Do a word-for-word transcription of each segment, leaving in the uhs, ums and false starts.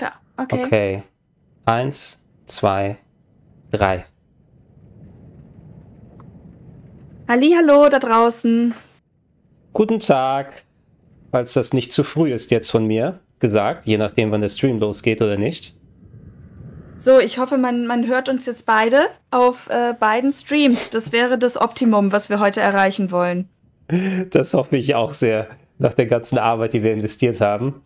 klar. Okay. Okay. Eins, zwei, drei. Hallihallo da draußen. Guten Tag. Falls das nicht zu früh ist jetzt von mir gesagt, je nachdem, wann der Stream losgeht oder nicht. So, ich hoffe, man, man hört uns jetzt beide auf äh, beiden Streams. Das wäre das Optimum, was wir heute erreichen wollen. Das hoffe ich auch sehr, nach der ganzen Arbeit, die wir investiert haben.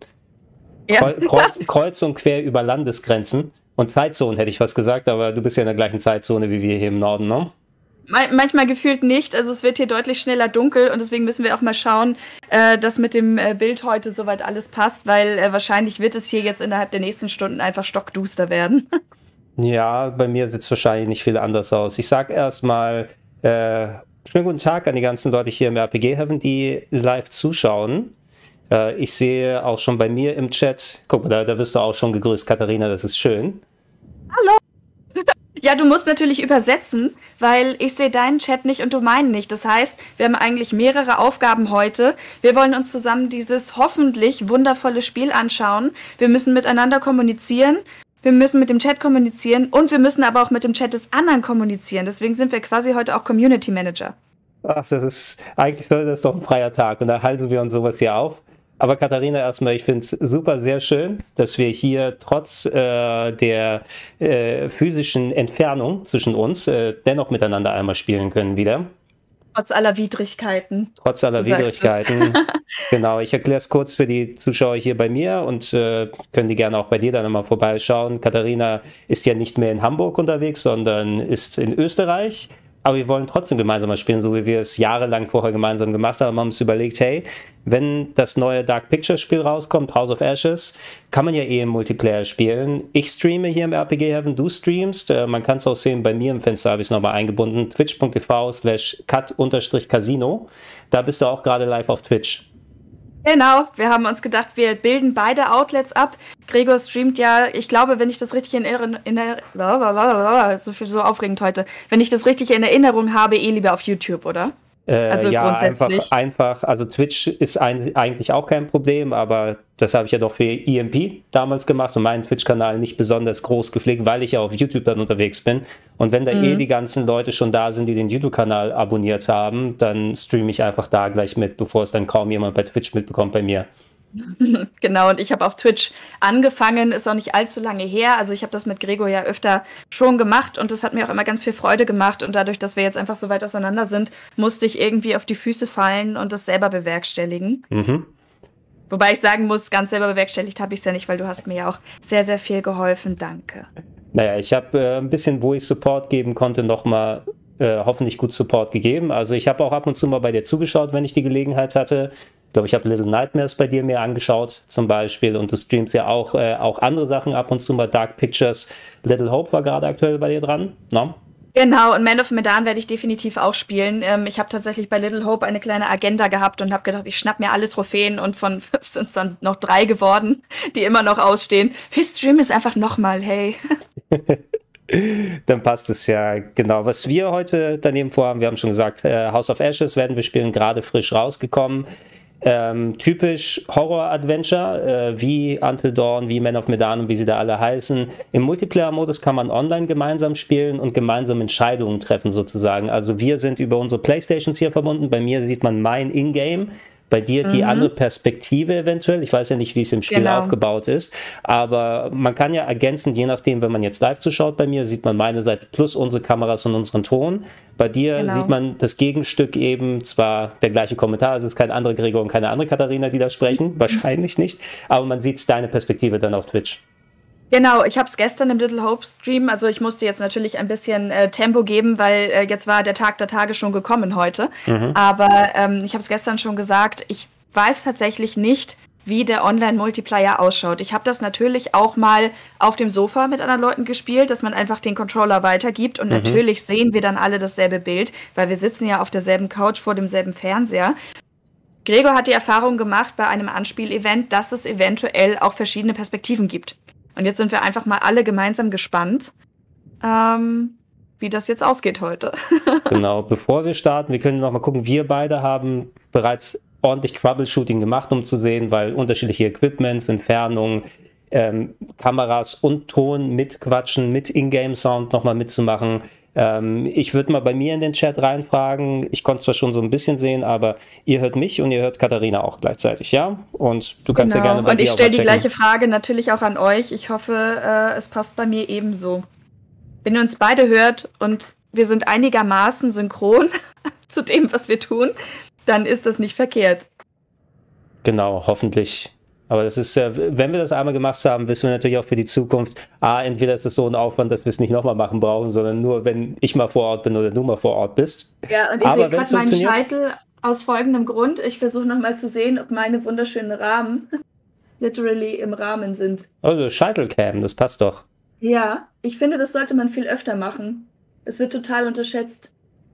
Ja. Kreuz, kreuz und quer über Landesgrenzen und Zeitzonen hätte ich was gesagt, aber du bist ja in der gleichen Zeitzone wie wir hier im Norden, ne? Manchmal gefühlt nicht, also es wird hier deutlich schneller dunkel und deswegen müssen wir auch mal schauen, äh, dass mit dem äh, Bild heute soweit alles passt, weil äh, wahrscheinlich wird es hier jetzt innerhalb der nächsten Stunden einfach stockduster werden. Ja, bei mir sieht es wahrscheinlich nicht viel anders aus. Ich sag erstmal äh, schönen guten Tag an die ganzen Leute hier im R P G-Heaven, die live zuschauen. Äh, ich sehe auch schon bei mir im Chat, guck mal, da, da wirst du auch schon gegrüßt, Katharina, das ist schön. Hallo! Ja, du musst natürlich übersetzen, weil ich sehe deinen Chat nicht und du meinen nicht. Das heißt, wir haben eigentlich mehrere Aufgaben heute. Wir wollen uns zusammen dieses hoffentlich wundervolle Spiel anschauen. Wir müssen miteinander kommunizieren, wir müssen mit dem Chat kommunizieren und wir müssen aber auch mit dem Chat des anderen kommunizieren. Deswegen sind wir quasi heute auch Community Manager. Ach, das ist, eigentlich sollte das doch ein freier Tag und da halten wir uns sowas hier auf. Aber Katharina, erstmal, ich finde es super sehr schön, dass wir hier trotz äh, der äh, physischen Entfernung zwischen uns äh, dennoch miteinander einmal spielen können wieder. Trotz aller Widrigkeiten. Trotz aller Du sagst Widrigkeiten. Genau, ich erkläre es kurz für die Zuschauer hier bei mir und äh, können die gerne auch bei dir dann nochmal vorbeischauen. Katharina ist ja nicht mehr in Hamburg unterwegs, sondern ist in Österreich. Aber wir wollen trotzdem gemeinsam mal spielen, so wie wir es jahrelang vorher gemeinsam gemacht haben. Wir haben uns überlegt, hey, wenn das neue Dark Pictures Spiel rauskommt, House of Ashes, kann man ja eh im Multiplayer spielen. Ich streame hier im R P G-Heaven, du streamst. Äh, man kann es auch sehen, bei mir im Fenster habe ich es nochmal eingebunden. twitch.tv slash cut-casino. Da bist du auch gerade live auf Twitch. Genau, wir haben uns gedacht, wir bilden beide Outlets ab. Gregor streamt ja, ich glaube, wenn ich das richtig in Erinnerung, in der, so viel so aufregend heute, wenn ich das richtig in Erinnerung habe, eh lieber auf YouTube, oder? Äh, also ja, grundsätzlich. Einfach, einfach, also Twitch ist ein, eigentlich auch kein Problem, aber das habe ich ja doch für E M P damals gemacht und meinen Twitch-Kanal nicht besonders groß gepflegt, weil ich ja auf YouTube dann unterwegs bin. Und wenn da mhm. eh die ganzen Leute schon da sind, die den YouTube-Kanal abonniert haben, dann streame ich einfach da gleich mit, bevor es dann kaum jemand bei Twitch mitbekommt bei mir. Genau, und ich habe auf Twitch angefangen, ist auch nicht allzu lange her. Also ich habe das mit Gregor ja öfter schon gemacht und das hat mir auch immer ganz viel Freude gemacht. Und dadurch, dass wir jetzt einfach so weit auseinander sind, musste ich irgendwie auf die Füße fallen und das selber bewerkstelligen. Mhm. Wobei ich sagen muss, ganz selber bewerkstelligt habe ich es ja nicht, weil du hast mir ja auch sehr, sehr viel geholfen. Danke. Naja, ich habe äh, ein bisschen, wo ich Support geben konnte, nochmal äh, hoffentlich gut Support gegeben. Also ich habe auch ab und zu mal bei dir zugeschaut, wenn ich die Gelegenheit hatte. Ich glaube, ich habe Little Nightmares bei dir mir angeschaut zum Beispiel und du streamst ja auch, äh, auch andere Sachen ab und zu mal. Dark Pictures, Little Hope war gerade aktuell bei dir dran, no? Genau, und Man of Medan werde ich definitiv auch spielen. Ähm, ich habe tatsächlich bei Little Hope eine kleine Agenda gehabt und habe gedacht, ich schnapp mir alle Trophäen und von fünf sind es dann noch drei geworden, die immer noch ausstehen. Wir streamen es einfach nochmal, hey. Dann passt es ja genau. Was wir heute daneben vorhaben, wir haben schon gesagt, äh, House of Ashes werden wir spielen, gerade frisch rausgekommen. Ähm, typisch Horror-Adventure, äh, wie Until Dawn, wie Man of Medan und wie sie da alle heißen. Im Multiplayer-Modus kann man online gemeinsam spielen und gemeinsam Entscheidungen treffen sozusagen. Also wir sind über unsere Playstations hier verbunden. Bei mir sieht man mein Ingame. Bei dir die mhm. andere Perspektive eventuell. Ich weiß ja nicht, wie es im Spiel genau. aufgebaut ist. Aber man kann ja ergänzen, je nachdem, wenn man jetzt live zuschaut bei mir, sieht man meine Seite plus unsere Kameras und unseren Ton. Bei dir genau. sieht man das Gegenstück eben, zwar der gleiche Kommentar, es ist kein anderer Gregor und keine andere Katharina, die da sprechen. Mhm. Wahrscheinlich nicht. Aber man sieht deine Perspektive dann auf Twitch. Genau, ich habe es gestern im Little Hope Stream, also ich musste jetzt natürlich ein bisschen äh, Tempo geben, weil äh, jetzt war der Tag der Tage schon gekommen heute. Mhm. Aber ähm, ich habe es gestern schon gesagt, ich weiß tatsächlich nicht, wie der Online-Multiplayer ausschaut. Ich habe das natürlich auch mal auf dem Sofa mit anderen Leuten gespielt, dass man einfach den Controller weitergibt und mhm. natürlich sehen wir dann alle dasselbe Bild, weil wir sitzen ja auf derselben Couch vor demselben Fernseher. Gregor hat die Erfahrung gemacht bei einem Anspielevent, dass es eventuell auch verschiedene Perspektiven gibt. Und jetzt sind wir einfach mal alle gemeinsam gespannt, ähm, wie das jetzt ausgeht heute. Genau, bevor wir starten, wir können noch mal gucken, wir beide haben bereits ordentlich Troubleshooting gemacht, um zu sehen, weil unterschiedliche Equipments, Entfernungen, ähm, Kameras und Ton mitquatschen, mit Ingame-Sound nochmal mitzumachen. Ähm, ich würde mal bei mir in den Chat reinfragen. Ich konnte es zwar schon so ein bisschen sehen, aber ihr hört mich und ihr hört Katharina auch gleichzeitig, ja? Und du kannst Genau. ja gerne bei und dir ich auch stelle mal die checken. gleiche Frage natürlich auch an euch. Ich hoffe, äh, es passt bei mir ebenso. Wenn ihr uns beide hört und wir sind einigermaßen synchron zu dem, was wir tun, dann ist das nicht verkehrt. Genau, hoffentlich. Aber das ist, wenn wir das einmal gemacht haben, wissen wir natürlich auch für die Zukunft, ah, entweder ist es so ein Aufwand, dass wir es nicht nochmal machen brauchen, sondern nur, wenn ich mal vor Ort bin oder du mal vor Ort bist. Ja, und ich sehe gerade meinen Scheitel aus folgendem Grund. Ich versuche nochmal zu sehen, ob meine wunderschönen Rahmen literally im Rahmen sind. Also Scheitelcam, das passt doch. Ja, ich finde, das sollte man viel öfter machen. Es wird total unterschätzt.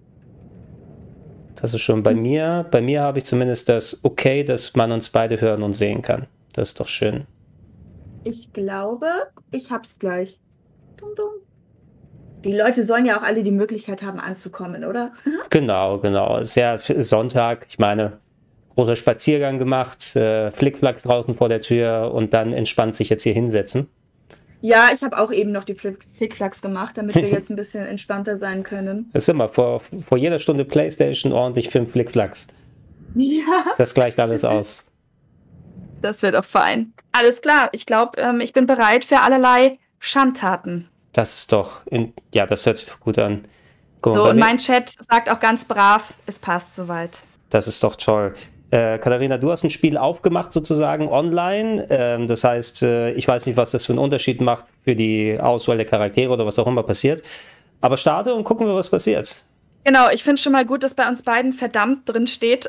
Das ist schon bei mir. Bei mir habe ich zumindest das okay, dass man uns beide hören und sehen kann. Das ist doch schön. Ich glaube, ich hab's gleich. Dum, dum. Die Leute sollen ja auch alle die Möglichkeit haben, anzukommen, oder? Genau, genau. Es ist ja Sonntag. Ich meine, großer Spaziergang gemacht, äh, Flickflacks draußen vor der Tür und dann entspannt sich jetzt hier hinsetzen. Ja, ich habe auch eben noch die Flickflacks gemacht, damit wir jetzt ein bisschen entspannter sein können. Das ist immer vor, vor jeder Stunde PlayStation ordentlich fünf Flickflacks. Ja. Das gleicht alles aus. Das wird auch fein. Alles klar, ich glaube, ähm, ich bin bereit für allerlei Schandtaten. Das ist doch, in, ja, das hört sich doch gut an. Guck so, mal, und mein Chat sagt auch ganz brav, es passt soweit. Das ist doch toll. Äh, Katharina, du hast ein Spiel aufgemacht sozusagen online. Ähm, das heißt, äh, ich weiß nicht, was das für einen Unterschied macht für die Auswahl der Charaktere oder was auch immer passiert. Aber starte und gucken wir, was passiert. Genau, ich finde schon mal gut, dass bei uns beiden verdammt drin steht.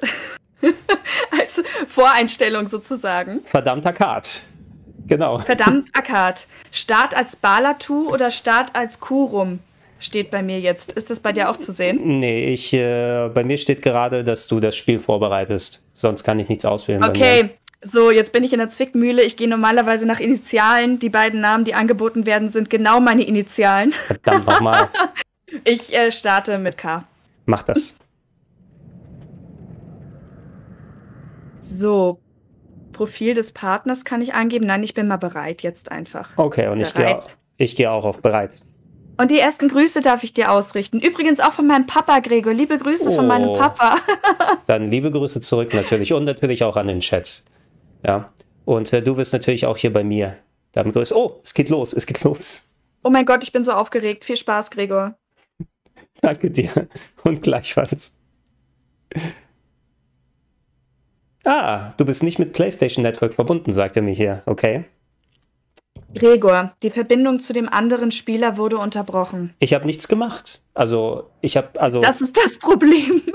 Als Voreinstellung sozusagen. Verdammt Akkad. Genau. Verdammt Akkad. Start als Balatu oder Start als Kurum steht bei mir jetzt. Ist das bei dir auch zu sehen? Nee, ich, äh, bei mir steht gerade, dass du das Spiel vorbereitest. Sonst kann ich nichts auswählen. Okay, so, jetzt bin ich in der Zwickmühle. Ich gehe normalerweise nach Initialen. Die beiden Namen, die angeboten werden, sind genau meine Initialen. Verdammt nochmal. Ich äh, starte mit K. Mach das. So, Profil des Partners kann ich angeben. Nein, ich bin mal bereit jetzt einfach. Okay, und ich gehe ich geh auch auf bereit. Und die ersten Grüße darf ich dir ausrichten. Übrigens auch von meinem Papa, Gregor. Liebe Grüße oh, von meinem Papa. Dann liebe Grüße zurück natürlich und natürlich auch an den Chat. Ja. Und äh, du bist natürlich auch hier bei mir. Damit grüß. Oh, es geht los, es geht los. Oh mein Gott, ich bin so aufgeregt. Viel Spaß, Gregor. Danke dir und gleichfalls. Ah, du bist nicht mit PlayStation Network verbunden, sagt er mir hier. Okay. Gregor, die Verbindung zu dem anderen Spieler wurde unterbrochen. Ich habe nichts gemacht. Also, ich habe, also... Das ist das Problem.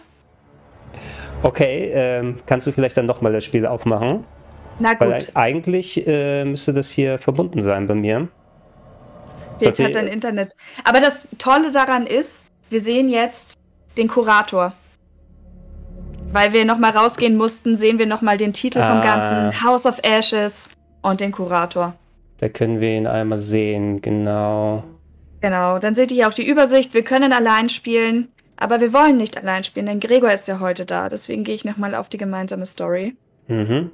Okay, ähm, kannst du vielleicht dann doch mal das Spiel aufmachen? Na gut. Weil eigentlich äh, müsste das hier verbunden sein bei mir. Jetzt hat dein Internet. Aber das Tolle daran ist, wir sehen jetzt den Kurator. Weil wir nochmal rausgehen mussten, sehen wir nochmal den Titel ah. vom Ganzen. House of Ashes und den Kurator. Da können wir ihn einmal sehen, genau. Genau, dann seht ihr auch die Übersicht. Wir können allein spielen, aber wir wollen nicht allein spielen, denn Gregor ist ja heute da. Deswegen gehe ich nochmal auf die gemeinsame Story. Mhm.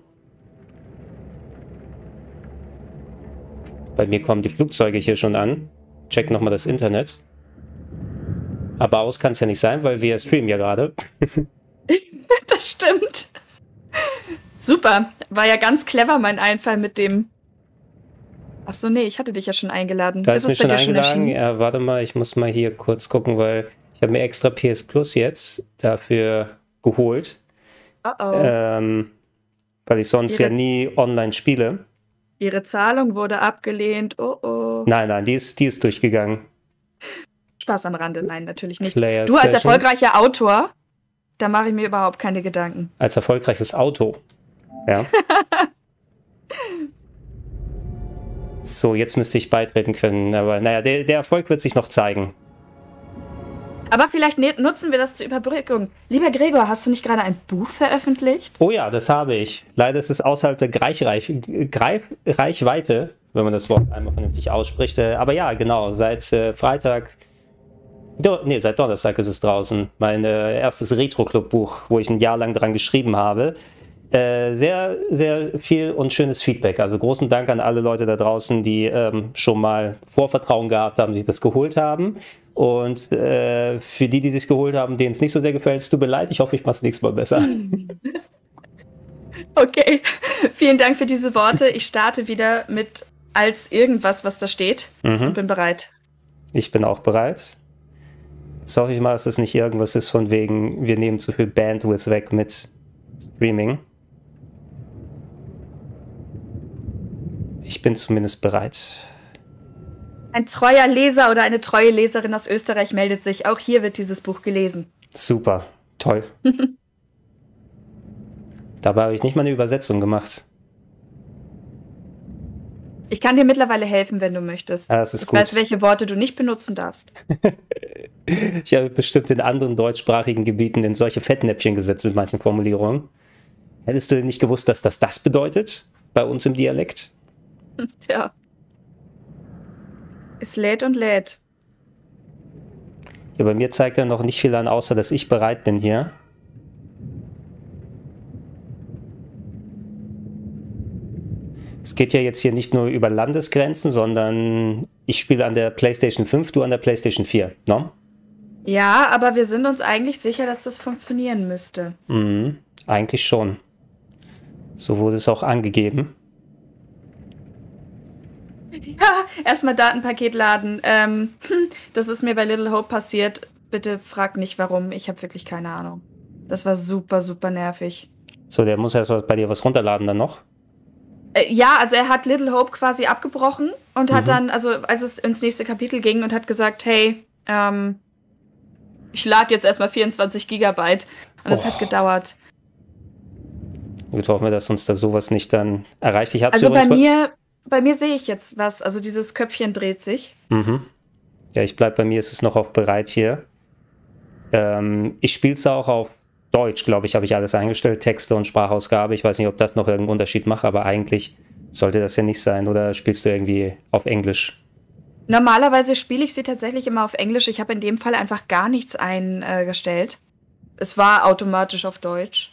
Bei mir kommen die Flugzeuge hier schon an. Check nochmal das Internet. Aber aus kann es ja nicht sein, weil wir streamen ja gerade. Das stimmt. Super. War ja ganz clever, mein Einfall mit dem... Achso, nee, ich hatte dich ja schon eingeladen. Da ist, ist mir schon eingeladen. Ja, warte mal, ich muss mal hier kurz gucken, weil ich habe mir extra P S Plus jetzt dafür geholt. Oh oh. Ähm, weil ich sonst Ihre, ja nie online spiele. Ihre Zahlung wurde abgelehnt. Oh oh. Nein, nein, die ist, die ist durchgegangen. Spaß am Rande, nein, natürlich nicht. Player du als Session. Erfolgreicher Autor, da mache ich mir überhaupt keine Gedanken. Als erfolgreiches Auto. Ja. So, jetzt müsste ich beitreten können, aber naja, der, der Erfolg wird sich noch zeigen. Aber vielleicht nutzen wir das zur Überbrückung. Lieber Gregor, hast du nicht gerade ein Buch veröffentlicht? Oh ja, das habe ich. Leider ist es außerhalb der Greifreich, Greif, Reichweite, wenn man das Wort einmal vernünftig ausspricht. Aber ja, genau, seit äh, Freitag, do, nee, seit Donnerstag ist es draußen. Mein äh, erstes Retro-Club-Buch, wo ich ein Jahr lang dran geschrieben habe. Äh, sehr, sehr viel und schönes Feedback. Also großen Dank an alle Leute da draußen, die ähm, schon mal Vorvertrauen gehabt haben, sich das geholt haben. Und äh, für die, die sich geholt haben, denen es nicht so sehr gefällt, es tut mir leid. Ich hoffe, ich mache es nächstes Mal besser. Okay, vielen Dank für diese Worte. Ich starte wieder mit als irgendwas, was da steht, mhm. und bin bereit. Ich bin auch bereit. Jetzt hoffe ich mal, dass es nicht irgendwas ist von wegen, wir nehmen zu viel Bandwidth weg mit Streaming. Ich bin zumindest bereit. Ein treuer Leser oder eine treue Leserin aus Österreich meldet sich. Auch hier wird dieses Buch gelesen. Super, toll. Dabei habe ich nicht mal eine Übersetzung gemacht. Ich kann dir mittlerweile helfen, wenn du möchtest. Ah, das ist ich gut. weiß, welche Worte du nicht benutzen darfst. Ich habe bestimmt in anderen deutschsprachigen Gebieten in solche Fettnäpfchen gesetzt mit manchen Formulierungen. Hättest du denn nicht gewusst, dass das das bedeutet? Bei uns im Dialekt? Tja. Es lädt und lädt. Ja, bei mir zeigt er noch nicht viel an, außer dass ich bereit bin hier. Es geht ja jetzt hier nicht nur über Landesgrenzen, sondern ich spiele an der PlayStation fünf, du an der PlayStation vier, no? Ja, aber wir sind uns eigentlich sicher, dass das funktionieren müsste. Mhm, eigentlich schon. So wurde es auch angegeben. Ja, erstmal Datenpaket laden. Ähm, das ist mir bei Little Hope passiert. Bitte frag nicht, warum. Ich habe wirklich keine Ahnung. Das war super, super nervig. So, der muss erst bei dir was runterladen dann noch? Äh, ja, also er hat Little Hope quasi abgebrochen und hat mhm. dann, also als es ins nächste Kapitel ging und hat gesagt, hey, ähm, ich lade jetzt erstmal vierundzwanzig Gigabyte. Und es oh. hat gedauert. Gut, hoffen wir, dass uns da sowas nicht dann erreicht. Ich also bei mir... Bei mir sehe ich jetzt was, also dieses Köpfchen dreht sich. Mhm. Ja, ich bleib bei mir, ist es noch auf bereit hier. Ähm, ich spiele es auch auf Deutsch, glaube ich, habe ich alles eingestellt, Texte und Sprachausgabe. Ich weiß nicht, ob das noch irgendeinen Unterschied macht, aber eigentlich sollte das ja nicht sein. Oder spielst du irgendwie auf Englisch? Normalerweise spiele ich sie tatsächlich immer auf Englisch. Ich habe in dem Fall einfach gar nichts eingestellt. Es war automatisch auf Deutsch.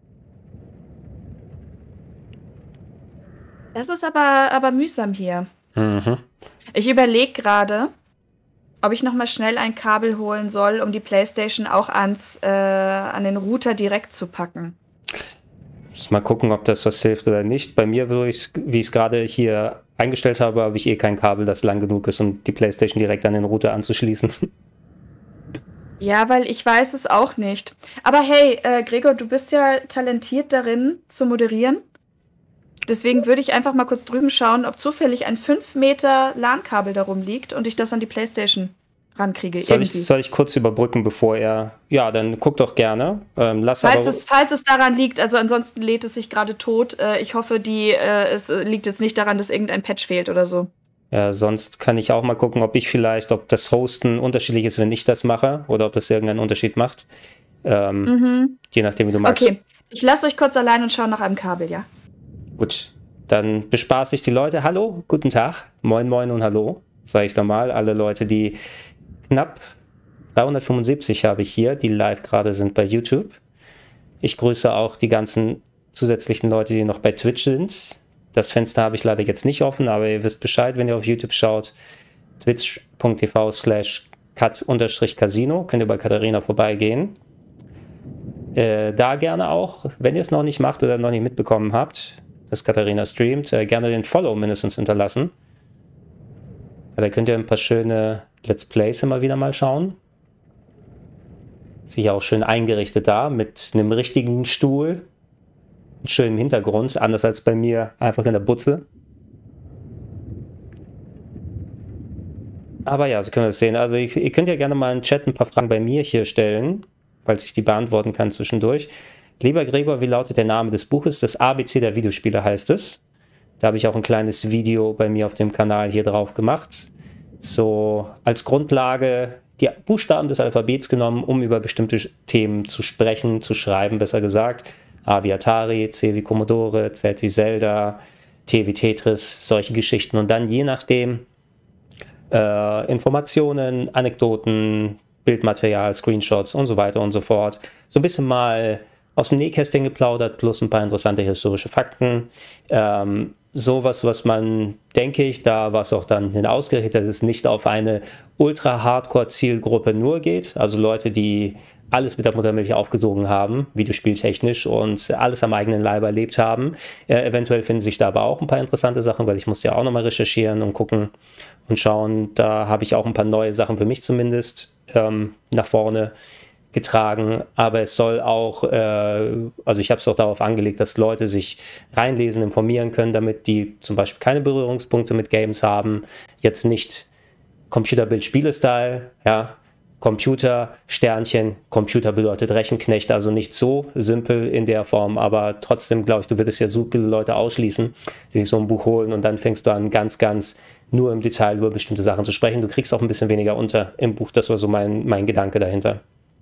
Das ist aber, aber mühsam hier. Mhm. Ich überlege gerade, ob ich noch mal schnell ein Kabel holen soll, um die PlayStation auch ans, äh, an den Router direkt zu packen. Muss mal gucken, ob das was hilft oder nicht. Bei mir, wie ich es gerade hier eingestellt habe, habe ich eh kein Kabel, das lang genug ist, um die PlayStation direkt an den Router anzuschließen. Ja, weil ich weiß es auch nicht. Aber hey, äh, Gregor, du bist ja talentiert darin, zu moderieren. Deswegen würde ich einfach mal kurz drüben schauen, ob zufällig ein fünf Meter LAN-Kabel darum liegt und ich das an die PlayStation rankriege. Soll ich, soll ich kurz überbrücken, bevor er... Ja, dann guck doch gerne. Ähm, lass falls, aber... es, falls es daran liegt, also ansonsten lädt es sich gerade tot. Äh, ich hoffe, die, äh, es liegt jetzt nicht daran, dass irgendein Patch fehlt oder so. Ja, sonst kann ich auch mal gucken, ob ich vielleicht, ob das Hosten unterschiedlich ist, wenn ich das mache, oder ob das irgendeinen Unterschied macht. Ähm, mhm. Je nachdem, wie du magst. Okay, ich lasse euch kurz allein und schaue nach einem Kabel, ja? Gut, dann bespaße ich die Leute. Hallo, guten Tag, moin moin und hallo, sage ich da mal. Alle Leute, die knapp dreihundertfünfundsiebzig habe ich hier, die live gerade sind bei YouTube. Ich grüße auch die ganzen zusätzlichen Leute, die noch bei Twitch sind. Das Fenster habe ich leider jetzt nicht offen, aber ihr wisst Bescheid, wenn ihr auf YouTube schaut. twitch.tv slash cut-casino. Könnt ihr bei Katharina vorbeigehen. Äh, da gerne auch, wenn ihr es noch nicht macht oder noch nicht mitbekommen habt, dass Katharina streamt, äh, gerne den Follow mindestens hinterlassen. Ja, da könnt ihr ein paar schöne Let's Plays immer wieder mal schauen. Sicher auch schön eingerichtet da, mit einem richtigen Stuhl, einem schönen Hintergrund, anders als bei mir einfach in der Butze. Aber ja, so können wir das sehen. Also ihr, ihr könnt ja gerne mal im Chat ein paar Fragen bei mir hier stellen, falls ich die beantworten kann zwischendurch. Lieber Gregor, wie lautet der Name des Buches? Das A B C der Videospiele heißt es. Da habe ich auch ein kleines Video bei mir auf dem Kanal hier drauf gemacht. So als Grundlage die Buchstaben des Alphabets genommen, um über bestimmte Themen zu sprechen, zu schreiben, besser gesagt. A wie Atari, C wie Commodore, Z wie Zelda, T wie Tetris, solche Geschichten. Und dann je nachdem äh, Informationen, Anekdoten, Bildmaterial, Screenshots und so weiter und so fort. So ein bisschen mal aus dem Nähkästchen geplaudert, plus ein paar interessante historische Fakten. Ähm, sowas, was man, denke ich, da war es auch dann hin ausgerichtet, dass es nicht auf eine ultra-Hardcore-Zielgruppe nur geht, also Leute, die alles mit der Muttermilch aufgesogen haben, videospieltechnisch, und alles am eigenen Leib erlebt haben. Äh, eventuell finden sich da aber auch ein paar interessante Sachen, weil ich musste ja auch nochmal recherchieren und gucken und schauen. Da habe ich auch ein paar neue Sachen für mich zumindest ähm, nach vorne getragen, aber es soll auch, äh, also ich habe es auch darauf angelegt, dass Leute sich reinlesen, informieren können, damit die zum Beispiel keine Berührungspunkte mit Games haben, jetzt nicht Computerbild-Spiele-Style, ja, Computer, Sternchen, Computer bedeutet Rechenknecht, also nicht so simpel in der Form, aber trotzdem, glaube ich, du würdest ja so viele Leute ausschließen, die sich so ein Buch holen, und dann fängst du an, ganz, ganz nur im Detail über bestimmte Sachen zu sprechen. Du kriegst auch ein bisschen weniger unter im Buch, das war so mein, mein Gedanke dahinter.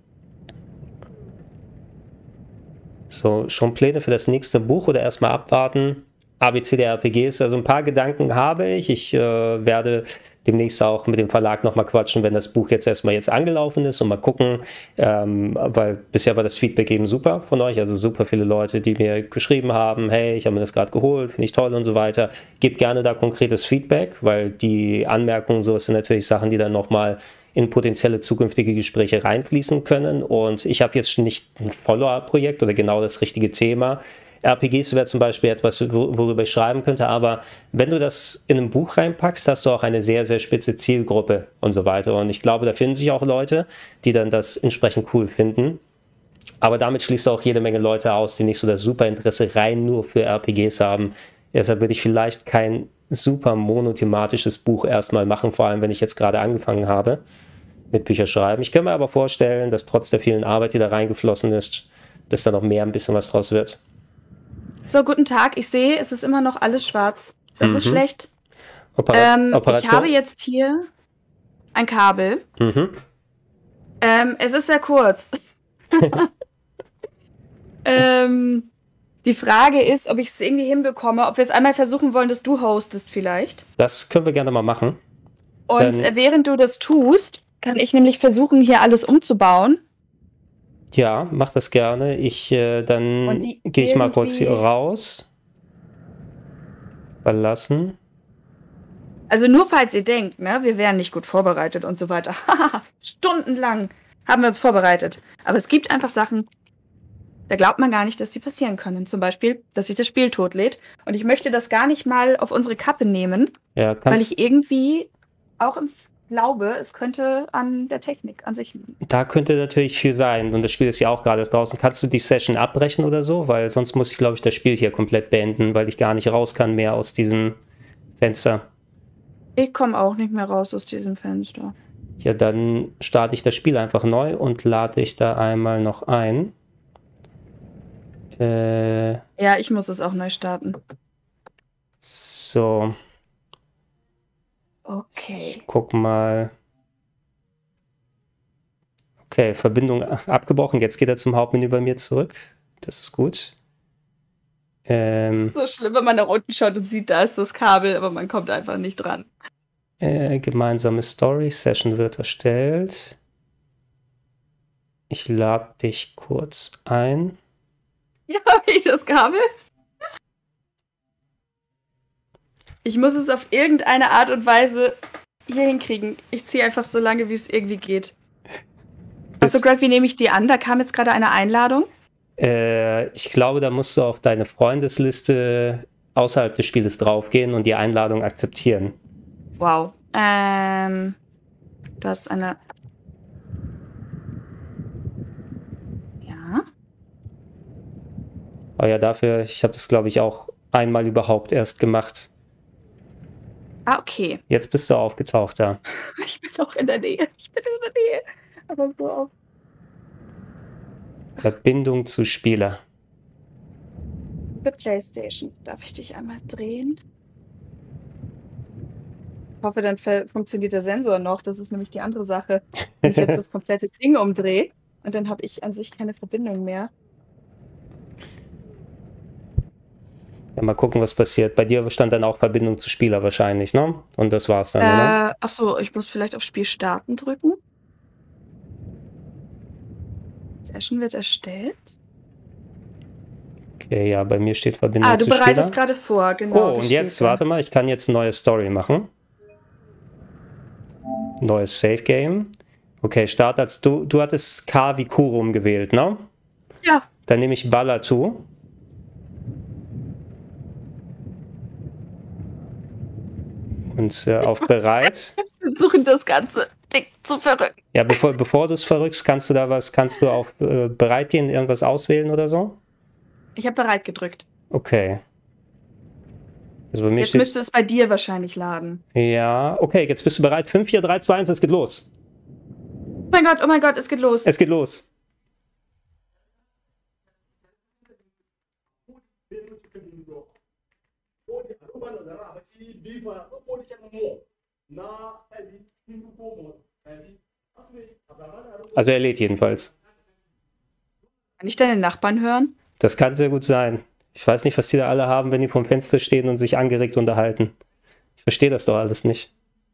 So, schon Pläne für das nächste Buch oder erstmal abwarten? A B C der R P Gs, also ein paar Gedanken habe ich. Ich äh, werde demnächst auch mit dem Verlag nochmal quatschen, wenn das Buch jetzt erstmal jetzt angelaufen ist, und mal gucken, ähm, weil bisher war das Feedback eben super von euch, also super viele Leute, die mir geschrieben haben, hey, ich habe mir das gerade geholt, finde ich toll und so weiter. Gebt gerne da konkretes Feedback, weil die Anmerkungen, so sind natürlich Sachen, die dann nochmal in potenzielle zukünftige Gespräche reinfließen können, und ich habe jetzt nicht ein Follow-up-Projekt oder genau das richtige Thema. R P Gs wäre zum Beispiel etwas, worüber ich schreiben könnte, aber wenn du das in ein Buch reinpackst, hast du auch eine sehr, sehr spitze Zielgruppe und so weiter, und ich glaube, da finden sich auch Leute, die dann das entsprechend cool finden, aber damit schließt du auch jede Menge Leute aus, die nicht so das super Interesse rein nur für R P Gs haben. Deshalb würde ich vielleicht kein super monothematisches Buch erstmal machen, vor allem wenn ich jetzt gerade angefangen habe mit Bücherschreiben. Ich kann mir aber vorstellen, dass trotz der vielen Arbeit, die da reingeflossen ist, dass da noch mehr ein bisschen was draus wird. So, guten Tag. Ich sehe, es ist immer noch alles schwarz. Das mhm. ist schlecht. Opera ähm, Operation. Ich habe jetzt hier ein Kabel. Mhm. Ähm, es ist sehr kurz. ähm, die Frage ist, ob ich es irgendwie hinbekomme, ob wir es einmal versuchen wollen, dass du hostest vielleicht. Das können wir gerne mal machen. Und Dann, während du das tust, kann ich nämlich versuchen, hier alles umzubauen. Ja, mach das gerne. Ich, äh, dann gehe ich mal kurz hier raus. Verlassen. Also nur falls ihr denkt, ne, wir wären nicht gut vorbereitet und so weiter. Stundenlang haben wir uns vorbereitet. Aber es gibt einfach Sachen, da glaubt man gar nicht, dass die passieren können. Zum Beispiel, dass sich das Spiel totlädt. Und ich möchte das gar nicht mal auf unsere Kappe nehmen, ja, weil ich irgendwie auch im glaube, es könnte an der Technik an sich liegen. Da könnte natürlich viel sein, und das Spiel ist ja auch gerade draußen. Kannst du die Session abbrechen oder so? Weil sonst muss ich, glaube ich, das Spiel hier komplett beenden, weil ich gar nicht raus kann mehr aus diesem Fenster. Ich komme auch nicht mehr raus aus diesem Fenster. Ja, dann starte ich das Spiel einfach neu und lade ich da einmal noch ein. Äh, ja, ich muss es auch neu starten. So. Okay. Ich guck mal. Okay, Verbindung abgebrochen. Jetzt geht er zum Hauptmenü bei mir zurück. Das ist gut. Ähm, so schlimm, wenn man nach unten schaut und sieht, da ist das Kabel, aber man kommt einfach nicht dran. Äh, gemeinsame Story. Session wird erstellt. Ich lade dich kurz ein. Ja, habe ich das Kabel? Ich muss es auf irgendeine Art und Weise hier hinkriegen. Ich ziehe einfach so lange, wie es irgendwie geht. Achso, Greg, wie nehme ich die an? Da kam jetzt gerade eine Einladung. Äh, ich glaube, da musst du auf deine Freundesliste außerhalb des Spieles draufgehen und die Einladung akzeptieren. Wow. Ähm, du hast eine... Ja. Oh ja, dafür, ich habe das, glaube ich, auch einmal überhaupt erst gemacht. Ah, okay. Jetzt bist du aufgetaucht da. Ich bin auch in der Nähe. Ich bin in der Nähe. Aber so auf. Verbindung zu Spieler. Für PlayStation. Darf ich dich einmal drehen? Ich hoffe, dann funktioniert der Sensor noch. Das ist nämlich die andere Sache. Wenn ich jetzt das komplette Ding umdrehe und dann habe ich an sich keine Verbindung mehr. Ja, mal gucken, was passiert. Bei dir stand dann auch Verbindung zu Spieler wahrscheinlich, ne? Und das war's dann, äh, oder? Achso, ich muss vielleicht auf Spiel starten drücken. Session wird erstellt. Okay, ja, bei mir steht Verbindung Ah, du zu bereitest Spieler. gerade vor, genau. Oh, und jetzt, warte mal, ich kann jetzt neue Story machen. Neues Save Game. Okay, Start als du, du hattest K wie Kurum gewählt, ne? Ja. Dann nehme ich Balatu. Und äh, auf bereit. Wir versuchen das ganze Ding zu verrückt. Ja, bevor, bevor du es verrückst, kannst du da was, kannst du auf äh, bereit gehen, irgendwas auswählen oder so? Ich habe bereit gedrückt. Okay. Also bei mir Jetzt steht, müsste es bei dir wahrscheinlich laden. ja, okay, jetzt bist du bereit. fünf, vier, drei, zwei, eins, es geht los. Oh mein Gott, oh mein Gott, es geht los. Es geht los. Also er lädt jedenfalls. Kann ich deine Nachbarn hören? Das kann sehr gut sein. Ich weiß nicht, was die da alle haben, wenn die vom Fenster stehen und sich angeregt unterhalten. Ich verstehe das doch alles nicht.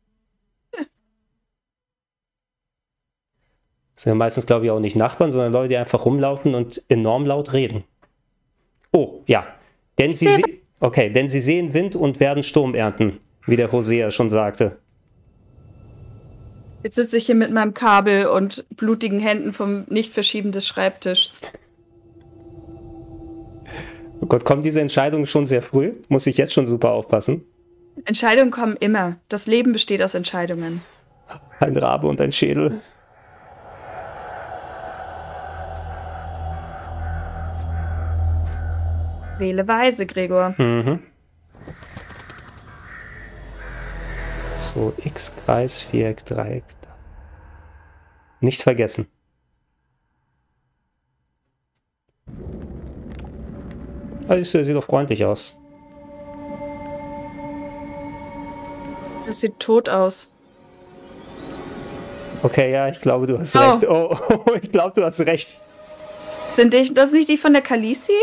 Das sind ja meistens, glaube ich, auch nicht Nachbarn, sondern Leute, die einfach rumlaufen und enorm laut reden. Oh, ja. Denn sie, se okay, denn sie sehen Wind und werden Sturm ernten, wie der Hosea schon sagte. Jetzt sitze ich hier mit meinem Kabel und blutigen Händen vom Nicht-Verschieben des Schreibtischs. Oh Gott, kommt diese Entscheidung schon sehr früh? Muss ich jetzt schon super aufpassen? Entscheidungen kommen immer. Das Leben besteht aus Entscheidungen. Ein Rabe und ein Schädel. Wähle weise, Gregor. Mhm. So, X, Kreis, Viereck, Dreieck. Nicht vergessen. Das sieht doch freundlich aus. Das sieht tot aus. Okay, ja, ich glaube, du hast Oh. recht. Oh, oh, ich glaube, du hast recht. Sind die, das nicht die von der Khaleesi?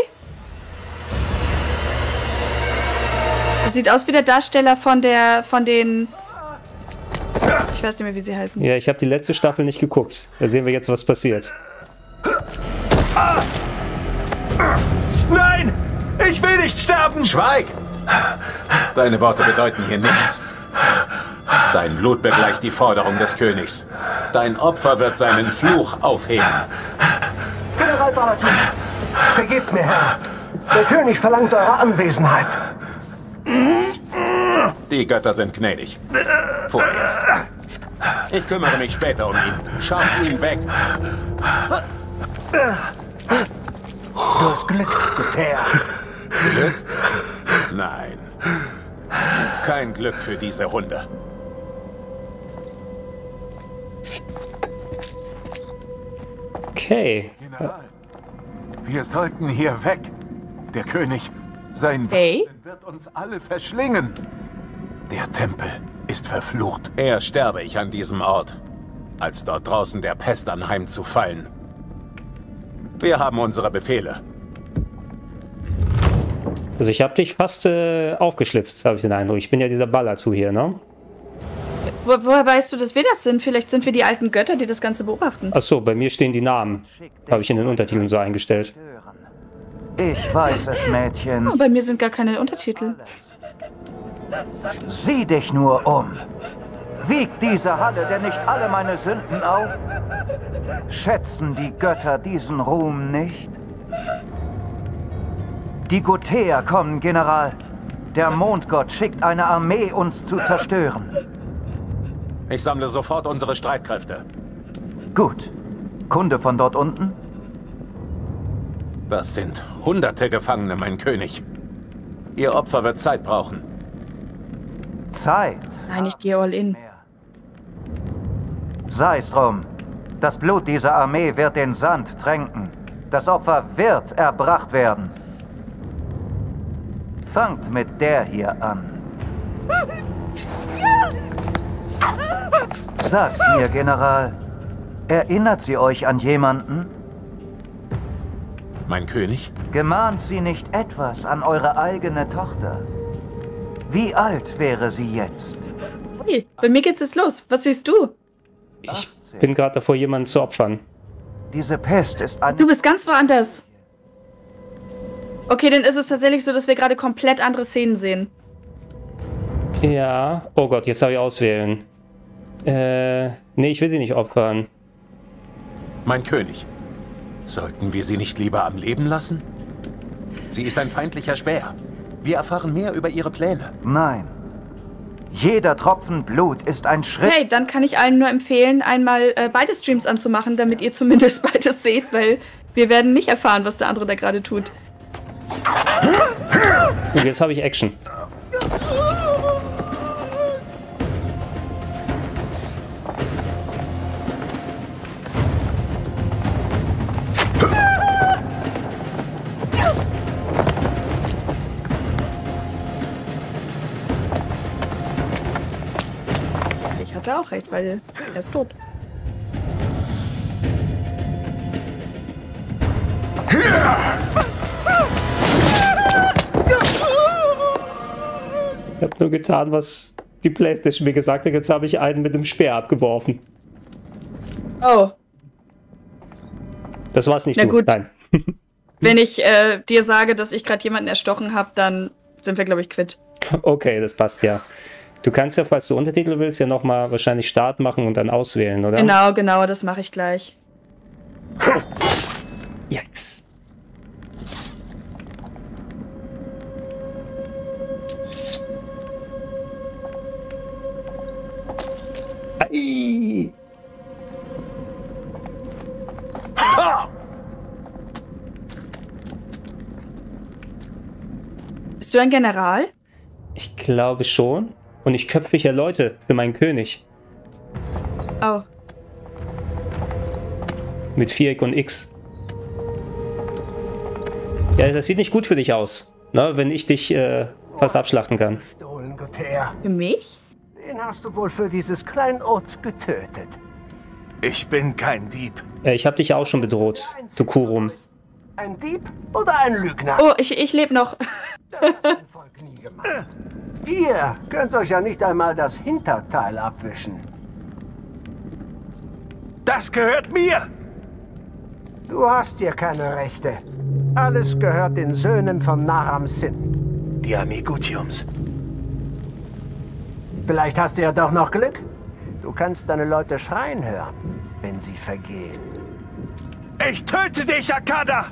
Das sieht aus wie der Darsteller von der, von den... Ich weiß nicht mehr, wie sie heißen. Ja, ich habe die letzte Staffel nicht geguckt. Da sehen wir jetzt, was passiert. Nein! Ich will nicht sterben! Schweig! Deine Worte bedeuten hier nichts. Dein Blut begleicht die Forderung des Königs. Dein Opfer wird seinen Fluch aufheben. General Balatu, vergebt mir, Herr. Der König verlangt eure Anwesenheit. Die Götter sind gnädig. Vorerst. Ich kümmere mich später um ihn. Schafft ihn weg. Du hast Glück, Geteer. Glück? Nein. Kein Glück für diese Hunde. Okay. General, wir sollten hier weg. Der König, sein Hey? Wahnsinn wird uns alle verschlingen. Der Tempel ist verflucht. Eher sterbe ich an diesem Ort, als dort draußen der Pest anheimzufallen. Wir haben unsere Befehle. Also ich habe dich fast äh, aufgeschlitzt, habe ich den Eindruck. Ich bin ja dieser Balatu hier, ne? Wo, woher weißt du, dass wir das sind? Vielleicht sind wir die alten Götter, die das Ganze beobachten. Achso, bei mir stehen die Namen. Habe ich in den Untertiteln so eingestellt. Ich weiß es, Mädchen. Oh, bei mir sind gar keine Untertitel. Sieh dich nur um. Wiegt diese Halle denn nicht alle meine Sünden auf? Schätzen die Götter diesen Ruhm nicht? Die Gothäer kommen, General. Der Mondgott schickt eine Armee, uns zu zerstören. Ich sammle sofort unsere Streitkräfte. Gut. Kunde von dort unten? Das sind hunderte Gefangene, mein König. Ihr Opfer wird Zeit brauchen. Zeit. Nein, ich gehe all in. Sei es drum. Das Blut dieser Armee wird den Sand tränken. Das Opfer wird erbracht werden. Fangt mit der hier an. Sagt mir, General, erinnert sie euch an jemanden? Mein König? Gemahnt sie nicht etwas an eure eigene Tochter? Wie alt wäre sie jetzt? Hey, bei mir geht's jetzt los. Was siehst du? Ich bin gerade davor, jemanden zu opfern. Diese Pest ist eine... Du bist ganz woanders. Okay, dann ist es tatsächlich so, dass wir gerade komplett andere Szenen sehen. Ja. Oh Gott, jetzt habe ich auswählen. Äh, nee, ich will sie nicht opfern. Mein König, sollten wir sie nicht lieber am Leben lassen? Sie ist ein feindlicher Späher. Wir erfahren mehr über ihre Pläne. Nein. Jeder Tropfen Blut ist ein Schritt... Hey, dann kann ich allen nur empfehlen, einmal äh, beide Streams anzumachen, damit ihr zumindest beides seht, weil wir werden nicht erfahren, was der andere da gerade tut. Und jetzt habe ich Action. Ich hatte auch recht, weil er ist tot. Ich habe nur getan, was die PlayStation mir gesagt hat. Jetzt habe ich einen mit dem Speer abgeworfen. Oh. Das war's nicht. Na du. gut. Nein. Wenn ich äh, dir sage, dass ich gerade jemanden erstochen habe, dann sind wir, glaube ich, quitt. Okay, das passt ja. Du kannst ja, falls du Untertitel willst, ja nochmal wahrscheinlich Start machen und dann auswählen, oder? Genau, genau, das mache ich gleich. Yikes. Ai. Bist du ein General? Ich glaube schon. Und ich köpfe ja Leute für meinen König. Oh. Mit Viereck und X. Ja, das sieht nicht gut für dich aus, ne, wenn ich dich äh, fast abschlachten kann. Gestohlen, Gothaer. Für mich? Den hast du wohl für dieses Kleinod getötet. Ich bin kein Dieb. Äh, ich habe dich ja auch schon bedroht, du Kurum. Ein Dieb oder ein Lügner? Oh, ich, ich lebe noch. Ein Volk nie gemacht. Ihr könnt euch ja nicht einmal das Hinterteil abwischen. Das gehört mir! Du hast hier keine Rechte. Alles gehört den Söhnen von Naram Sin. Die Armee Gutiums. Vielleicht hast du ja doch noch Glück. Du kannst deine Leute schreien hören, wenn sie vergehen. Ich töte dich, Akada!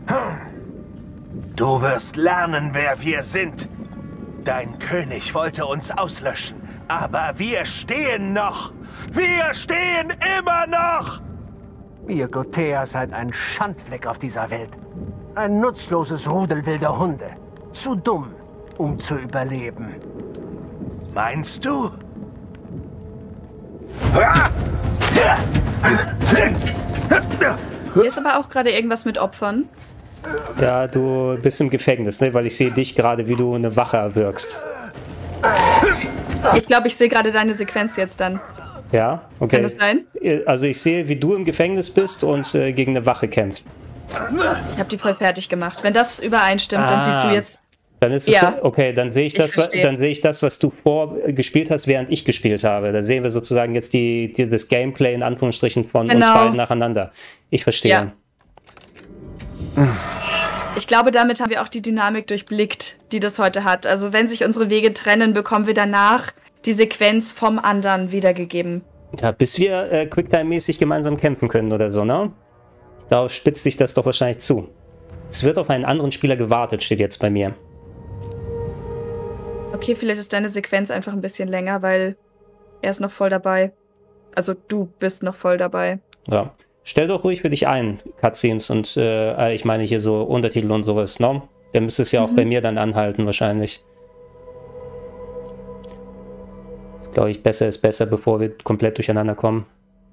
Du wirst lernen, wer wir sind. Dein König wollte uns auslöschen, aber wir stehen noch. Wir stehen immer noch! Ihr Gothaer seid ein Schandfleck auf dieser Welt. Ein nutzloses Rudel wilder Hunde. Zu dumm, um zu überleben. Meinst du? Hier ist aber auch gerade irgendwas mit Opfern. Ja, du bist im Gefängnis, ne? Weil ich sehe dich gerade, wie du eine Wache erwürgst. Ich glaube, ich sehe gerade deine Sequenz jetzt dann. Ja, okay. Kann das sein? Also ich sehe, wie du im Gefängnis bist und äh, gegen eine Wache kämpfst. Ich habe die voll fertig gemacht. Wenn das übereinstimmt, dann Ah. siehst du jetzt... Dann ist es Ja. so, okay, dann sehe ich Ich das, wa- verstehe. dann sehe ich das, was du vorgespielt hast, während ich gespielt habe. Da sehen wir sozusagen jetzt die, die das Gameplay in Anführungsstrichen von uns Genau. beiden nacheinander. Ich verstehe. Ja. Ich glaube, damit haben wir auch die Dynamik durchblickt, die das heute hat. Also wenn sich unsere Wege trennen, bekommen wir danach die Sequenz vom anderen wiedergegeben. Ja, bis wir äh, Quicktime-mäßig gemeinsam kämpfen können oder so, ne? Darauf spitzt sich das doch wahrscheinlich zu. Es wird auf einen anderen Spieler gewartet, steht jetzt bei mir. Okay, vielleicht ist deine Sequenz einfach ein bisschen länger, weil er ist noch voll dabei. Also du bist noch voll dabei. Ja. Stell doch ruhig für dich ein, Cutscenes und äh, ich meine hier so Untertitel und sowas, ne? Dann müsste es ja auch Mhm. bei mir dann anhalten wahrscheinlich. Das glaube ich besser ist besser, bevor wir komplett durcheinander kommen.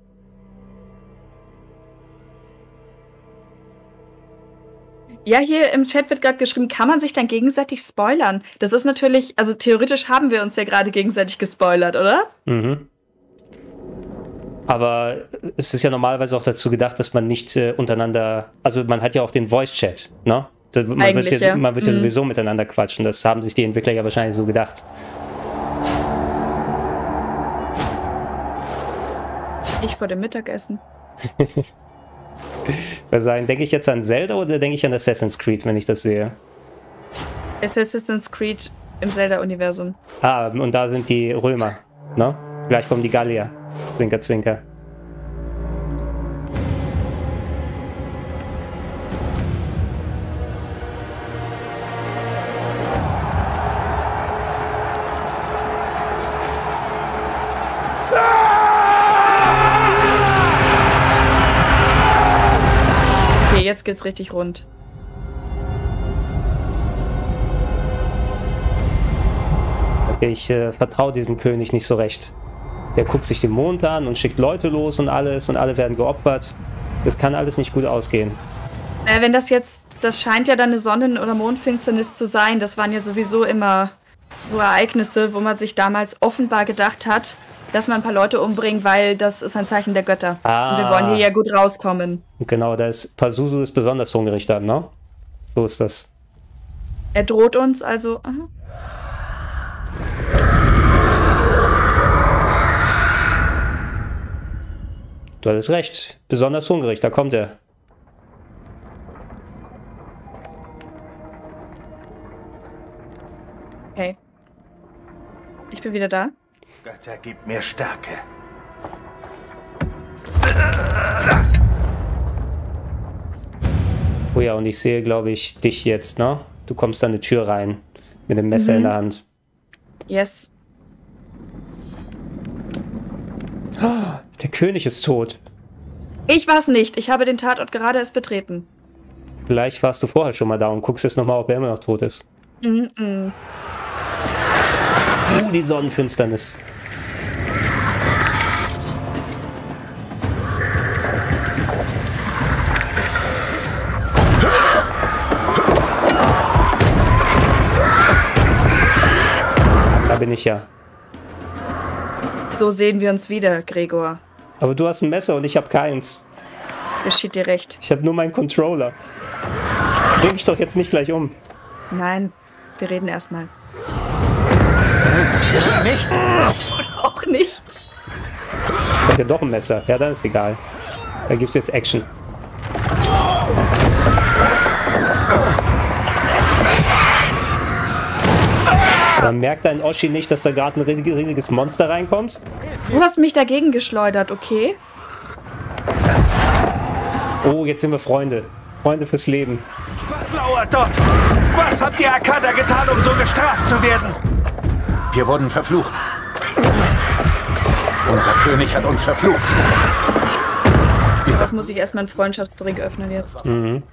Ja, hier im Chat wird gerade geschrieben, kann man sich dann gegenseitig spoilern? Das ist natürlich, also theoretisch haben wir uns ja gerade gegenseitig gespoilert, oder? Mhm. Aber es ist ja normalerweise auch dazu gedacht, dass man nicht äh, untereinander, also man hat ja auch den Voice-Chat, ne? Da- Man wird, Eigentlich, ja, ja. man wird ja Mhm. sowieso miteinander quatschen, das haben sich die Entwickler ja wahrscheinlich so gedacht. Ich vor dem Mittagessen. Was sagen, denke ich jetzt an Zelda oder denke ich an Assassin's Creed, wenn ich das sehe? Assassin's Creed im Zelda-Universum. Ah, und da sind die Römer, ne? Gleich kommen die Gallier. Zwinker, zwinker. Okay, jetzt geht's richtig rund. Ich äh, vertraue diesem König nicht so recht. Der guckt sich den Mond an und schickt Leute los und alles und alle werden geopfert. Das kann alles nicht gut ausgehen. Äh, wenn das jetzt, das scheint ja dann eine Sonnen- oder Mondfinsternis zu sein. Das waren ja sowieso immer so Ereignisse, wo man sich damals offenbar gedacht hat, dass man ein paar Leute umbringt, weil das ist ein Zeichen der Götter. Ah. Und wir wollen hier ja gut rauskommen. Genau, da ist Pazuzu ist besonders hungrig dann, ne? So ist das. Er droht uns, also... Aha. Du hattest recht. Besonders hungrig, da kommt er. Okay. Ich bin wieder da. Götter, gib mir Stärke. Oh ja, und ich sehe, glaube ich, dich jetzt, ne? Du kommst an eine Tür rein. Mit dem Messer Mhm. in der Hand. Yes. Oh, der König ist tot. Ich war's nicht. Ich habe den Tatort gerade erst betreten. Vielleicht warst du vorher schon mal da und guckst jetzt nochmal, ob er immer noch tot ist. Mhm. Uh, die Sonnenfinsternis. Da bin ich ja. So sehen wir uns wieder, Gregor. Aber du hast ein Messer und ich habe keins. Geschieht dir recht. Ich habe nur meinen Controller. Bring mich doch jetzt nicht gleich um. Nein, wir reden erstmal. Nicht? Auch nicht. Ich habe ja doch ein Messer. Ja, dann ist egal. Da gibt's jetzt Action. Man merkt dein Oschi nicht, dass da gerade ein riesig, riesiges Monster reinkommt? Du hast mich dagegen geschleudert, okay? Oh, jetzt sind wir Freunde. Freunde fürs Leben. Was lauert dort? Was habt ihr Akada getan, um so gestraft zu werden? Wir wurden verflucht. Unser König hat uns verflucht. Wir Doch muss ich erstmal einen Freundschaftsdrink öffnen jetzt. Mhm.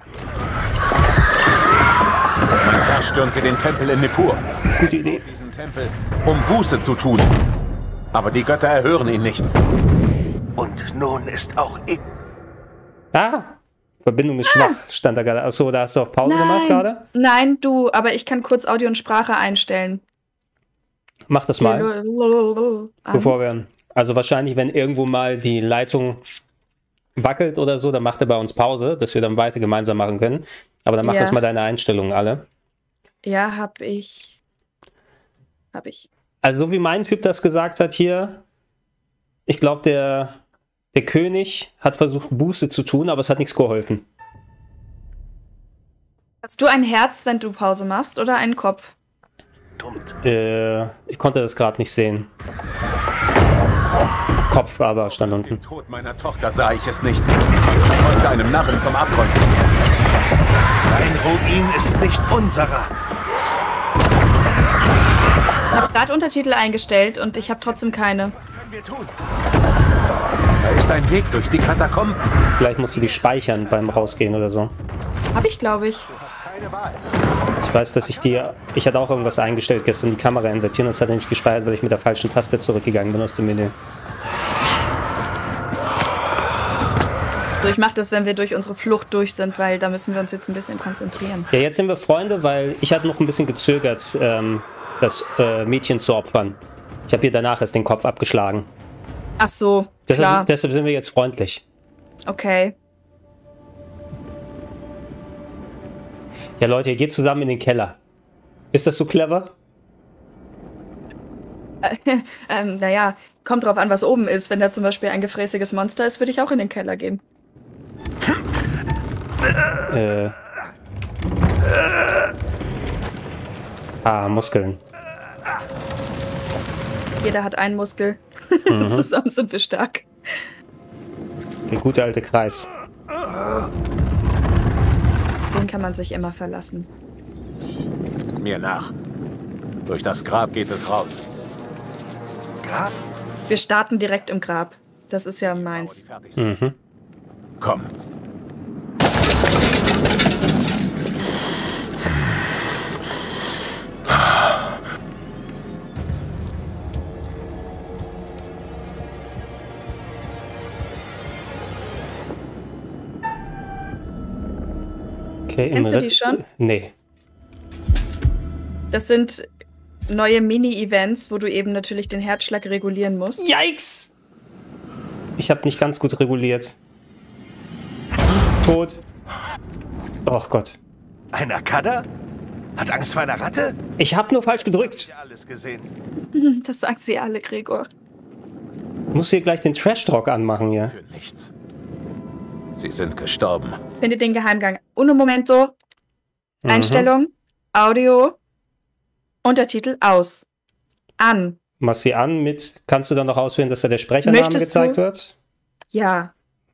Mein Herr stürmte den Tempel in Nippur. Gute Idee. Diesen Tempel, um Buße zu tun. Aber die Götter erhören ihn nicht. Und nun ist auch ich... Ah! Verbindung ist schwach, stand da gerade. Achso, da hast du auf Pause gemacht gerade? Nein, du, aber ich kann kurz Audio und Sprache einstellen. Mach das mal, An. bevor wir... Also wahrscheinlich, wenn irgendwo mal die Leitung wackelt oder so, dann macht er bei uns Pause, dass wir dann weiter gemeinsam machen können. Aber dann mach Ja. das mal deine Einstellungen alle. Ja, hab ich. Hab ich. Also so wie mein Typ das gesagt hat hier, ich glaube, der, der König hat versucht, Buße zu tun, aber es hat nichts geholfen. Hast du ein Herz, wenn du Pause machst, oder einen Kopf? Äh, ich konnte das gerade nicht sehen. Kopf aber stand unten. Im Tod meiner Tochter sah ich es nicht. Ich folgte einem Narren zum Abgrund. Sein Ruin ist nicht unserer. Ich habe gerade Untertitel eingestellt und ich habe trotzdem keine. Was können wir tun? Da ist ein Weg durch die Katakomben. Vielleicht musst du die speichern beim Rausgehen oder so. Hab ich, glaube ich. Du hast keine Wahl. Ich weiß, dass ich dir... Ich hatte auch irgendwas eingestellt gestern, die Kamera invertieren, und das hat er nicht gespeichert, weil ich mit der falschen Taste zurückgegangen bin aus dem Menü. So, ich mache das, wenn wir durch unsere Flucht durch sind, weil da müssen wir uns jetzt ein bisschen konzentrieren. Ja, jetzt sind wir Freunde, weil ich hatte noch ein bisschen gezögert, ähm, das äh, Mädchen zu opfern. Ich habe ihr danach erst den Kopf abgeschlagen. Ach so, klar. Deshalb, deshalb sind wir jetzt freundlich. Okay. Ja, Leute, ihr geht zusammen in den Keller. Ist das so clever? Ähm, naja, kommt drauf an, was oben ist. Wenn da zum Beispiel ein gefräßiges Monster ist, würde ich auch in den Keller gehen. Äh. Ah, Muskeln. Jeder hat einen Muskel. Mhm. Zusammen sind wir stark. Der gute alte Kreis. Den kann man sich immer verlassen. Mir nach. Durch das Grab geht es raus. Grab? Wir starten direkt im Grab. Das ist ja meins. Mhm. Komm. Okay, im Kennst du Ritt- die schon? Nee. Das sind neue Mini-Events, wo du eben natürlich den Herzschlag regulieren musst. Yikes! Ich habe nicht ganz gut reguliert. Tot. Oh Gott. Ein Akada? Hat Angst vor einer Ratte? Ich habe nur falsch gedrückt. Ja, alles gesehen. Das sagen sie alle, Gregor. Muss hier gleich den Trash-Talk anmachen hier. Für nichts. Sie sind gestorben. Finde den Geheimgang. Uno momento. Mhm. Einstellung. Audio. Untertitel aus. An. Mach sie an mit, kannst du dann noch auswählen, dass da der Sprechername Möchtest gezeigt du? wird? Ja.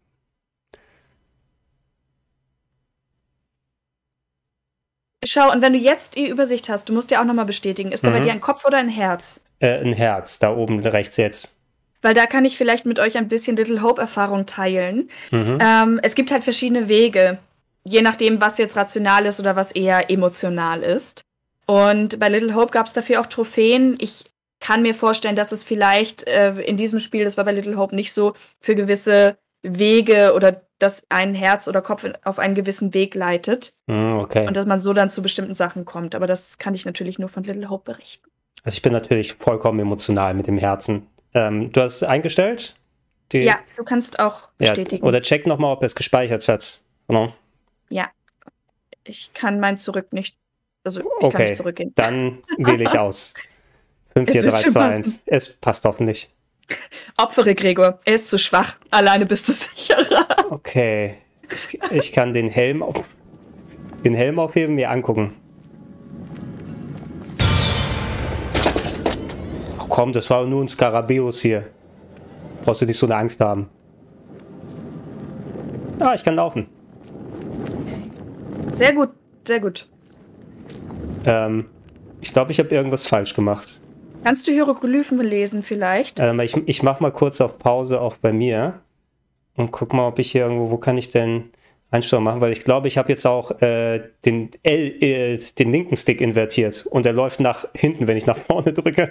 Schau, und wenn du jetzt die Übersicht hast, du musst ja auch nochmal bestätigen, ist da bei Mhm. dir ein Kopf oder ein Herz? Äh, ein Herz, da oben rechts jetzt. Weil da kann ich vielleicht mit euch ein bisschen Little Hope-Erfahrung teilen. Mhm. Ähm, es gibt halt verschiedene Wege, je nachdem, was jetzt rational ist oder was eher emotional ist. Und bei Little Hope gab es dafür auch Trophäen. Ich kann mir vorstellen, dass es vielleicht äh, in diesem Spiel, das war bei Little Hope nicht so, für gewisse Wege oder dass ein Herz oder Kopf auf einen gewissen Weg leitet. Mhm, okay. Und dass man so dann zu bestimmten Sachen kommt. Aber das kann ich natürlich nur von Little Hope berichten. Also ich bin natürlich vollkommen emotional mit dem Herzen. Ähm, du hast es eingestellt? Die, Ja, du kannst auch ja, bestätigen. oder check nochmal, ob es gespeichert hat. Genau. Ja. Ich kann mein Zurück nicht. Also ich kann Okay, nicht zurückgehen. dann wähle ich aus. fünf, Es vier, wird drei, schon zwei, passen. eins. Es passt hoffentlich. Opfere Gregor. Er ist zu schwach. Alleine bist du sicherer. Okay. Ich, ich kann den Helm auf, den Helm aufheben, mir angucken. Ach komm, das war nur ein Skarabäus hier. Brauchst du nicht so eine Angst haben. Ah, ich kann laufen. Sehr gut, sehr gut. Ähm, ich glaube, ich habe irgendwas falsch gemacht. Kannst du Hieroglyphen lesen vielleicht? Ähm, ich ich mache mal kurz auf Pause auch bei mir und guck mal, ob ich hier irgendwo, wo kann ich denn Einstellungen machen, weil ich glaube, ich habe jetzt auch äh, den, L, äh, den linken Stick invertiert und der läuft nach hinten, wenn ich nach vorne drücke.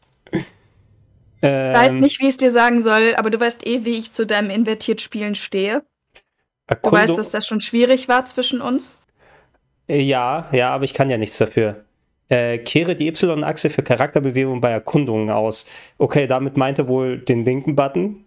ähm, Ich weiß nicht, wie ich es dir sagen soll, aber du weißt eh, wie ich zu deinem invertiert Spielen stehe. Du Erkundung- weißt, dass das schon schwierig war zwischen uns. Äh, Ja, ja, aber ich kann ja nichts dafür. Äh, kehre die Y-Achse für Charakterbewegung bei Erkundungen aus. Okay, damit meint er wohl den linken Button.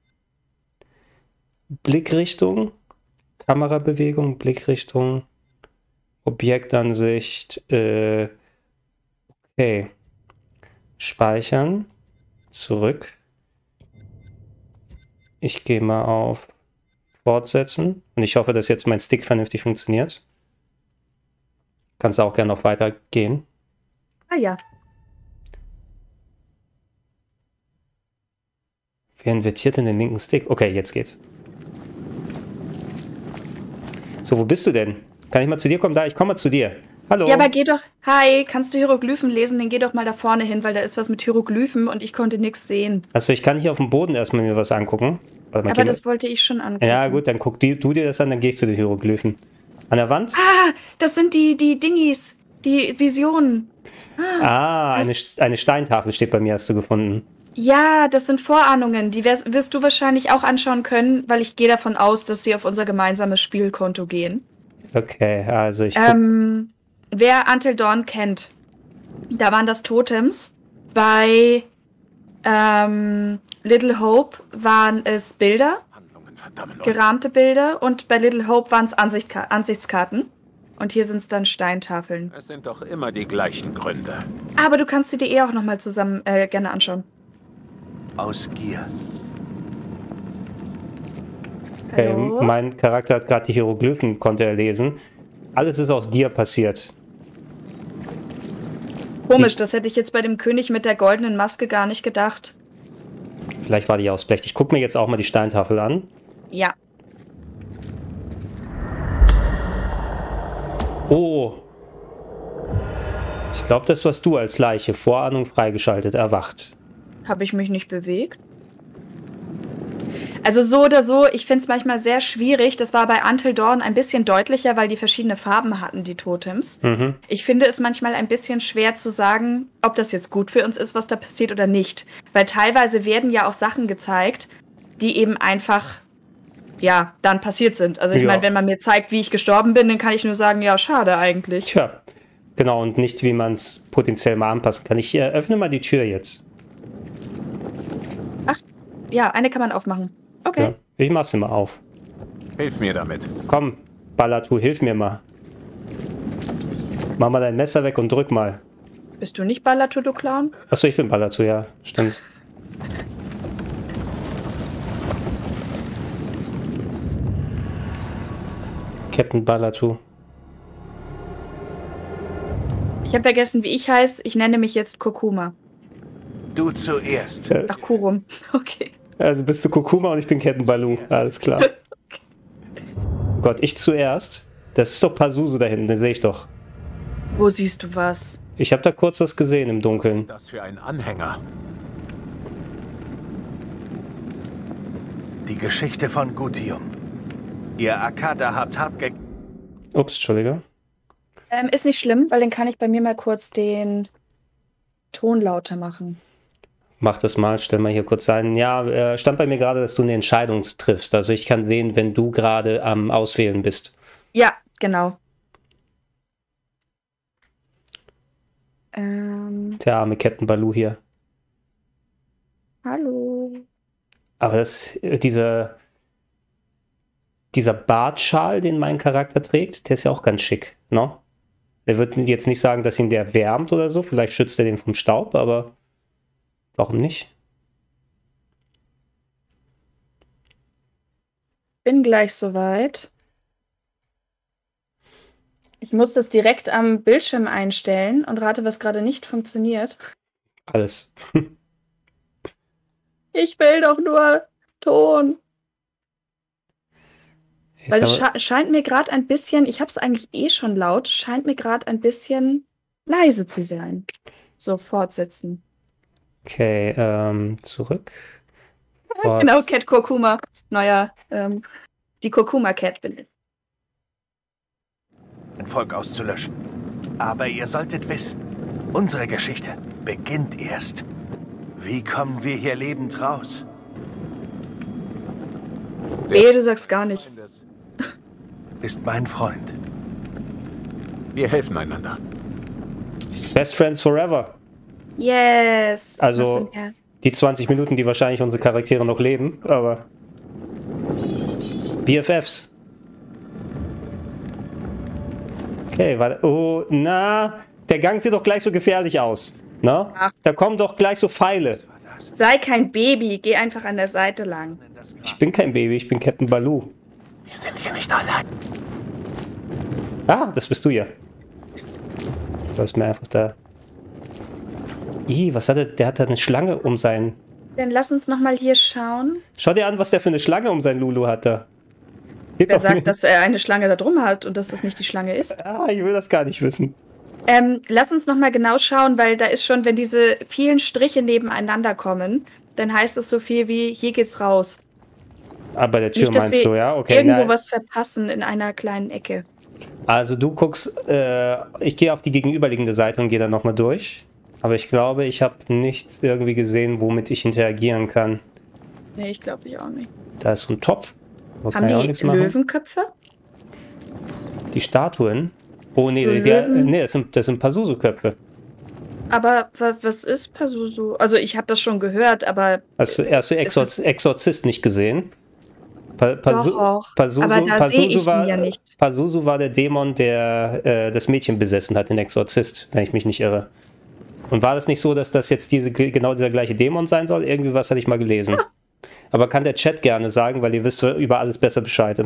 Blickrichtung, Kamerabewegung, Blickrichtung, Objektansicht, äh, okay. Speichern, zurück. Ich gehe mal auf Fortsetzen und ich hoffe, dass jetzt mein Stick vernünftig funktioniert. Kannst du auch gerne noch weitergehen. Ah ja. Wer invertiert denn den linken Stick? Okay, jetzt geht's. So, wo bist du denn? Kann ich mal zu dir kommen? Da, ich komme mal zu dir. Hallo. Ja, aber geh doch. Hi, kannst du Hieroglyphen lesen? Dann geh doch mal da vorne hin, weil da ist was mit Hieroglyphen und ich konnte nichts sehen. Also ich kann hier auf dem Boden erstmal mir was angucken. Warte mal, Aber geh das mal- wollte ich schon angucken. ja gut, dann guck die, du dir das an, dann gehe ich zu den Hieroglyphen. An der Wand? Ah, das sind die, die Dingis, die Visionen. Ah, eine, eine Steintafel steht bei mir, hast du gefunden. Ja, das sind Vorahnungen. Die wirst, wirst du wahrscheinlich auch anschauen können, weil ich gehe davon aus, dass sie auf unser gemeinsames Spielkonto gehen. Okay, also ich guck, Ähm, wer Until Dawn kennt, da waren das Totems. Bei ähm, Little Hope waren es Bilder, Handlungen verdammen uns. gerahmte Bilder, und bei Little Hope waren es Ansichtka- Ansichtskarten. Und hier sind es dann Steintafeln. Es sind doch immer die gleichen Gründe. Aber du kannst sie dir eh auch nochmal zusammen äh, gerne anschauen. Aus Gier. okay, Hallo? mein Charakter hat gerade die Hieroglyphen, konnte er lesen. Alles ist aus Gier passiert. Komisch, das hätte ich jetzt bei dem König mit der goldenen Maske gar nicht gedacht. Vielleicht war die aus Blech. Ich gucke mir jetzt auch mal die Steintafel an. Ja. Oh. Ich glaube, das warst du als Leiche. Vorahnung freigeschaltet, erwacht. Habe ich mich nicht bewegt? Also so oder so, ich finde es manchmal sehr schwierig. Das war bei Until Dawn ein bisschen deutlicher, weil die verschiedene Farben hatten, die Totems. Mhm. Ich finde es manchmal ein bisschen schwer zu sagen, ob das jetzt gut für uns ist, was da passiert oder nicht. Weil teilweise werden ja auch Sachen gezeigt, die eben einfach, ja, dann passiert sind. Also ich Ja. meine, wenn man mir zeigt, wie ich gestorben bin, dann kann ich nur sagen, ja, schade eigentlich. Tja, genau, und nicht, wie man es potenziell mal anpassen kann. Ich äh, öffne mal die Tür jetzt. Ach, ja, eine kann man aufmachen. Okay. Ja, ich mach sie mal auf. Hilf mir damit. Komm, Ballatu, hilf mir mal. Mach mal dein Messer weg und drück mal. Bist du nicht Ballatu, du Clown? Achso, ich bin Ballatu, ja, stimmt. Captain Ballatu. Ich habe vergessen, wie ich heiße. Ich nenne mich jetzt Kurkuma. Du zuerst. Ach, Kurum. Okay. Also bist du Kurkuma und ich bin Captain Baloo. Alles klar. Oh Gott, ich zuerst. Das ist doch Pazuzu da hinten, den sehe ich doch. Wo siehst du was? Ich habe da kurz was gesehen im Was Dunkeln. ist das für ein Anhänger? Die Geschichte von Gutium. Ihr Akada habt hart ge... Ups, Entschuldige. Ähm, ist nicht schlimm, weil dann kann ich bei mir mal kurz den Ton lauter machen. Mach das mal, stell mal hier kurz ein. Ja, äh, stand bei mir gerade, dass du eine Entscheidung triffst. Also ich kann sehen, wenn du gerade am Auswählen bist. Ja, genau. Ähm, Der arme Captain Baloo hier. hallo. Aber das, äh, dieser, dieser Bartschal, den mein Charakter trägt, der ist ja auch ganz schick, ne? Er wird jetzt nicht sagen, dass ihn der wärmt oder so. Vielleicht schützt er den vom Staub, aber warum nicht? Bin gleich soweit. Ich muss das direkt am Bildschirm einstellen und rate, was gerade nicht funktioniert. Alles. Ich will doch nur Ton. Ist Weil es aber- sche scheint mir gerade ein bisschen, ich habe es eigentlich eh schon laut, scheint mir gerade ein bisschen leise zu sein. So, fortsetzen. Okay, ähm, zurück. Genau, Forts- Cat Kurkuma. Neuer, ähm, die Kurkuma Cat bin ich. ein Volk auszulöschen. Aber ihr solltet wissen, unsere Geschichte beginnt erst. Wie kommen wir hier lebend raus? Wehe, du sagst gar nicht. Ist mein Freund. Wir helfen einander. Best Friends Forever. Yes. Also- Was sind ja- Die zwanzig Minuten, die wahrscheinlich unsere Charaktere noch leben, aber B F Fs. Okay, warte. Oh, na, der Gang sieht doch gleich so gefährlich aus. Na? Ach. Da kommen doch gleich so Pfeile. Sei kein Baby, geh einfach an der Seite lang. Ich bin kein Baby, ich bin Captain Baloo. Wir sind hier nicht allein. Ah, das bist du ja. Du hast mir einfach da... Ih, was hat er? Der hat da eine Schlange um sein... Dann lass uns noch mal hier schauen. Schau dir an, was der für eine Schlange um sein Lulu hat da. Geht Wer doch mir- sagt, dass er eine Schlange da drum hat und dass das nicht die Schlange ist? Ah, ich will das gar nicht wissen. Ähm, lass uns noch mal genau schauen, weil da ist schon, wenn diese vielen Striche nebeneinander kommen, dann heißt es so viel wie, hier geht's raus. Ah, bei der Tür Nicht, dass meinst wir du, ja? Okay, irgendwo nein. was verpassen in einer kleinen Ecke. Also du guckst, äh, ich gehe auf die gegenüberliegende Seite und gehe dann nochmal durch. Aber ich glaube, ich habe nicht irgendwie gesehen, womit ich interagieren kann. Nee, ich glaube ich auch nicht. Da ist so ein Topf. Da kann Haben ich auch die nichts machen. Löwenköpfe? Die Statuen? Oh nee, die, die, Löwen? nee das sind, das sind Pazuzu-Köpfe. Aber wa- was ist Pazuzu? Also ich habe das schon gehört, aber Hast du, hast du Exor Es ist- Exorzist nicht gesehen? Pa Pazu Doch, Pazuzu, aber da Pazuzu sehe ich ihn war, ja nicht. Pazuzu war der Dämon, der äh, das Mädchen besessen hat, den Exorzist, wenn ich mich nicht irre. Und war das nicht so, dass das jetzt diese, genau dieser gleiche Dämon sein soll? Irgendwie was hatte ich mal gelesen. Aber kann der Chat gerne sagen, weil ihr wisst über alles besser Bescheid immer.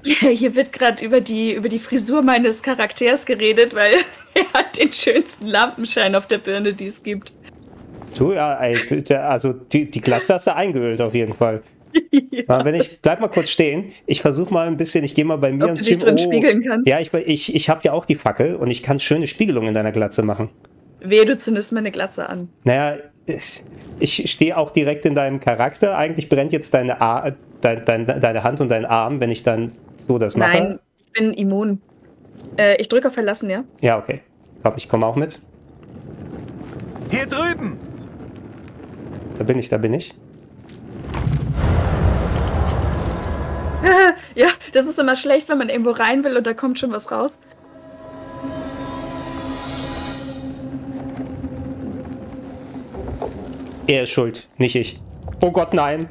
Hier wird gerade über die, über die Frisur meines Charakters geredet, weil er hat den schönsten Lampenschein auf der Birne, die es gibt. Du, ja, ey, also die, die Glatze hast du eingeölt auf jeden Fall. Ja. Wenn ich, bleib mal kurz stehen. Ich versuche mal ein bisschen, ich gehe mal bei mir Ob du dich drin oh, spiegeln kannst. Ja, ich, ich, ich habe ja auch die Fackel und ich kann schöne Spiegelungen in deiner Glatze machen. Wehe, du zündest meine Glatze an. Naja, ich, ich stehe auch direkt in deinem Charakter. Eigentlich brennt jetzt deine, Ar dein, dein, deine Hand und dein Arm, wenn ich dann so das mache. Nein, ich bin immun. Äh, ich drücke auf Verlassen, ja? Ja, okay. Komm, ich komme auch mit. Hier drüben! Da bin ich, da bin ich. Ja, das ist immer schlecht, wenn man irgendwo rein will und da kommt schon was raus. Er ist schuld, nicht ich. Oh Gott, nein.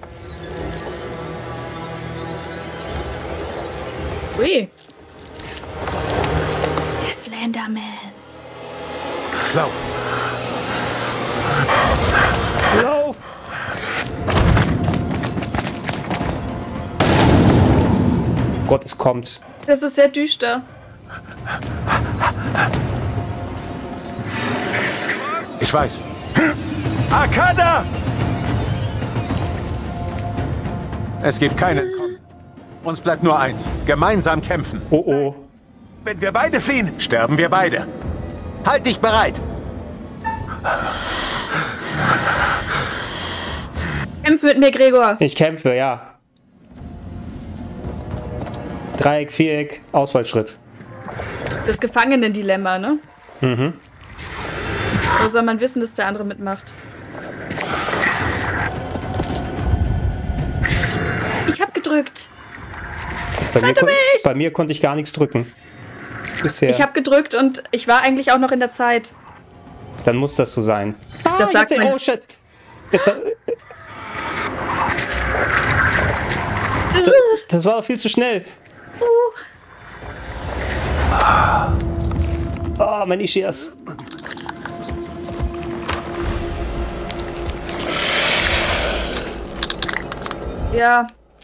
Ui. Der Slenderman. Laufen. Lauf! Gott, es kommt. Das ist sehr düster. Ich weiß. Arcana! Es gibt keinen Entkommen. Uns bleibt nur eins. Gemeinsam kämpfen. Oh oh. Wenn wir beide fliehen, Sterben wir beide. Halt dich bereit. Kämpf mit mir, Gregor. Ich kämpfe, ja. Dreieck, Viereck, Auswahlschritt. Das Gefangenendilemma, ne? Mhm. Wo soll man wissen, dass der andere mitmacht? Ich hab gedrückt. Bei mir, Rette mich! bei mir konnte ich gar nichts drücken. Bisher. Ich hab gedrückt und ich war eigentlich auch noch in der Zeit. Dann muss das so sein. Ah, Das sagt jetzt, man- oh shit. Jetzt, das, das war doch viel zu schnell. Oh, mein Ischias. Ja.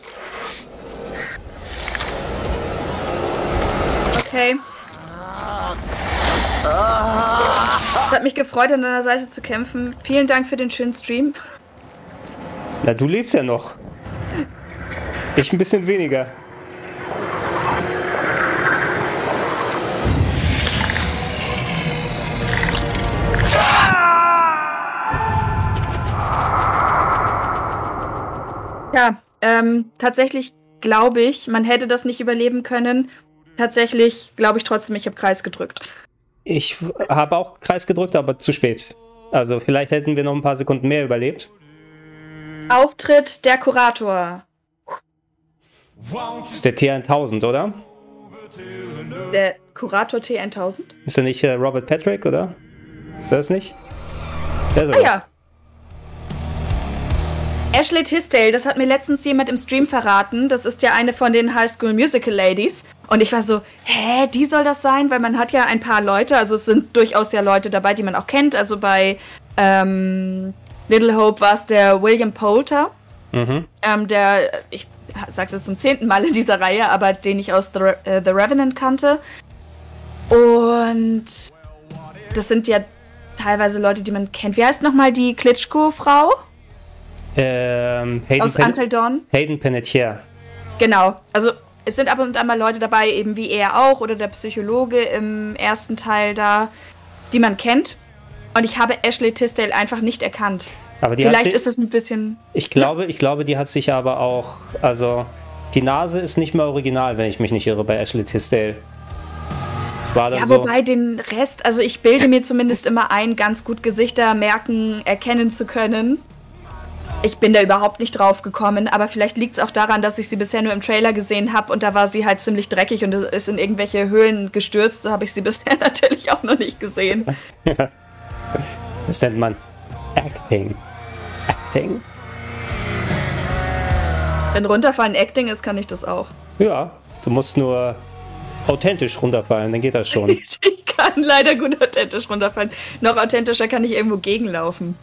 Okay. Es hat mich gefreut, an deiner Seite zu kämpfen. Vielen Dank für den schönen Stream. Na, du lebst ja noch. Ich ein bisschen weniger. Ja, ähm, tatsächlich glaube ich, man hätte das nicht überleben können. Tatsächlich glaube ich trotzdem, ich habe Kreis gedrückt. Ich habe auch Kreis gedrückt, aber zu spät. Also vielleicht hätten wir noch ein paar Sekunden mehr überlebt. Auftritt der Kurator. Das ist der T tausend, oder? Der Kurator T tausend? Ist er nicht äh, Robert Patrick, oder? Ist das nicht? Der ist er Ah doch. ja. Ashley Tisdale, das hat mir letztens jemand im Stream verraten. Das ist ja eine von den High School Musical Ladies. Und ich war so, hä, die soll das sein? Weil man hat ja ein paar Leute, also es sind durchaus ja Leute dabei, die man auch kennt. Also bei ähm, Little Hope war es der William Poulter. Mhm. Ähm, der, ich sag's jetzt zum zehnten Mal in dieser Reihe, aber den ich aus The, Re äh, The Revenant kannte. Und das sind ja teilweise Leute, die man kennt. Wie heißt nochmal die Klitschko-Frau? Ähm, Hayden, Aus Pen Until Dawn? Hayden Panettiere. Genau. Also es sind ab und an mal Leute dabei, eben wie er auch, oder der Psychologe im ersten Teil da, die man kennt. Und ich habe Ashley Tisdale einfach nicht erkannt. Aber die hat Vielleicht sich, ist es ein bisschen... ich glaube, ich glaube, die hat sich aber auch, also die Nase ist nicht mehr original, wenn ich mich nicht irre, bei Ashley Tisdale. War dann Ja, so, wobei den Rest, also ich bilde mir zumindest immer ein, ganz gut Gesichter merken, erkennen zu können. Ich bin da überhaupt nicht drauf gekommen, aber vielleicht liegt es auch daran, dass ich sie bisher nur im Trailer gesehen habe und da war sie halt ziemlich dreckig und ist in irgendwelche Höhlen gestürzt. So habe ich sie bisher natürlich auch noch nicht gesehen. das nennt man Acting. Acting? Wenn runterfallen Acting ist, kann ich das auch. Ja, du musst nur authentisch runterfallen, dann geht das schon. Ich kann leider gut authentisch runterfallen. Noch authentischer kann ich irgendwo gegenlaufen.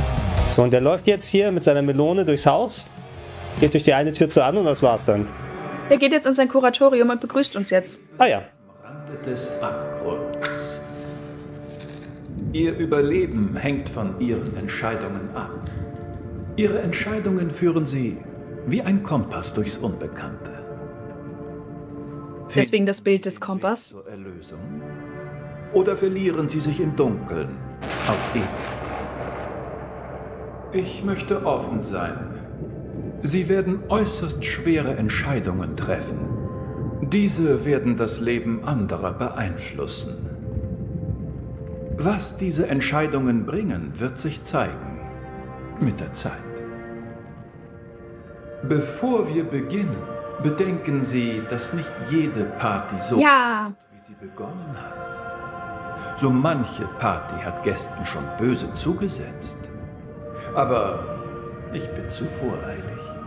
So, und der läuft jetzt hier mit seiner Melone durchs Haus, geht durch die eine Tür zu an und das war's dann. Er geht jetzt in sein Kuratorium und begrüßt uns jetzt. Ah ja. Am Rande des Abgrunds. Ihr Überleben hängt von Ihren Entscheidungen ab. Ihre Entscheidungen führen Sie wie ein Kompass durchs Unbekannte. Deswegen das Bild des Kompass. Zur Erlösung? Oder verlieren Sie sich im Dunkeln auf ewig? Ich möchte offen sein. Sie werden äußerst schwere Entscheidungen treffen. Diese werden das Leben anderer beeinflussen. Was diese Entscheidungen bringen, wird sich zeigen. Mit der Zeit. Bevor wir beginnen, bedenken Sie, dass nicht jede Party so Ja. wie sie begonnen hat. So manche Party hat Gästen schon böse zugesetzt. Aber ich bin zu voreilig.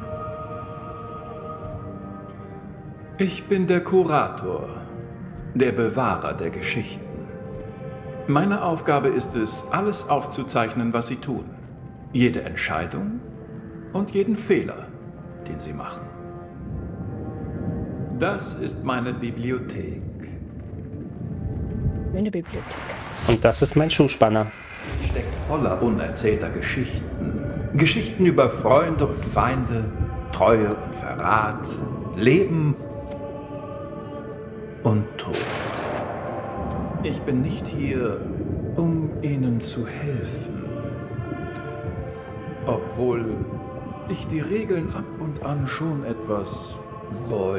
Ich bin der Kurator, der Bewahrer der Geschichten. Meine Aufgabe ist es, alles aufzuzeichnen, was Sie tun. Jede Entscheidung und jeden Fehler, den Sie machen. Das ist meine Bibliothek. Eine Bibliothek. Und das ist mein Schuhspanner. Sie steckt voller unerzählter Geschichten. Geschichten über Freunde und Feinde, Treue und Verrat, Leben und Tod. Ich bin nicht hier, um Ihnen zu helfen. Obwohl ich die Regeln ab und an schon etwas beuge.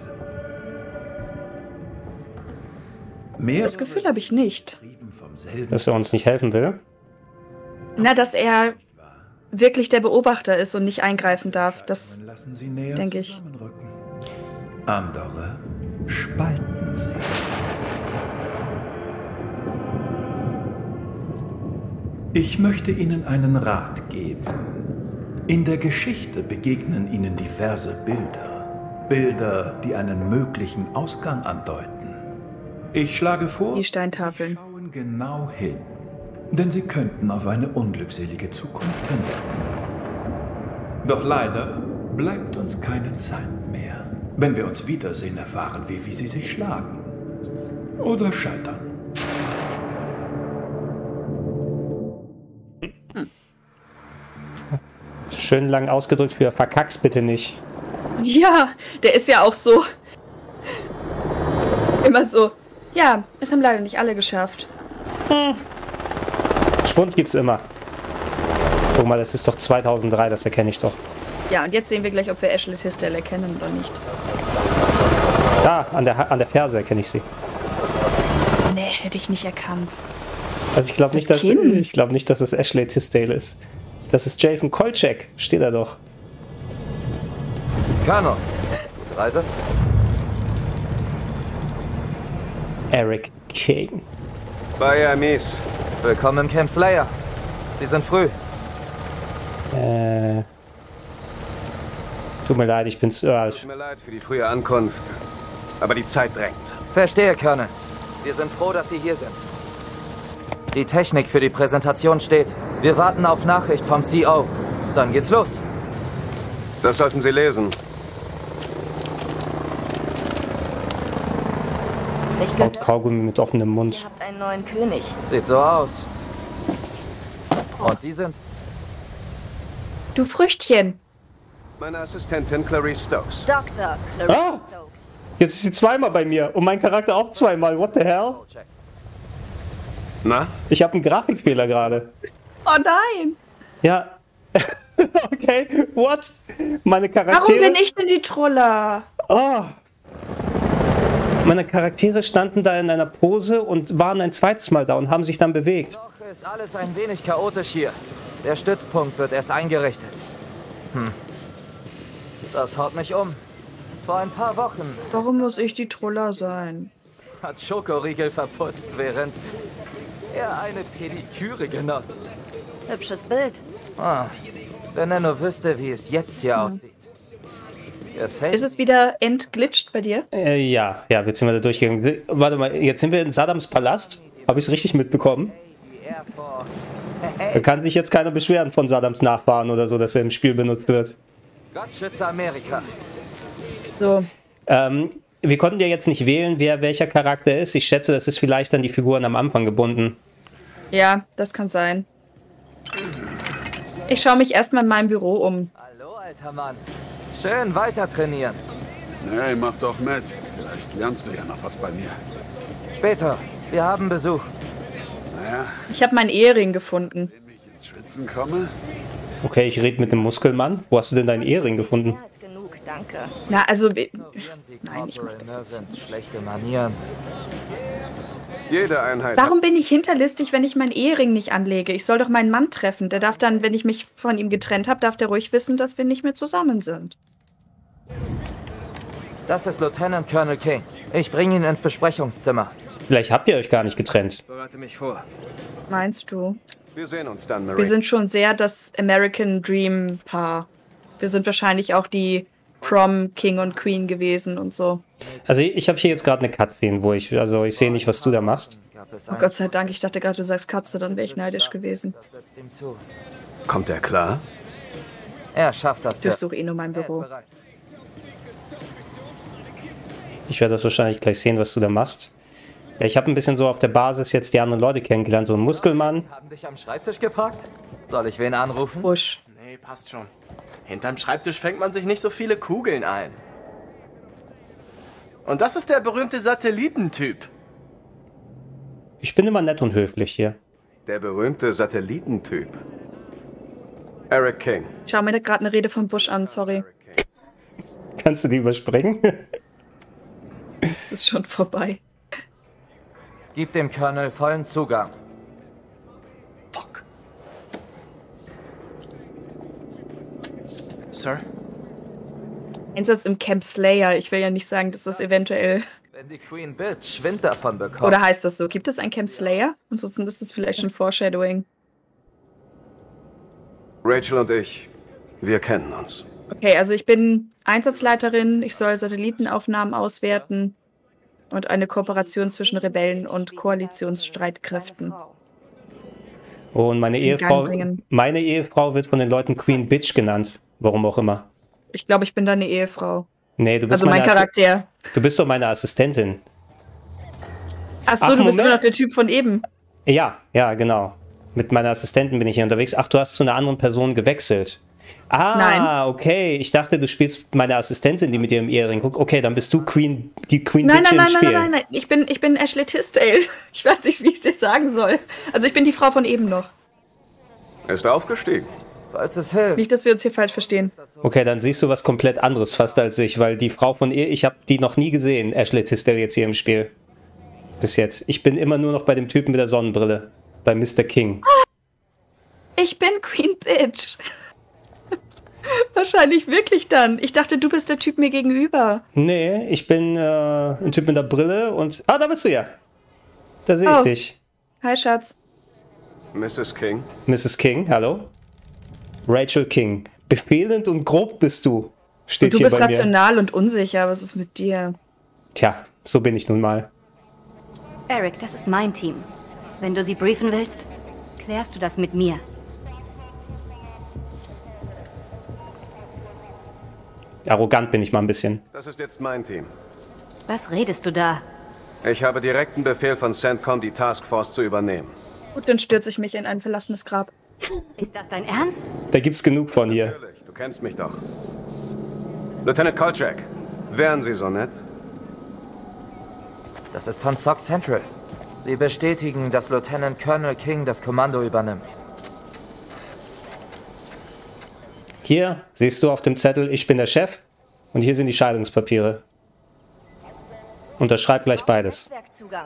Mehr Das Gefühl habe ich nicht. vom selben Dass er uns nicht helfen will. Na, dass er wirklich der Beobachter ist und nicht eingreifen darf. Das lassen Sie näher denke ich. zusammenrücken. Andere spalten sie. Ich möchte Ihnen einen Rat geben. In der Geschichte begegnen Ihnen diverse Bilder. Bilder, die einen möglichen Ausgang andeuten. Ich schlage vor, Die Steintafeln. Sie schauen genau hin. Denn sie könnten auf eine unglückselige Zukunft hindeuten. Doch leider bleibt uns keine Zeit mehr. Wenn wir uns wiedersehen, erfahren wir, wie sie sich schlagen. Oder scheitern. Schön lang ausgedrückt für verkack's bitte nicht. Ja, der ist ja auch so. Immer so. Ja, es haben leider nicht alle geschafft. Schwund gibt's immer. Guck mal, das ist doch zweitausenddrei, das erkenne ich doch. Ja, und jetzt sehen wir gleich, ob wir Ashley Tisdale erkennen oder nicht. Da, an der, an der Ferse erkenne ich sie. Nee, hätte ich nicht erkannt. Also ich glaube Das nicht, dass, Kinn. ich glaube nicht, dass es Ashley Tisdale ist. Das ist Jason Kolchak, steht da doch. Colonel, gute Reise. Eric King. Bei Amis. Willkommen im Camp Slayer. Sie sind früh. Äh, tut mir leid, ich bin's. Äh, Tut mir leid für die frühe Ankunft. Aber die Zeit drängt. Verstehe, Colonel. Wir sind froh, dass Sie hier sind. Die Technik für die Präsentation steht. Wir warten auf Nachricht vom C O. Dann geht's los. Das sollten Sie lesen. Ich Haut gehört, Kaugummi mit offenem ihr Mund. habt einen neuen König. Sieht so aus. Und Sie sind? Du Früchtchen. Meine Assistentin Clarice Stokes. Doktor Clarice Ah! Stokes. Jetzt ist sie zweimal bei mir und mein Charakter auch zweimal. What the hell? Na? Ich habe einen Grafikfehler gerade. Oh nein. Ja. Okay, what? Meine Charaktere... Warum bin ich denn die Troller? Oh. Meine Charaktere standen da in einer Pose und waren ein zweites Mal da und haben sich dann bewegt. Noch ist alles ein wenig chaotisch hier. Der Stützpunkt wird erst eingerichtet. Hm. Das haut mich um. Vor ein paar Wochen Warum muss ich die Troller sein? hat Schokoriegel verputzt, während er eine Pediküre genoss. Hübsches Bild. Ah, wenn er nur wüsste, wie es jetzt hier aussieht. Gefällt Ist es wieder entglitscht bei dir? Äh, ja, ja, jetzt sind wir da durchgegangen. Warte mal, jetzt sind wir in Saddams Palast. Habe ich es richtig mitbekommen? die Air Force. Da kann sich jetzt keiner beschweren von Saddams Nachfahren oder so, dass er im Spiel benutzt wird. Gott schütze Amerika. So, Ähm, wir konnten ja jetzt nicht wählen, wer welcher Charakter ist. Ich schätze, das ist vielleicht an die Figuren am Anfang gebunden. Ja, das kann sein. Ich schaue mich erstmal in meinem Büro um. Hallo, alter Mann. Schön weiter trainieren. Nee, mach doch mit. Vielleicht lernst du ja noch was bei mir. Später. Wir haben Besuch. Naja. Ich habe meinen Ehering gefunden. Wenn ich ins Schwitzen komme? Okay, ich rede mit dem Muskelmann. Wo hast du denn deinen Ehering gefunden? Mehr als genug, danke. Na, also... Sie Nein, ich mach das jetzt. Mervyns schlechte Manieren. Jede Einheit. Warum bin ich hinterlistig, wenn ich meinen Ehering nicht anlege? Ich soll doch meinen Mann treffen. Der darf dann, wenn ich mich von ihm getrennt habe, darf der ruhig wissen, dass wir nicht mehr zusammen sind. Das ist Lieutenant Colonel King. Ich bringe ihn ins Besprechungszimmer. Vielleicht habt ihr euch gar nicht getrennt. Bereite mich vor. Meinst du? Wir sehen uns dann, Marine. Wir sind schon sehr das American Dream Paar. Wir sind wahrscheinlich auch die Prom King und Queen gewesen und so. Also ich habe hier jetzt gerade eine Cutscene, wo ich, also ich sehe nicht, was du da machst. Oh Gott sei Dank, ich dachte gerade, du sagst Katze, dann wäre ich neidisch gewesen. Das setzt ihm zu. Kommt er klar? Er schafft das. Ich durchsuche eh nur mein Büro. bereit. Ich werde das wahrscheinlich gleich sehen, was du da machst. Ja, ich habe ein bisschen so auf der Basis jetzt die anderen Leute kennengelernt. So ein Muskelmann. Haben dich am Schreibtisch geparkt? Soll ich wen anrufen? Busch. Nee, passt schon. Hinterm Schreibtisch fängt man sich nicht so viele Kugeln ein. Und das ist der berühmte Satellitentyp. Ich bin immer nett und höflich hier. Der berühmte Satellitentyp. Eric King. Ich schaue mir gerade eine Rede von Bush an, sorry. Kannst du die überspringen? Es ist schon vorbei. Gib dem Colonel vollen Zugang. Fuck. Sir? Einsatz im Camp Slayer. Ich will ja nicht sagen, dass das eventuell... Wenn die Queen Bitch Wind davon bekommt. Oder heißt das so? Gibt es ein Camp Slayer? Ansonsten ist das vielleicht schon Foreshadowing. Rachel und ich, wir kennen uns. Okay, also ich bin Einsatzleiterin. Ich soll Satellitenaufnahmen auswerten und eine Kooperation zwischen Rebellen und Koalitionsstreitkräften. Und meine in Gang Ehefrau, bringen. meine Ehefrau wird von den Leuten Queen Bitch genannt. Warum auch immer. Ich glaube, ich bin deine Ehefrau. Nee, du bist Also mein meine Assi- Charakter. Du bist doch meine Assistentin. Achso, Ach, du bist Moment. immer noch der Typ von eben. Ja, ja, genau. Mit meiner Assistentin bin ich hier unterwegs. Ach, du hast zu einer anderen Person gewechselt. Ah, Nein. okay. Ich dachte, du spielst meine Assistentin, die mit ihrem Ehering guckt. Okay, dann bist du Queen, die Queen Nein, Bitch nein, im nein, Spiel. nein, nein, nein. Ich bin, ich bin Ashley Tisdale. Ich weiß nicht, wie ich es dir sagen soll. Also ich bin die Frau von eben noch. Er ist aufgestiegen. Falls es hilft. Nicht, dass wir uns hier falsch verstehen. Okay, dann siehst du was komplett anderes fast als ich, weil die Frau von ihr, ich habe die noch nie gesehen, Ashley Tisdale jetzt hier im Spiel. Bis jetzt. Ich bin immer nur noch bei dem Typen mit der Sonnenbrille. Bei Mister King. Ich bin Queen Bitch. Wahrscheinlich wirklich dann. Ich dachte, du bist der Typ mir gegenüber. Nee, ich bin äh, ein Typ mit der Brille und... Ah, da bist du ja. Da sehe ich Oh. dich. Hi, Schatz. Misses King. Misses King, hallo. Rachel King. Befehlend und grob bist du. Steht Und du hier bist bei mir. rational und unsicher. Was ist mit dir? Tja, so bin ich nun mal. Eric, das ist mein Team. Wenn du sie briefen willst, klärst du das mit mir. Arrogant bin ich mal ein bisschen. Das ist jetzt mein Team. Was redest du da? Ich habe direkten Befehl von CENTCOM, die Taskforce zu übernehmen. Gut, dann stürze ich mich in ein verlassenes Grab. Ist das dein Ernst? Da gibt's genug von hier. Natürlich, du kennst mich doch. Lieutenant Kolchak, wären Sie so nett? Das ist von Sox Central. Sie bestätigen, dass Lieutenant Colonel King das Kommando übernimmt. Hier siehst du auf dem Zettel, ich bin der Chef. Und hier sind die Scheidungspapiere. Unterschreib gleich beides. Netzwerkzugang.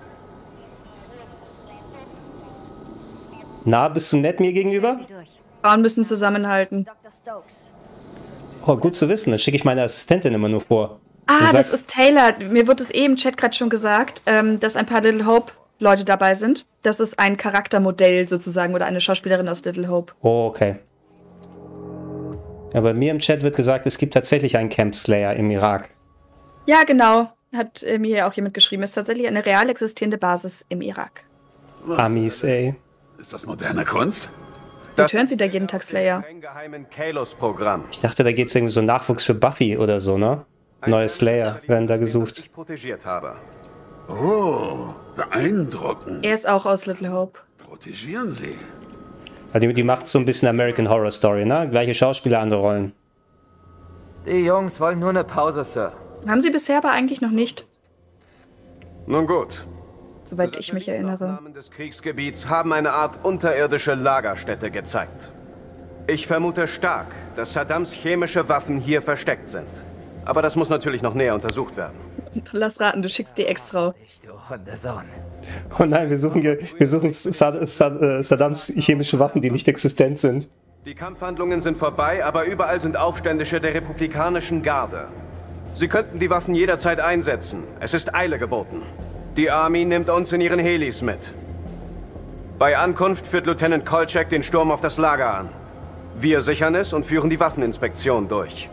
Na, bist du nett mir gegenüber? Sie durch. Frauen müssen zusammenhalten. Doktor Stokes. Oh, gut zu wissen. Dann schicke ich meine Assistentin immer nur vor. Ah, Du das sagst- ist Taylor. Mir wurde es eben im Chat gerade schon gesagt, ähm, dass ein paar Little Hope-Leute dabei sind. Das ist ein Charaktermodell sozusagen oder eine Schauspielerin aus Little Hope. Oh, okay. Ja, bei mir im Chat wird gesagt, es gibt tatsächlich einen Camp Slayer im Irak. Ja, genau. Hat äh, mir hier auch jemand geschrieben. Ist tatsächlich eine real existierende Basis im Irak. Was, Amis, ey. Ist das moderne Kunst? Und hören Sie da jeden Tag Slayer? Im geheimen Kalos-Programm. Ich dachte, da geht es irgendwie so Nachwuchs für Buffy oder so, ne? Neue Slayer werden da gesucht. Ich protegiert habe. Oh, beeindruckend. Er ist auch aus Little Hope. Protegieren Sie. Die, die macht so ein bisschen American Horror Story, ne? Gleiche Schauspieler, andere Rollen. Die Jungs wollen nur eine Pause, Sir. Haben sie bisher aber eigentlich noch nicht. Nun gut. Soweit ich mich erinnere. Aufnahmen des Kriegsgebiets haben eine Art unterirdische Lagerstätte gezeigt. Ich vermute stark, dass Saddams chemische Waffen hier versteckt sind. Aber das muss natürlich noch näher untersucht werden. Lass raten, du schickst die Ex-Frau. Du Hundesohn. Oh nein, wir suchen, hier, wir suchen Sad Sad Saddams chemische Waffen, die nicht existent sind. Die Kampfhandlungen sind vorbei, aber überall sind Aufständische der republikanischen Garde. Sie könnten die Waffen jederzeit einsetzen. Es ist Eile geboten. Die Army nimmt uns in ihren Helis mit. Bei Ankunft führt Lieutenant Kolchak den Sturm auf das Lager an. Wir sichern es und führen die Waffeninspektion durch.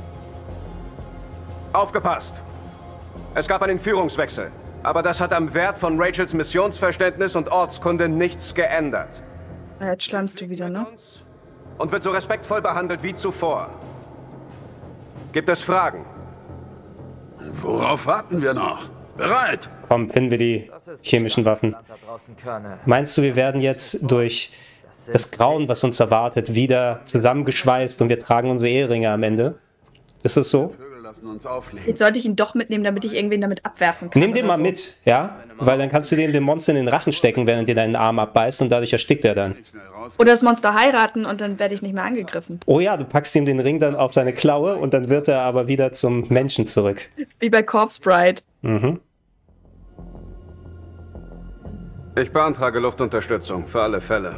Aufgepasst! Es gab einen Führungswechsel, aber das hat am Wert von Rachels Missionsverständnis und Ortskunde nichts geändert. Ja, jetzt schlammst du wieder, ne? Und wird so respektvoll behandelt wie zuvor. Gibt es Fragen? Worauf warten wir noch? Bereit! Komm, finden wir die chemischen Waffen. Meinst du, wir werden jetzt durch das Grauen, was uns erwartet, wieder zusammengeschweißt und wir tragen unsere Eheringe am Ende? Ist das so? Jetzt sollte ich ihn doch mitnehmen, damit ich irgendwen damit abwerfen kann. Nimm den mal so. mit, ja? Weil dann kannst du dem, dem Monster in den Rachen stecken, während dir deinen Arm abbeißt und dadurch erstickt er dann. Oder das Monster heiraten und dann werde ich nicht mehr angegriffen. Oh ja, du packst ihm den Ring dann auf seine Klaue und dann wird er aber wieder zum Menschen zurück. Wie bei Corpse Bride. Mhm. Ich beantrage Luftunterstützung für alle Fälle.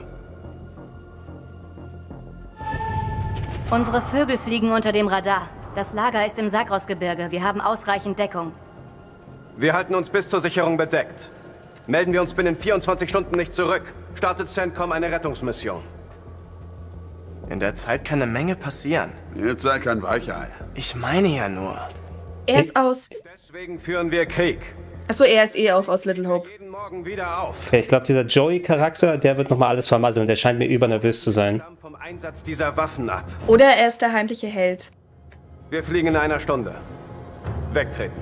Unsere Vögel fliegen unter dem Radar. Das Lager ist im Sagrosgebirge. Wir haben ausreichend Deckung. Wir halten uns bis zur Sicherung bedeckt. Melden wir uns binnen vierundzwanzig Stunden nicht zurück, startet CENTCOM eine Rettungsmission. In der Zeit kann eine Menge passieren. Jetzt sei kein Weichei. Ich meine ja nur. Er ist aus... Deswegen führen wir Krieg. Achso, er ist eh auch aus Little Hope. Jeden Morgen wieder auf. Okay, ich glaube, dieser Joey-Charakter, der wird nochmal alles vermasseln. Der scheint mir übernervös zu sein. Vom Einsatz dieser Waffen ab. Oder er ist der heimliche Held. Wir fliegen in einer Stunde. Wegtreten.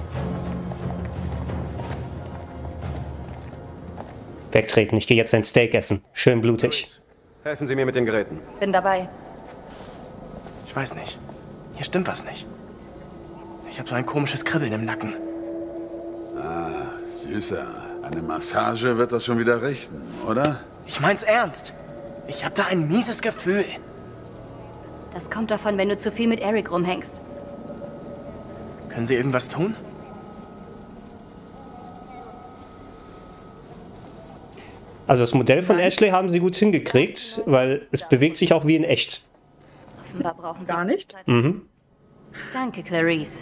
Wegtreten, ich gehe jetzt ein Steak essen. Schön blutig. Helfen Sie mir mit den Geräten. Bin dabei. Ich weiß nicht. Hier stimmt was nicht. Ich habe so ein komisches Kribbeln im Nacken. Ah, Süßer. Eine Massage wird das schon wieder richten, oder? Ich mein's ernst. Ich habe da ein mieses Gefühl. Das kommt davon, wenn du zu viel mit Eric rumhängst. Können Sie irgendwas tun? Also das Modell von Ashley haben sie gut hingekriegt, weil es bewegt sich auch wie in echt. Offenbar brauchen sie gar nicht. Mhm. Danke, Clarice.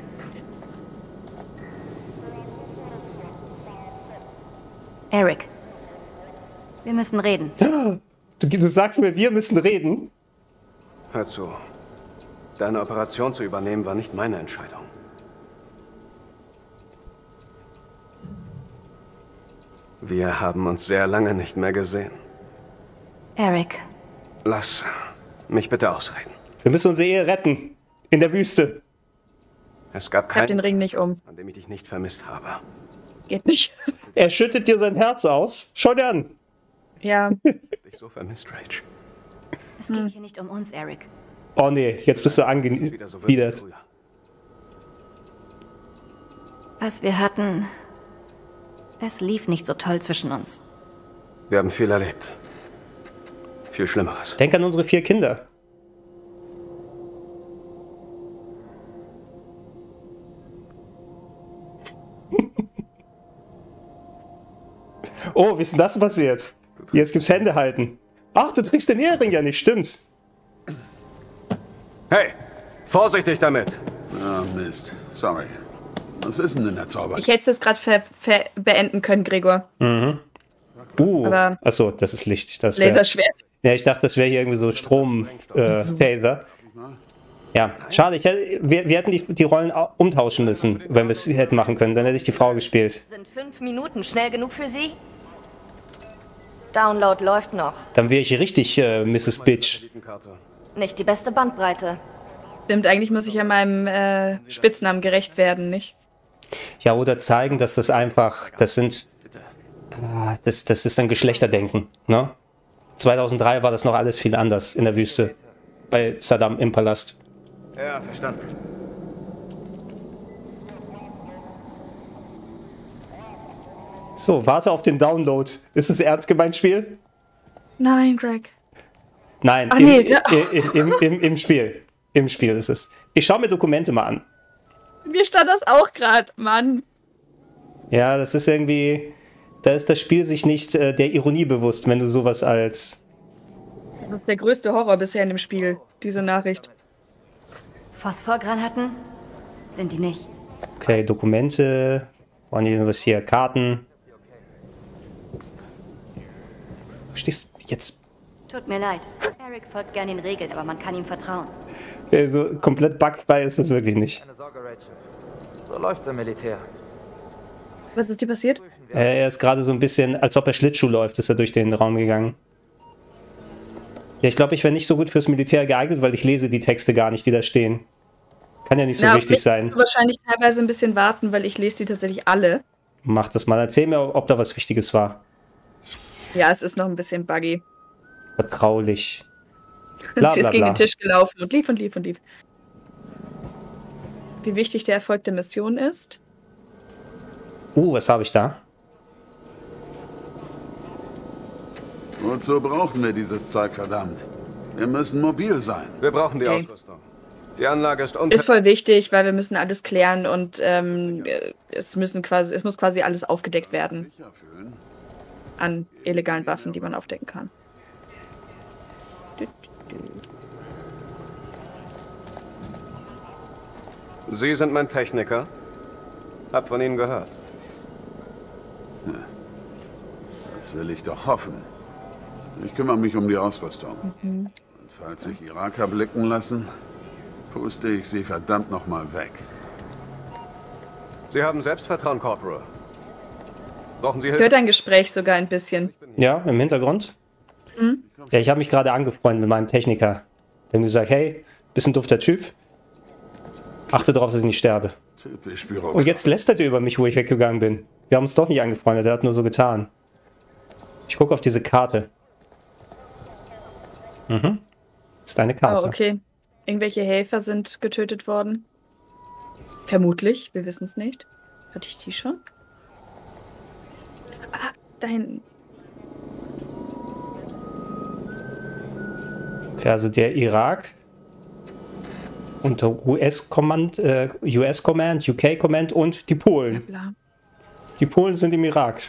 Eric, wir müssen reden. Du, du sagst mir, wir müssen reden? Hör zu. Deine Operation zu übernehmen war nicht meine Entscheidung. Wir haben uns sehr lange nicht mehr gesehen. Eric. Lass mich bitte ausreden. Wir müssen unsere Ehe retten. In der Wüste. Es gab Ich hab den keinen, Ring nicht um. an dem ich dich nicht vermisst habe. Geht nicht. Er schüttet dir sein Herz aus. Schau dir an. Ja. Dich so vermisst, Rach. Es geht hier nicht um uns, Eric. Oh nee, jetzt bist du Wieder so wie angewidert. früher. Was wir hatten, es lief nicht so toll zwischen uns. Wir haben viel erlebt. Viel Schlimmeres. Denk an unsere vier Kinder. Oh, wie ist denn das passiert? Jetzt gibt's Hände halten. Ach, du trägst den Ehering ja nicht, stimmt. Hey, vorsichtig damit. Ah, Mist. Sorry. Was ist denn in der Zauber? Ich hätte es jetzt gerade beenden können, Gregor. Mhm. Uh, Aber- achso, das ist Licht. Das wär, Laserschwert. ja, ich dachte, das wäre hier irgendwie so Strom-Taser. Ja, schade, ich hätte, wir, wir hätten die, die Rollen au- umtauschen müssen, wenn wir es hätten machen können. Dann hätte ich die Frau gespielt. Sind fünf Minuten schnell genug für Sie? Download läuft noch. Dann wäre ich richtig äh, Misses Bitch. Visitenkarte. Nicht die beste Bandbreite. Stimmt, eigentlich muss ich ja meinem äh, Spitznamen gerecht werden, nicht? Ja, oder zeigen, dass das einfach, das sind, äh, das, das ist ein Geschlechterdenken, ne? zweitausenddrei war das noch alles viel anders in der Wüste, bei Saddam im Palast. Ja, verstanden. So, warte auf den Download. Ist es ernst gemeint, Spiel? Nein, Greg. Nein, Ach, im, nee, im, im, im, im Spiel. Im Spiel ist es. Ich schaue mir Dokumente mal an. Mir stand das auch gerade, Mann. Ja, das ist irgendwie... Da ist das Spiel sich nicht äh, der Ironie bewusst, wenn du sowas als... Das ist der größte Horror bisher in dem Spiel, diese Nachricht. Phosphorgranaten? Sind die nicht. Okay, Dokumente. Wollen die was hier? Karten. Stehst du jetzt? Tut mir leid. Eric folgt gern den Regeln, aber man kann ihm vertrauen. Also, komplett bugfrei ist das wirklich nicht. Keine Sorge, Rachel. So läuft's im Militär. Was ist dir passiert? Äh, er ist gerade so ein bisschen, als ob er Schlittschuh läuft, ist er durch den Raum gegangen. Ja, ich glaube, ich wäre nicht so gut fürs Militär geeignet, weil ich lese die Texte gar nicht, die da stehen. Kann ja nicht so Na, wichtig ich sein. Wahrscheinlich teilweise ein bisschen warten, weil ich lese die tatsächlich alle. Mach das mal. Erzähl mir, ob da was Wichtiges war. Ja, es ist noch ein bisschen buggy. Vertraulich. Bla, Sie ist bla, gegen bla. den Tisch gelaufen und lief und lief und lief. Wie wichtig der Erfolg der Mission ist? Uh, was habe ich da? Wozu brauchen wir dieses Zeug, verdammt? Wir müssen mobil sein. Wir brauchen die Okay. Ausrüstung. Die Anlage ist unter... Ist voll wichtig, weil wir müssen alles klären und ähm, es müssen quasi, es muss quasi alles aufgedeckt werden Sicher fühlen? an illegalen Waffen, die man aufdecken kann. Sie sind mein Techniker. Hab von Ihnen gehört. Das will ich doch hoffen. Ich kümmere mich um die Ausrüstung. Mhm. Und falls sich Iraker blicken lassen, puste ich sie verdammt nochmal weg. Sie haben Selbstvertrauen, Corporal. Brauchen Sie Hört Hilfe? ein Gespräch sogar ein bisschen. Ja, im Hintergrund. Mhm. Ja, ich habe mich gerade angefreundet mit meinem Techniker. Der hat gesagt, hey, bist ein dufter Typ. Achte darauf, dass ich nicht sterbe. Typisch Bürokrat. Und jetzt lästert er über mich, wo ich weggegangen bin. Wir haben uns doch nicht angefreundet, er hat nur so getan. Ich gucke auf diese Karte. Mhm. Das ist eine Karte. Oh, okay. Irgendwelche Helfer sind getötet worden. Vermutlich, wir wissen es nicht. Hatte ich die schon? Ah, da hinten. Okay, also der Irak unter U S-Command, äh, U S-Command, U K-Command und die Polen. Bla. Die Polen sind im Irak.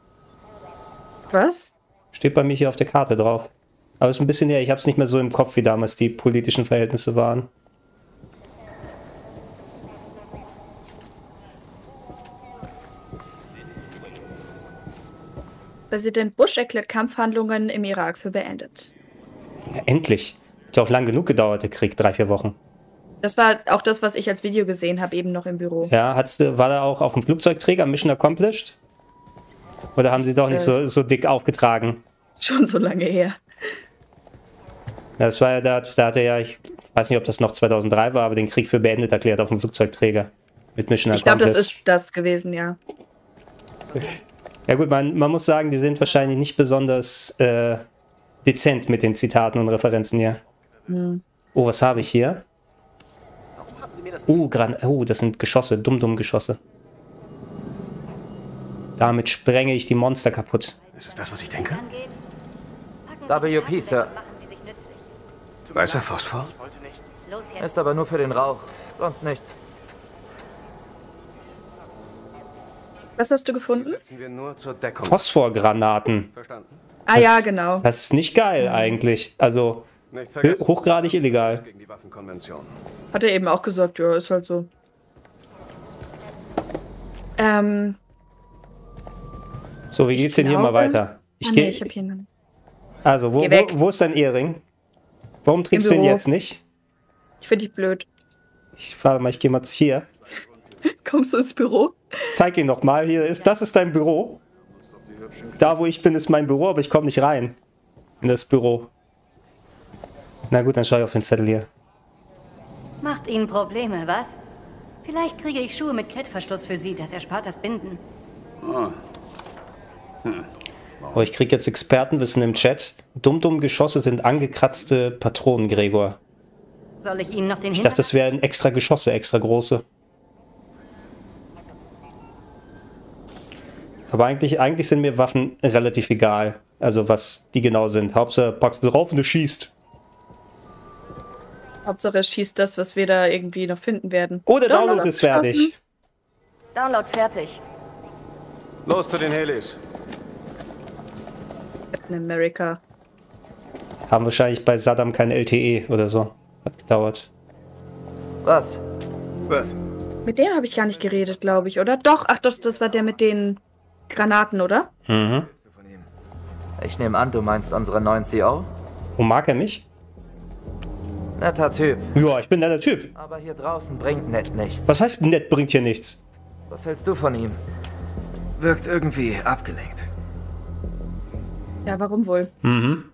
Was? Steht bei mir hier auf der Karte drauf. Aber ist ein bisschen her, ich habe es nicht mehr so im Kopf, wie damals die politischen Verhältnisse waren. Präsident Bush erklärt Kampfhandlungen im Irak für beendet. Ja, endlich. Hat ja auch lang genug gedauert, der Krieg, drei, vier Wochen. Das war auch das, was ich als Video gesehen habe, eben noch im Büro. Ja, hat's, war da auch auf dem Flugzeugträger Mission Accomplished? Oder haben sie doch nicht so, so dick aufgetragen? Schon so lange her. Ja, das war ja, da, da hat er ja, ich weiß nicht, ob das noch zweitausenddrei war, aber den Krieg für beendet erklärt auf dem Flugzeugträger. Mit Mission Ich glaube, das Accomplished. ist das gewesen, ja. Ja gut, man, man muss sagen, die sind wahrscheinlich nicht besonders äh, dezent mit den Zitaten und Referenzen hier. Hm. Oh, was habe ich hier? Uh, Gran oh, das sind Geschosse, Dumm-Dumm-Geschosse. Damit sprenge ich die Monster kaputt. Ist es das, was ich denke? W P, Sir. Weißer Phosphor? Ist aber nur für den Rauch. Sonst nichts. Was hast du gefunden? Setzen wir nur zur Deckung. Phosphorgranaten. Verstanden? Ah Das- ja, genau. Das ist nicht geil eigentlich. Also Nicht vergessen. hochgradig illegal. Gegen die Waffenkonvention. Hat er eben auch gesagt, ja, ist halt so. Ähm, So, wie geht's denn hier mal glaube- weiter? Ich ah, nee, gehe. ich hab hier einen. Also, wo, Geh weg. wo, wo ist dein Ehering? Warum trägst Im du ihn Büro. jetzt nicht? Ich finde dich blöd. Ich fahre mal, ich gehe mal hier. Kommst du ins Büro? Zeig ihn doch mal. Hier ist, das ist dein Büro. Da, wo ich bin, ist mein Büro, aber ich komme nicht rein. In das Büro. Na gut, dann schaue ich auf den Zettel hier. Macht Ihnen Probleme, was? Vielleicht kriege ich Schuhe mit Klettverschluss für Sie, das erspart das Binden. Oh. Hm. Oh, ich kriege jetzt Expertenwissen im Chat. Dumm-Dumm-Geschosse sind angekratzte Patronen, Gregor. Soll ich Ihnen noch den Ich dachte, das wären extra Geschosse, extra große. Aber eigentlich, eigentlich sind mir Waffen relativ egal. Also was die genau sind. Hauptsache packst du drauf und du schießt. Hauptsache es schießt das, was wir da irgendwie noch finden werden. Oh, der Download, Download ist fertig. Download fertig. Los zu den Helis. Captain America. Haben wahrscheinlich bei Saddam kein L T E oder so. Hat gedauert. Was? Was? Mit dem habe ich gar nicht geredet, glaube ich, oder? Doch, ach das, das war der mit den Granaten, oder? Mhm. Ich nehme an, du meinst unseren neuen C E O? Und mag er mich? Netter Typ. Ja, ich bin ein netter Typ. Aber hier draußen bringt nett nichts. Was heißt nett bringt hier nichts? Was hältst du von ihm? Wirkt irgendwie abgelenkt. Ja, warum wohl? Mhm.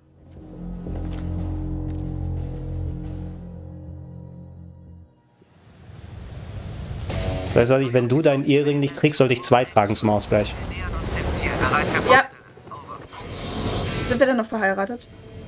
Weißt du, wenn du deinen Ehering nicht trägst, sollte ich zwei tragen zum Ausgleich. Ja. Sind wir denn noch verheiratet?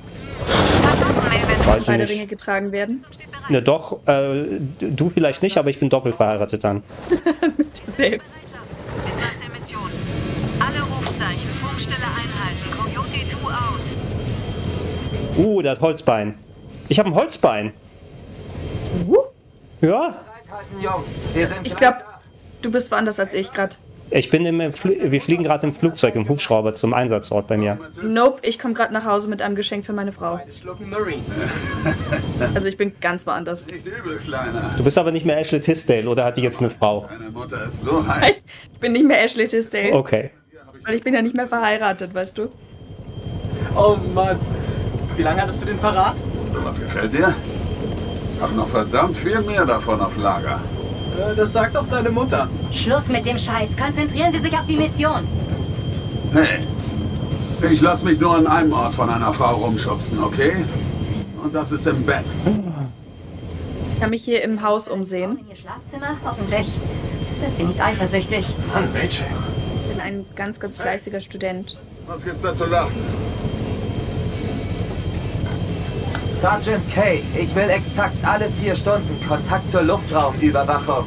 Weiß Beide nicht. Ringe getragen werden? Ne, doch. Äh, du vielleicht nicht, aber ich bin doppelt verheiratet dann. Mit dir selbst. Bis nach der Mission. Alle Rufzeichen, Funkstelle einhalten. Coyote zwei out. Uh, der hat Holzbein. Ich habe ein Holzbein. Uh? Ja. Jungs, wir sind ich glaube, du bist woanders als ich gerade. Ich bin im Fl wir fliegen gerade im Flugzeug, im Hubschrauber zum Einsatzort bei mir. Nope, ich komme gerade nach Hause mit einem Geschenk für meine Frau. Marines. Also ich bin ganz woanders. Nicht übel, Kleiner. Du bist aber nicht mehr Ashley Tisdale, oder hat die jetzt eine Frau? Deine Mutter ist so heiß. Ich bin nicht mehr Ashley Tisdale. Okay. Weil ich bin ja nicht mehr verheiratet, weißt du? Oh Mann. Wie lange hattest du den parat? So, was gefällt dir? Hab noch verdammt viel mehr davon auf Lager. Äh, das sagt auch deine Mutter. Schluss mit dem Scheiß. Konzentrieren Sie sich auf die Mission. Hey, ich lass mich nur an einem Ort von einer Frau rumschubsen, okay? Und das ist im Bett. Ich kann mich hier im Haus umsehen. In Ihr Schlafzimmer? Hoffentlich. Wird sie nicht eifersüchtig. Mann, Rachel. Ich bin ein ganz, ganz fleißiger Student. Was gibt's da zu lachen? Sergeant Kay, ich will exakt alle vier Stunden Kontakt zur Luftraumüberwachung.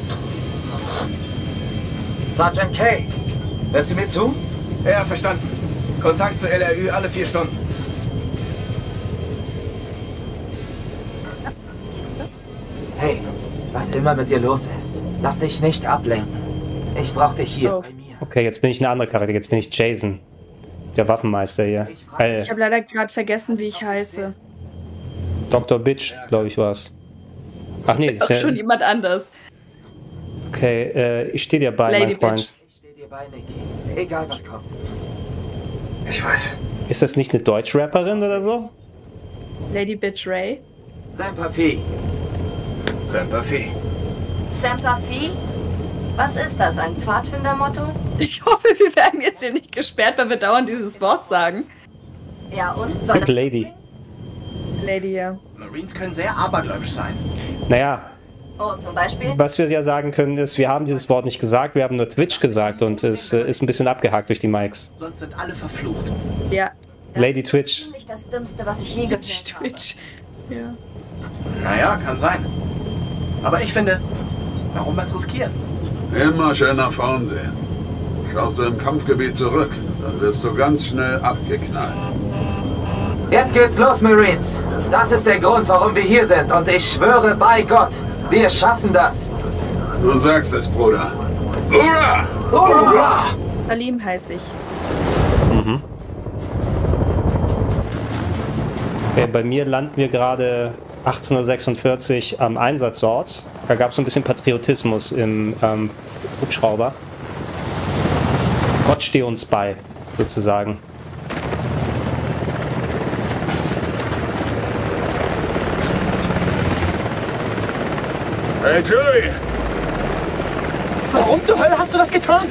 Sergeant Kay, hörst du mir zu? Ja, verstanden. Kontakt zur L R Ü alle vier Stunden. Hey, was immer mit dir los ist, lass dich nicht ablenken. Ich brauch dich hier Oh. bei mir. Okay, jetzt bin ich eine andere Charakter. Jetzt bin ich Jason. Der Waffenmeister hier. Äh, Ich habe leider gerade vergessen, wie ich heiße. Doktor Bitch, glaube ich, war's. Ach nee, das Auch ist schon ja... jemand anders. Okay, äh, ich stehe dir bei, Lady mein Freund. Bitch. Ich stehe dir bei, Nikki. Egal, was kommt. Ich weiß. Ist das nicht eine Deutsch-Rapperin oder so? Lady Bitch Ray. Semper Fi. Semper Fi. Semper Fi? Was ist das, ein Pfadfindermotto? Ich hoffe, wir werden jetzt hier nicht gesperrt, weil wir dauernd dieses Wort sagen. Ja, und? Soll das Lady. Lady, ja. Marines können sehr abergläubisch sein. Naja, Oh, zum Beispiel? was wir ja sagen können ist, wir haben dieses Wort nicht gesagt, wir haben nur Twitch gesagt und es äh, ist ein bisschen abgehakt durch die Mics. Sonst sind alle verflucht. Ja. Lady Twitch. Nicht das Dümmste, was ich je gehört habe. Twitch. Ja. Naja, kann sein. Aber ich finde, warum was riskieren? Immer schön nach vorn sehen. Schaust du im Kampfgebiet zurück, dann wirst du ganz schnell abgeknallt. Jetzt geht's los, Marines. Das ist der Grund, warum wir hier sind. Und ich schwöre bei Gott, wir schaffen das. Du sagst es, Bruder. Hurra! Hurra! Salim heiße ich. Mhm. Okay, bei mir landen wir gerade achtzehnhundertsechsundvierzig am Einsatzort. Da gab es so ein bisschen Patriotismus im ähm, Hubschrauber. Gott stehe uns bei, sozusagen. Hey, Julie! Warum zur Hölle hast du das getan?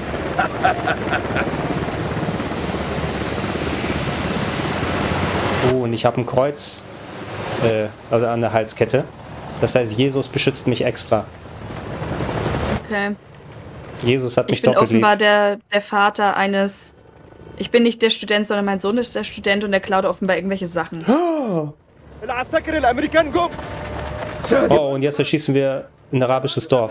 Oh, und ich habe ein Kreuz, äh, also an der Halskette. Das heißt, Jesus beschützt mich extra. Okay. Jesus hat mich Ich bin doppelt offenbar lieb. der, der Vater eines... Ich bin nicht der Student, sondern mein Sohn ist der Student und der klaut offenbar irgendwelche Sachen. Oh, und jetzt erschießen wir ein arabisches Dorf.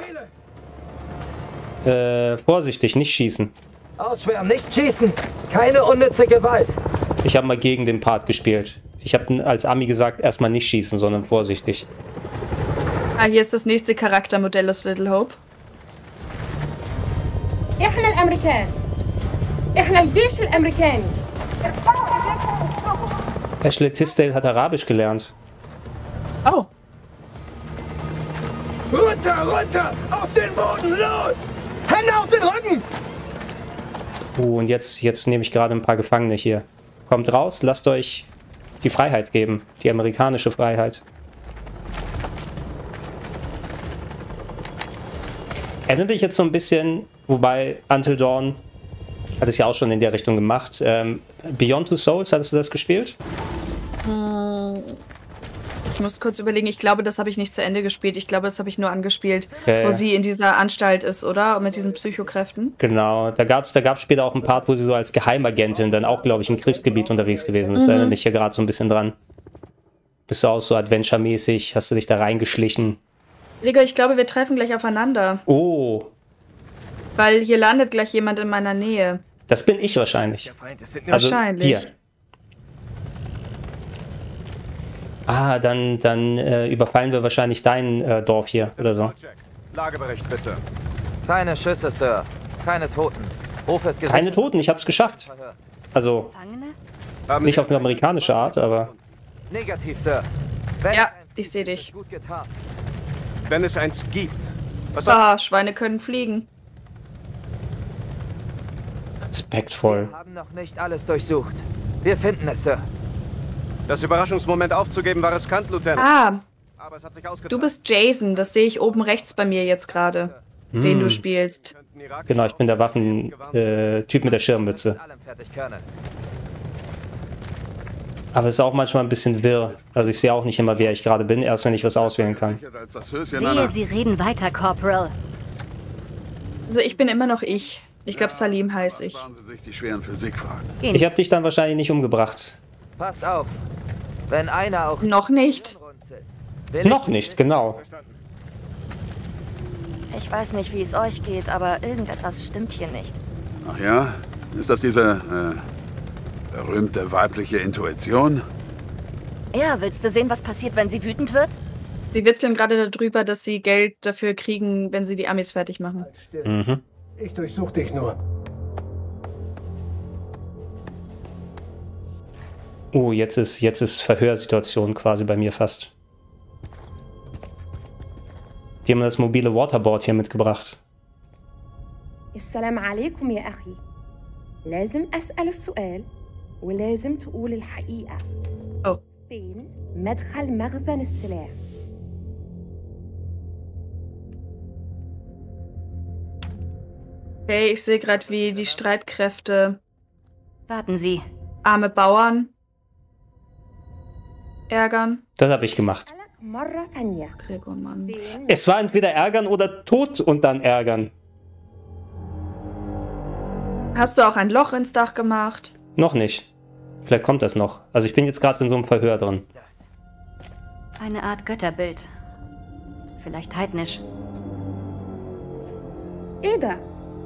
Äh, vorsichtig, nicht schießen. Ausschwärmen, nicht schießen! Keine unnütze Gewalt! Ich habe mal gegen den Part gespielt. Ich habe als Ami gesagt, erstmal nicht schießen, sondern vorsichtig. Ah, hier ist das nächste Charaktermodell aus Little Hope. احنا الامريكان احنا الجيش الامريكاني. Ashley Tisdale hat Arabisch gelernt. Oh. Runter, runter! Auf den Boden, los! Hände auf den Rücken! Uh, und jetzt, jetzt nehme ich gerade ein paar Gefangene hier. Kommt raus, lasst euch die Freiheit geben. Die amerikanische Freiheit. Erinnert mich jetzt so ein bisschen, wobei Until Dawn hat es ja auch schon in der Richtung gemacht. Ähm, Beyond Two Souls, hattest du das gespielt? Ich muss kurz überlegen, ich glaube, das habe ich nicht zu Ende gespielt. Ich glaube, das habe ich nur angespielt, Ja, wo ja. sie in dieser Anstalt ist, oder? Mit diesen Psychokräften. Genau, da gab es da gab's später auch einen Part, wo sie so als Geheimagentin dann auch, glaube ich, im Kriegsgebiet unterwegs gewesen ist. Mhm. Da erinnere mich hier gerade so ein bisschen dran. Bist du auch so Adventure-mäßig? Hast du dich da reingeschlichen? Gregor, ich glaube, wir treffen gleich aufeinander. Oh, Weil hier landet gleich jemand in meiner Nähe. das bin ich wahrscheinlich. Also Wahrscheinlich. hier. Ah, dann, dann äh, überfallen wir wahrscheinlich dein äh, Dorf hier oder so. Lagebericht bitte. Keine Schüsse, Sir. Keine Toten. Hof ist gesichert. Keine Toten, ich hab's geschafft. Also, nicht auf eine amerikanische Art, aber... Negativ, Sir. Ja, ich sehe dich. Gut getarnt. Wenn es eins gibt. Was Ah, Schweine können fliegen. Respektvoll. Wir haben noch nicht alles durchsucht. Wir finden es, Sir. Das Überraschungsmoment aufzugeben war riskant, Lieutenant. Ah, Aber es hat sich ausgezahlt. du bist Jason. Das sehe ich oben rechts bei mir jetzt gerade. Hm. Den du spielst. Genau, ich bin der Waffen-Typ äh, mit der Schirmmütze. Allem fertig, Colonel. Aber es ist auch manchmal ein bisschen wirr. Also ich sehe auch nicht immer, wer ich gerade bin, erst wenn ich was auswählen kann. Als das Höschen Wehe, einer... Sie reden weiter, Corporal. Also ich bin immer noch ich. Ich glaube, Salim heiße ich. Sparen Sie sich die schweren Physikfragen. Gehen. Ich habe dich dann wahrscheinlich nicht umgebracht. Passt auf. Wenn einer auch Noch nicht. runzelt, will Noch ich nicht, genau. Ich weiß nicht, wie es euch geht, aber irgendetwas stimmt hier nicht. Ach ja? Ist das diese äh, berühmte weibliche Intuition? Ja, willst du sehen, was passiert, wenn sie wütend wird? Sie witzeln gerade darüber, dass sie Geld dafür kriegen, wenn sie die Amis fertig machen. Mhm. Ich durchsuche dich nur. Oh, jetzt ist, jetzt ist Verhörsituation quasi bei mir fast. Die haben das mobile Waterboard hier mitgebracht. السلام عليكم يا أخي. لازم أسأل السؤال ولازم تقول الحقيقة. Oh. فين مدخل مخزن السلاح؟ Hey, ich sehe gerade, wie die Streitkräfte Warten Sie. arme Bauern ärgern. Das habe ich gemacht. مرة تانية. Gregor, Mann. فين Es war entweder ärgern oder tot und dann ärgern. Hast du auch ein Loch ins Dach gemacht? Noch nicht. Vielleicht kommt das noch. Also ich bin jetzt gerade in so einem Verhör drin. Eine Art Götterbild. Vielleicht heidnisch. إيه ده؟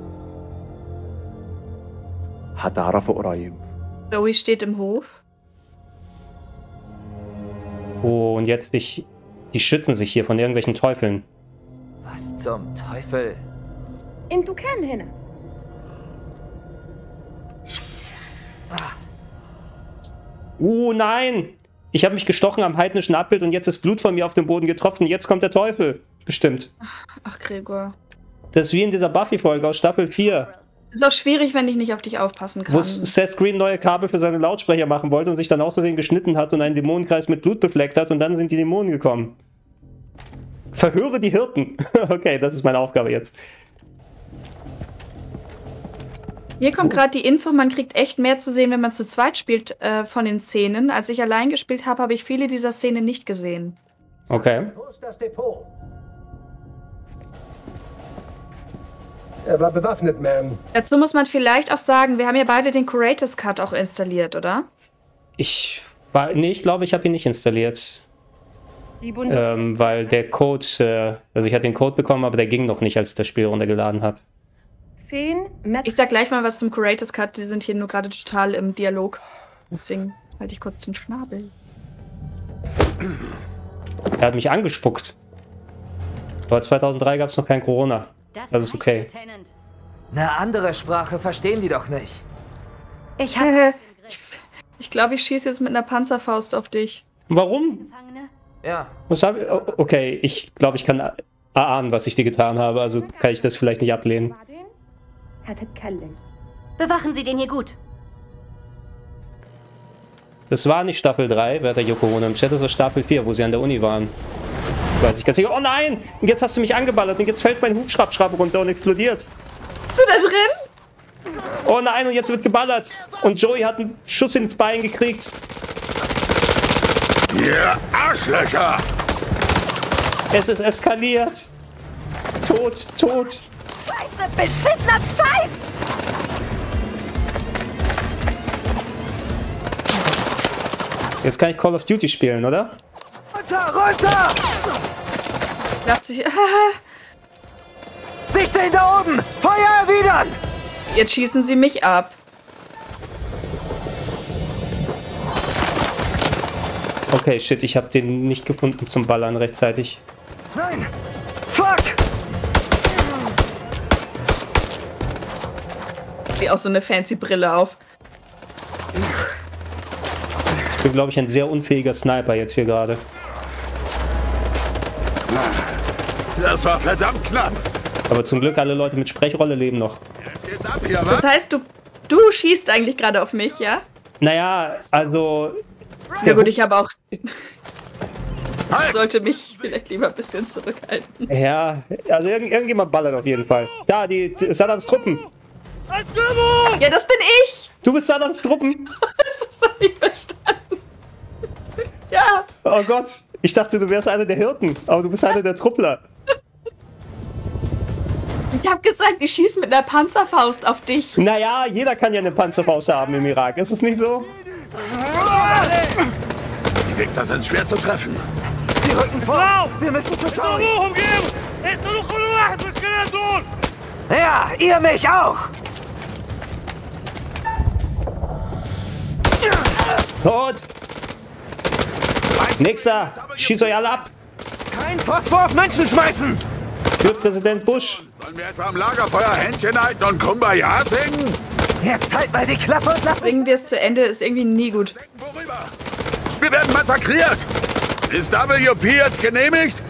هتعرفه قريب. Joey steht im Hof. Oh, und jetzt ich. Die schützen sich hier von irgendwelchen Teufeln. Was zum Teufel? انتوا كام هنا؟ Uh, nein! Ich habe mich gestochen am heidnischen Abbild und jetzt ist Blut von mir auf den Boden getropft und jetzt kommt der Teufel. Bestimmt. Ach, Gregor. Das ist wie in dieser Buffy-Folge aus Staffel vier, Ist auch schwierig, wenn ich nicht auf dich aufpassen wo kann. Seth Green neue Kabel für seine Lautsprecher machen wollte und sich dann aus Versehen geschnitten hat und einen Dämonenkreis mit Blut befleckt hat und dann sind die Dämonen gekommen. Verhöre die Hirten. Okay, das ist meine Aufgabe jetzt. Hier kommt gerade die Info, man kriegt echt mehr zu sehen, wenn man zu zweit spielt äh, von den Szenen. Als ich allein gespielt habe, habe ich viele dieser Szenen nicht gesehen. Okay. Wo ist das Depot? Er war bewaffnet, Ma'am. Dazu muss man vielleicht auch sagen, wir haben ja beide den Curator's Cut auch installiert, oder? Ich war, nee, ich glaube, ich habe ihn nicht installiert. Die Bund Ähm, weil der Code, äh, also ich hatte den Code bekommen, aber der ging noch nicht, als ich das Spiel runtergeladen habe. Ich sag gleich mal was zum Curator's Cut, die sind hier nur gerade total im Dialog. Deswegen halte ich kurz den Schnabel. Er hat mich angespuckt. Aber zweitausenddrei gab es noch kein Corona. Das ist okay. Eine andere Sprache verstehen die doch nicht. Ich habe. ich ich glaube, ich schieße jetzt mit einer Panzerfaust auf dich. Warum? Ja. Was hab ich? Okay, ich glaube, ich kann erahnen, was ich dir getan habe. Also kann ich das vielleicht nicht ablehnen. Bewachen Sie den hier gut. Das war nicht Staffel drei, wer hat der Yoko Ono im Chat, das war Staffel vier, wo sie an der Uni waren. Weiß ich ganz sicher. Oh nein! Und jetzt hast du mich angeballert und jetzt fällt mein Hubschraubschraub runter und explodiert. Bist du da drin? Oh nein, und jetzt wird geballert. Und Joey hat einen Schuss ins Bein gekriegt. Ihr Arschlöcher! Es ist eskaliert. Tot, tot. Scheiße, beschissener Scheiß! Jetzt kann ich Call of Duty spielen, oder? Runter, runter! Dachte sich. Sichte da oben! Feuer erwidern! Jetzt schießen sie mich ab. Okay, shit, ich habe den nicht gefunden zum Ballern rechtzeitig. Nein! Fuck! Die auch so eine fancy Brille auf. Ich bin, glaube ich, ein sehr unfähiger Sniper jetzt hier gerade. Das war verdammt knapp. Aber zum Glück alle Leute mit Sprechrolle leben noch. Jetzt geht's ab hier, was? Das heißt, du, du schießt eigentlich gerade auf mich, ja? Naja, also... Ja gut, ich habe auch... Ich sollte mich vielleicht lieber ein bisschen zurückhalten. Ja, also irgend, irgendjemand ballert auf jeden Fall. Da, die, die Saddams Truppen. Ja, das bin ich! Du bist Saddams Truppen? Das ist doch nicht verstanden. Ja. Oh Gott, ich dachte, du wärst einer der Hirten, aber du bist einer der Truppler. Ich hab gesagt, ich schieße mit einer Panzerfaust auf dich. Naja, jeder kann ja eine Panzerfaust haben im Irak, ist es nicht so? Die Wichser sind schwer zu treffen. Die rücken vor! Wir müssen zu Joey! Ja, ihr mich auch! Tot! Nächster! Schießt euch alle ab! Kein Phosphor auf Menschen schmeißen! Für Präsident Bush! Sollen wir etwa am Lagerfeuer Händchen halten und Kumbaya singen? Jetzt halt mal die Klappe und lass mich... Bringen wir es zu Ende, ist irgendwie nie gut. Worüber? Wir werden massakriert! Ist W P jetzt genehmigt?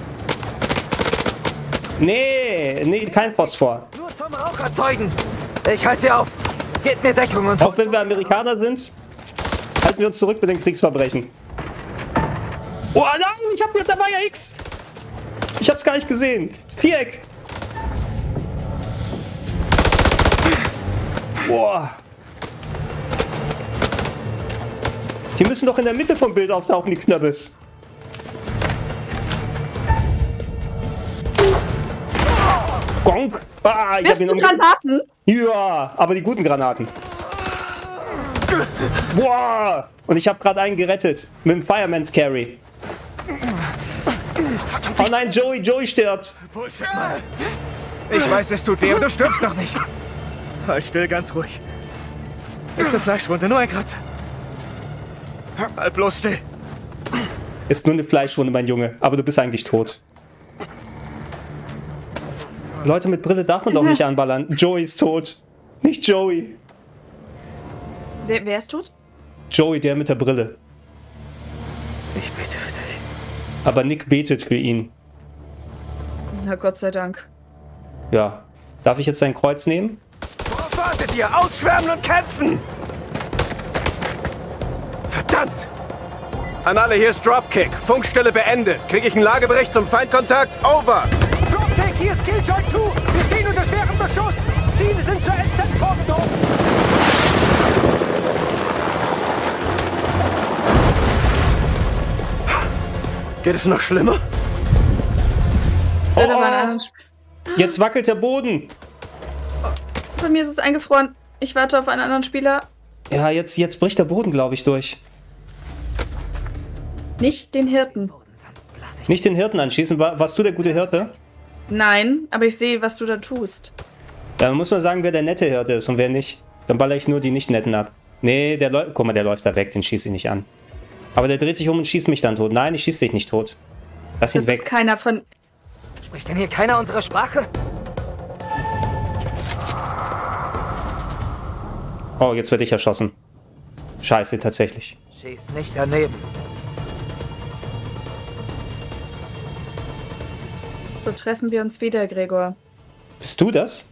Nee, nee, kein Phosphor. Nur zum Rauch erzeugen! Ich halte sie auf! Gebt mir Deckung und... Auch wenn wir Amerikaner sind, halten wir uns zurück mit den Kriegsverbrechen. Oh nein, ich hab jetzt, da war ja X! Ich hab's gar nicht gesehen. Viereck! Boah. Die müssen doch in der Mitte vom Bild auftauchen, die Knöbbels. Gonk! Ah, ich hab ihn umge- Granaten? Ja, aber die guten Granaten. Boah! Und ich habe gerade einen gerettet. Mit dem Fireman's Carry. Oh nein, Joey, Joey stirbt. Bullshit, Mann. Ich weiß, es tut weh, aber du stirbst doch nicht. Halt still, ganz ruhig. Ist eine Fleischwunde, nur ein Kratzer. Halt bloß still. Ist nur eine Fleischwunde, mein Junge. Aber du bist eigentlich tot. Leute mit Brille darf man doch nicht anballern. Joey ist tot. Nicht Joey. Wer, wer ist tot? Joey, der mit der Brille. Ich bete für dich. Aber Nick betet für ihn. Na Gott sei Dank. Ja. Darf ich jetzt sein Kreuz nehmen? Worauf wartet ihr? Ausschwärmen und kämpfen! Verdammt! An alle, hier ist Dropkick. Funkstelle beendet. Kriege ich einen Lagebericht zum Feindkontakt? Over! Dropkick, hier ist Killjoy zwei. Wir stehen unter schwerem Beschuss. Ziele sind zur L Z vorgedrungen. Geht es noch schlimmer? Oh, oh. Jetzt wackelt der Boden. Bei mir ist es eingefroren. Ich warte auf einen anderen Spieler. Ja, jetzt, jetzt bricht der Boden, glaube ich, durch. Nicht den Hirten. Nicht den Hirten anschießen. War, warst du der gute Hirte? Nein, aber ich sehe, was du da tust. Dann muss man sagen, wer der nette Hirte ist und wer nicht. Dann baller ich nur die nicht netten ab. Nee, der läuft. Guck mal, der läuft da weg, den schieße ich nicht an. Aber der dreht sich um und schießt mich dann tot. Nein, ich schieße dich nicht tot. Lass ihn das weg. Ist keiner von. Spricht denn hier keiner unsere Sprache? Oh, jetzt werde ich erschossen. Scheiße, tatsächlich. Schieß nicht daneben. So treffen wir uns wieder, Gregor. Bist du das?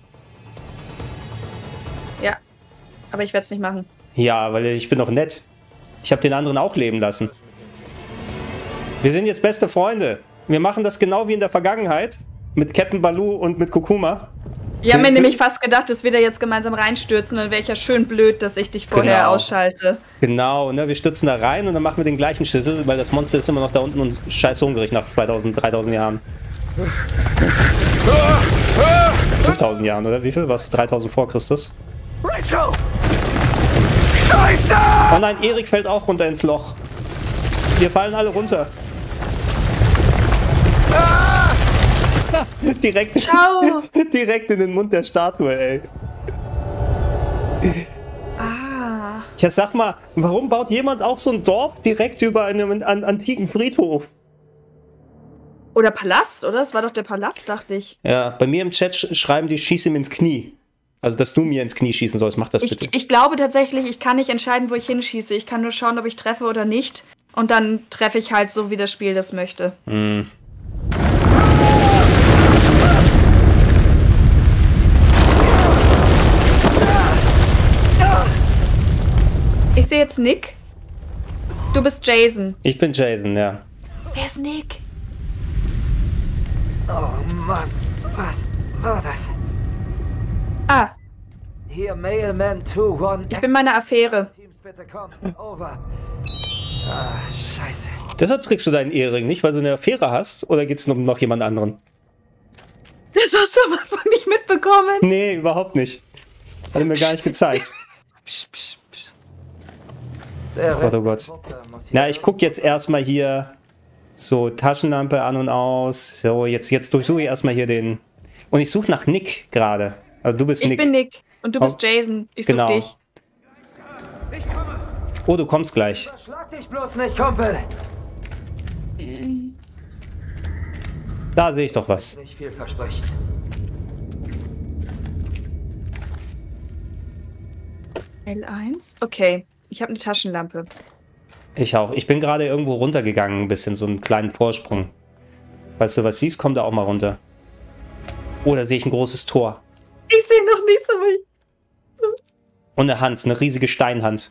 Ja, aber ich werde es nicht machen. Ja, weil ich bin doch nett. Ich habe den anderen auch leben lassen. Wir sind jetzt beste Freunde. Wir machen das genau wie in der Vergangenheit. Mit Captain Baloo und mit Kurkuma. Ich habe mir nämlich fast gedacht, dass wir da jetzt gemeinsam reinstürzen. Dann wäre ich ja schön blöd, dass ich dich vorher genau. ausschalte. Genau, ne? Wir stürzen da rein und dann machen wir den gleichen Schlüssel, weil das Monster ist immer noch da unten und scheiß hungrig nach zweitausend, dreitausend Jahren. fünftausend Jahren, oder? Wie viel? Was? dreitausend vor Christus? Rachel! Scheiße! Oh nein, Erik fällt auch runter ins Loch. Wir fallen alle runter. Ah! direkt, Ciao. direkt in den Mund der Statue, ey. Ah. Ja, sag mal, warum baut jemand auch so ein Dorf direkt über einem an, antiken Friedhof? Oder Palast, oder? Das war doch der Palast, dachte ich. Ja, bei mir im Chat sch schreiben die, schieß ihm ins Knie. Also, dass du mir ins Knie schießen sollst. Mach das ich, bitte. Ich glaube tatsächlich, ich kann nicht entscheiden, wo ich hinschieße. Ich kann nur schauen, ob ich treffe oder nicht. Und dann treffe ich halt so, wie das Spiel das möchte. Hm. Ich sehe jetzt Nick. Du bist Jason. Ich bin Jason, ja. Wer ist Nick? Oh Mann, was war das? Ah. Hier Mailman zwei eins. Ich bin meine Affäre. Teams, bitte komm, over. Ah, scheiße. Deshalb trägst du deinen Ehering nicht, weil du eine Affäre hast? Oder geht's um noch jemand anderen? Das hast du aber von mich mitbekommen. Nee, überhaupt nicht. Hat er mir gar nicht gezeigt. Psch, psch, psch. Oh Gott, oh Gott. Na, ich guck jetzt erstmal hier so Taschenlampe an und aus. So, jetzt, jetzt durchsuche ich erstmal hier den. Und ich suche nach Nick gerade. Also du bist ich Nick. Ich bin Nick und du bist oh. Jason. Ich suche genau. dich. Oh, du kommst gleich. Schlag dich bloß nicht, Kumpel. Da sehe ich doch was. Nicht vielversprechend. L eins? Okay, ich habe eine Taschenlampe. Ich auch. Ich bin gerade irgendwo runtergegangen, ein bisschen, so einen kleinen Vorsprung. Falls du was siehst, komm da auch mal runter. Oh, da sehe ich ein großes Tor. Ich sehe noch nichts, aber ich... Und eine Hand, eine riesige Steinhand.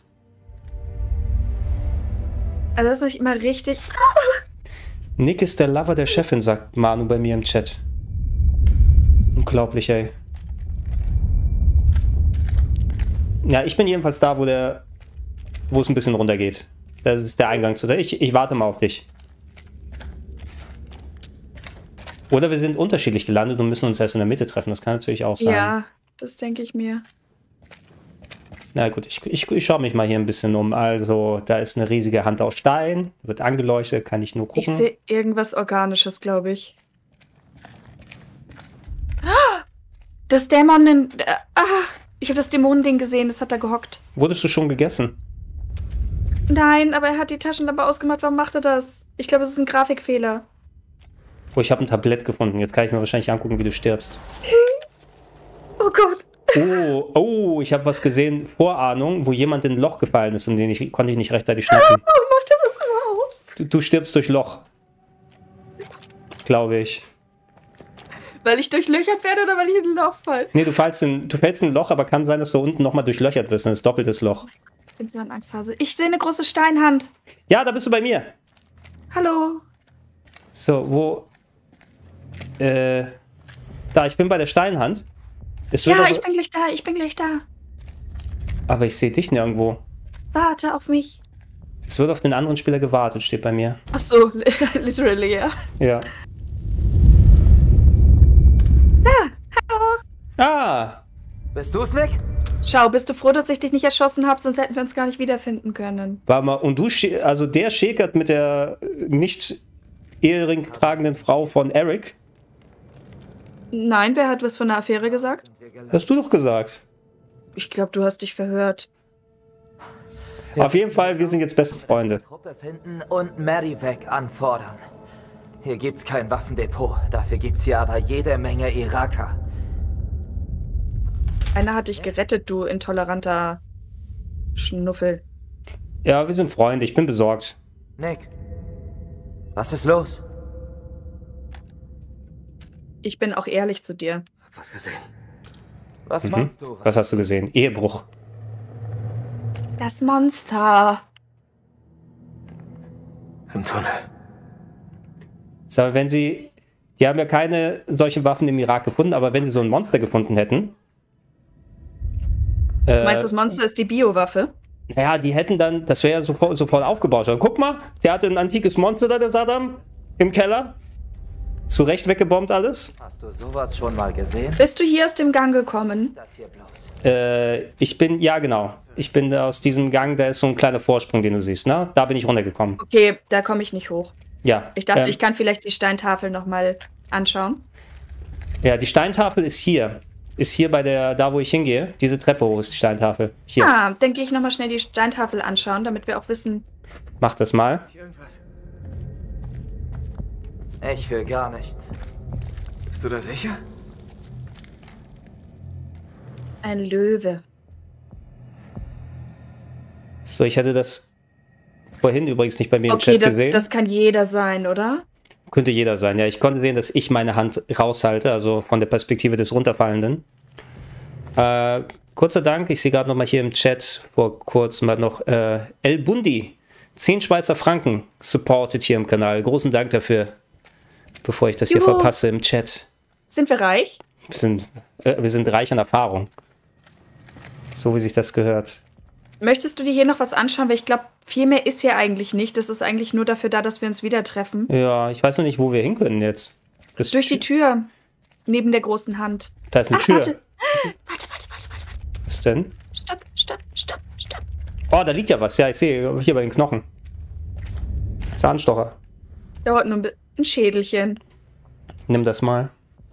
Also das ist mich immer richtig... Nick ist der Lover der Chefin, sagt Manu bei mir im Chat. Unglaublich, ey. Ja, ich bin jedenfalls da, wo der, wo es ein bisschen runter geht. Das ist der Eingang zu der. Ich, ich warte mal auf dich. Oder wir sind unterschiedlich gelandet und müssen uns erst in der Mitte treffen. Das kann natürlich auch sein. Ja, das denke ich mir. Na gut, ich, ich, ich schaue mich mal hier ein bisschen um. Also, da ist eine riesige Hand aus Stein. Wird angeleuchtet, kann ich nur gucken. Ich sehe irgendwas Organisches, glaube ich. Das Dämonen... Ah, ich habe das Dämonending gesehen, das hat da gehockt. Wurdest du schon gegessen? Nein, aber er hat die Taschenlampe ausgemacht. Warum macht er das? Ich glaube, es ist ein Grafikfehler. Oh, ich habe ein Tablett gefunden. Jetzt kann ich mir wahrscheinlich angucken, wie du stirbst. Oh Gott. Oh, oh, ich habe was gesehen, Vorahnung, wo jemand in ein Loch gefallen ist und den ich, konnte ich nicht rechtzeitig schnappen. Warum macht er das überhaupt? Du, du stirbst durch Loch. Glaube ich. Weil ich durchlöchert werde oder weil ich in ein Loch falle? Nee, du fällst in, du fällst in ein Loch, aber kann sein, dass du unten nochmal durchlöchert wirst. Das ist ein doppeltes Loch. Ich bin so ein Angsthase. Ich sehe eine große Steinhand. Ja, da bist du bei mir. Hallo. So, wo... Äh... Da, ich bin bei der Steinhand. Es Ja, wird ich bin gleich da, ich bin gleich da. Aber ich sehe dich nirgendwo. Warte auf mich. Es wird auf den anderen Spieler gewartet, steht bei mir. Ach so, literally, ja. Ja. Da, hallo. Ah. Bist du's, Nick? Schau, bist du froh, dass ich dich nicht erschossen habe, sonst hätten wir uns gar nicht wiederfinden können. Warte mal, und du, also der schäkert mit der nicht Ehering tragenden Frau von Eric? Nein, wer hat was von einer Affäre gesagt? Hast du doch gesagt. Ich glaube, du hast dich verhört. Auf jeden Fall, wir sind jetzt beste Freunde. Truppe finden und Medivac anfordern. Hier gibt's kein Waffendepot, dafür gibt's hier aber jede Menge Iraker. Einer hat dich gerettet, du intoleranter Schnuffel. Ja, wir sind Freunde, ich bin besorgt. Nick, was ist los? Ich bin auch ehrlich zu dir. Hab was gesehen. Was Mhm. meinst du? Was hast du gesehen? Ehebruch. Das Monster. Im Tunnel. So, wenn sie... Die haben ja keine solchen Waffen im Irak gefunden, aber wenn sie so ein Monster gefunden hätten... Du meinst, das Monster ist die Biowaffe? Naja, die hätten dann... Das wäre ja sofort, sofort aufgebaut. Und guck mal, der hatte ein antikes Monster da, der Saddam, im Keller. Zurecht weggebombt alles. Hast du sowas schon mal gesehen? Bist du hier aus dem Gang gekommen? Äh, ich bin... Ja, genau. Ich bin aus diesem Gang, da ist so ein kleiner Vorsprung, den du siehst, ne? Da bin ich runtergekommen. Okay, da komme ich nicht hoch. Ja. Ich dachte, ähm, ich kann vielleicht die Steintafel nochmal anschauen. Ja, die Steintafel ist hier. Ist hier bei der, da wo ich hingehe. Diese Treppe hoch ist die Steintafel. Hier. Ah, dann gehe ich nochmal schnell die Steintafel anschauen, damit wir auch wissen. Mach das mal. Ich will gar nichts. Bist du da sicher? Ein Löwe. So, ich hatte das vorhin übrigens nicht bei mir im Okay, Chat das, gesehen. das kann jeder sein, oder? Könnte jeder sein, ja. Ich konnte sehen, dass ich meine Hand raushalte, also von der Perspektive des Runterfallenden. Äh, kurzer Dank, ich sehe gerade noch mal hier im Chat vor kurzem mal noch äh, El Bundi, zehn Schweizer Franken supported hier im Kanal. Großen Dank dafür, bevor ich das Juhu. hier verpasse im Chat. Sind wir reich? Wir sind, äh, wir sind reich an Erfahrung. So wie sich das gehört. Möchtest du dir hier noch was anschauen? Weil ich glaube, viel mehr ist hier eigentlich nicht. Das ist eigentlich nur dafür da, dass wir uns wieder treffen. Ja, ich weiß noch nicht, wo wir hin können jetzt. Das Durch die Tür. Neben der großen Hand. Da ist eine Ach, Tür. Warte. warte, warte, warte, warte. Was denn? Stopp, stopp, stopp, stopp. Oh, da liegt ja was. Ja, ich sehe hier bei den Knochen. Zahnstocher. Dauert nur ein, ein Schädelchen. Nimm das mal.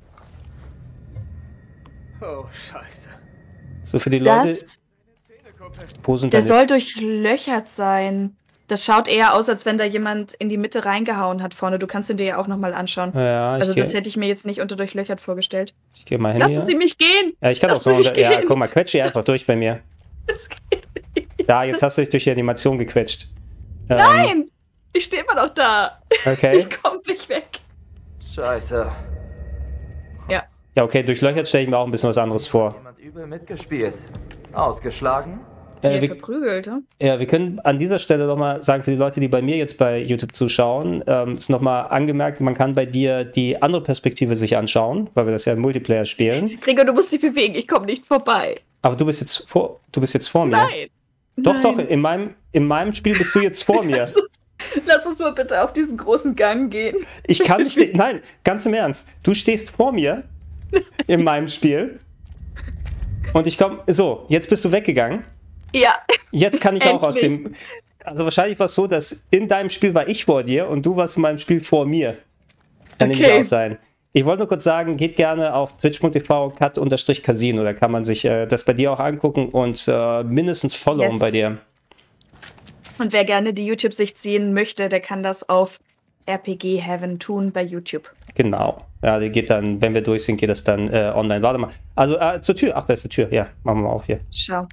Oh, scheiße. So für die Leute. Das, wo sind der denn soll jetzt? durchlöchert sein. Das schaut eher aus, als wenn da jemand in die Mitte reingehauen hat vorne. Du kannst ihn dir ja auch nochmal anschauen. Ja, ich also das geh- hätte ich mir jetzt nicht unter durchlöchert vorgestellt. Ich gehe mal hin. Lassen hier. Sie mich gehen! Ja, ich kann auch Lassen so. Sie Unter, mich ja, gehen! guck mal, quetsch dich einfach durch bei mir. Da, jetzt hast du dich durch die Animation gequetscht. Ähm, Nein! Ich stehe immer noch da. Okay. Ich komm nicht weg. Scheiße. Ja. Ja, okay, durchlöchert stelle ich mir auch ein bisschen was anderes vor. Jemand übel mitgespielt. Ausgeschlagen. Äh, Hier wir, verprügelt, hm? ja, wir können an dieser Stelle nochmal sagen, für die Leute, die bei mir jetzt bei YouTube zuschauen, ähm, ist nochmal angemerkt, man kann bei dir die andere Perspektive sich anschauen, weil wir das ja im Multiplayer spielen. Gregor, du musst dich bewegen, ich komme nicht vorbei. Aber du bist jetzt vor, du bist jetzt vor mir. Nein. Doch, Nein. doch, in meinem, in meinem Spiel bist du jetzt vor mir. Lass uns, lass uns mal bitte auf diesen großen Gang gehen. Ich kann nicht. Nein, ganz im Ernst. Du stehst vor mir in meinem Spiel. Und ich komme. So, jetzt bist du weggegangen. Ja. Jetzt kann ich auch aus Endlich. dem. Also wahrscheinlich war es so, dass in deinem Spiel war ich vor dir und du warst in meinem Spiel vor mir. Kann Okay. nämlich auch sein. Ich wollte nur kurz sagen, geht gerne auf twitch punkt t v cut-casino, da kann man sich äh, das bei dir auch angucken und äh, mindestens followen Yes. bei dir. Und wer gerne die YouTube-Sicht sehen möchte, der kann das auf R P G Heaven tun bei YouTube. Genau. Ja, die geht dann, wenn wir durch sind, geht das dann äh, online. Warte mal. Also äh, zur Tür. Ach, da ist die Tür. Ja, machen wir mal auf hier. Schau.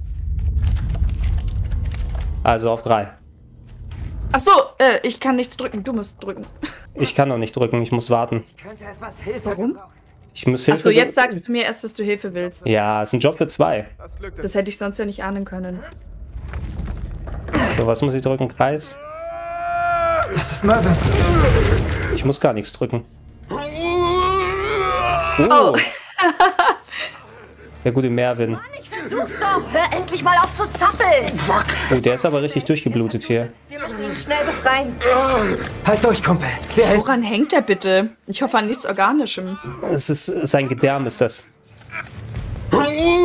Also auf drei. Ach so, äh, ich kann nichts drücken, du musst drücken. Ich kann noch nicht drücken, ich muss warten. Könnte etwas Hilfe Warum? gebrauchen. Ich muss Hilfe. Achso, jetzt sagst du mir erst, dass du Hilfe willst. Ja, ist ein Job für zwei. Das hätte ich sonst ja nicht ahnen können. So, was muss ich drücken? Kreis? Das ist Mervyn. Ich muss gar nichts drücken. Oh. Der gute Mervyn. Mann, ich versuch's doch. Hör endlich mal auf zu zappeln. Oh, der ist aber richtig durchgeblutet hier. Wir müssen ihn schnell befreien. Halt durch, Kumpel. Woran hängt er bitte? Ich hoffe an nichts Organischem. Es ist sein Gedärm, ist das. Oh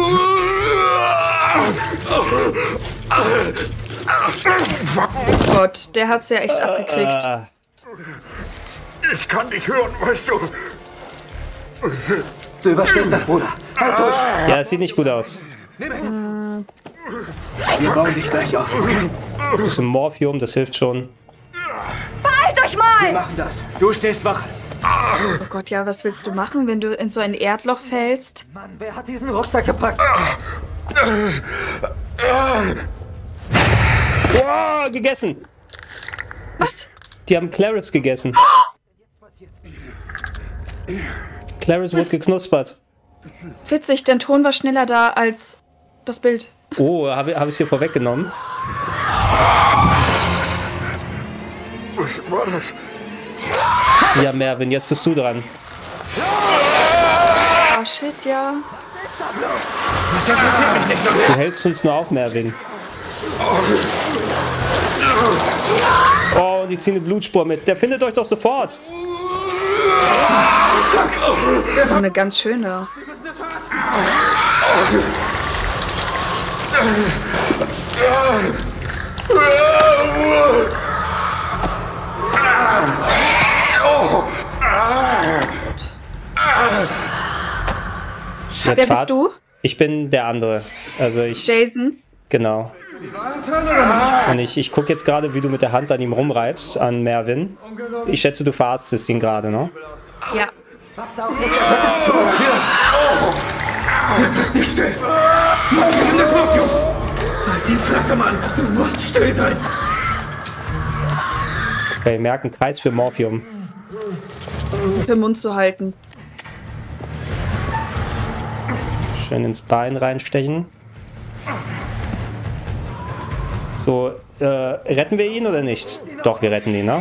Gott, der hat's ja echt abgekriegt. Ich kann dich hören, weißt du. Du überstehst das, Bruder. Halt durch. Ja, es sieht nicht gut aus. Nimm es. Wir bauen dich gleich auf, okay? Das ist ein Morphium, das hilft schon. Behalt euch mal! Wir machen das. Du stehst wach. Oh Gott, ja, was willst du machen, wenn du in so ein Erdloch fällst? Mann, wer hat diesen Rucksack gepackt? Wow, gegessen. Was? Die haben Clarice gegessen. Clarice wird geknuspert. Witzig, dein Ton war schneller da als das Bild. Oh, habe hab ich es hier vorweggenommen? Was war das? Ja, Mervyn, jetzt bist du dran. Ah, shit, ja. Das interessiert mich nicht so Du hältst uns nur auf, Mervyn. Oh, und die ziehen eine Blutspur mit. Der findet euch doch sofort. So eine ganz schöne. Jetzt Wer bist fahrt. du? Ich bin der andere. Also ich. Jason. Genau. Und ich, ich gucke jetzt gerade, wie du mit der Hand an ihm rumreibst, an Mervyn. Ich schätze, du verarztest ihn gerade, ne? Ja. Was da auch ist, er wird es zu uns führen. Bleib nicht still! Mann, das Morphium! Halt die Fresse, Mann! Du musst still sein! Okay, merken, Kreis für Morphium. Für den Mund zu halten. Schön ins Bein reinstechen. So, äh, retten wir ihn oder nicht? Doch, wir retten ihn, ne?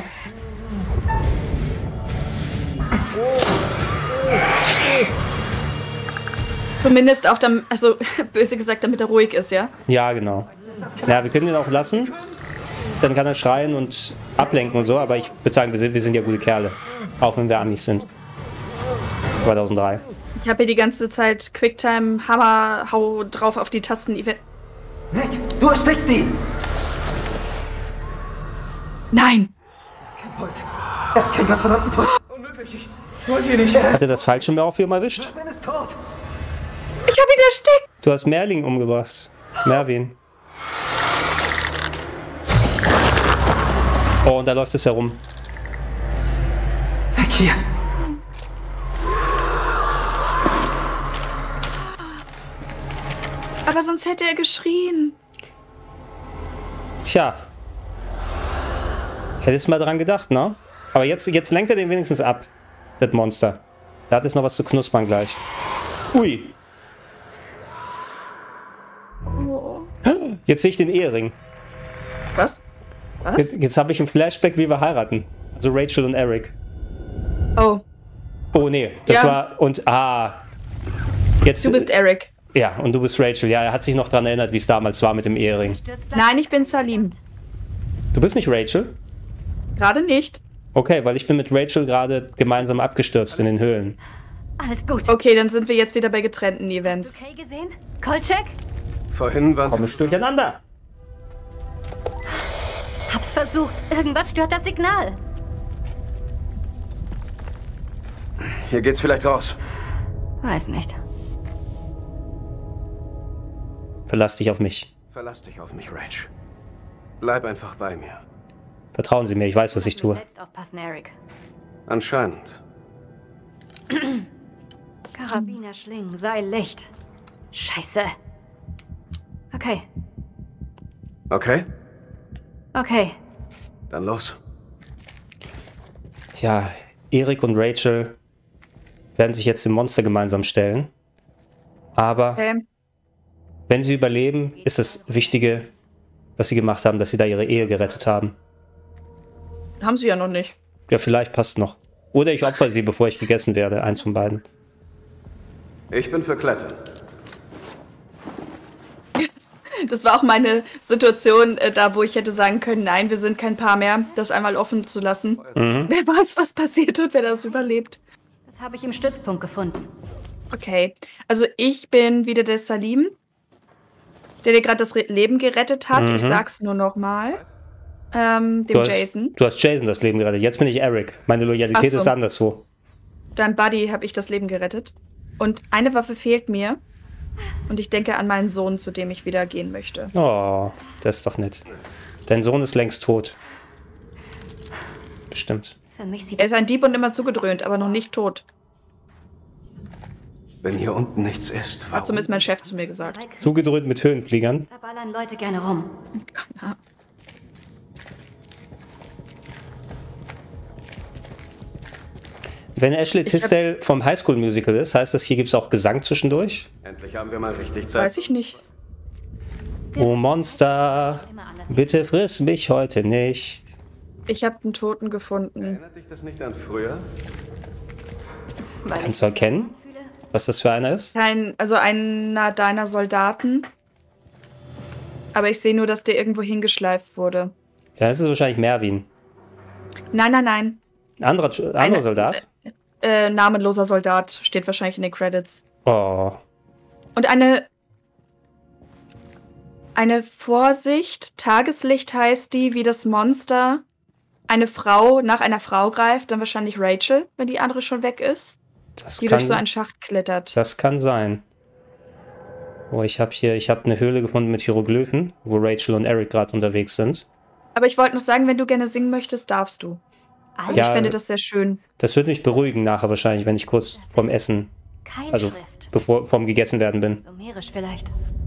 Zumindest auch dann, also böse gesagt, damit er ruhig ist, ja? Ja, genau. Ja, wir können ihn auch lassen. Dann kann er schreien und ablenken und so, aber ich würde sagen, wir sind, wir sind ja gute Kerle. Auch wenn wir Amis sind. zweitausenddrei. Ich habe hier die ganze Zeit Quicktime, Hammer, hau drauf auf die Tasten. Nick, du erstickst ihn! Nein! Kein Puls. Er hat keinen gottverdammten Puls. Unmöglich, ich wollte ihn nicht. Hat er das falsche Morphium erwischt? Mervyn ist tot. Ich hab ihn erstickt! Du hast Merling umgebracht. Mervyn. Oh, und da läuft es herum. Weg hier. Aber sonst hätte er geschrien. Tja. Hättest mal dran gedacht, ne? Aber jetzt, jetzt lenkt er den wenigstens ab. Das Monster. Da hat es noch was zu knuspern gleich. Ui. Oh. Jetzt sehe ich den Ehering. Was? Was? Jetzt, jetzt habe ich ein Flashback, wie wir heiraten. Also Rachel und Eric. Oh. Oh, nee. Das Ja. war... Und, ah. Jetzt, Du bist Eric. Ja, und du bist Rachel. Ja, er hat sich noch daran erinnert, wie es damals war mit dem Ehering. Nein, ich bin Salim. Du bist nicht Rachel? Gerade nicht. Okay, weil ich bin mit Rachel gerade gemeinsam abgestürzt in den Höhlen. Alles gut. Okay, dann sind wir jetzt wieder bei getrennten Events. Okay gesehen? Kolchek? Vorhin waren Komm ich durcheinander. Hab's versucht. Irgendwas stört das Signal. Hier geht's vielleicht raus. Weiß nicht. Verlass dich auf mich. Verlass dich auf mich, Rach. Bleib einfach bei mir. Vertrauen Sie mir, ich weiß, was ich tue. Selbst aufpassen, Eric. Anscheinend. Karabiner, Schlingen, Seil, Licht. Scheiße. Okay, Okay, okay. dann los. Ja, Eric und Rachel werden sich jetzt dem Monster gemeinsam stellen. Aber Okay. wenn sie überleben, ist das Wichtige, was sie gemacht haben, dass sie da ihre Ehe gerettet haben. Haben sie ja noch nicht. Ja, vielleicht passt noch. Oder ich opfer sie, bevor ich gegessen werde. Eins von beiden. Ich bin für Klettern. Das war auch meine Situation, äh, da wo ich hätte sagen können, nein, wir sind kein Paar mehr, das einmal offen zu lassen. Mhm. Wer weiß, was passiert und wer das überlebt. Das habe ich im Stützpunkt gefunden. Okay, also ich bin wieder der Salim, der dir gerade das Re Leben gerettet hat. Mhm. Ich sag's nur noch mal. Ähm, dem Du hast, Jason. du hast Jason das Leben gerettet. Jetzt bin ich Eric. Meine Loyalität Ach so. ist anderswo. Deinem Buddy habe ich das Leben gerettet. Und eine Waffe fehlt mir. Und ich denke an meinen Sohn, zu dem ich wieder gehen möchte. Oh, das ist doch nett. Dein Sohn ist längst tot. Bestimmt. Für mich sieht Er ist ein Dieb und immer zugedröhnt, aber noch nicht tot. Wenn hier unten nichts ist, Hat warum? zumindest mein Chef zu mir gesagt. Zugedröhnt mit Höhenfliegern. Da ballern Leute gerne rum. Wenn Ashley Tisdale vom Highschool Musical ist, heißt das, hier gibt es auch Gesang zwischendurch? Endlich haben wir mal richtig Zeit. Weiß ich nicht. Oh Monster, bitte friss mich heute nicht. Ich habe einen Toten gefunden. Erinnert dich das nicht an früher? Kannst du erkennen, was das für einer ist? Kein, also einer deiner Soldaten. Aber ich sehe nur, dass der irgendwo hingeschleift wurde. Ja, das ist wahrscheinlich Mervin. Nein, nein, nein. Ein anderer, anderer Eine- Soldat? Äh, namenloser Soldat steht wahrscheinlich in den Credits. Oh. Und eine. Eine Vorsicht, Tageslicht heißt die, wie das Monster eine Frau nach einer Frau greift, dann wahrscheinlich Rachel, wenn die andere schon weg ist. Das die kann, durch so einen Schacht klettert. das kann sein. Oh, ich habe hier, ich habe eine Höhle gefunden mit Hieroglyphen, wo Rachel und Eric gerade unterwegs sind. Aber ich wollte noch sagen, wenn du gerne singen möchtest, darfst du. Also Ja, ich fände das sehr schön. Das wird mich beruhigen nachher wahrscheinlich, wenn ich kurz vorm Essen, Kein also Schrift. bevor vorm gegessen werden bin. Sumerisch vielleicht.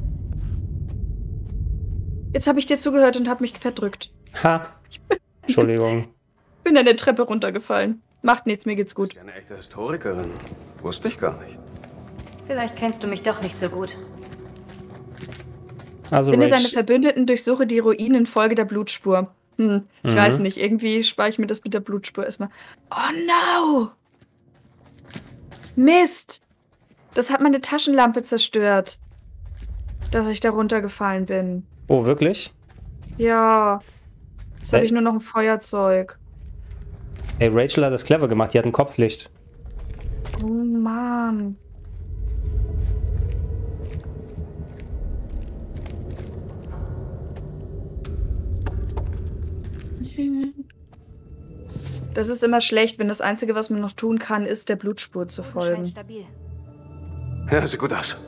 Jetzt habe ich dir zugehört und habe mich verdrückt. Ha. Entschuldigung. Bin eine Treppe runtergefallen. Macht nichts, mir geht's gut. Eine echte Historikerin. Wusste ich gar nicht. Vielleicht kennst du mich doch nicht so gut. Also Finde deine Rachel, Verbündeten, durchsuche die Ruinen, folge der Blutspur. Hm, ich Mhm. weiß nicht, irgendwie spare ich mir das mit der Blutspur erstmal. Oh no! Mist! Das hat meine Taschenlampe zerstört. Dass ich da runtergefallen bin. oh wirklich? Ja. Jetzt habe Äh. ich nur noch ein Feuerzeug. Ey, Rachel hat das clever gemacht, die hat ein Kopflicht. Oh Mann. Das ist immer schlecht, wenn das Einzige, was man noch tun kann, ist, der Blutspur zu folgen. Scheint stabil. Ja, sieht gut aus.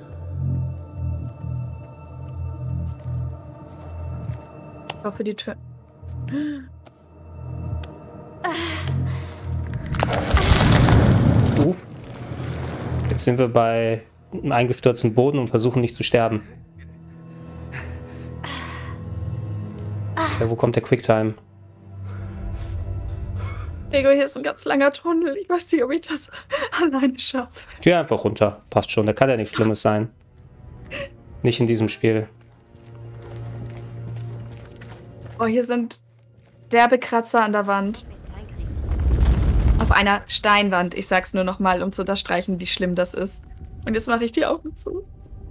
Ich hoffe, die Tür. Uff. Jetzt sind wir bei einem eingestürzten Boden und versuchen nicht zu sterben. Ja, wo kommt der Quicktime? Gregor, hier ist ein ganz langer Tunnel. Ich weiß nicht, ob ich das alleine schaffe. Geh einfach runter. Passt schon, da kann ja nichts Schlimmes sein. Nicht in diesem Spiel. Oh, hier sind derbe Kratzer an der Wand. Auf einer Steinwand. Ich sag's nur noch mal, um zu unterstreichen, wie schlimm das ist. Und jetzt mache ich die Augen zu.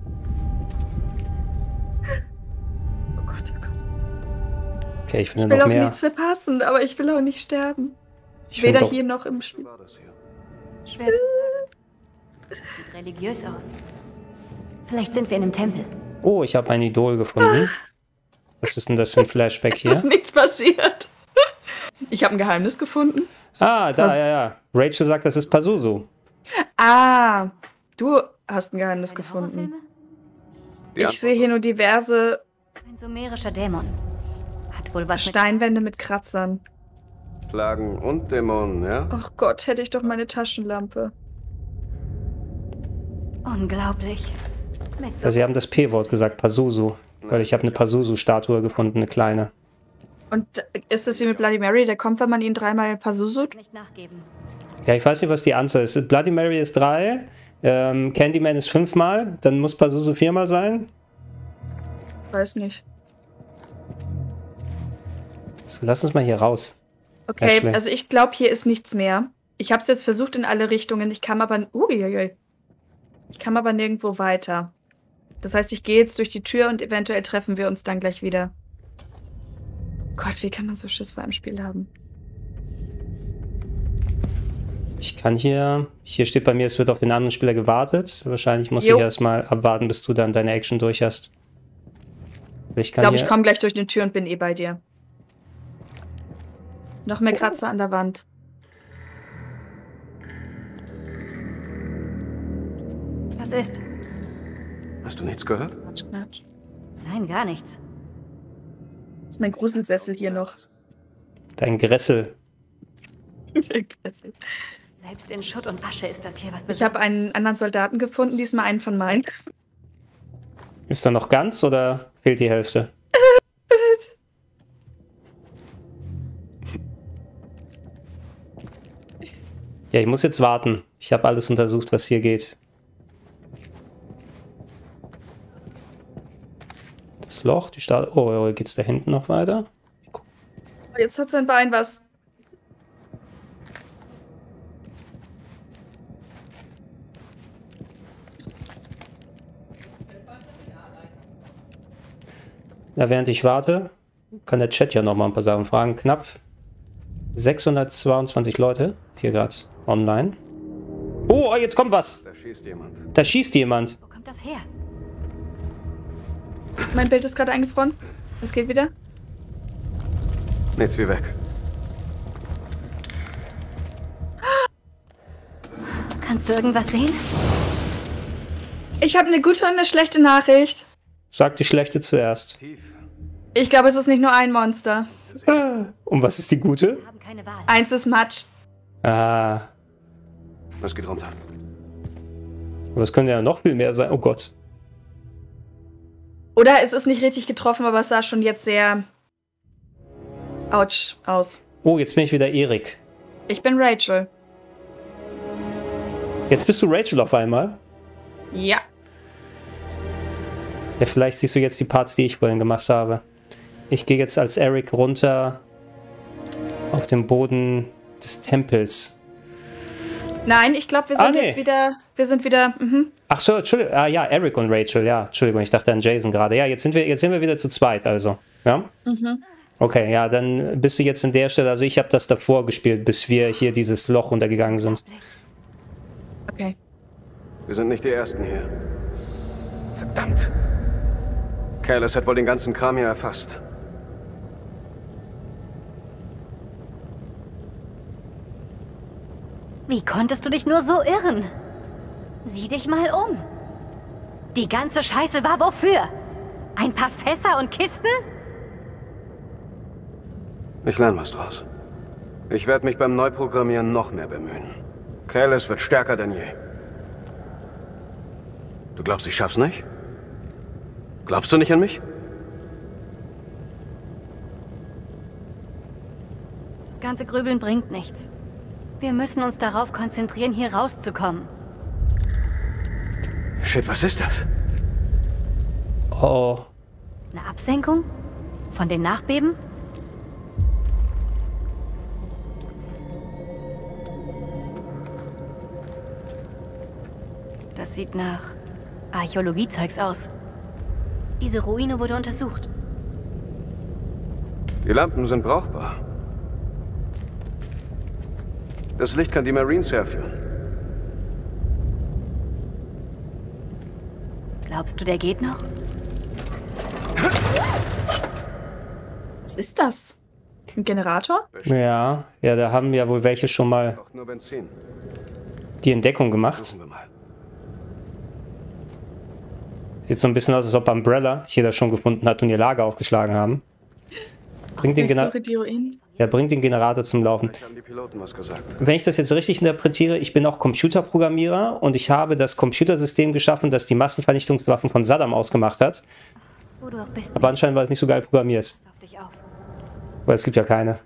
Oh Gott, oh Gott. Okay, ich Ich finde will noch auch mehr. nichts verpassen, aber ich will auch nicht sterben. Ich Weder finde doch- hier noch im Spiel. Schwer zu sagen. Das sieht religiös aus. Vielleicht sind wir in einem Tempel. Oh, ich habe ein Idol gefunden. Was ist denn das für ein Flashback Es ist hier? nichts passiert. Ich habe ein Geheimnis gefunden. Ah, da, Was? ja, ja. Rachel sagt, das ist Pazuzu. Ah, du hast ein Geheimnis gefunden. Ich sehe hier nur diverse Ein sumerischer Dämon. Hat wohl was Steinwände mit Kratzern. Plagen und Dämonen, ja? Ach Gott, hätte ich doch meine Taschenlampe. mit... Unglaublich. Mit so Also, sie haben das P-Wort gesagt, Pazuzu. Weil ich habe eine Pazuzu-Statue gefunden, eine kleine. Und ist das wie mit Bloody Mary? Der kommt, wenn man ihn dreimal Pazuzu? nicht nachgeben. Ja, ich weiß nicht, was die Anzahl ist. Bloody Mary ist drei, ähm, Candyman ist fünfmal, dann muss Pazuzu viermal sein. Weiß nicht. So, lass uns mal hier raus. Okay, Ashley. also ich glaube, hier ist nichts mehr. Ich habe es jetzt versucht in alle Richtungen. Ich kam aber... Uiuiui. Ich kam aber nirgendwo weiter. Das heißt, ich gehe jetzt durch die Tür und eventuell treffen wir uns dann gleich wieder. Gott, wie kann man so Schiss vor einem Spiel haben? Ich kann hier, hier steht bei mir, es wird auf den anderen Spieler gewartet. Wahrscheinlich muss Jo. ich erstmal abwarten, bis du dann deine Action durch hast. Ich Ich glaube, hier- ich komme gleich durch die Tür und bin eh bei dir. Noch mehr Kratzer an der Wand. Was ist? Hast du nichts gehört? Knatsch, knatsch. Nein, gar nichts. Das ist mein Gruselsessel hier noch. Dein Gressel. Selbst in Schutt und Asche ist das hier was Ich habe einen anderen Soldaten gefunden, diesmal einen von meinen. Ist da noch ganz oder fehlt die Hälfte? Ja, ich muss jetzt warten. Ich habe alles untersucht, was hier geht. Das Loch, die Stadt. Oh, oh, geht's da hinten noch weiter? Jetzt hat sein Bein was. Ja, während ich warte, kann der Chat ja noch mal ein paar Sachen fragen. Knapp sechshundertzweiundzwanzig Leute hier gerade online. Oh, jetzt kommt was. Da schießt jemand. Da schießt jemand. Wo kommt das her? Mein Bild ist gerade eingefroren. Es geht wieder. Nichts wie weg. Kannst du irgendwas sehen? Ich habe eine gute und eine schlechte Nachricht. Sag die schlechte zuerst. Ich glaube, es ist nicht nur ein Monster. Und was ist die gute? Eins ist Matsch. Ah, Was geht runter? aber es können ja noch viel mehr sein. Oh Gott. Oder es ist nicht richtig getroffen, aber es sah schon jetzt sehr ouch aus. Oh, jetzt bin ich wieder Erik. Ich bin Rachel. Jetzt bist du Rachel auf einmal. Ja. Ja, vielleicht siehst du jetzt die Parts, die ich vorhin gemacht habe. Ich gehe jetzt als Erik runter auf den Boden des Tempels. Nein, ich glaube, wir sind Ah, nee. jetzt wieder. Wir sind wieder. Mhm. Ach so, Entschuldigung. Ah ja, Erik und Rachel, ja. Entschuldigung, ich dachte an Jason gerade. Ja, jetzt sind wir, jetzt sind wir wieder zu zweit, also. Ja? Mhm. Okay, ja, dann bist du jetzt in der Stelle. Also ich habe das davor gespielt, bis wir hier dieses Loch runtergegangen sind. Okay. Wir sind nicht die Ersten hier. Verdammt. Careless hat wohl den ganzen Kram hier erfasst. Wie konntest du dich nur so irren? Sieh dich mal um. Die ganze Scheiße war wofür? Ein paar Fässer und Kisten? Ich lerne was draus. Ich werde mich beim Neuprogrammieren noch mehr bemühen. Careless wird stärker denn je. Du glaubst, ich schaff's nicht? Glaubst du nicht an mich? Das ganze Grübeln bringt nichts. Wir müssen uns darauf konzentrieren, hier rauszukommen. Shit, was ist das? Oh. Eine Absenkung? Von den Nachbeben? Das sieht nach Archäologiezeugs aus. Diese Ruine wurde untersucht. Die Lampen sind brauchbar. Das Licht kann die Marines herführen. Glaubst du, der geht noch? Was ist das? Ein Generator? Ja, ja, da haben ja wohl welche schon mal Doch nur Benzin. die Entdeckung gemacht. Suchen wir mal. Sieht so ein bisschen aus, als ob Umbrella hier das schon gefunden hat und ihr Lager aufgeschlagen haben. Bringt den, Ich Gener suche die Ruinen. ja, bringt den Generator zum Laufen. Vielleicht haben die Piloten was gesagt. Wenn ich das jetzt richtig interpretiere, ich bin auch Computerprogrammierer und ich habe das Computersystem geschaffen, das die Massenvernichtungswaffen von Saddam ausgemacht hat. Wo du auch bist. Aber anscheinend war es nicht so geil programmiert. Pass auf dich auf. Weil es gibt ja keine.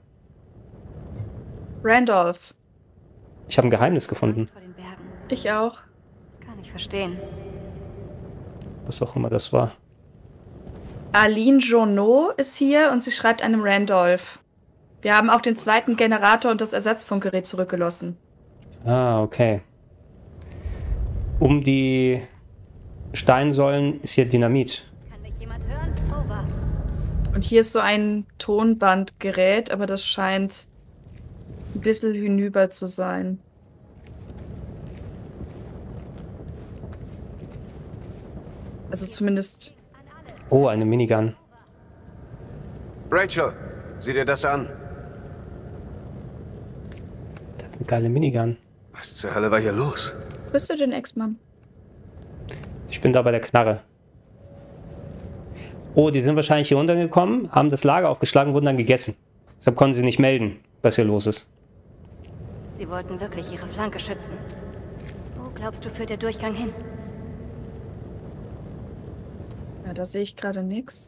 Randolph. Ich habe ein Geheimnis gefunden. Vor den Bergen. Ich auch. Das kann ich verstehen. Was auch immer das war. Aline Journeau ist hier und sie schreibt einem Randolph. Wir haben auch den zweiten Generator und das Ersatzfunkgerät zurückgelassen. Ah, okay. Um die Steinsäulen ist hier Dynamit. Kann mich jemand hören? Over. Und hier ist so ein Tonbandgerät, aber das scheint ein bisschen hinüber zu sein. Also zumindest... Oh, eine Minigun. Rachel, sieh dir das an. Das ist eine geile Minigun. Was zur Hölle war hier los? Bist du denn Ex-Mann? Ich bin da bei der Knarre. Oh, die sind wahrscheinlich hier runtergekommen, haben das Lager aufgeschlagen, wurden dann gegessen. Deshalb konnten sie nicht melden, was hier los ist. Sie wollten wirklich ihre Flanke schützen. Wo glaubst du, führt der Durchgang hin? Ja, da sehe ich gerade nichts.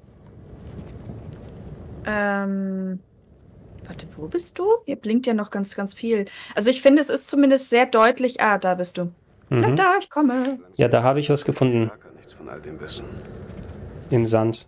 Ähm... Warte, wo bist du? Hier blinkt ja noch ganz, ganz viel. Also ich finde, es ist zumindest sehr deutlich... Ah, da bist du. Bleib Mhm. da, ich komme. Ja, da habe ich was gefunden. Nichts von all dem wissen. Im Sand.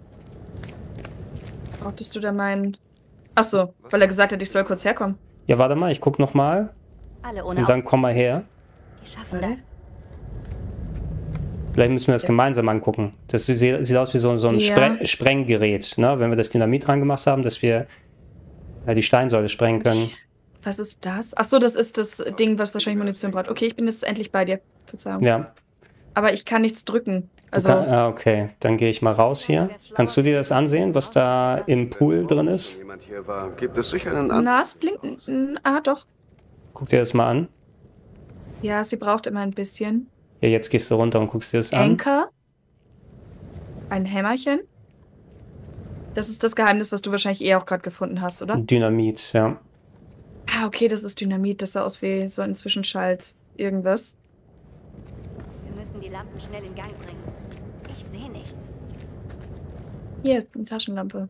Brauchtest du da meinen... Achso, weil er gesagt hat, ich soll kurz herkommen. Ja, warte mal, ich guck noch mal. Alle ohne Und dann komm mal her. Die schaffen das. Vielleicht müssen wir das gemeinsam angucken. Das sieht, sieht aus wie so, so ein Ja. Spre Sprenggerät, ne? Wenn wir das Dynamit dran gemacht haben, dass wir ja, die Steinsäule sprengen können. Was ist das? Achso, das ist das Ding, was wahrscheinlich Munition braucht. Okay, ich bin jetzt endlich bei dir. Verzeihung. Ja. Aber ich kann nichts drücken. Du Also, kann, ah, okay, dann gehe ich mal raus hier. Kannst du dir das ansehen, was da im Pool drin ist? Jemand hier war, gibt es sicher einen An na, es blinkt. n- Ah, doch. Guck dir das mal an. Ja, sie braucht immer ein bisschen. Ja, jetzt gehst du runter und guckst dir das an. Anker. Ein Hämmerchen. Das ist das Geheimnis, was du wahrscheinlich eh auch gerade gefunden hast, oder? Dynamit, ja. Ah, okay, das ist Dynamit. Das sah aus wie so ein Zwischenschalt. Irgendwas. Wir müssen die Lampen schnell in Gang bringen. Ich sehe nichts. Hier, eine Taschenlampe.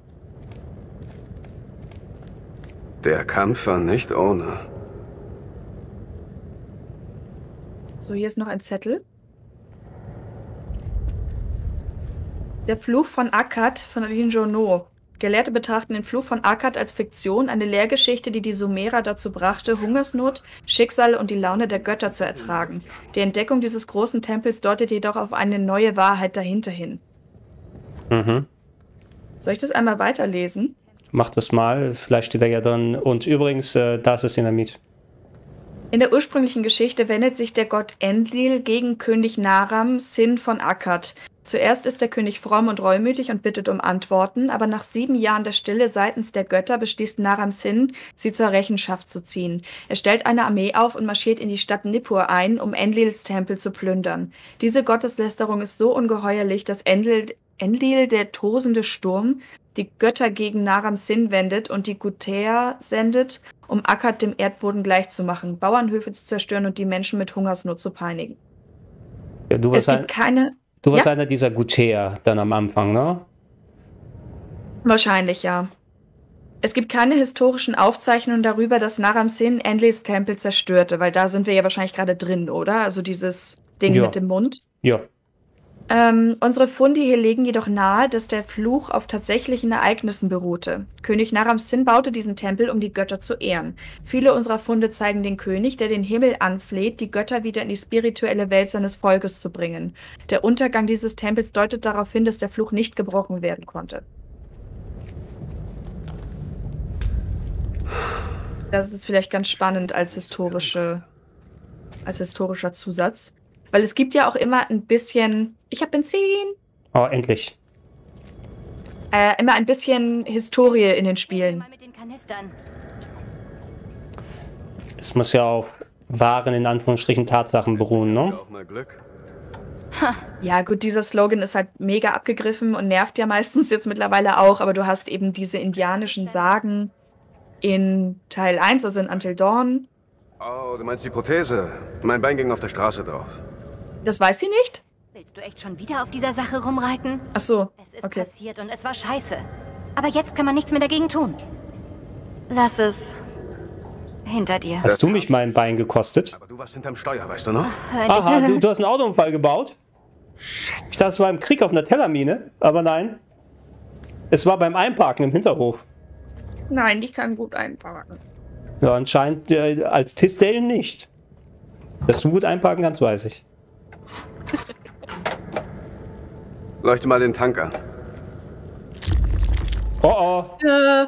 Der Kampf war nicht ohne. So, hier ist noch ein Zettel. Der Fluch von Akkad von Lin Jono. Gelehrte betrachten den Fluch von Akkad als Fiktion, eine Lehrgeschichte, die die Sumerer dazu brachte, Hungersnot, Schicksal und die Laune der Götter zu ertragen. Die Entdeckung dieses großen Tempels deutet jedoch auf eine neue Wahrheit dahinter hin. Mhm. Soll ich das einmal weiterlesen? Mach das mal, vielleicht steht da ja drin. Und übrigens, äh, da ist das Dynamit. In der ursprünglichen Geschichte wendet sich der Gott Enlil gegen König Naram Sin von Akkad. Zuerst ist der König fromm und reumütig und bittet um Antworten, aber nach sieben Jahren der Stille seitens der Götter beschließt Naram Sin, sie zur Rechenschaft zu ziehen. Er stellt eine Armee auf und marschiert in die Stadt Nippur ein, um Enlils Tempel zu plündern. Diese Gotteslästerung ist so ungeheuerlich, dass Enlil, Enlil, der tosende Sturm, die Götter gegen Naram Sin wendet und die Gutea sendet, um Akkad dem Erdboden gleichzumachen, Bauernhöfe zu zerstören und die Menschen mit Hungersnot zu peinigen. Ja, du Es warst, gibt ein, keine... du warst Ja, einer dieser Gutea dann am Anfang, ne? wahrscheinlich ja. Es gibt keine historischen Aufzeichnungen darüber, dass Naram Sin Enlils Tempel zerstörte, weil da sind wir ja wahrscheinlich gerade drin, oder? Also dieses Ding Ja. mit dem Mund. Ja. Ähm, unsere Funde hier legen jedoch nahe, dass der Fluch auf tatsächlichen Ereignissen beruhte. König Naram Sin baute diesen Tempel, um die Götter zu ehren. Viele unserer Funde zeigen den König, der den Himmel anfleht, die Götter wieder in die spirituelle Welt seines Volkes zu bringen. Der Untergang dieses Tempels deutet darauf hin, dass der Fluch nicht gebrochen werden konnte. Das ist vielleicht ganz spannend als historische, als historischer Zusatz. Weil es gibt ja auch immer ein bisschen, ich habe Benzin, Oh, endlich. äh, immer ein bisschen Historie in den Spielen. Mal mit den Kanistern. Es muss ja auf wahren, in Anführungsstrichen, Tatsachen beruhen, ne? Auch mal Glück. Ja gut, dieser Slogan ist halt mega abgegriffen und nervt ja meistens jetzt mittlerweile auch, aber du hast eben diese indianischen Sagen in Teil eins, also in Until Dawn. Oh, du meinst die Prothese? Mein Bein ging auf der Straße drauf. Das weiß sie nicht? Willst du echt schon wieder auf dieser Sache rumreiten? Ach so, Es ist okay. passiert und es war scheiße. Aber jetzt kann man nichts mehr dagegen tun. Lass es hinter dir. Hast du mich mein Bein gekostet? Aber du warst hinterm Steuer, weißt du noch? Aha, du, du hast einen Autounfall gebaut? Ich dachte, es war im Krieg auf einer Tellermine, aber nein. Es war beim Einparken im Hinterhof. Nein, ich kann gut einparken. Ja, anscheinend äh, als Tisdale nicht. Dass du gut einparken kannst, weiß ich. Leuchte mal den Tank an. Oh oh. Äh.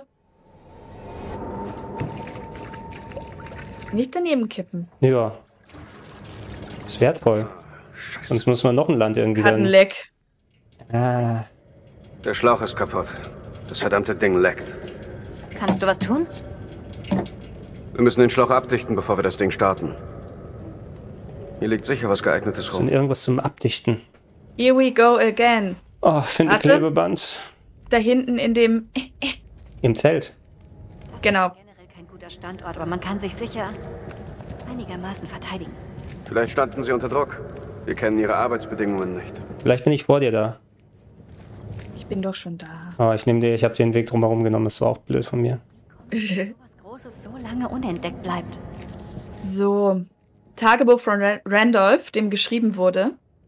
Nicht daneben kippen. Ja. Ist wertvoll. Sonst muss man noch ein Land irgendwie Hat ein dann... Leck. Ah. Der Schlauch ist kaputt. Das verdammte Ding leckt. Kannst du was tun? Wir müssen den Schlauch abdichten, bevor wir das Ding starten. Hier liegt sicher was Geeignetes Ist rum. denn irgendwas zum Abdichten? Here we go again. Oh, finde Warte. Klebeband. Da hinten in dem... Im Zelt. Genau. Generell kein guter Standort, aber man kann sich sicher einigermaßen verteidigen. Vielleicht standen sie unter Druck. Wir kennen ihre Arbeitsbedingungen nicht. Vielleicht bin ich vor dir da. Ich bin doch schon da. Oh, ich nehme dir, ich habe den Weg drumherum genommen. Das war auch blöd von mir. Was Großes so lange unentdeckt bleibt. So. Tagebuch von Ra Randolph, dem geschrieben wurde.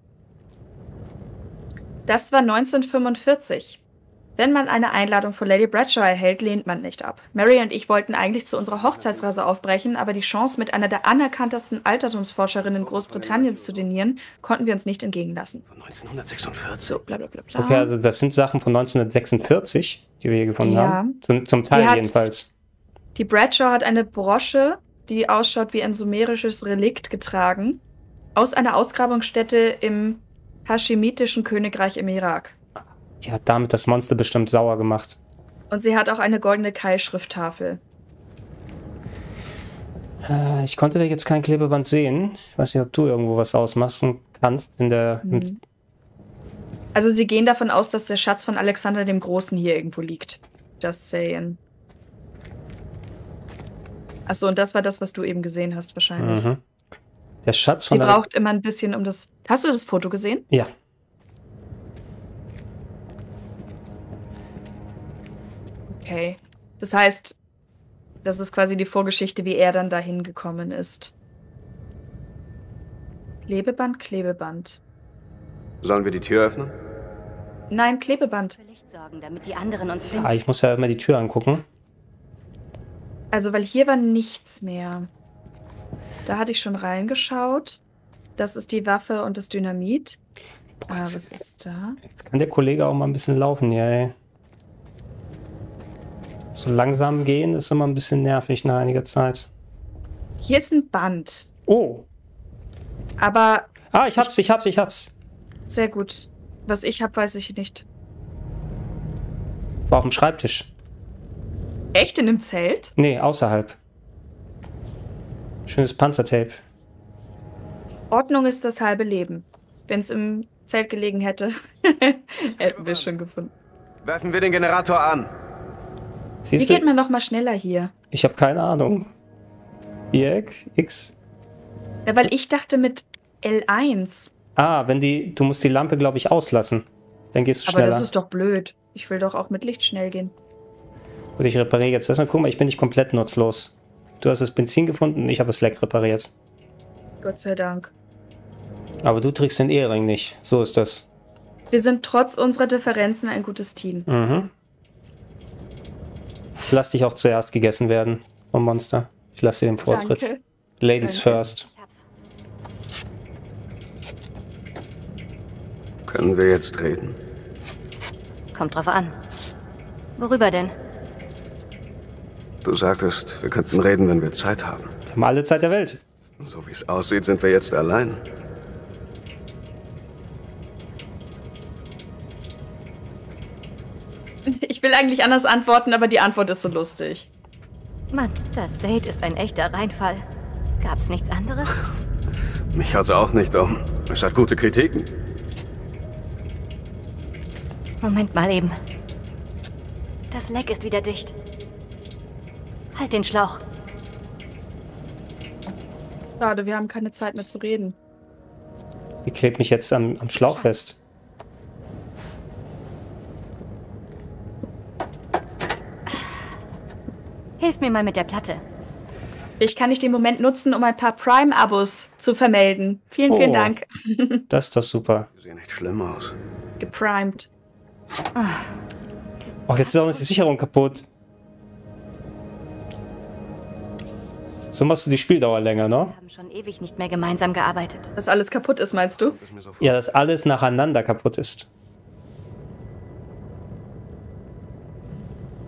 Das war neunzehnhundertfünfundvierzig. Wenn man eine Einladung von Lady Bradshaw erhält, lehnt man nicht ab. Mary und ich wollten eigentlich zu unserer Hochzeitsreise aufbrechen, aber die Chance, mit einer der anerkanntesten Altertumsforscherinnen Großbritanniens zu dinieren, konnten wir uns nicht entgegenlassen. Von neunzehnhundertsechsundvierzig? So, bla bla bla bla. Okay, also das sind Sachen von neunzehnhundertsechsundvierzig, die wir hier gefunden Ja. haben. Zum, zum Teil Die hat- jedenfalls. Die Bradshaw hat eine Brosche, die ausschaut wie ein sumerisches Relikt, getragen. Aus einer Ausgrabungsstätte im Haschemitischen Königreich im Irak. Die hat damit das Monster bestimmt sauer gemacht. Und sie hat auch eine goldene Keilschrifttafel. Äh, ich konnte da jetzt kein Klebeband sehen. Ich weiß nicht, ob du irgendwo was ausmachen kannst. In der, Mhm. im, Also sie gehen davon aus, dass der Schatz von Alexander dem Großen hier irgendwo liegt. Just saying. Achso, und das war das, was du eben gesehen hast, wahrscheinlich. mhm. Der Schatz Sie von der... braucht immer ein bisschen um das... Hast du das Foto gesehen? Ja. Okay. Das heißt, das ist quasi die Vorgeschichte, wie er dann dahin gekommen ist. Klebeband, Klebeband. Sollen wir die Tür öffnen? Nein, Klebeband. Für Licht sorgen, damit die anderen uns Ah, finden. ich muss ja immer die Tür angucken. Also, weil hier war nichts mehr. Da hatte ich schon reingeschaut. Das ist die Waffe und das Dynamit. Boah, Ah, jetzt, was ist da? jetzt kann der Kollege auch mal ein bisschen laufen, ja, ey. So langsam gehen ist immer ein bisschen nervig nach einiger Zeit. Hier ist ein Band. Oh. Aber Ah, ich hab's, ich hab's, ich hab's. sehr gut. Was ich habe, weiß ich nicht. War auf dem Schreibtisch. Echt in einem Zelt? Nee, außerhalb. Schönes Panzertape. Ordnung ist das halbe Leben. Wenn es im Zelt gelegen hätte, hätten wir es schon gefunden. Werfen wir den Generator an. Wie Siehst geht du? man noch mal schneller hier? Ich habe keine Ahnung. Viereck, X. Ja, weil ich dachte mit L eins. Ah, wenn die, du musst die Lampe, glaube ich, auslassen. Dann gehst du Aber schneller. das ist doch blöd. Ich will doch auch mit Licht schnell gehen. Gut, ich repariere jetzt erstmal. Guck mal, ich bin nicht komplett nutzlos. Du hast das Benzin gefunden, ich habe das Leck repariert. Gott sei Dank. Aber du trägst den Ehering nicht. So ist das. Wir sind trotz unserer Differenzen ein gutes Team. Mhm. Ich lasse dich auch zuerst gegessen werden vom Monster. Ich lasse dir den Vortritt. Danke. Ladies Danke. first. Können wir jetzt reden? Kommt drauf an. Worüber denn? Du sagtest, wir könnten reden, wenn wir Zeit haben. Wir haben alle Zeit der Welt. So wie es aussieht, sind wir jetzt allein. Ich will eigentlich anders antworten, aber die Antwort ist so lustig. Mann, das Date ist ein echter Reinfall. Gab's nichts anderes? Mich hat's auch nicht um. Es hat gute Kritiken. Moment mal eben. Das Leck ist wieder dicht. Halt den Schlauch. Schade, wir haben keine Zeit mehr zu reden. Die klebt mich jetzt am, am Schlauch fest. Hilf mir mal mit der Platte. Ich kann nicht den Moment nutzen, um ein paar Prime-Abos zu vermelden. Vielen, vielen Oh. Dank. Das ist doch super. Sieht nicht schlimm aus. Geprimed. Oh, jetzt ist auch noch die Sicherung kaputt. So machst du die Spieldauer länger, ne? Wir haben schon ewig nicht mehr gemeinsam gearbeitet. Dass alles kaputt ist, meinst du? Ja, dass alles nacheinander kaputt ist.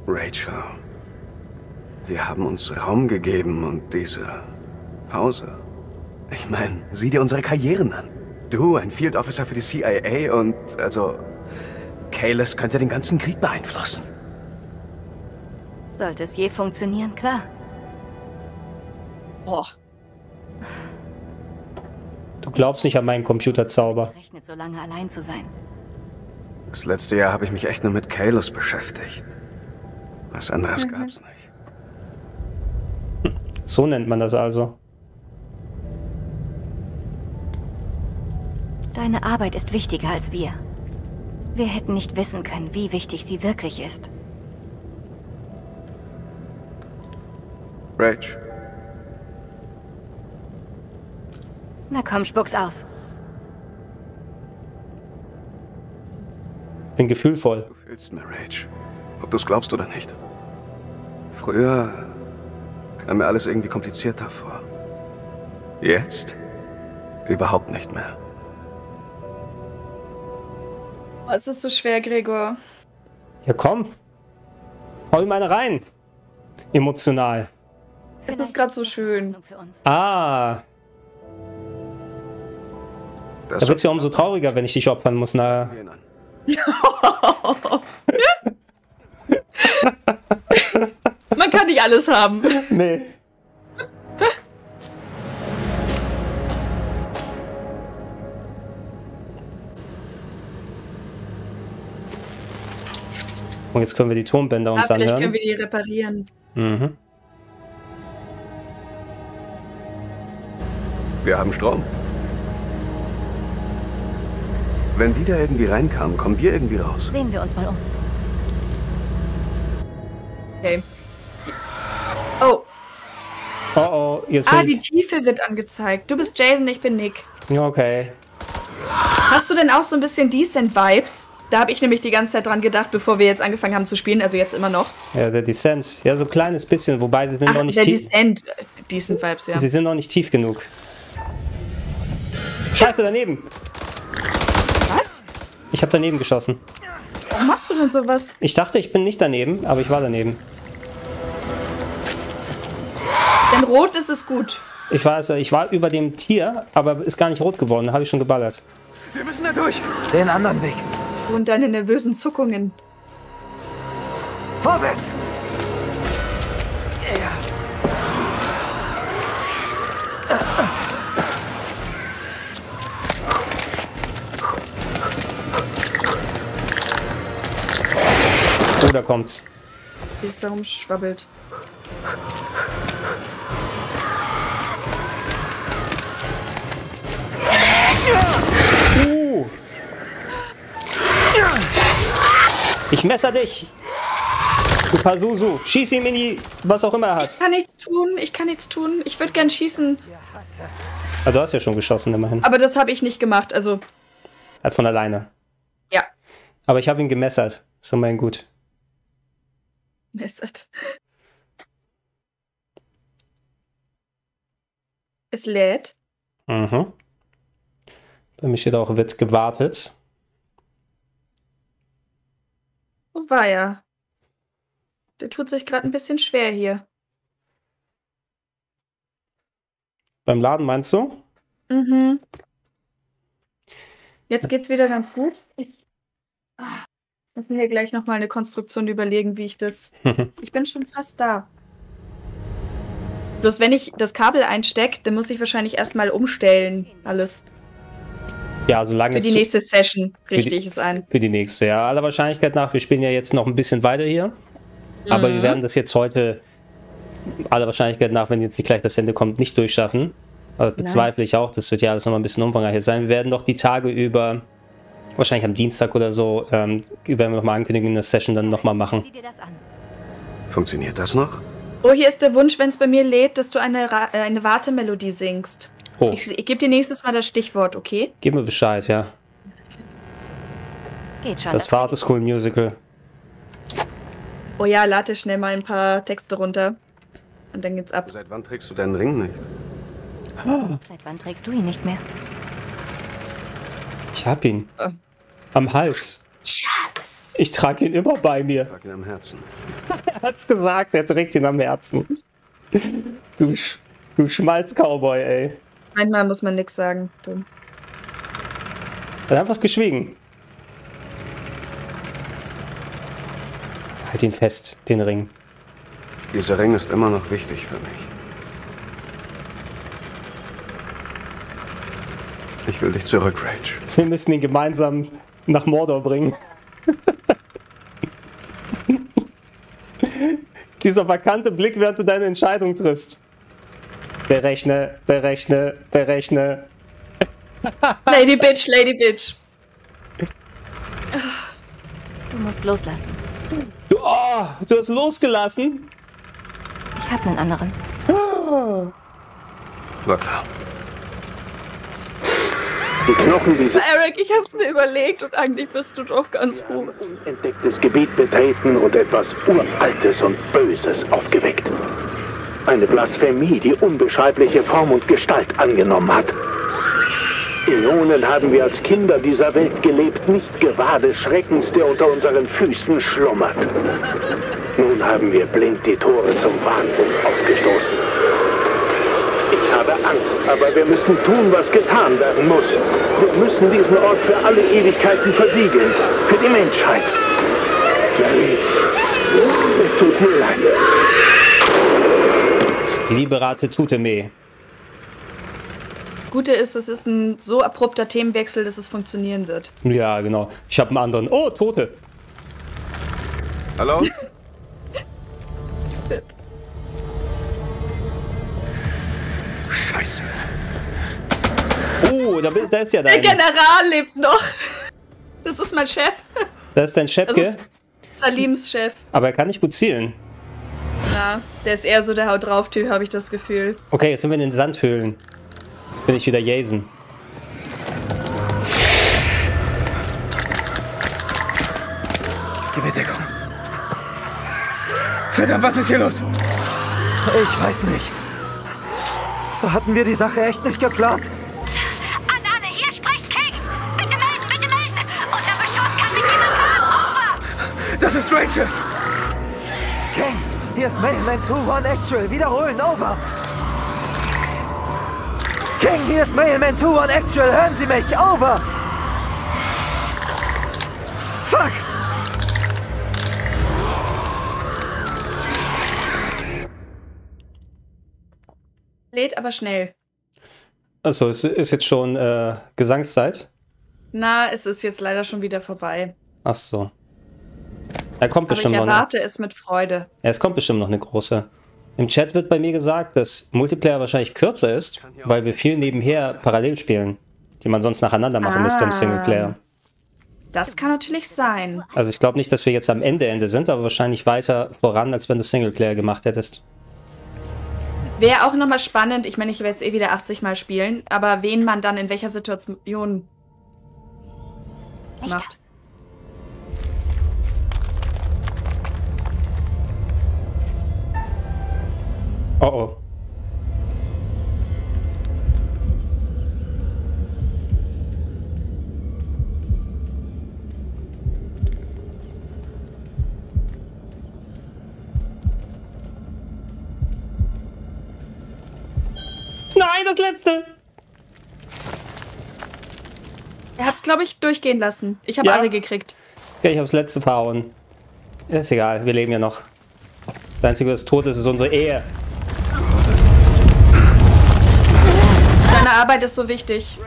Rachel, wir haben uns Raum gegeben und diese Pause. Ich meine, sieh dir unsere Karrieren an. Du, ein Field Officer für die C I A und, also, Kahless könnte den ganzen Krieg beeinflussen. Sollte es je funktionieren, klar. Boah. Du glaubst nicht an meinen Computerzauber. Rechnet so lange allein zu sein. Das letzte Jahr habe ich mich echt nur mit Kahless beschäftigt. Was anderes Mhm. gab's nicht. So nennt man das also. Deine Arbeit ist wichtiger als wir. Wir hätten nicht wissen können, wie wichtig sie wirklich ist. Rach. Na komm, spuck's aus. Bin gefühlvoll. Du fehlst mir, Rach. Ob du's glaubst oder nicht. Früher kam mir alles irgendwie komplizierter vor. Jetzt überhaupt nicht mehr. Oh, es ist so schwer, Gregor. Ja, komm. Hol meine rein. Emotional. Es ist gerade so schön. Ah. Das Da wird's ja umso trauriger, wenn ich dich opfern muss. Na. Man kann nicht alles haben. Nee. Und jetzt können wir die Tonbänder uns Ah, vielleicht anhören. können wir die reparieren. Mhm. Wir haben Strom. Wenn die da irgendwie reinkamen, kommen wir irgendwie raus. Sehen wir uns mal um. Okay. Oh. Oh oh, jetzt Ah, bin die ich... Tiefe wird angezeigt. Du bist Jason, ich bin Nick. Okay. Hast du denn auch so ein bisschen Decent-Vibes? Da habe ich nämlich die ganze Zeit dran gedacht, bevor wir jetzt angefangen haben zu spielen, also jetzt immer noch. Ja, der Descent. Ja, so ein kleines bisschen, wobei sie sind Ach, noch nicht der tief. Descent, äh, Decent-Vibes, ja. Sie sind noch nicht tief genug. Scheiße, daneben. Was? Ich habe daneben geschossen. Warum machst du denn sowas? Ich dachte, ich bin nicht daneben, aber ich war daneben. Denn rot ist es gut. Ich weiß, ich war über dem Tier, aber ist gar nicht rot geworden. Da habe ich schon geballert. Wir müssen da durch. Den anderen Weg. Und deine nervösen Zuckungen. Vorwärts! Oh, da kommt's. Wie es darum schwabbelt. Uh. Ich messer dich. Du Pazuzu. Schieß ihm in die, was auch immer er hat. Ich kann nichts tun, ich kann nichts tun. Ich würde gern schießen. Ah, du hast ja schon geschossen, immerhin. Aber das habe ich nicht gemacht, also... Halt von alleine. Ja. Aber ich habe ihn gemessert. Ist immerhin gut. Messert. Es lädt. Mhm. Bei mir steht auch, wird gewartet. Wo war er? Der tut sich gerade ein bisschen schwer hier. Beim Laden meinst du? Mhm. Jetzt geht's wieder ganz gut. Ich ah, muss mir hier gleich nochmal eine Konstruktion überlegen, wie ich das... Ich bin schon fast da. Bloß wenn ich das Kabel einstecke, dann muss ich wahrscheinlich erstmal umstellen, alles. Ja, solange Für es die zu- nächste Session für richte die- ich es ein. Für die nächste, ja. Aller Wahrscheinlichkeit nach, wir spielen ja jetzt noch ein bisschen weiter hier. Aber Mhm. wir werden das jetzt heute, aller Wahrscheinlichkeit nach, wenn jetzt nicht gleich das Ende kommt, nicht durchschaffen. Aber bezweifle ich auch, das wird ja alles noch mal ein bisschen umfangreicher sein. Wir werden doch die Tage über, wahrscheinlich am Dienstag oder so, ähm, werden wir noch mal ankündigen, eine Session dann noch mal machen. Sieh dir das an. Funktioniert das noch? Oh, hier ist der Wunsch, wenn es bei mir lädt, dass du eine, Ra äh, eine Wartemelodie singst. Oh. Ich, ich gebe dir nächstes Mal das Stichwort, okay? Gib mir Bescheid, ja. Geht schon. Das Vater School Musical. Oh ja, lade schnell mal ein paar Texte runter. Und dann geht's ab. Seit wann trägst du deinen Ring nicht? Seit wann trägst du ihn nicht mehr? Ich hab ihn. Am Hals. Schatz. Ich trage ihn immer bei mir. Ich trage ihn am Herzen. Er hat's gesagt, er trägt ihn am Herzen. Du, Sch du Schmalz-Cowboy, ey. Einmal muss man nichts sagen. Du. Er hat einfach geschwiegen. Halt ihn fest, den Ring. Dieser Ring ist immer noch wichtig für mich. Ich will dich zurück, Rach. Wir müssen ihn gemeinsam nach Mordor bringen. Dieser vakante Blick, während du deine Entscheidung triffst. Berechne, berechne, berechne. Lady Bitch, Lady Bitch. Du musst loslassen. Du, oh, du hast losgelassen? Ich hab einen anderen. War klar. Die Knochen dieser... Eric, ich hab's mir überlegt und eigentlich bist du doch ganz gut. Entdecktes Gebiet betreten und etwas Uraltes und Böses aufgeweckt. Eine Blasphemie, die unbeschreibliche Form und Gestalt angenommen hat. Äonen haben wir als Kinder dieser Welt gelebt, nicht gewahr des Schreckens, der unter unseren Füßen schlummert. Nun haben wir blind die Tore zum Wahnsinn aufgestoßen. Ich habe Angst, aber wir müssen tun, was getan werden muss. Wir müssen diesen Ort für alle Ewigkeiten versiegeln. Für die Menschheit. Marie, es tut mir leid. Liberate Tuteme. Das Gute ist, es ist ein so abrupter Themenwechsel, dass es funktionieren wird. Ja, genau. Ich habe einen anderen. Oh, Tote. Hallo? Scheiße. Oh, da, da ist ja der dein... General lebt noch. Das ist mein Chef. Das ist dein Chefke? Das ist Salims Chef. Aber er kann nicht gut zielen. Na, der ist eher so der Haut drauf Typ, habe ich das Gefühl. Okay, jetzt sind wir in den Sandhöhlen. Jetzt bin ich wieder Jason. Gib mir Deckung. Verdammt, was ist hier los? Ich weiß nicht. So hatten wir die Sache echt nicht geplant. An alle, hier spricht King! Bitte melden, bitte melden! Unser Beschuss kann mit jemandem haben! Over! Das ist Rachel! King, hier ist Mailman zwei eins Actual. Wiederholen, over! King, hier ist Mailman zwei eins Actual. Hören Sie mich, over! Fuck! Lädt aber schnell. Achso, es ist jetzt schon äh, Gesangszeit? Na, es ist jetzt leider schon wieder vorbei. Ach so. Er kommt aber bestimmt ich noch. erwarte eine, es mit Freude. Ja, es kommt bestimmt noch eine große. Im Chat wird bei mir gesagt, dass Multiplayer wahrscheinlich kürzer ist, weil wir viel nebenher parallel spielen, die man sonst nacheinander machen ah, müsste im Singleplayer. Das kann natürlich sein. Also ich glaube nicht, dass wir jetzt am Ende Ende sind, aber wahrscheinlich weiter voran, als wenn du Singleplayer gemacht hättest. Wäre auch nochmal spannend, ich meine, ich werde jetzt eh wieder achtzig Mal spielen, aber wen man dann in welcher Situation macht. Oh oh. Nein, das letzte! Er hat's, glaube ich, durchgehen lassen. Ich habe ja. alle gekriegt. Ja, ich habe das letzte verhauen. Ist egal, wir leben ja noch. Das Einzige, was tot ist, ist unsere Ehe. Deine Arbeit ist so wichtig.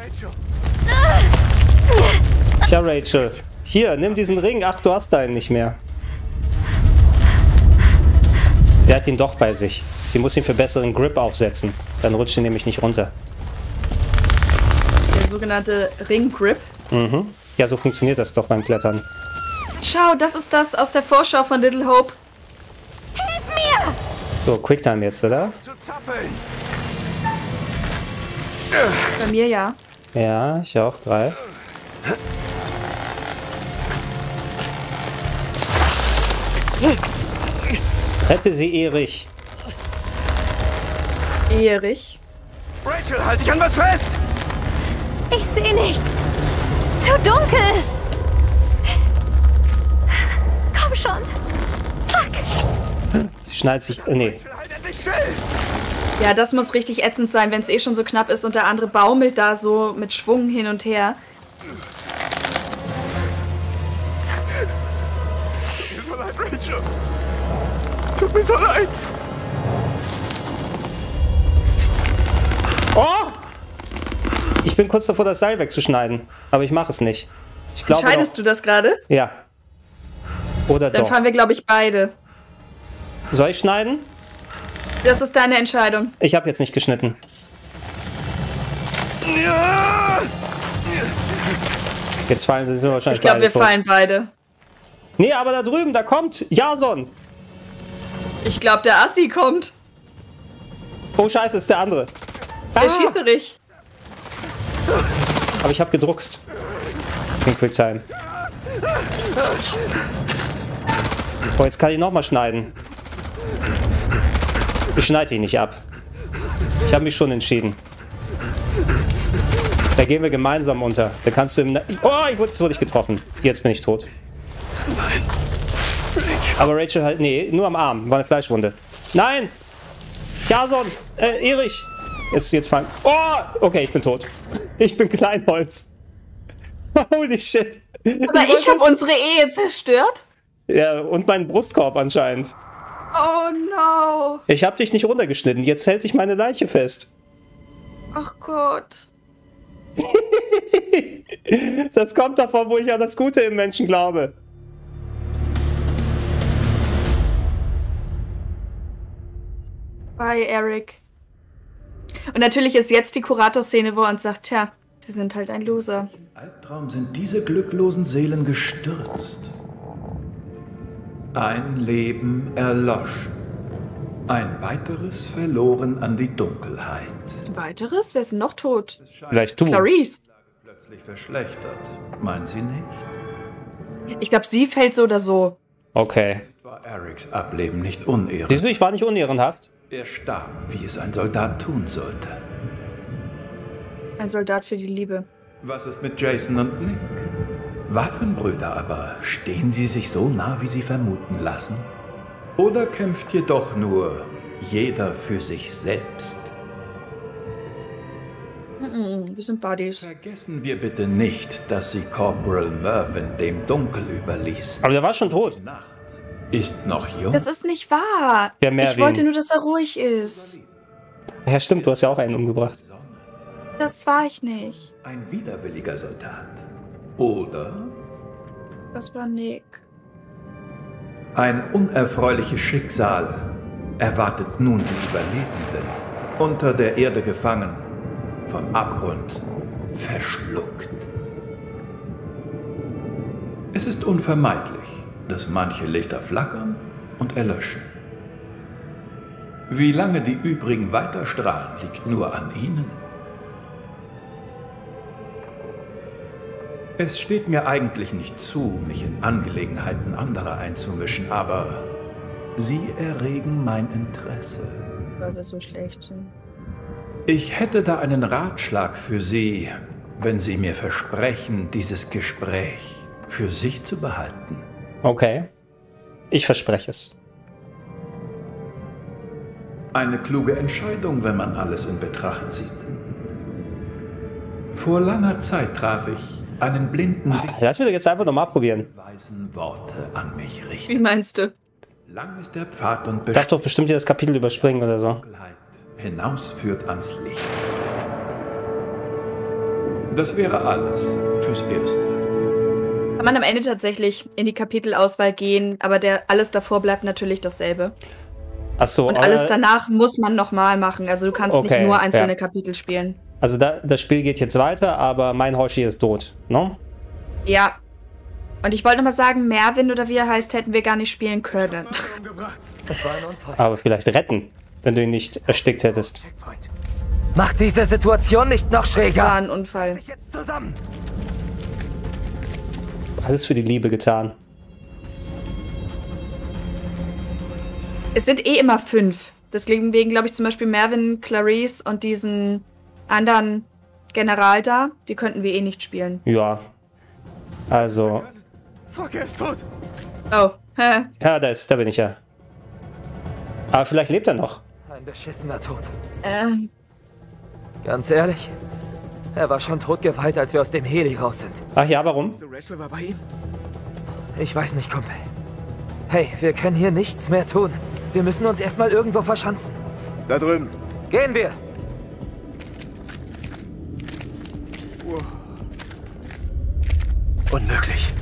Tja, Rachel. Hier, nimm diesen Ring. Ach, du hast deinen nicht mehr. Sie hat ihn doch bei sich. Sie muss ihn für besseren Grip aufsetzen. Dann rutscht sie nämlich nicht runter. Der sogenannte Ring-Grip. Mhm. Ja, so funktioniert das doch beim Klettern. Schau, das ist das aus der Vorschau von Little Hope. Hilf mir! So, Quicktime jetzt, oder? Bei mir ja. Ja, ich auch. Drei. Rette sie, Erich. Erich. Rachel, halt dich an was fest! Ich sehe nichts. Zu dunkel. Komm schon. Fuck. schneidet sich... Äh, nee. Ja, das muss richtig ätzend sein, wenn es eh schon so knapp ist und der andere baumelt da so mit Schwung hin und her. Tut mir so leid, Rachel. Tut mir so leid. Oh! Ich bin kurz davor, das Seil wegzuschneiden, aber ich mache es nicht. Ich glaube Entscheidest noch, du das gerade? Ja. Oder Dann doch. fahren wir, glaube ich, beide. Soll ich schneiden? Das ist deine Entscheidung. Ich habe jetzt nicht geschnitten. Jetzt fallen sie mir wahrscheinlich Ich glaube, beide wir tot. fallen beide. Nee, aber da drüben, da kommt Jason. Ich glaube, der Assi kommt. Oh, scheiße, ist der andere. Der Ah! Schießerich. Aber ich habe gedruckst. In Quicktime. Oh, jetzt kann ich nochmal schneiden. Ich schneide ihn nicht ab. Ich habe mich schon entschieden. Da gehen wir gemeinsam unter. Da kannst du im... Na oh, ich wurde, jetzt wurde ich getroffen. Jetzt bin ich tot. Nein. Rachel. Aber Rachel halt... Nee, nur am Arm. War eine Fleischwunde. Nein! Jason! Äh, Erich! Jetzt, jetzt fallen... Oh! Okay, ich bin tot. Ich bin Kleinholz. Holy shit. Aber ich habe unsere Ehe zerstört? Ja, und meinen Brustkorb anscheinend. Oh no. Ich hab dich nicht runtergeschnitten. Jetzt hält dich meine Leiche fest. Ach Gott. Das kommt davon, wo ich an das Gute im Menschen glaube. Bye, Eric. Und natürlich ist jetzt die Kurator-Szene, wo er uns sagt, tja, sie sind halt ein Loser. Albtraum sind diese glücklosen Seelen gestürzt. Ein Leben erloschen. Ein weiteres verloren an die Dunkelheit. Ein weiteres? Wer ist denn noch tot? Vielleicht du. Clarice. Plötzlich verschlechtert. Meinen Sie nicht? Ich glaube, sie fällt so oder so. Okay. War Erics Ableben nicht unehrenhaft? Siehst du, ich war nicht unehrenhaft. Er starb, wie es ein Soldat tun sollte. Ein Soldat für die Liebe. Was ist mit Jason und Nick? Waffenbrüder, aber stehen sie sich so nah, wie sie vermuten lassen? Oder kämpft jedoch nur jeder für sich selbst? Mm-mm, wir sind Buddies. Vergessen wir bitte nicht, dass sie Corporal Mervyn dem Dunkel überließ. Aber der war schon tot. Die Nacht ist noch jung. Das ist nicht wahr. Der Mervyn. Ich wollte nur, dass er ruhig ist. Ja, stimmt, du hast ja auch einen umgebracht. Das war ich nicht. Ein widerwilliger Soldat. Oder Das war Nick. ein unerfreuliches Schicksal erwartet nun die Überlebenden. Unter der Erde gefangen, vom Abgrund verschluckt. Es ist unvermeidlich, dass manche Lichter flackern und erlöschen. Wie lange die übrigen weiterstrahlen, liegt nur an ihnen. Es steht mir eigentlich nicht zu, mich in Angelegenheiten anderer einzumischen, aber sie erregen mein Interesse. Weil wir so schlecht sind. Ich hätte da einen Ratschlag für Sie, wenn Sie mir versprechen, dieses Gespräch für sich zu behalten. Okay. Ich verspreche es. Eine kluge Entscheidung, wenn man alles in Betracht zieht. Vor langer Zeit traf ich einen blinden Licht. Lass mich doch jetzt einfach nochmal probieren. Weisen Worte an mich richten. Wie meinst du? Lang ist der Pfad und Ich darf doch bestimmt hier das Kapitel überspringen oder so. hinaus führt ans Licht. Das wäre alles fürs Erste. Kann man am Ende tatsächlich in die Kapitelauswahl gehen, aber der alles davor bleibt natürlich dasselbe. Ach so. Und alles danach muss man nochmal machen. Also du kannst Okay, nicht nur einzelne ja. Kapitel spielen. Also da, das Spiel geht jetzt weiter, aber mein Hoshi ist tot, ne? Ja. Und ich wollte nochmal sagen, Mervyn oder wie er heißt, hätten wir gar nicht spielen können. Das war ein Unfall. Aber vielleicht retten, wenn du ihn nicht erstickt hättest. Mach diese Situation nicht noch schräger. War ein Unfall. Jetzt zusammen. Alles für die Liebe getan. Es sind eh immer fünf. Deswegen, glaube ich, zum Beispiel Mervyn, Clarice und diesen anderen General da, die könnten wir eh nicht spielen. Ja. Also. Fuck, er ist tot. Oh. Hä? Ja, da ist, da bin ich ja. Aber vielleicht lebt er noch. Ein beschissener Tod. Ähm. Ganz ehrlich, er war schon totgeweiht, als wir aus dem Heli raus sind. Ach ja, warum? Rachel war bei ihm? Ich weiß nicht, Kumpel. Hey, wir können hier nichts mehr tun. Wir müssen uns erstmal irgendwo verschanzen. Da drüben. Gehen wir! Unmöglich.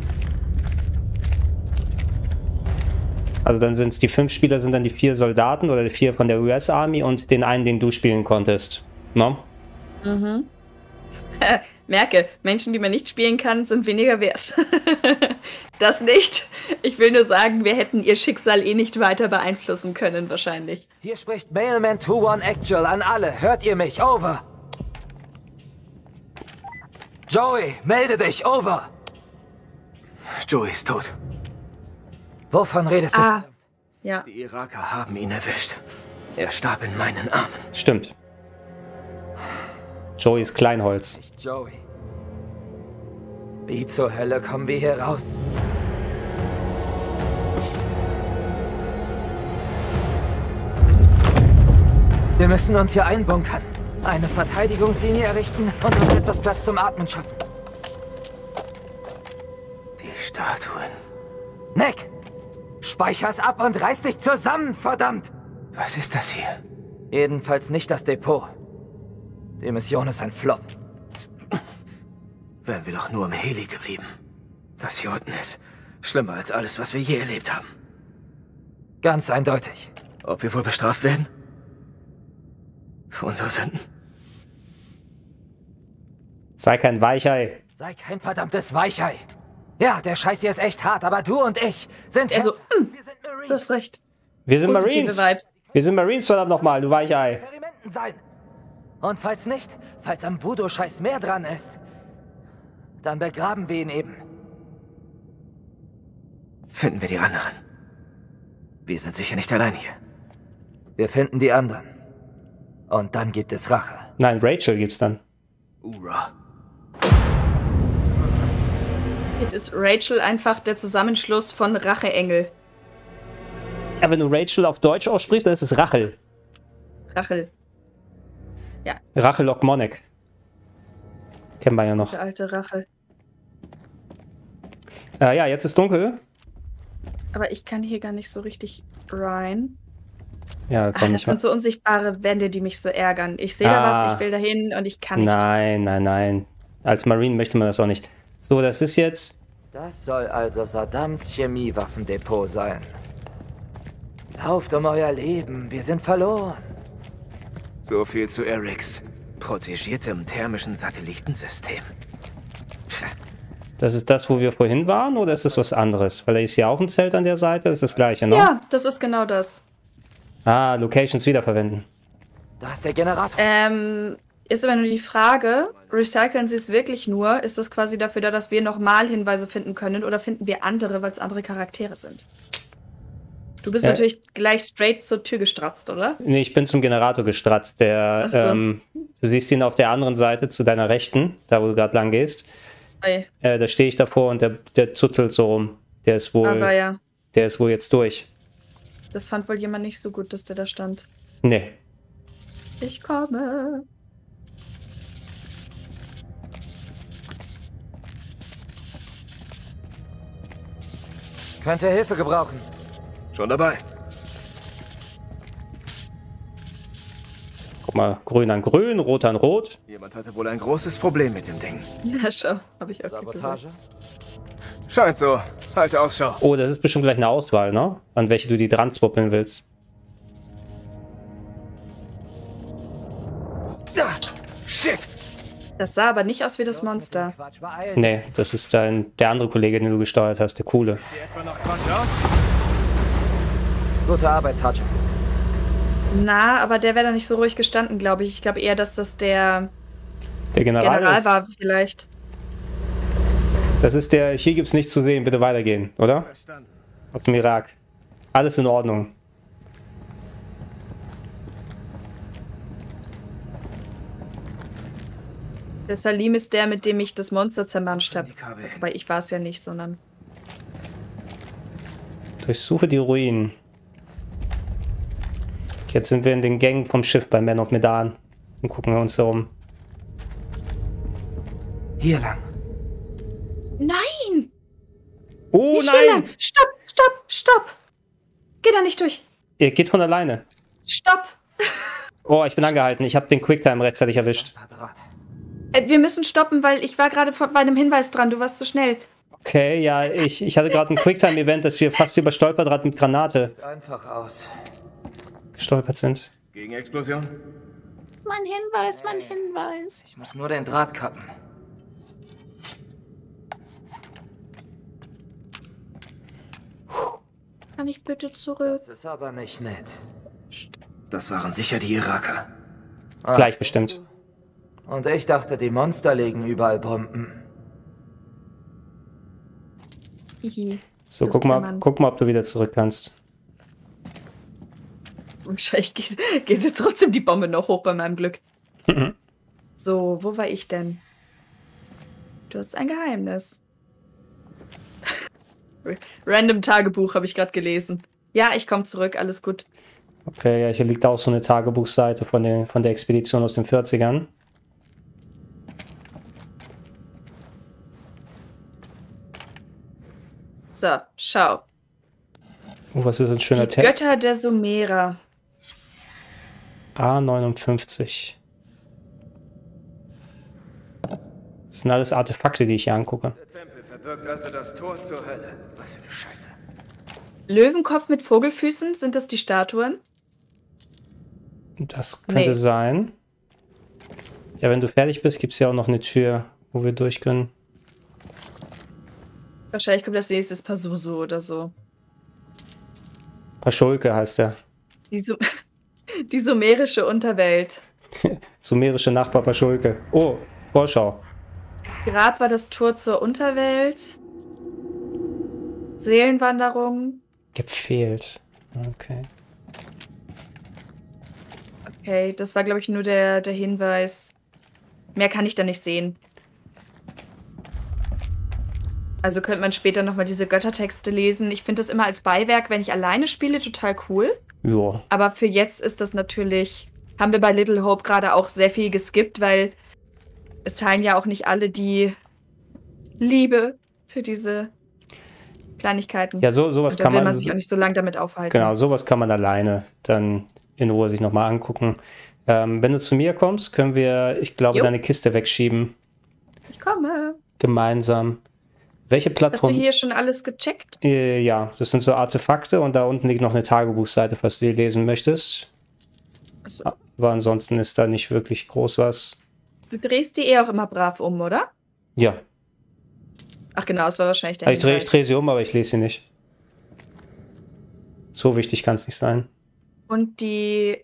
Also dann sind es die fünf Spieler, sind dann die vier Soldaten oder die vier von der U S Army und den einen, den du spielen konntest. No? Mhm. Merke, Menschen, die man nicht spielen kann, sind weniger wert. Das nicht. Ich will nur sagen, wir hätten ihr Schicksal eh nicht weiter beeinflussen können, wahrscheinlich. Hier spricht Mailman zwei eins Actual an alle. Hört ihr mich? Over. Joey, melde dich. Over. Joey ist tot. Wovon redest du? Ah, ja. Die Iraker haben ihn erwischt. Er starb in meinen Armen. Stimmt. Joey ist Kleinholz. Nicht Joey. Wie zur Hölle kommen wir hier raus? Wir müssen uns hier einbunkern, eine Verteidigungslinie errichten und uns etwas Platz zum Atmen schaffen. Die Statuen. Nick! Speicher's ab und reiß dich zusammen, verdammt! Was ist das hier? Jedenfalls nicht das Depot. Die Mission ist ein Flop. Wären wir doch nur im Heli geblieben. Das hier unten ist schlimmer als alles, was wir je erlebt haben. Ganz eindeutig. Ob wir wohl bestraft werden? Für unsere Sünden? Sei kein Weichei. Sei kein verdammtes Weichei. Ja, der Scheiß hier ist echt hart, aber du und ich sind... Also, mh, wir sind Marines. Du hast recht. Wir sind Positive Marines. Vibes. Wir sind Marines, verdammt nochmal, du Weichei. Experimenten sein. Und falls nicht, falls am Voodoo-Scheiß mehr dran ist, dann begraben wir ihn eben. Finden wir die anderen. Wir sind sicher nicht allein hier. Wir finden die anderen. Und dann gibt es Rache. Nein, Rachel gibt's dann. Ura. Jetzt ist Rachel einfach der Zusammenschluss von Racheengel. Ja, wenn du Rachel auf Deutsch aussprichst, dann ist es Rachel. Rachel. Ja. Rachel Okmonek. Kennen wir ja noch. Der alte Rachel. Äh, ja, jetzt ist dunkel. Aber ich kann hier gar nicht so richtig rein. Ja, komm, Ach, das sind so unsichtbare Wände, die mich so ärgern. Ich sehe ah, da was, ich will da hin und ich kann nicht. Nein, nein, nein. Als Marine möchte man das auch nicht. So, das ist jetzt... Das soll also Saddams Chemiewaffendepot sein. Lauft um euer Leben, wir sind verloren. So viel zu Erics protegiertem thermischen Satellitensystem. Pff. Das ist das, wo wir vorhin waren, oder ist es was anderes? Weil da ist ja auch ein Zelt an der Seite, das ist das gleiche, ne? Ja, das ist genau das. Ah, Locations wiederverwenden. Da ist der Generator. Ähm, ist aber nur die Frage, recyceln sie es wirklich nur? Ist das quasi dafür da, dass wir nochmal Hinweise finden können, oder finden wir andere, weil es andere Charaktere sind? Du bist Ja. natürlich gleich straight zur Tür gestratzt, oder? Nee, ich bin zum Generator gestratzt. Der, Ach so. ähm, du siehst ihn auf der anderen Seite, zu deiner Rechten, da wo du gerade lang gehst. Ei. Äh, da stehe ich davor und der, der zuzelt so rum. Der ist wohl, Aber ja, der ist wohl jetzt durch. das fand wohl jemand nicht so gut, dass der da stand. Nee. Ich komme. Könnte Hilfe gebrauchen. Schon dabei. Guck mal, grün an grün, rot an rot. Jemand hatte wohl ein großes Problem mit dem Ding. Ja, schau, hab ich auch Sabotage? Scheint so. Halte Ausschau. Oh, das ist bestimmt gleich eine Auswahl, ne? An welche du die dran zwoppeln willst. Ah, shit! Das sah aber nicht aus wie das Monster. Nee, das ist dein, der andere Kollege, den du gesteuert hast, der coole. Gute Arbeit, Sergeant. Na, aber der wäre da nicht so ruhig gestanden, glaube ich. Ich glaube eher, dass das der Der General, General ist, war, vielleicht. Das ist der, hier gibt's nichts zu sehen, bitte weitergehen, oder? Aus dem Irak. Alles in Ordnung. Der Salim ist der, mit dem ich das Monster zermanscht habe. Wobei ich war es ja nicht, sondern... Durchsuche die Ruinen. jetzt sind wir in den Gängen vom Schiff bei Man of Medan und gucken wir uns so um. Hier lang. Nein! Oh nicht nein! Hier lang. Stopp, stopp, stopp! Geh da nicht durch. Ihr geht von alleine. Stopp! Oh, ich bin angehalten. Ich habe den Quicktime rechtzeitig erwischt. Äh, wir müssen stoppen, weil ich war gerade bei einem Hinweis dran. Du warst zu schnell. Okay, ja, ich, ich hatte gerade ein Quicktime-Event, dass wir fast über Stolperdraht mit Granate einfach aus. gestolpert sind. Gegenexplosion? Mein Hinweis, mein Hinweis. Ich muss nur den Draht kappen. Kann ich bitte zurück? Das ist aber nicht nett. Das waren sicher die Iraker. Ah, Gleich bestimmt. Und ich dachte, die Monster legen überall Bomben. Hihi. So, guck mal, guck mal, ob du wieder zurück kannst. Wahrscheinlich geht, geht jetzt trotzdem die Bombe noch hoch bei meinem Glück. Mhm. So, wo war ich denn? Du hast ein Geheimnis. Random Tagebuch habe ich gerade gelesen. Ja, ich komme zurück, alles gut. Okay, ja, hier liegt auch so eine Tagebuchseite von der, von der Expedition aus den vierzigern. So, schau. Oh, was ist ein schöner Die Text? Götter der Sumerer. A neunundfünfzig. Das sind alles Artefakte, die ich hier angucke. Der Tempel verbirgt also das Tor zur Hölle. Was für eine Scheiße. Löwenkopf mit Vogelfüßen, sind das die Statuen? Das könnte Nee. sein. Ja, wenn du fertig bist, gibt es ja auch noch eine Tür, wo wir durch können. Wahrscheinlich kommt das nächste Pazuzu oder so. Paschulke heißt er. Die, Sum die sumerische Unterwelt. Sumerische Nachbar Paschulke. Oh, Vorschau. Grab war das Tor zur Unterwelt. Seelenwanderung. Gefehlt. Okay. Okay, das war, glaube ich, nur der, der Hinweis. Mehr kann ich da nicht sehen. Also könnte man später nochmal diese Göttertexte lesen. Ich finde das immer als Beiwerk, wenn ich alleine spiele, total cool. Ja. Aber für jetzt ist das natürlich, haben wir bei Little Hope gerade auch sehr viel geskippt, weil es teilen ja auch nicht alle die Liebe für diese Kleinigkeiten. Ja, so, sowas Und da kann will man. man sich auch nicht so lange damit aufhalten. Genau, sowas kann man alleine dann in Ruhe sich nochmal angucken. Ähm, wenn du zu mir kommst, können wir, ich glaube, Jo. deine Kiste wegschieben. Ich komme. Gemeinsam. Welche Hast du Plattform? hier schon alles gecheckt? Äh, ja, das sind so Artefakte und da unten liegt noch eine Tagebuchseite, falls du die lesen möchtest. Achso. Aber ansonsten ist da nicht wirklich groß was. Du drehst die eh auch immer brav um, oder? Ja. Ach genau, es war wahrscheinlich der Ich drehe ich Hinweis. dreh sie um, aber ich lese sie nicht. So wichtig kann es nicht sein. Und die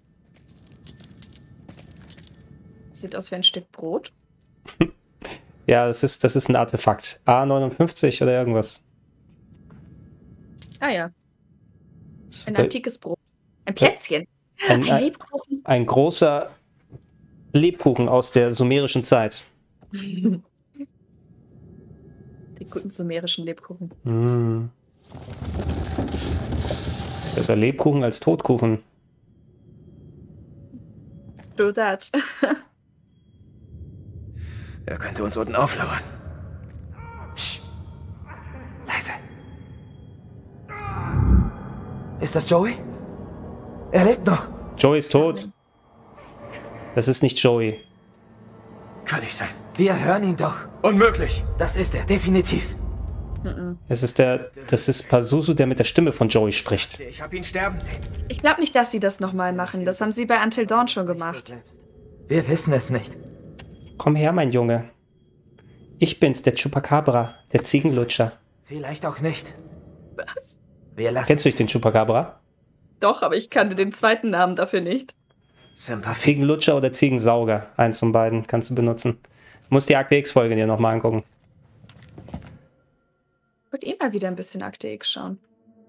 sieht aus wie ein Stück Brot. Ja, das ist, das ist ein Artefakt. A neunundfünfzig oder irgendwas. Ah ja, ein Bei- antikes Brot. Ein Plätzchen. Ein, Ein ein, Lebkuchen. ein großer Lebkuchen aus der sumerischen Zeit. Die guten sumerischen Lebkuchen. Mm. Besser Lebkuchen als Totkuchen. Do that. Er könnte uns unten auflauern. Sch. Leise. Ist das Joey? Er lebt noch. Joey ist tot. Das ist nicht Joey. Kann nicht sein. Wir hören ihn doch. Unmöglich. Das ist er, definitiv. Es ist der, das ist Pazuzu, der mit der Stimme von Joey spricht. Ich habe ihn sterben sehen. Ich glaube nicht, dass sie das nochmal machen. Das haben sie bei Until Dawn schon gemacht. Wir wissen es nicht. Komm her, mein Junge. Ich bin's, der Chupacabra, der Ziegenlutscher. Vielleicht auch nicht. Was? Wir lassen. Kennst du nicht den Chupacabra? Doch, aber ich kannte den zweiten Namen dafür nicht. Sympathie. Ziegenlutscher oder Ziegensauger. Eins von beiden kannst du benutzen. Du musst die Akte X-Folge dir nochmal angucken. Ich wollte eh mal wieder ein bisschen Akte X schauen.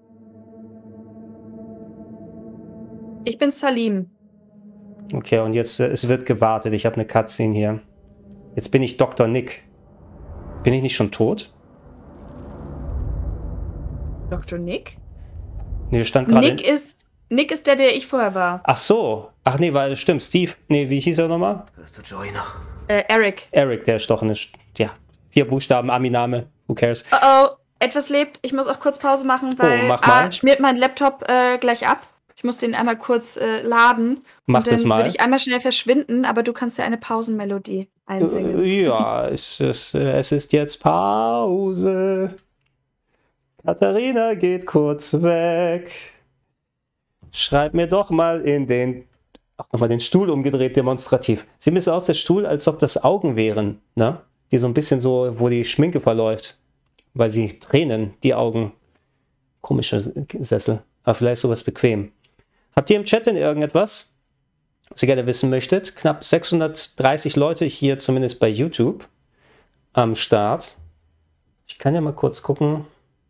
Ich bin Salim. Okay, und jetzt, äh, es wird gewartet. Ich habe eine Cutscene hier. Jetzt bin ich Doktor Nick. Bin ich nicht schon tot? Doktor Nick? Nee, stand gerade. Nick ist Nick ist der, der ich vorher war. Ach so. Ach nee, weil stimmt. Steve. Nee, wie hieß er nochmal? Hörst du Joey noch? Äh, Eric. Eric, der erstochene. Ja, vier Buchstaben, Ami-Name. Who cares? Oh oh, etwas lebt. Ich muss auch kurz Pause machen, weil oh, mach mal. A, schmiert mein Laptop äh, gleich ab. Ich muss den einmal kurz äh, laden. Mach und dann das mal. würde ich einmal schnell verschwinden, aber du kannst ja eine Pausenmelodie einsingen. Ja, es ist, es ist jetzt Pause. Katharina geht kurz weg. Schreib mir doch mal in den... Auch nochmal den Stuhl umgedreht, demonstrativ. Sieht ein bisschen aus, der Stuhl, als ob das Augen wären, ne? Die so ein bisschen so, wo die Schminke verläuft. Weil sie tränen, die Augen. Komischer Sessel. Aber vielleicht sowas bequem. Habt ihr im Chat denn irgendetwas, was ihr gerne wissen möchtet? Knapp sechshundertdreißig Leute hier, zumindest bei YouTube, am Start. Ich kann ja mal kurz gucken.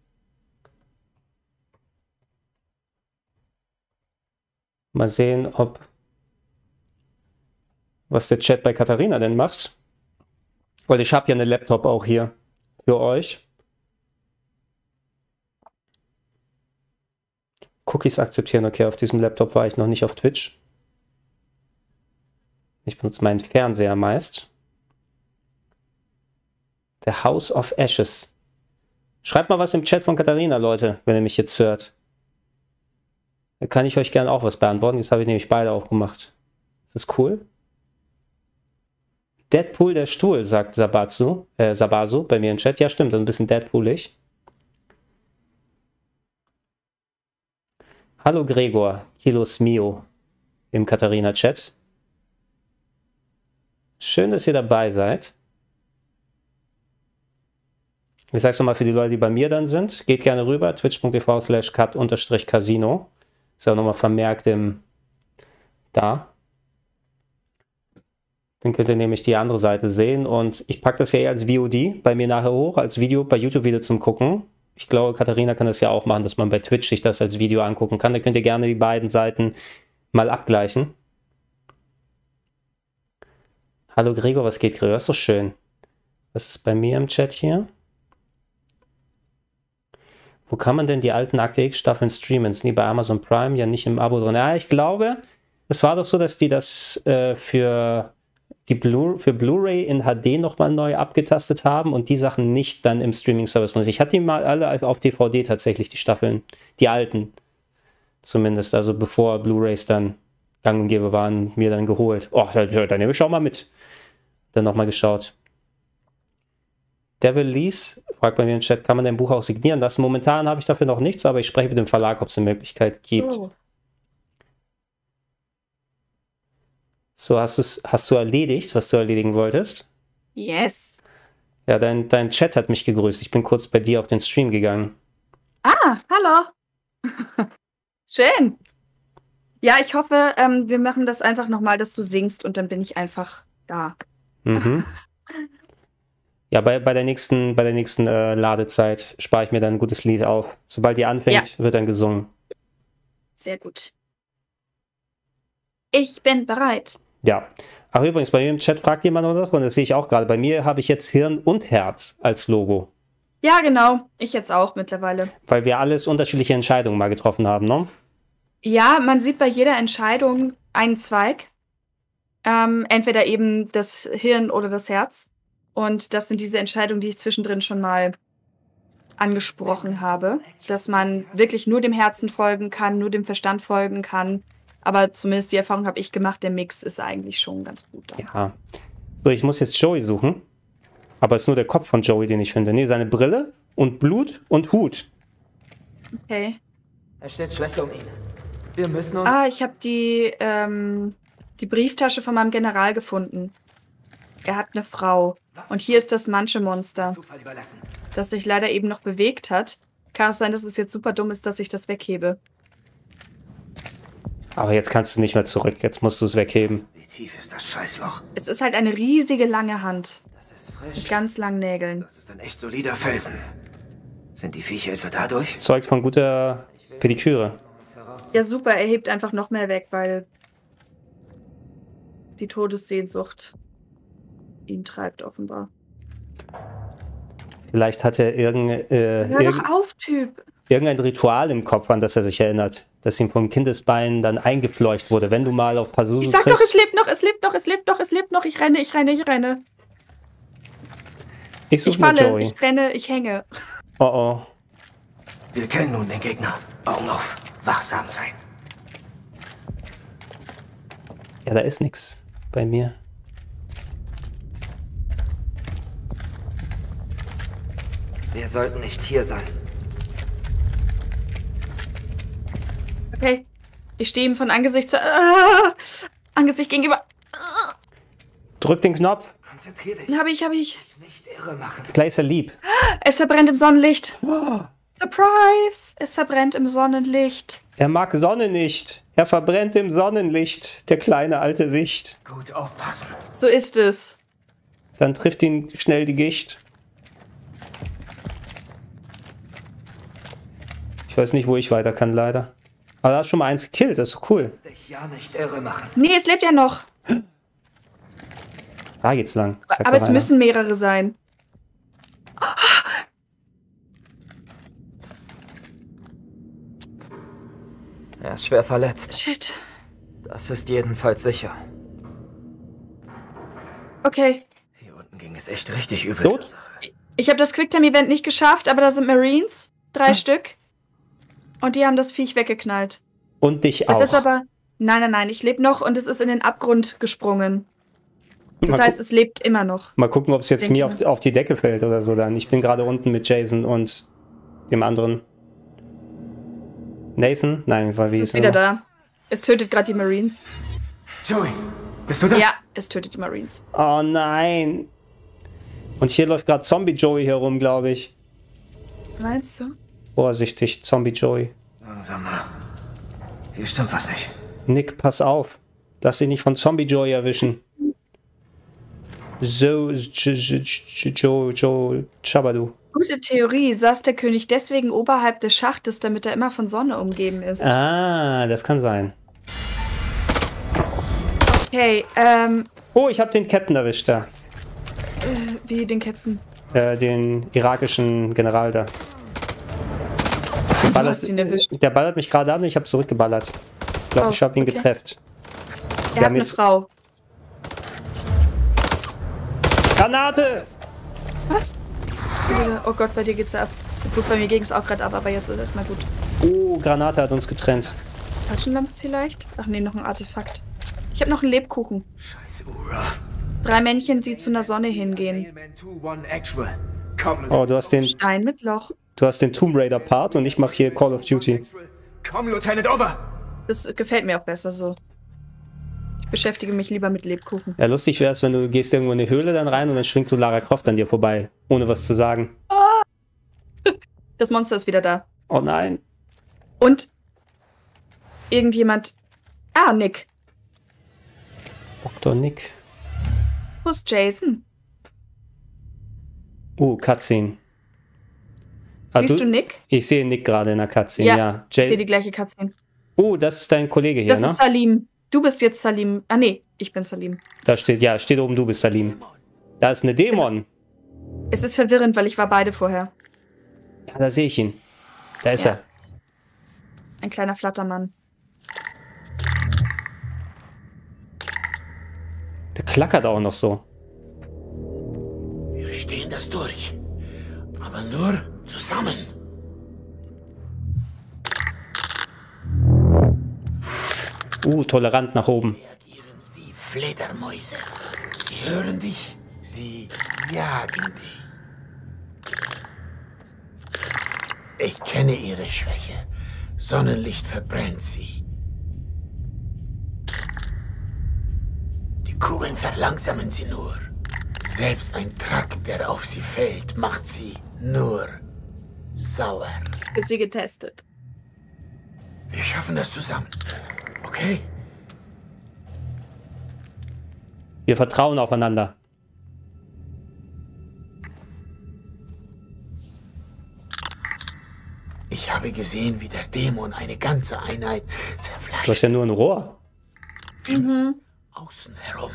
Mal sehen, ob was der Chat bei Katharina denn macht. Weil ich habe ja eine Laptop auch hier für euch. Cookies akzeptieren, okay, auf diesem Laptop war ich noch nicht auf Twitch. Ich benutze meinen Fernseher meist. The House of Ashes. Schreibt mal was im Chat von Katharina, Leute, wenn ihr mich jetzt hört. Da kann ich euch gerne auch was beantworten. Das habe ich nämlich beide auch gemacht. Ist das cool? Deadpool der Stuhl, sagt Sabazu, äh, Sabasu bei mir im Chat. Ja, stimmt, ein bisschen Deadpoolig. Hallo Gregor, Kilos Mio im Katharina-Chat. Schön, dass ihr dabei seid. Ich sag's nochmal für die Leute, die bei mir dann sind. Geht gerne rüber, twitch.tv slash cut-casino. Ist auch nochmal vermerkt im da. Dann könnt ihr nämlich die andere Seite sehen. Und ich packe das ja als V O D bei mir nachher hoch, als Video bei YouTube wieder zum Gucken. Ich glaube, Katharina kann das ja auch machen, dass man bei Twitch sich das als Video angucken kann. Da könnt ihr gerne die beiden Seiten mal abgleichen. Hallo Gregor, was geht, Gregor? Das ist doch schön. Was ist bei mir im Chat hier? Wo kann man denn die alten Akte X Staffeln streamen? Sind die bei Amazon Prime ja nicht im Abo drin? Ja, ich glaube, es war doch so, dass die das äh, für die Blu für Blu-ray in H D nochmal neu abgetastet haben und die Sachen nicht dann im Streaming-Service drin. Ich hatte die mal alle auf D V D tatsächlich, die Staffeln, die alten zumindest, also bevor Blu-rays dann gang und gäbe waren, mir dann geholt. Oh, dann, dann nehme ich auch mal mit. Dann nochmal geschaut. Devil Lees fragt bei mir im Chat, kann man dein Buch auch signieren lassen? Momentan habe ich dafür noch nichts, aber ich spreche mit dem Verlag, ob es eine Möglichkeit gibt. Oh. So, hast, du's, hast du erledigt, was du erledigen wolltest? Yes. Ja, dein, dein Chat hat mich gegrüßt. Ich bin kurz bei dir auf den Stream gegangen. Ah, hallo. Schön. Ja, ich hoffe, ähm, wir machen das einfach nochmal, dass du singst und dann bin ich einfach da. Mhm. Ja, bei, bei der nächsten, bei der nächsten äh, Ladezeit spare ich mir dann ein gutes Lied auf. Sobald die anfängt, ja. wird dann gesungen. Sehr gut. Ich bin bereit. Ja. Ach übrigens, bei mir im Chat fragt jemand noch was, und das sehe ich auch gerade. Bei mir habe ich jetzt Hirn und Herz als Logo. Ja, genau. Ich jetzt auch mittlerweile. Weil wir alles unterschiedliche Entscheidungen mal getroffen haben, ne? Ja, man sieht bei jeder Entscheidung einen Zweig. Ähm, entweder eben das Hirn oder das Herz. Und das sind diese Entscheidungen, die ich zwischendrin schon mal angesprochen habe. Dass man wirklich nur dem Herzen folgen kann, nur dem Verstand folgen kann. Aber zumindest die Erfahrung habe ich gemacht, der Mix ist eigentlich schon ganz gut. Da. Ja. So, ich muss jetzt Joey suchen. Aber es ist nur der Kopf von Joey, den ich finde. Nee, seine Brille und Blut und Hut. Okay. Es steht schlecht um ihn. Wir müssen uns... Ah, ich habe die, ähm, die Brieftasche von meinem General gefunden. Er hat eine Frau. Und hier ist das Manche-Monster, das sich leider eben noch bewegt hat. Kann auch sein, dass es jetzt super dumm ist, dass ich das weghebe. Aber jetzt kannst du nicht mehr zurück. Jetzt musst du es wegheben. Wie tief ist das Scheißloch? Es ist halt eine riesige, lange Hand. Das ist frisch. Mit ganz langen Nägeln. Das ist ein echt solider Felsen. Sind die Viecher etwa dadurch? Zeugt von guter Pediküre. Ja, super. Er hebt einfach noch mehr weg, weil die Todessehnsucht ihn treibt, offenbar. Vielleicht hat er irgendein, äh, Hör irgend, doch auf, Typ. irgendein Ritual im Kopf, an das er sich erinnert. dass ihm vom Kindesbein dann eingefleucht wurde. Wenn du mal auf Pazuzu Ich sag doch, es lebt noch, es lebt noch, es lebt noch, es lebt noch. Ich renne, ich renne, ich renne. Ich suche Ich nur falle, Joey. ich renne, ich hänge. Oh oh. Wir kennen nun den Gegner. Augen auf, wachsam sein. Ja, da ist nichts bei mir. Wir sollten nicht hier sein. Okay. Ich stehe ihm von Angesicht zu... Ah, Angesicht gegenüber. Drück den Knopf. Konzentrier dich. Habe ich, habe ich. Nicht irre machen. Gleich ist er lieb. Es verbrennt im Sonnenlicht. Surprise! Es verbrennt im Sonnenlicht. Er mag Sonne nicht. Er verbrennt im Sonnenlicht, der kleine alte Wicht. Gut aufpassen. So ist es. Dann trifft ihn schnell die Gicht. Ich weiß nicht, wo ich weiter kann, leider. Aber da ist schon mal eins gekillt, das ist cool. Dich ja nicht irre machen. Nee, es lebt ja noch. Da geht's lang. sagt Aber doch es einer. müssen mehrere sein. Er ist schwer verletzt. Shit. Das ist jedenfalls sicher. Okay. Hier unten ging es echt richtig übel. Tot? zur Sache. Ich habe das Quicktime-Event nicht geschafft, aber da sind Marines. Drei Hm. Stück. Und die haben das Viech weggeknallt. Und dich Es auch. ist aber... Nein, nein, nein, ich lebe noch und es ist in den Abgrund gesprungen. Das Mal heißt, gu- es lebt immer noch. Mal gucken, ob es jetzt Denk mir mal. auf, auf die Decke fällt oder so dann. Ich bin gerade unten mit Jason und dem anderen. Nathan? Nein, weil Es wie ist wieder da. Es tötet gerade die Marines. Joey, bist du da? Ja, es tötet die Marines. Oh nein. Und hier läuft gerade Zombie Joey herum, glaube ich. Meinst du? Vorsichtig, Zombie Joey. Langsamer. Hier stimmt was nicht. Nick, pass auf. Lass dich nicht von Zombie Joey erwischen. So, J- J- J- Joe, Joe, Chabadu. Gute Theorie. Saß der König deswegen oberhalb des Schachtes, damit er immer von Sonne umgeben ist. Ah, das kann sein. Okay, ähm, Oh, ich habe den Captain erwischt da. äh, wie den Captain. Äh, den irakischen General da. Der Du ballert, hast ihn erwischt. der ballert mich gerade an und ich habe zurückgeballert. Ich glaube, Oh, ich habe ihn okay. getrefft. Er Wir hat haben eine jetzt- Frau. Granate! Was? Oh Gott, bei dir geht's ab. Gut, bei mir ging es auch gerade ab, aber jetzt ist erstmal gut. Oh, Granate hat uns getrennt. Taschenlampe vielleicht? Ach nee, noch ein Artefakt. Ich habe noch einen Lebkuchen. Scheiße, Ura. Drei Männchen, die zu einer Sonne hingehen. Mailman two one actual. Komm, Oh, du hast den, Stein mit Loch. du hast den Tomb Raider Part und ich mache hier Call of Duty. Komm, Lieutenant, over! Das gefällt mir auch besser so. Ich beschäftige mich lieber mit Lebkuchen. Ja, lustig wäre es, wenn du gehst irgendwo in eine Höhle dann rein und dann schwingt so Lara Croft an dir vorbei, ohne was zu sagen. Das Monster ist wieder da. Oh nein. Und irgendjemand... Ah, Nick. Doktor Nick. Wo ist Jason? Uh, Cutscene. Ah, Siehst du Nick? Ich sehe Nick gerade in der Cutscene, Ja, ja. ich Jay- sehe die gleiche Cutscene. Oh, das ist dein Kollege hier, Das ne? ist Salim. Du bist jetzt Salim. Ah nee, ich bin Salim. Da steht, ja, steht oben, du bist Salim. Da ist eine Dämon. Es ist verwirrend, weil ich war beide vorher. Ja, da sehe ich ihn. Da ist Ja. er. Ein kleiner Flattermann. Der klackert auch noch so. Wir stehen das durch. Aber nur zusammen. Uh, tolerant nach oben. Wie Fledermäuse. Sie hören dich, sie jagen dich. Ich kenne ihre Schwäche. Sonnenlicht verbrennt sie. Die Kugeln verlangsamen sie nur. Selbst ein Truck, der auf sie fällt, macht sie nur sauer. Wird sie getestet. Wir schaffen das zusammen. Okay? Wir vertrauen aufeinander. Ich habe gesehen, wie der Dämon eine ganze Einheit zerfleischt. Du hast ja nur ein Rohr. Mhm. Außen herum.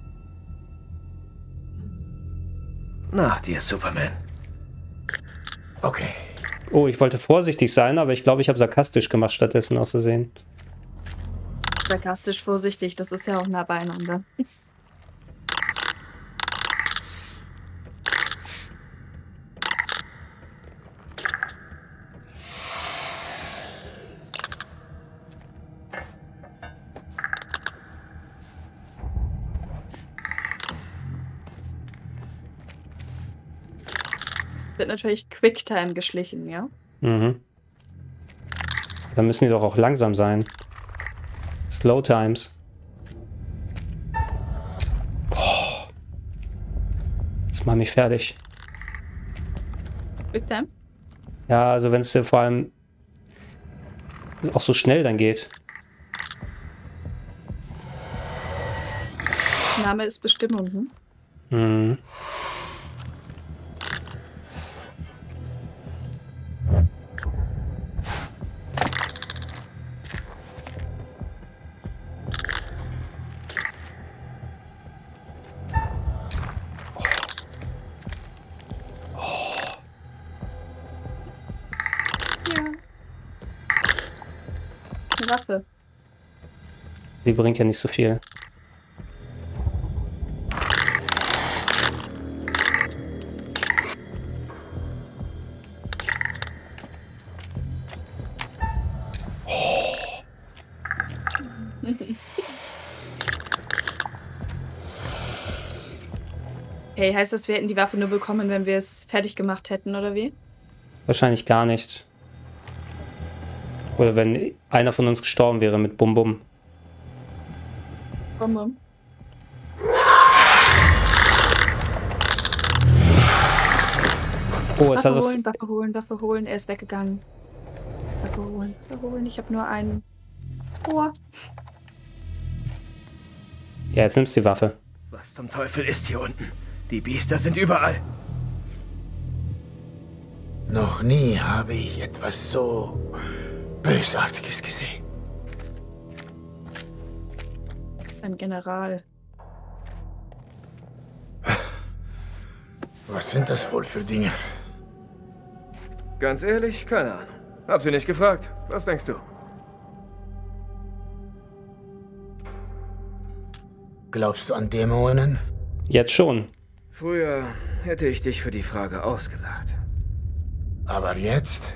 Nach dir, Superman. Okay. Oh, ich wollte vorsichtig sein, aber ich glaube, ich habe sarkastisch gemacht stattdessen auszusehen. Sarkastisch vorsichtig, das ist ja auch nah beieinander. Wird natürlich Quicktime geschlichen, ja? Mhm. Dann müssen die doch auch langsam sein. Slow Times. Oh. Das macht mich fertig. Quicktime? Ja, also wenn es dir vor allem auch so schnell dann geht. Name ist Bestimmung, hm? Mhm. Waffe. Die bringt ja nicht so viel. Hey, heißt das, wir hätten die Waffe nur bekommen, wenn wir es fertig gemacht hätten, oder wie? Wahrscheinlich gar nicht. Oder wenn einer von uns gestorben wäre mit Bum Bum. Bum Bum. Oh, es Waffe hat was. holen, Waffe holen, Waffe holen. Er ist weggegangen. Waffe holen, Waffe holen. Ich habe nur einen. Ohr. Ja, jetzt nimmst du die Waffe. Was zum Teufel ist hier unten? Die Biester sind überall. Noch nie habe ich etwas so Bösartiges gesehen. Ein General. Was sind das wohl für Dinge? Ganz ehrlich, keine Ahnung. Hab sie nicht gefragt. Was denkst du? Glaubst du an Dämonen? Jetzt schon. Früher hätte ich dich für die Frage ausgelacht. Aber jetzt?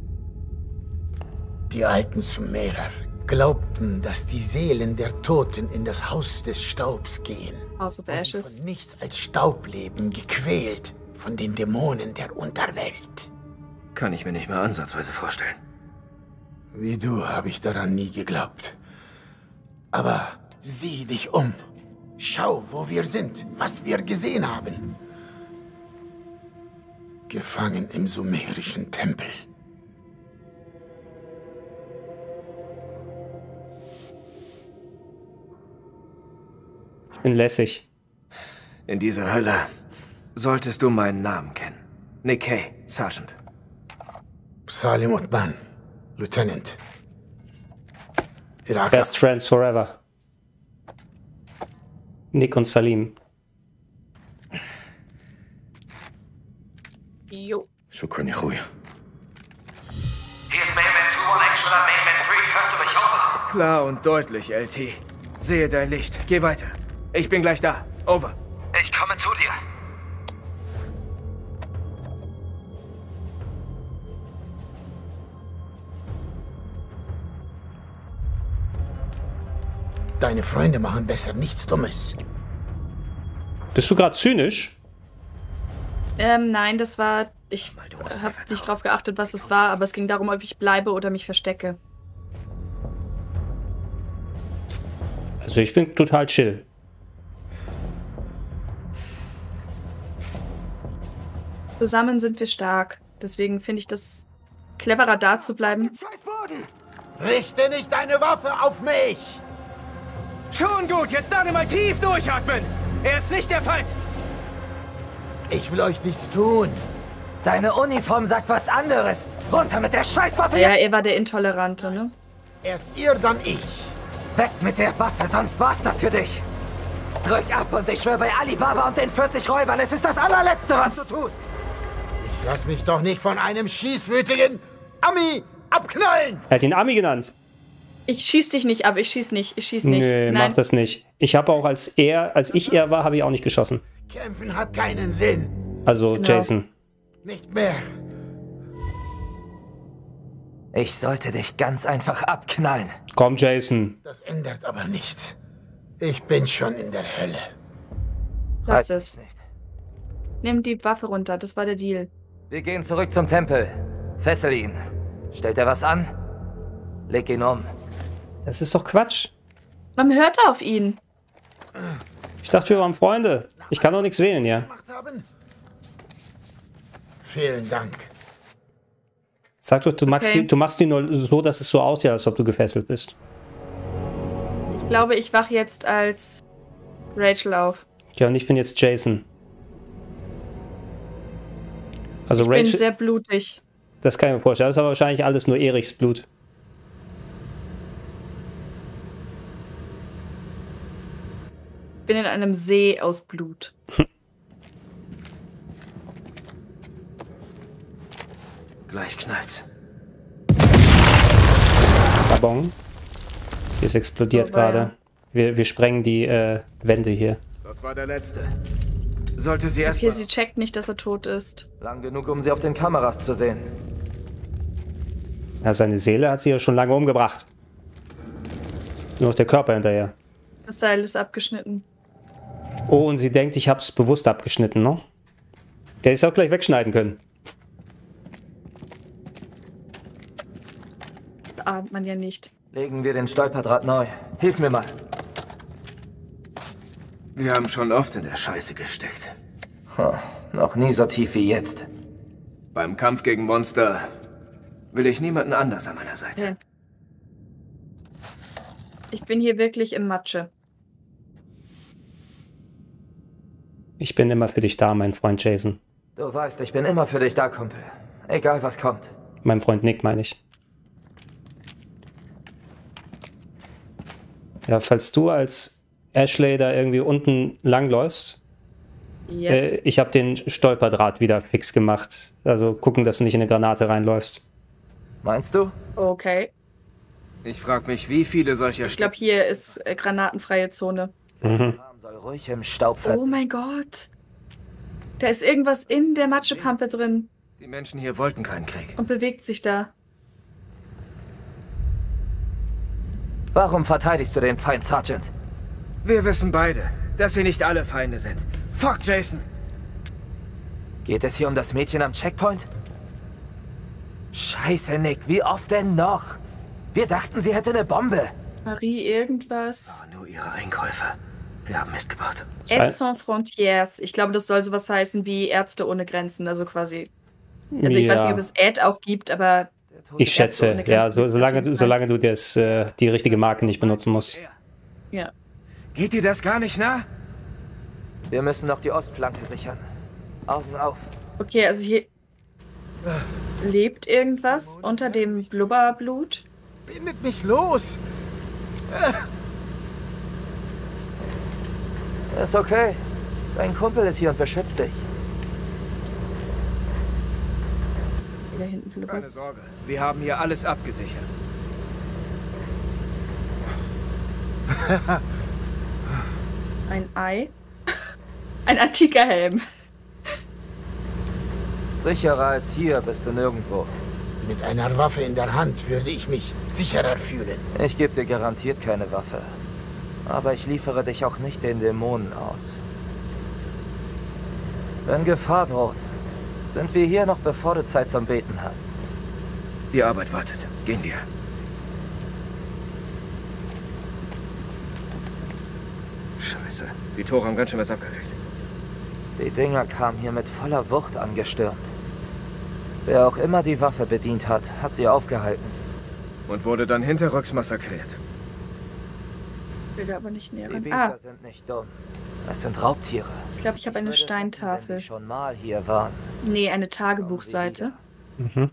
Die alten Sumerer glaubten, dass die Seelen der Toten in das Haus des Staubs gehen. House of Ashes. Von nichts als Staub leben, gequält von den Dämonen der Unterwelt. Kann ich mir nicht mehr ansatzweise vorstellen. Wie du habe ich daran nie geglaubt. Aber sieh dich um. Schau, wo wir sind, was wir gesehen haben. Gefangen im sumerischen Tempel. Ich bin lässig. In dieser Hölle solltest du meinen Namen kennen. Nick Kay, Sergeant. Salim Otman, Lieutenant. Iraker. Best friends forever. Nick und Salim. Jo. Shukran, ya Khuya. Hier ist Mainman zwei eins oder Mainman drei. Hörst du mich over? Klar und deutlich, L T. Sehe dein Licht. Geh weiter. Ich bin gleich da. Over. Ich komme zu dir. Deine Freunde machen besser nichts Dummes. Bist du gerade zynisch? Ähm, nein, das war... Ich habe nicht drauf geachtet, was es war, aber es ging darum, ob ich bleibe oder mich verstecke. Also ich bin total chill. Zusammen sind wir stark. Deswegen finde ich das cleverer, da zu bleiben. Richte nicht deine Waffe auf mich! Schon gut, jetzt alle mal tief durchatmen. Er ist nicht der Feind. Ich will euch nichts tun. Deine Uniform sagt was anderes. Runter mit der Scheißwaffe! Ja, er war der Intolerante, ne? Erst ihr, dann ich. Weg mit der Waffe, sonst war's das für dich. Drück ab und ich schwöre bei Alibaba und den vierzig Räubern, es ist das allerletzte, was du tust. Lass mich doch nicht von einem schießwütigen Ami abknallen! Er hat ihn Ami genannt. Ich schieß dich nicht ab, ich schieß nicht, ich schieß nicht. Nee, Nein. mach das nicht. Ich habe auch, als er, als ich er war, habe ich auch nicht geschossen. Kämpfen hat keinen Sinn. Also Genau. Jason. Nicht mehr. Ich sollte dich ganz einfach abknallen. Komm, Jason. Das ändert aber nichts. Ich bin schon in der Hölle. Lass es. Nimm die Waffe runter, das war der Deal. Wir gehen zurück zum Tempel. Fessel ihn. Stellt er was an? Leg ihn um. Das ist doch Quatsch. Man hört auf ihn. Ich dachte, wir waren Freunde. Ich kann doch nichts wählen, ja. Vielen Dank. Sag doch, du machst, Okay. die, du machst die nur so, dass es so aussieht, als ob du gefesselt bist. Ich glaube, ich wache jetzt als Rachel auf. Ja, und ich bin jetzt Jason. Also Ich Rachel, bin sehr blutig. das kann ich mir vorstellen. Das ist aber wahrscheinlich alles nur Erichs Blut. Ich bin in einem See aus Blut. Gleich knallt's. Babong. Es explodiert Oh, weia. gerade. Wir, wir sprengen die äh, Wände hier. Das war der letzte. Sollte sie erst Okay, mal... sie checkt nicht, dass er tot ist. Lang genug, um sie auf den Kameras zu sehen. Ja, seine Seele hat sie ja schon lange umgebracht. Nur noch der Körper hinterher. Das Seil ist abgeschnitten. Oh, und sie denkt, ich habe es bewusst abgeschnitten, ne? Der ist auch gleich wegschneiden können. Ahnt man ja nicht. Legen wir den Stolperdraht neu. Hilf mir mal. Wir haben schon oft in der Scheiße gesteckt. Huh, noch nie so tief wie jetzt. Beim Kampf gegen Monster will ich niemanden anders an meiner Seite. Okay. Ich bin hier wirklich im Matsche. Ich bin immer für dich da, mein Freund Jason. Du weißt, ich bin immer für dich da, Kumpel. Egal, was kommt. Mein Freund Nick, meine ich. Ja, falls du als Ashley da irgendwie unten langläufst, Yes. äh, ich habe den Stolperdraht wieder fix gemacht. Also gucken, dass du nicht in eine Granate reinläufst. Meinst du? Okay. Ich frage mich, wie viele solcher Ich glaube, hier ist äh, granatenfreie Zone. Mhm. Soll ruhig im Staub Oh versinken. mein Gott. Da ist irgendwas in der Matschepampe drin Die Menschen hier wollten keinen Krieg. und bewegt sich da. Warum verteidigst du den Feind, Sergeant? Wir wissen beide, dass sie nicht alle Feinde sind. Fuck, Jason! Geht es hier um das Mädchen am Checkpoint? Scheiße, Nick, wie oft denn noch? Wir dachten, sie hätte eine Bombe. Marie irgendwas. Nur ihre Einkäufe. Wir haben Mist gebaut. Aides Sans Frontières. Ich glaube, das soll sowas heißen wie Ärzte ohne Grenzen. Also quasi. Also ich Ja. weiß nicht, ob es Aid auch gibt, aber Ich schätze, ohne ja, Grenzen so, gibt's auf solange, jeden du, Fall. solange du das, äh, die richtige Marke nicht benutzen musst. ja. Geht dir das gar nicht nah? Wir müssen noch die Ostflanke sichern. Augen auf. Okay, also hier lebt irgendwas unter dem Blubberblut. Bindet mich los! Ist okay. Dein Kumpel ist hier und beschützt dich. Da hinten Keine blubbert. Sorge. Wir haben hier alles abgesichert. Ein Ei. Ein antiker Helm. Sicherer als hier bist du nirgendwo. Mit einer Waffe in der Hand würde ich mich sicherer fühlen. Ich gebe dir garantiert keine Waffe. Aber ich liefere dich auch nicht den Dämonen aus. Wenn Gefahr droht, sind wir hier noch bevor du Zeit zum Beten hast. Die Arbeit wartet. Gehen wir. Scheiße. Die Tore haben ganz schön was abgekriegt. Die Dinger kamen hier mit voller Wucht angestürmt. Wer auch immer die Waffe bedient hat, hat sie aufgehalten. Und wurde dann hinterrücks massakriert. Ich will da aber nicht näher Die ran. Biester Ah, sind nicht dumm. Es sind Raubtiere. ich glaube, ich habe eine Steintafel. Die schon mal hier waren. Nee, eine Tagebuchseite. Mhm.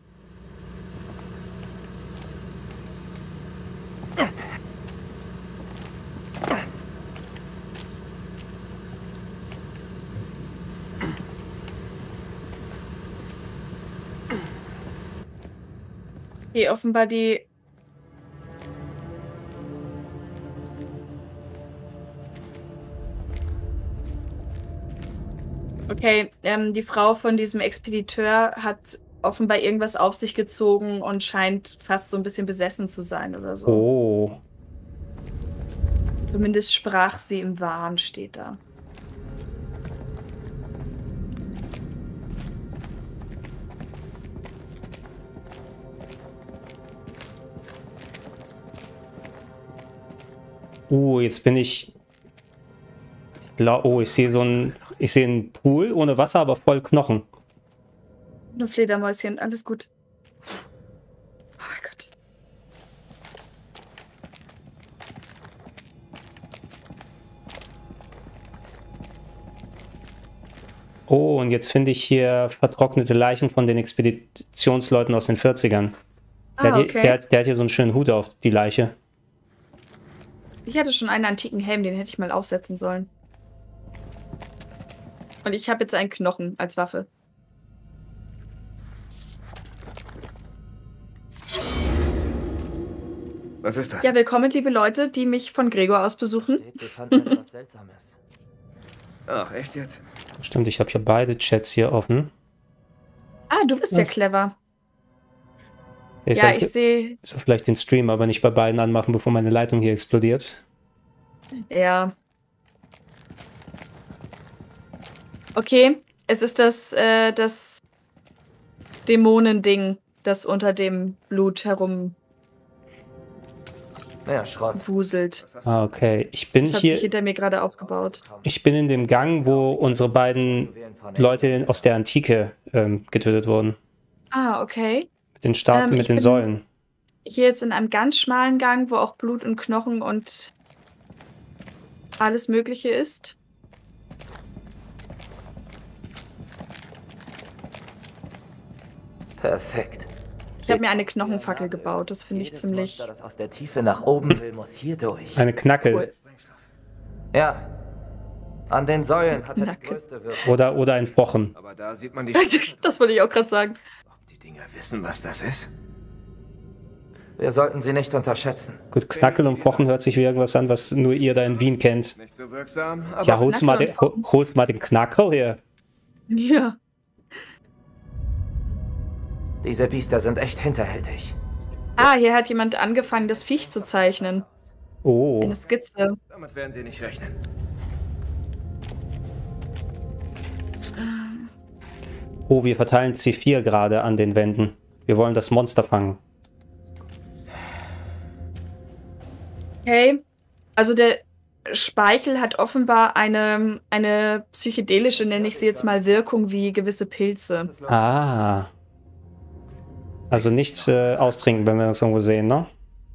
Okay, offenbar die... Okay, ähm, die Frau von diesem Expediteur hat offenbar irgendwas auf sich gezogen und scheint fast so ein bisschen besessen zu sein oder so. Oh. Zumindest sprach sie im Wahn, steht da. Oh, jetzt bin ich... ich glaub, oh, ich sehe so ein... Ich sehe einen Pool ohne Wasser, aber voll Knochen. Nur Fledermäuschen, alles gut. Oh mein Gott. Oh, und jetzt finde ich hier vertrocknete Leichen von den Expeditionsleuten aus den vierzigern. Der, Ah, hat, hier, okay. der, hat, der hat hier so einen schönen Hut auf, die Leiche. Ich hatte schon einen antiken Helm, den hätte ich mal aufsetzen sollen. Und ich habe jetzt einen Knochen als Waffe. Was ist das? Ja, willkommen, liebe Leute, die mich von Gregor aus besuchen. Sie fanden etwas Seltsames. Ach, echt jetzt? Stimmt, ich habe hier beide Chats hier offen. Ah, du bist ja Was? clever. Ich Ja, soll, ich sehe... ich soll vielleicht den Stream aber nicht bei beiden anmachen, bevor meine Leitung hier explodiert. Ja. Okay, es ist das, äh, das Dämonending, das unter dem Blut herum Ja, Schrott. wuselt. Ah, okay. Ich bin Das hat sich hier... hinter mir gerade aufgebaut. Ich bin in dem Gang, wo unsere beiden Leute aus der Antike ähm, getötet wurden. Ah, okay. Mit den Starten, Ähm, mit ich den bin- Säulen. Hier jetzt in einem ganz schmalen Gang, wo auch Blut und Knochen und alles Mögliche ist. Perfekt. Ich habe mir eine Knochenfackel gebaut. Das finde ich Jedes ziemlich... Monster, das aus der Tiefe nach oben will, muss hier durch. Eine Knackel. Cool. Ja. An den Säulen hat er die größte Wirkung. Oder, oder ein Fochen. Aber da sieht man die... Das wollte ich auch gerade sagen. Die Dinger wissen, was das ist. Wir sollten sie nicht unterschätzen. Gut, Knackel und Fochen hört sich wie irgendwas an, was nur ihr da in Wien kennt. Nicht so wirksam, aber... Ja, holst mal, Knackel den, und hol- holst mal den Knackel hier. Ja. Diese Biester sind echt hinterhältig. Ah, hier hat jemand angefangen, das Viech zu zeichnen. Oh. Eine Skizze. Damit werden sie nicht rechnen. Oh, wir verteilen C vier gerade an den Wänden. Wir wollen das Monster fangen. Okay. Also der Speichel hat offenbar eine, eine psychedelische, nenne ich sie jetzt mal, Wirkung wie gewisse Pilze. Ah. Also nicht äh, austrinken, wenn wir uns irgendwo sehen, ne?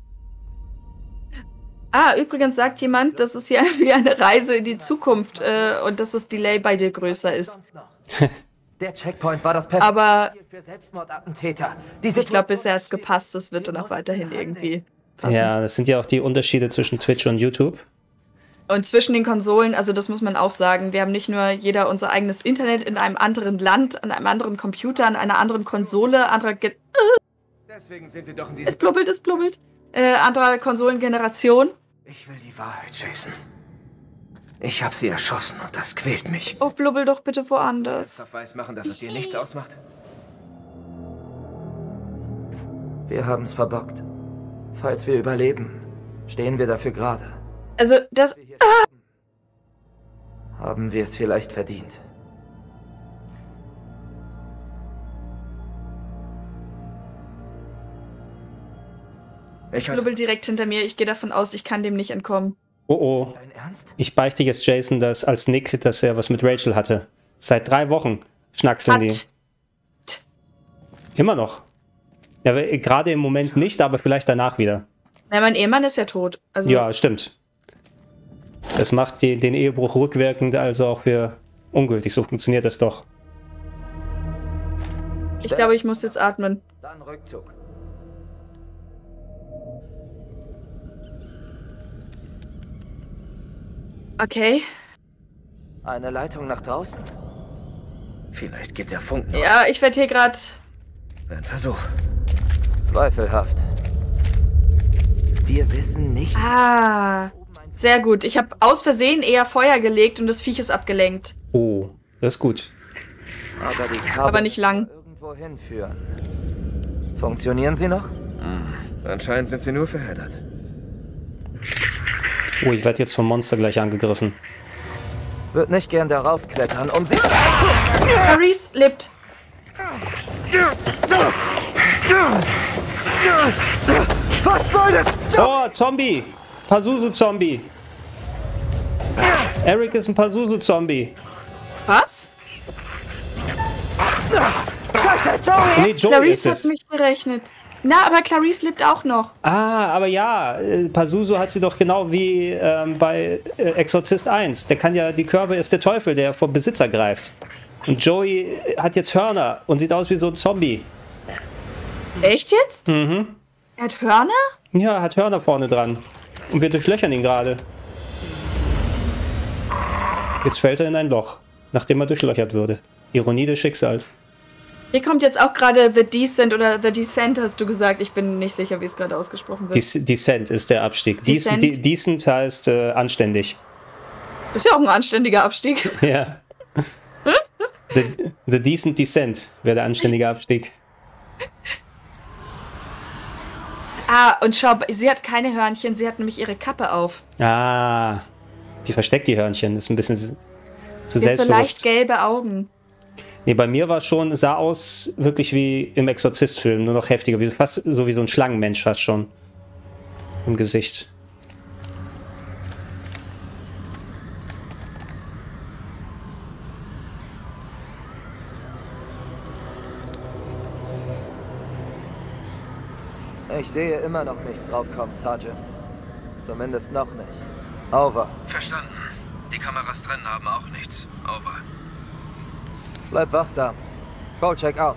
Ah, übrigens sagt jemand, das ist hier wie eine Reise in die Zukunft äh, und dass das Delay bei dir größer ist. Der Checkpoint war das perfekte Aber Ziel für Selbstmordattentäter. ich glaube, bisher hat es gepasst. Das wird dann auch weiterhin irgendwie passen. Ja, das sind ja auch die Unterschiede zwischen Twitch und YouTube. Und zwischen den Konsolen, also das muss man auch sagen, wir haben nicht nur jeder unser eigenes Internet in einem anderen Land, an einem anderen Computer, an einer anderen Konsole, anderer Ge Deswegen sind wir doch in es diesem... blubbelt, es blubbelt, äh, anderer Konsolengeneration. Ich will die Wahrheit, Jason. Ich habe sie erschossen und das quält mich. Oh, blubbel doch bitte woanders. Ernsthaft weiß machen, dass es dir nichts ausmacht? Wir haben's verbockt. Falls wir überleben, stehen wir dafür gerade. Also das... Haben wir es vielleicht verdient. Ich blubbel direkt hinter mir. Ich gehe davon aus, ich kann dem nicht entkommen. Oh oh. Ich beichte jetzt Jason das als Nick, dass er was mit Rachel hatte. Seit drei Wochen schnackseln die. Immer noch. Ja, aber gerade im Moment nicht, aber vielleicht danach wieder. Na, mein Ehemann ist ja tot. Also Ja, stimmt. Das macht die, den Ehebruch rückwirkend, also auch für ungültig. So funktioniert das doch. ich glaube, ich muss jetzt atmen. Dann Rückzug. Okay. Eine Leitung nach draußen. Vielleicht geht der Funk noch. Ja, ich werde hier gerade... Ein Versuch. Zweifelhaft. Wir wissen nicht... Ah, sehr gut. Ich habe aus Versehen eher Feuer gelegt und das Viech ist abgelenkt. Oh, das ist gut. Aber die Kabel Aber nicht lang. irgendwo hinführen. Funktionieren sie noch? Hm. Anscheinend sind sie nur verheddert. Oh, ich werde jetzt vom Monster gleich angegriffen. Wird nicht gern darauf klettern, um sie... Clarice lebt. Was soll das? Oh, Zombie! Pazuzu-Zombie! Eric ist ein Pazuzu-Zombie. Was? Scheiße, Joey! Nee, Joey Clarice ist es. hat mich gerechnet. Na, aber Clarice lebt auch noch. Ah, aber ja, äh, Pazuzu hat sie doch genau wie ähm, bei äh, Exorzist eins. Der kann ja, die Körbe ist der Teufel, der vom Besitzer greift. Und Joey hat jetzt Hörner und sieht aus wie so ein Zombie. Echt jetzt? Mhm. Er hat Hörner? Ja, er hat Hörner vorne dran. Und wir durchlöchern ihn gerade. Jetzt fällt er in ein Loch, nachdem er durchlöchert wurde. Ironie des Schicksals. Hier kommt jetzt auch gerade The Descent oder The Descent, hast du gesagt. Ich bin nicht sicher, wie es gerade ausgesprochen wird. Des Descent ist der Abstieg. Descent? Decent, decent heißt äh, anständig. Ist ja auch ein anständiger Abstieg. Ja. The, the Decent Descent wäre der anständige Abstieg. Ah, und schau, sie hat keine Hörnchen, sie hat nämlich ihre Kappe auf. Ah, die versteckt die Hörnchen. Das ist ein bisschen zu Sie hat so selbstbewusst. leicht gelbe Augen. Nee, bei mir war schon, sah aus wirklich wie im Exorzist-Film, nur noch heftiger, wie, fast so wie so ein Schlangenmensch fast schon. Im Gesicht. Ich sehe immer noch nichts draufkommen, Sergeant. Zumindest noch nicht. Over. Verstanden. Die Kameras drin haben auch nichts. Over. Bleib wachsam. Go check out.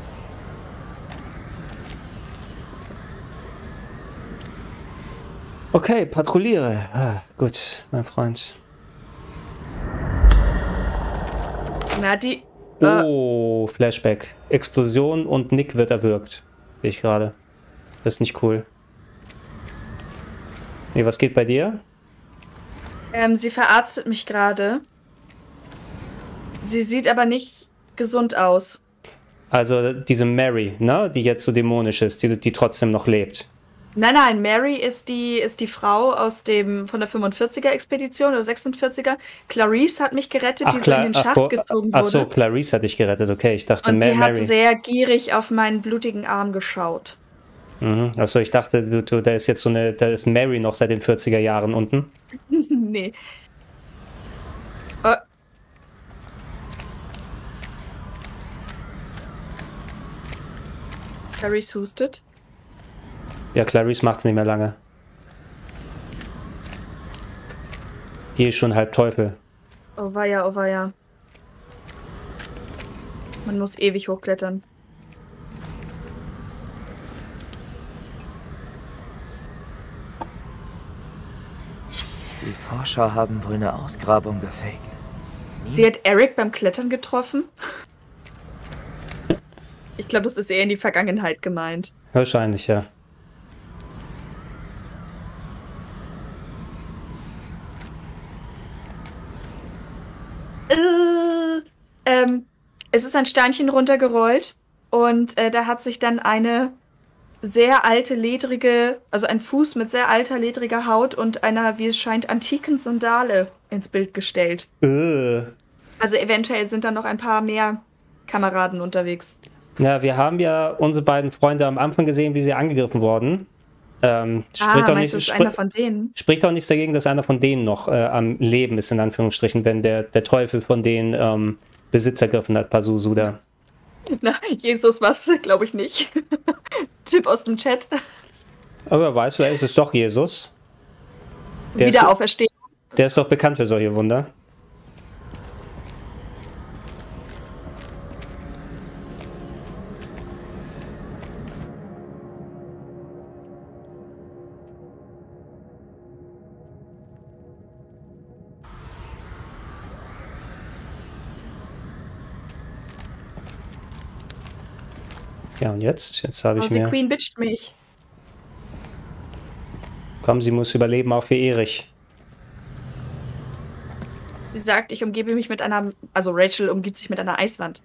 Okay, patrouilliere. Ah, gut, mein Freund. Na, die... Oh, Flashback. Explosion und Nick wird erwürgt. Sehe ich gerade. Das ist nicht cool. Nee, was geht bei dir? Ähm, sie verarztet mich gerade. Sie sieht aber nicht gesund aus. Also diese Mary, ne? Die jetzt so dämonisch ist, die, die trotzdem noch lebt. Nein, nein, Mary ist die, ist die Frau aus dem, von der fünfundvierziger-Expedition oder sechsundvierziger. Clarice hat mich gerettet, die so in den Schacht ach, gezogen ach wurde. so, Clarice hat dich gerettet, okay. Ich dachte, Und die Mary. hat sehr gierig auf meinen blutigen Arm geschaut. Mhm. Achso, ich dachte, du, du, da ist jetzt so eine, da ist Mary noch seit den vierziger Jahren unten. Nee. Oh. Clarice hustet. Ja, Clarice macht's nicht mehr lange. Die ist schon halb Teufel. Oh weia, oh weia. Man muss ewig hochklettern. Die Forscher haben wohl eine Ausgrabung gefaked. Sie hat Eric beim Klettern getroffen. Ich glaube, das ist eher in die Vergangenheit gemeint. Wahrscheinlich, ja. Äh, ähm, es ist ein Steinchen runtergerollt und äh, da hat sich dann eine sehr alte, ledrige, also ein Fuß mit sehr alter, ledriger Haut und einer, wie es scheint, antiken Sandale ins Bild gestellt. Äh. Also eventuell sind da noch ein paar mehr Kameraden unterwegs. Ja, wir haben ja unsere beiden Freunde am Anfang gesehen, wie sie angegriffen wurden. Ähm, Ah, spricht auch meinst nicht, du, ist spri- einer von denen? Spricht auch nichts dagegen, dass einer von denen noch äh, am Leben ist, in Anführungsstrichen, wenn der, der Teufel von denen ähm, Besitz ergriffen hat, Pazuzu da. Na, Jesus, was? Glaube ich nicht. Tipp aus dem Chat. Aber wer weiß, vielleicht ist es doch Jesus. Der Wieder ist, auferstehen. der ist doch bekannt für solche Wunder. Ja, und jetzt? Jetzt habe ich Oh, die mir... Queen bitcht mich. Komm, sie muss überleben, auch für Erich. Sie sagt, ich umgebe mich mit einer... Also Rachel umgibt sich mit einer Eiswand.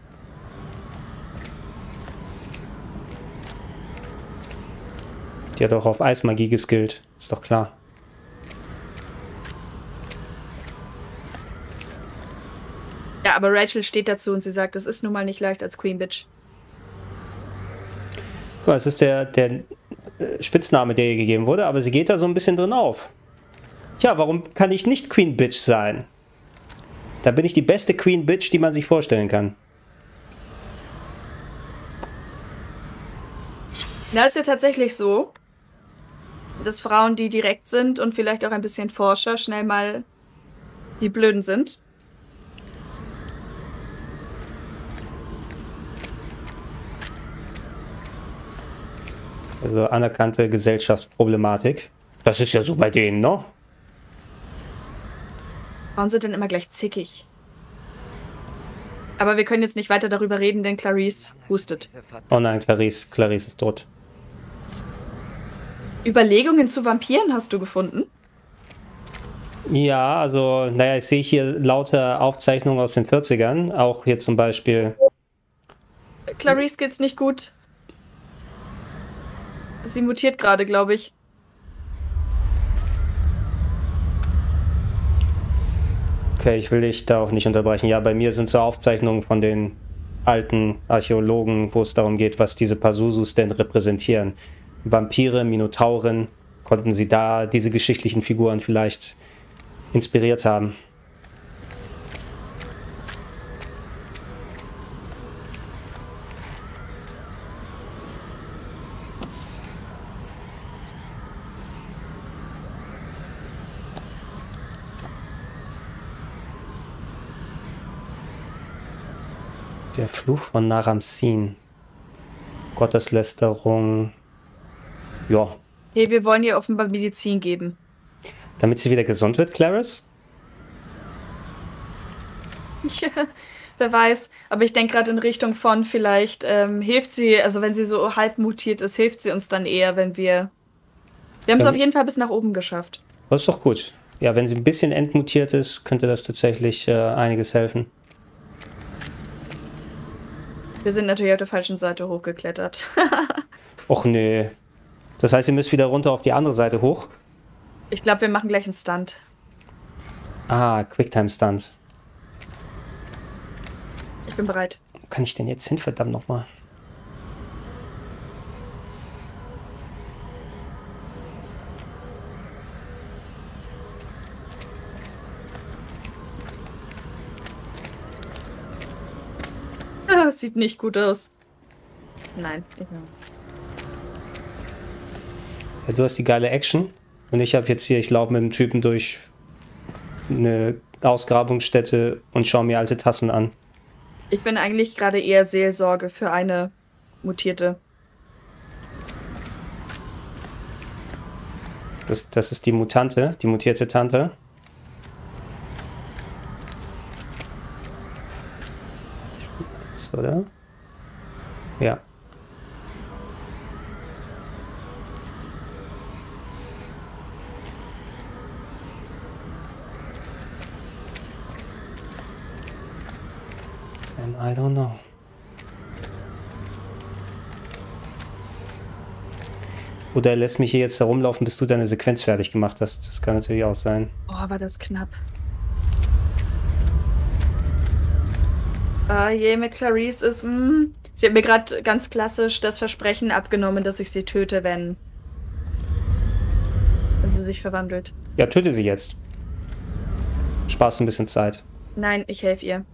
Die hat auch auf Eismagie geskillt. Ist doch klar. Ja, aber Rachel steht dazu und sie sagt, es ist nun mal nicht leicht als Queen Bitch. Guck mal, es ist der, der Spitzname, der ihr gegeben wurde, aber sie geht da so ein bisschen drin auf. Ja, warum kann ich nicht Queen Bitch sein? Da bin ich die beste Queen Bitch, die man sich vorstellen kann. Na, ist ja tatsächlich so, dass Frauen, die direkt sind und vielleicht auch ein bisschen forscher, schnell mal die Blöden sind. Also anerkannte Gesellschaftsproblematik. Das ist ja so bei denen, ne? Warum sind denn immer gleich zickig? Aber wir können jetzt nicht weiter darüber reden, denn Clarice hustet. Oh nein, Clarice, Clarice ist tot. Überlegungen zu Vampiren hast du gefunden? Ja, also, naja, ich sehe hier lauter Aufzeichnungen aus den vierzigern. Auch hier zum Beispiel. Clarice geht's nicht gut. Sie mutiert gerade, glaube ich. Okay, ich will dich da auch nicht unterbrechen. Ja, bei mir sind so Aufzeichnungen von den alten Archäologen, wo es darum geht, was diese Pazuzus denn repräsentieren. Vampire, Minotauren, konnten sie da diese geschichtlichen Figuren vielleicht inspiriert haben? Der Fluch von Naram-Sin. Gotteslästerung. Ja. Hey, wir wollen ihr offenbar Medizin geben. Damit sie wieder gesund wird, Clarice? Ja, wer weiß. Aber ich denke gerade in Richtung von, vielleicht ähm, hilft sie, also wenn sie so halb mutiert ist, hilft sie uns dann eher, wenn wir... Wir haben es auf jeden Fall bis nach oben geschafft. Das ist doch gut. Ja, wenn sie ein bisschen entmutiert ist, könnte das tatsächlich äh, einiges helfen. Wir sind natürlich auf der falschen Seite hochgeklettert. Och nee. Das heißt, ihr müsst wieder runter auf die andere Seite hoch? Ich glaube, wir machen gleich einen Stunt. Ah, Quicktime-Stunt. Ich bin bereit. Wo kann ich denn jetzt hin, verdammt nochmal? Das sieht nicht gut aus. Nein, ich nicht. Ja, du hast die geile Action und ich habe jetzt hier, ich laufe mit dem Typen durch eine Ausgrabungsstätte und schaue mir alte Tassen an. Ich bin eigentlich gerade eher Seelsorge für eine Mutierte. Das, das ist die Mutante, die mutierte Tante. Oder? Ja. Then I don't know. Oder er lässt mich hier jetzt herumlaufen, bis du deine Sequenz fertig gemacht hast. Das kann natürlich auch sein. Oh, war das knapp. Ah, je mit Clarice ist, mh, sie hat mir gerade ganz klassisch das Versprechen abgenommen, dass ich sie töte, wenn, wenn sie sich verwandelt. Ja, töte sie jetzt. Sparst ein bisschen Zeit. Nein, ich helfe ihr.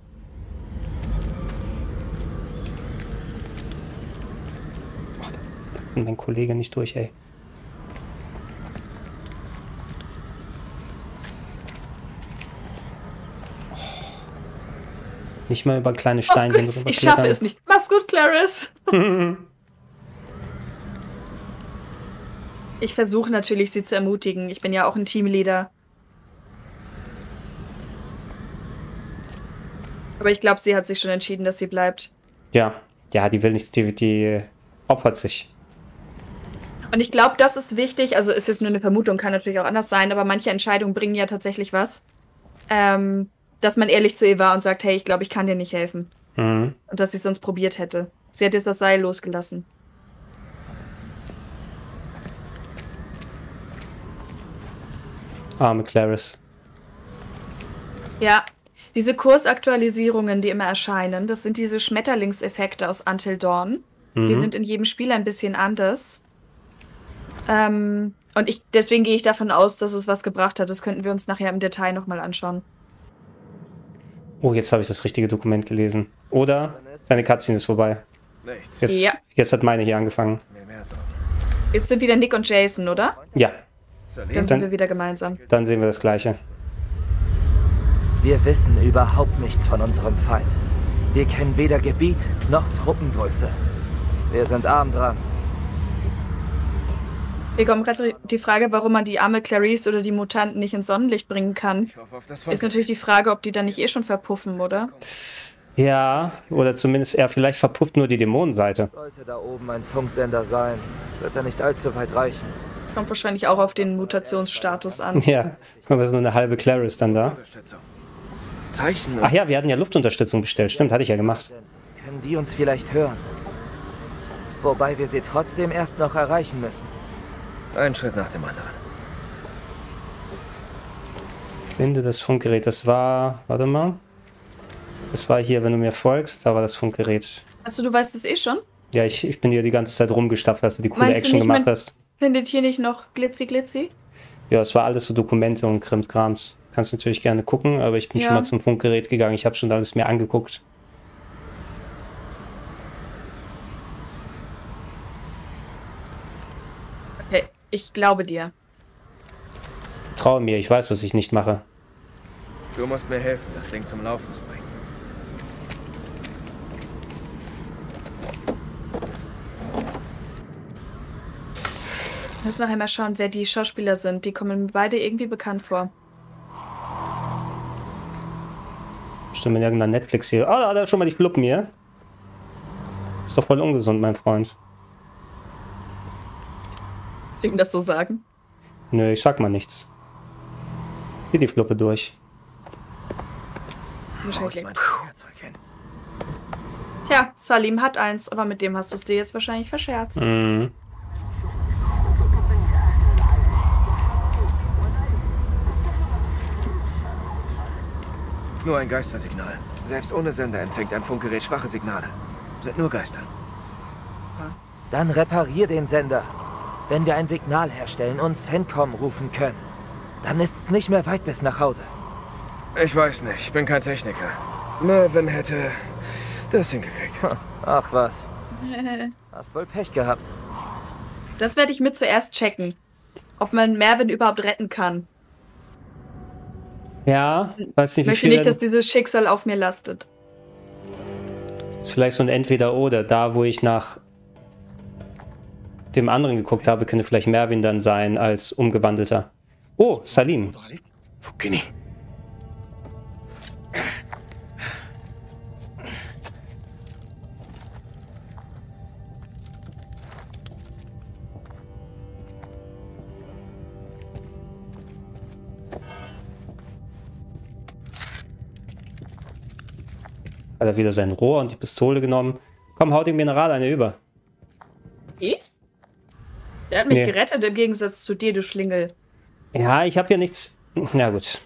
Oh, da, da kommt mein Kollege nicht durch, ey. Nicht mal über kleine Steinchen drüber. Ich schaffe es nicht. Mach's gut, Clarice. Ich versuche natürlich, sie zu ermutigen. Ich bin ja auch ein Teamleader. Aber ich glaube, sie hat sich schon entschieden, dass sie bleibt. Ja, ja, die will nichts, die, die opfert sich. Und ich glaube, das ist wichtig. Also ist jetzt nur eine Vermutung, kann natürlich auch anders sein, aber manche Entscheidungen bringen ja tatsächlich was. Ähm, dass man ehrlich zu ihr war und sagt, hey, ich glaube, ich kann dir nicht helfen. Mhm. Und dass sie es sonst probiert hätte. Sie hat jetzt das Seil losgelassen. Arme Clarice. Ja, diese Kursaktualisierungen, die immer erscheinen, das sind diese Schmetterlingseffekte aus Until Dawn. Mhm. Die sind in jedem Spiel ein bisschen anders. Ähm, und ich, deswegen gehe ich davon aus, dass es was gebracht hat. Das könnten wir uns nachher im Detail nochmal anschauen. Oh, jetzt habe ich das richtige Dokument gelesen. Oder deine Cutscene ist vorbei. Nichts. Jetzt, Ja. jetzt hat meine hier angefangen. Jetzt sind wieder Nick und Jason, oder? Ja. Dann sind Dann, wir wieder gemeinsam. dann sehen wir das Gleiche. Wir wissen überhaupt nichts von unserem Feind. Wir kennen weder Gebiet noch Truppengröße. Wir sind arm dran. Hier kommt gerade die Frage, warum man die arme Clarice oder die Mutanten nicht ins Sonnenlicht bringen kann. Ist natürlich die Frage, ob die dann nicht eh schon verpuffen, oder? Ja, oder zumindest er vielleicht verpufft nur die Dämonenseite. Sollte da oben ein Funksender sein, wird er nicht allzu weit reichen. Kommt wahrscheinlich auch auf den Mutationsstatus an. Ja, aber ist nur eine halbe Clarice dann da. Zeichen. Ach ja, wir hatten ja Luftunterstützung bestellt. Stimmt, hatte ich ja gemacht. Können die uns vielleicht hören? Wobei wir sie trotzdem erst noch erreichen müssen. Ein Schritt nach dem anderen. Finde das Funkgerät. Das war, warte mal. Das war hier, wenn du mir folgst, da war das Funkgerät. Also du weißt es eh schon? Ja, ich, ich bin hier die ganze Zeit rumgestapft, als du die coole Meinst du Action nicht, gemacht man hast. findet hier nicht noch Glitzy Glitzy? Ja, es war alles so Dokumente und Krimskrams. Kannst natürlich gerne gucken, aber ich bin Ja. schon mal zum Funkgerät gegangen. Ich habe schon alles mir angeguckt. Okay, ich glaube dir. Traue mir, ich weiß, was ich nicht mache. Du musst mir helfen, das Ding zum Laufen zu bringen. Wir müssen nachher mal schauen, wer die Schauspieler sind. Die kommen mir beide irgendwie bekannt vor. Stimmt in irgendeiner Netflix-Serie. Ah, da schon mal die Fluppen hier. Ist doch voll ungesund, mein Freund. Sie ihm das so sagen? Nö, ich sag mal nichts. Zieh die Fluppe durch. Wahrscheinlich. Tja, Salim hat eins, aber mit dem hast du es dir jetzt wahrscheinlich verscherzt. Mhm. Nur ein Geistersignal. Selbst ohne Sender empfängt ein Funkgerät schwache Signale. Sind nur Geister. Dann reparier den Sender. Wenn wir ein Signal herstellen und CENTCOM rufen können, dann ist's nicht mehr weit bis nach Hause. Ich weiß nicht, ich bin kein Techniker. Mervyn hätte das hingekriegt. Ach was. Hast wohl Pech gehabt. Das werde ich mit zuerst checken. Ob man Mervyn überhaupt retten kann. Ja, weiß nicht, Ich wie möchte viel. nicht, dass dieses Schicksal auf mir lastet. Ist vielleicht so ein Entweder-Oder. Da, wo ich nach dem anderen geguckt habe, könnte vielleicht Mervyn dann sein als Umgewandelter. Oh, Salim. Fukini. Hat er wieder sein Rohr und die Pistole genommen. Komm, hau dem General eine über. Ich? Der hat mich Nee. gerettet im Gegensatz zu dir, du Schlingel. Ja, ich habe ja nichts. Na gut.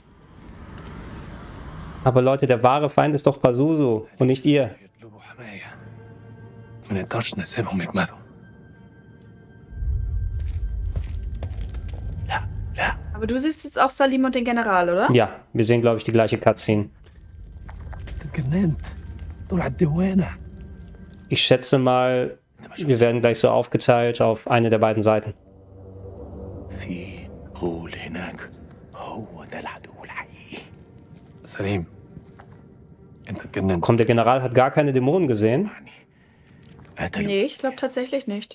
Aber Leute, der wahre Feind ist doch Pazuzu und nicht ihr. ما نقدرش نسيبهم يجمدوا. Aber du siehst jetzt auch Salim und den General, oder? Ja, wir sehen, glaube ich, die gleiche Cutscene. تجننت. دول على الديوانة. Ich schätze mal, wir werden gleich so aufgeteilt auf eine der beiden Seiten. في غول هناك هو ده العدو الحقيقي. سليم. انت اتجننت. Kommt, der General hat gar keine Dämonen gesehen. Nee, ich glaube tatsächlich nicht.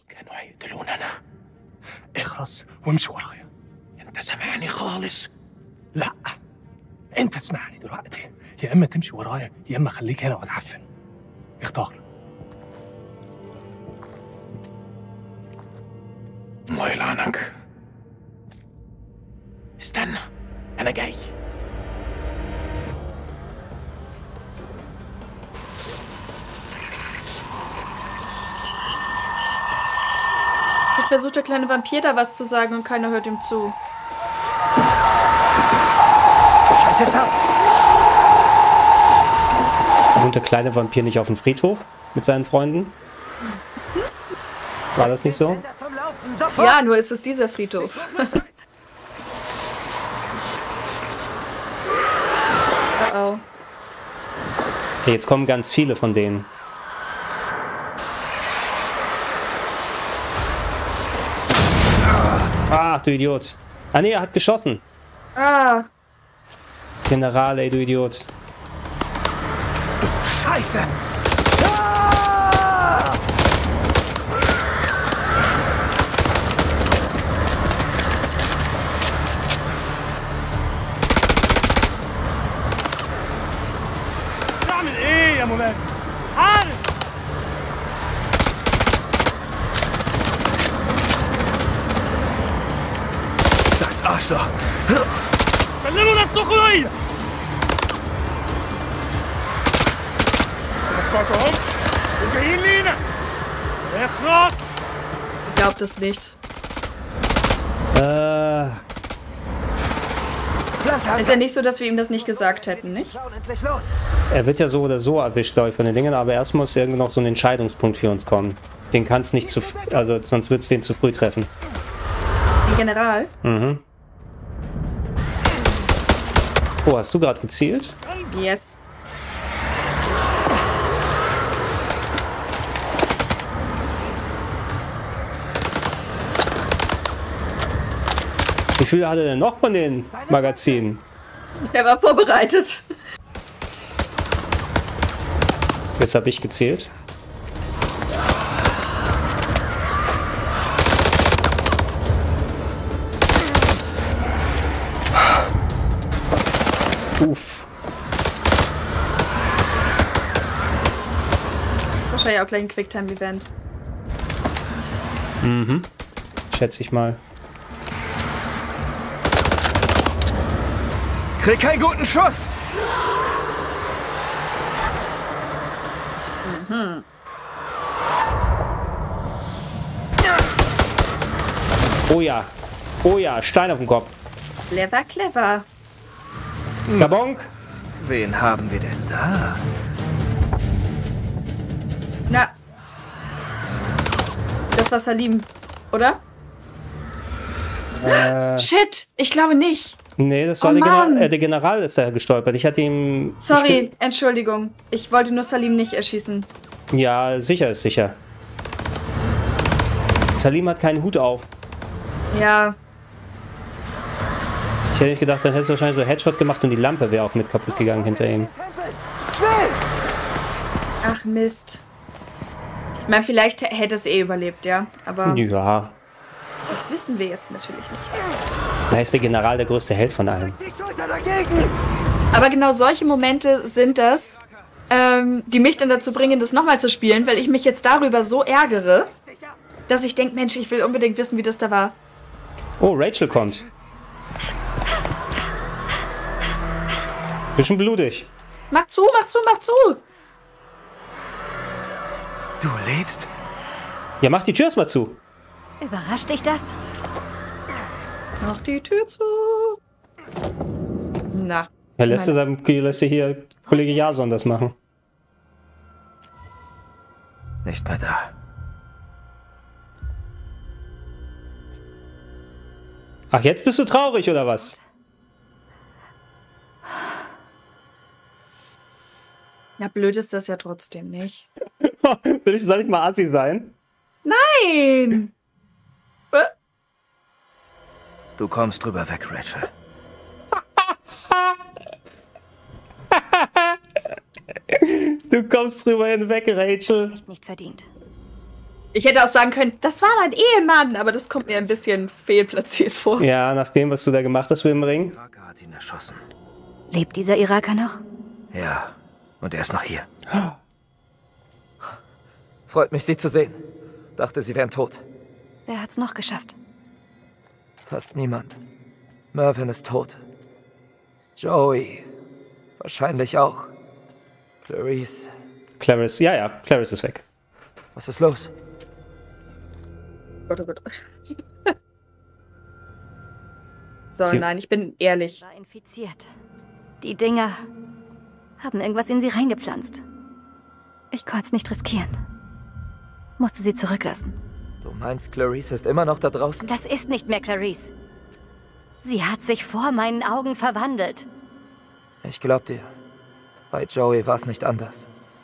اخرس وامشي ورايا. انت سامعني خالص؟ لا. انت اسمعني دلوقتي. يا اما تمشي ورايا يا اما خليك هنا واتعفن. اختار. الله يلعنك. استنى، أنا جاي. Jetzt versucht der kleine Vampir da was zu sagen und keiner hört ihm zu. Schalt es ab! Wohnt der kleine Vampir nicht auf dem Friedhof mit seinen Freunden? War das nicht so? Ja, nur ist es dieser Friedhof. Oh oh. Hey, jetzt kommen ganz viele von denen. Ah, du Idiot. Ah nee, er hat geschossen. Ah. General, ey, du Idiot. Scheiße! تعمل ايه يا ملازم؟ حارب! Das Arschloch! سلموا نفسكم ليا! ما سمعتهمش وجايين لينا! اخلص! Ich glaub das nicht. Äh. Ist ja nicht so, dass wir ihm das nicht gesagt hätten, nicht? Er wird ja so oder so erwischt, glaube ich, von den Dingen, aber erst muss irgendwie noch so ein Entscheidungspunkt für uns kommen. Den kannst nicht zu, also sonst wird es den zu früh treffen. Den General? Mhm. Oh, hast du gerade gezielt? Yes. Wie viel hat er denn noch von den Magazinen? Er war vorbereitet. Jetzt habe ich gezählt. Uff. Wahrscheinlich auch gleich ein Quicktime-Event. Mhm. Schätze ich mal. Krieg keinen guten Schuss! Mhm. Oh ja. Oh ja, Stein auf dem Kopf. Clever, clever. Gabonk. Wen haben wir denn da? Na. Das war Salim, oder? Äh, Shit, ich glaube nicht. nee, das war Oh der, General, Mann. äh, der General ist da gestolpert. Ich hatte ihm... Sorry, Entschuldigung. Ich wollte nur Salim nicht erschießen. Ja, sicher ist sicher. Salim hat keinen Hut auf. Ja. Ich hätte nicht gedacht, dann hättest du wahrscheinlich so Headshot gemacht und die Lampe wäre auch mit kaputt gegangen hinter ihm. Schnell! Ach Mist. Ich meine, vielleicht hätte es eh überlebt, ja. Aber Ja, das wissen wir jetzt natürlich nicht. er ist der General, der größte Held von allen. Die Schulter dagegen! Aber genau solche Momente sind das, ähm, die mich dann dazu bringen, das nochmal zu spielen, weil ich mich jetzt darüber so ärgere, dass ich denke, Mensch, ich will unbedingt wissen, wie das da war. Oh, Rachel kommt. Bisschen blutig. Mach zu, mach zu, mach zu! Du lebst? Ja, mach die Tür erstmal zu. Überrascht dich das? Mach die Tür zu! Na. Er lässt, es, lässt er hier Kollege Jason das machen. Nicht mehr da. Ach, jetzt bist du traurig, oder was? Na, blöd ist das ja trotzdem nicht. Will ich, soll ich mal Assi sein? Nein! Du kommst drüber weg, Rachel. Du kommst drüber hinweg, Rachel. Nicht verdient. Ich hätte auch sagen können, das war mein Ehemann, aber das kommt mir ein bisschen fehlplatziert vor. Ja, nach dem, was du da gemacht hast mit dem Ring. Iraker hat ihn erschossen. Lebt dieser Iraker noch? Ja, und er ist noch hier. Freut mich, Sie zu sehen. Dachte, Sie wären tot. Wer hat's noch geschafft? Fast niemand. Mervyn ist tot. Joey. Wahrscheinlich auch. Clarice. Clarice, ja, ja, Clarice ist weg. Was ist los? Gott, oh Gott. So, Sie nein, ich bin ehrlich. War infiziert. Die Dinger haben irgendwas in sie reingepflanzt. Ich konnte es nicht riskieren. Musste sie zurücklassen. Du meinst, Clarice ist immer noch da draußen? Das ist nicht mehr Clarice. Sie hat sich vor meinen Augen verwandelt. Ich glaub dir. Bei Joey war es nicht anders.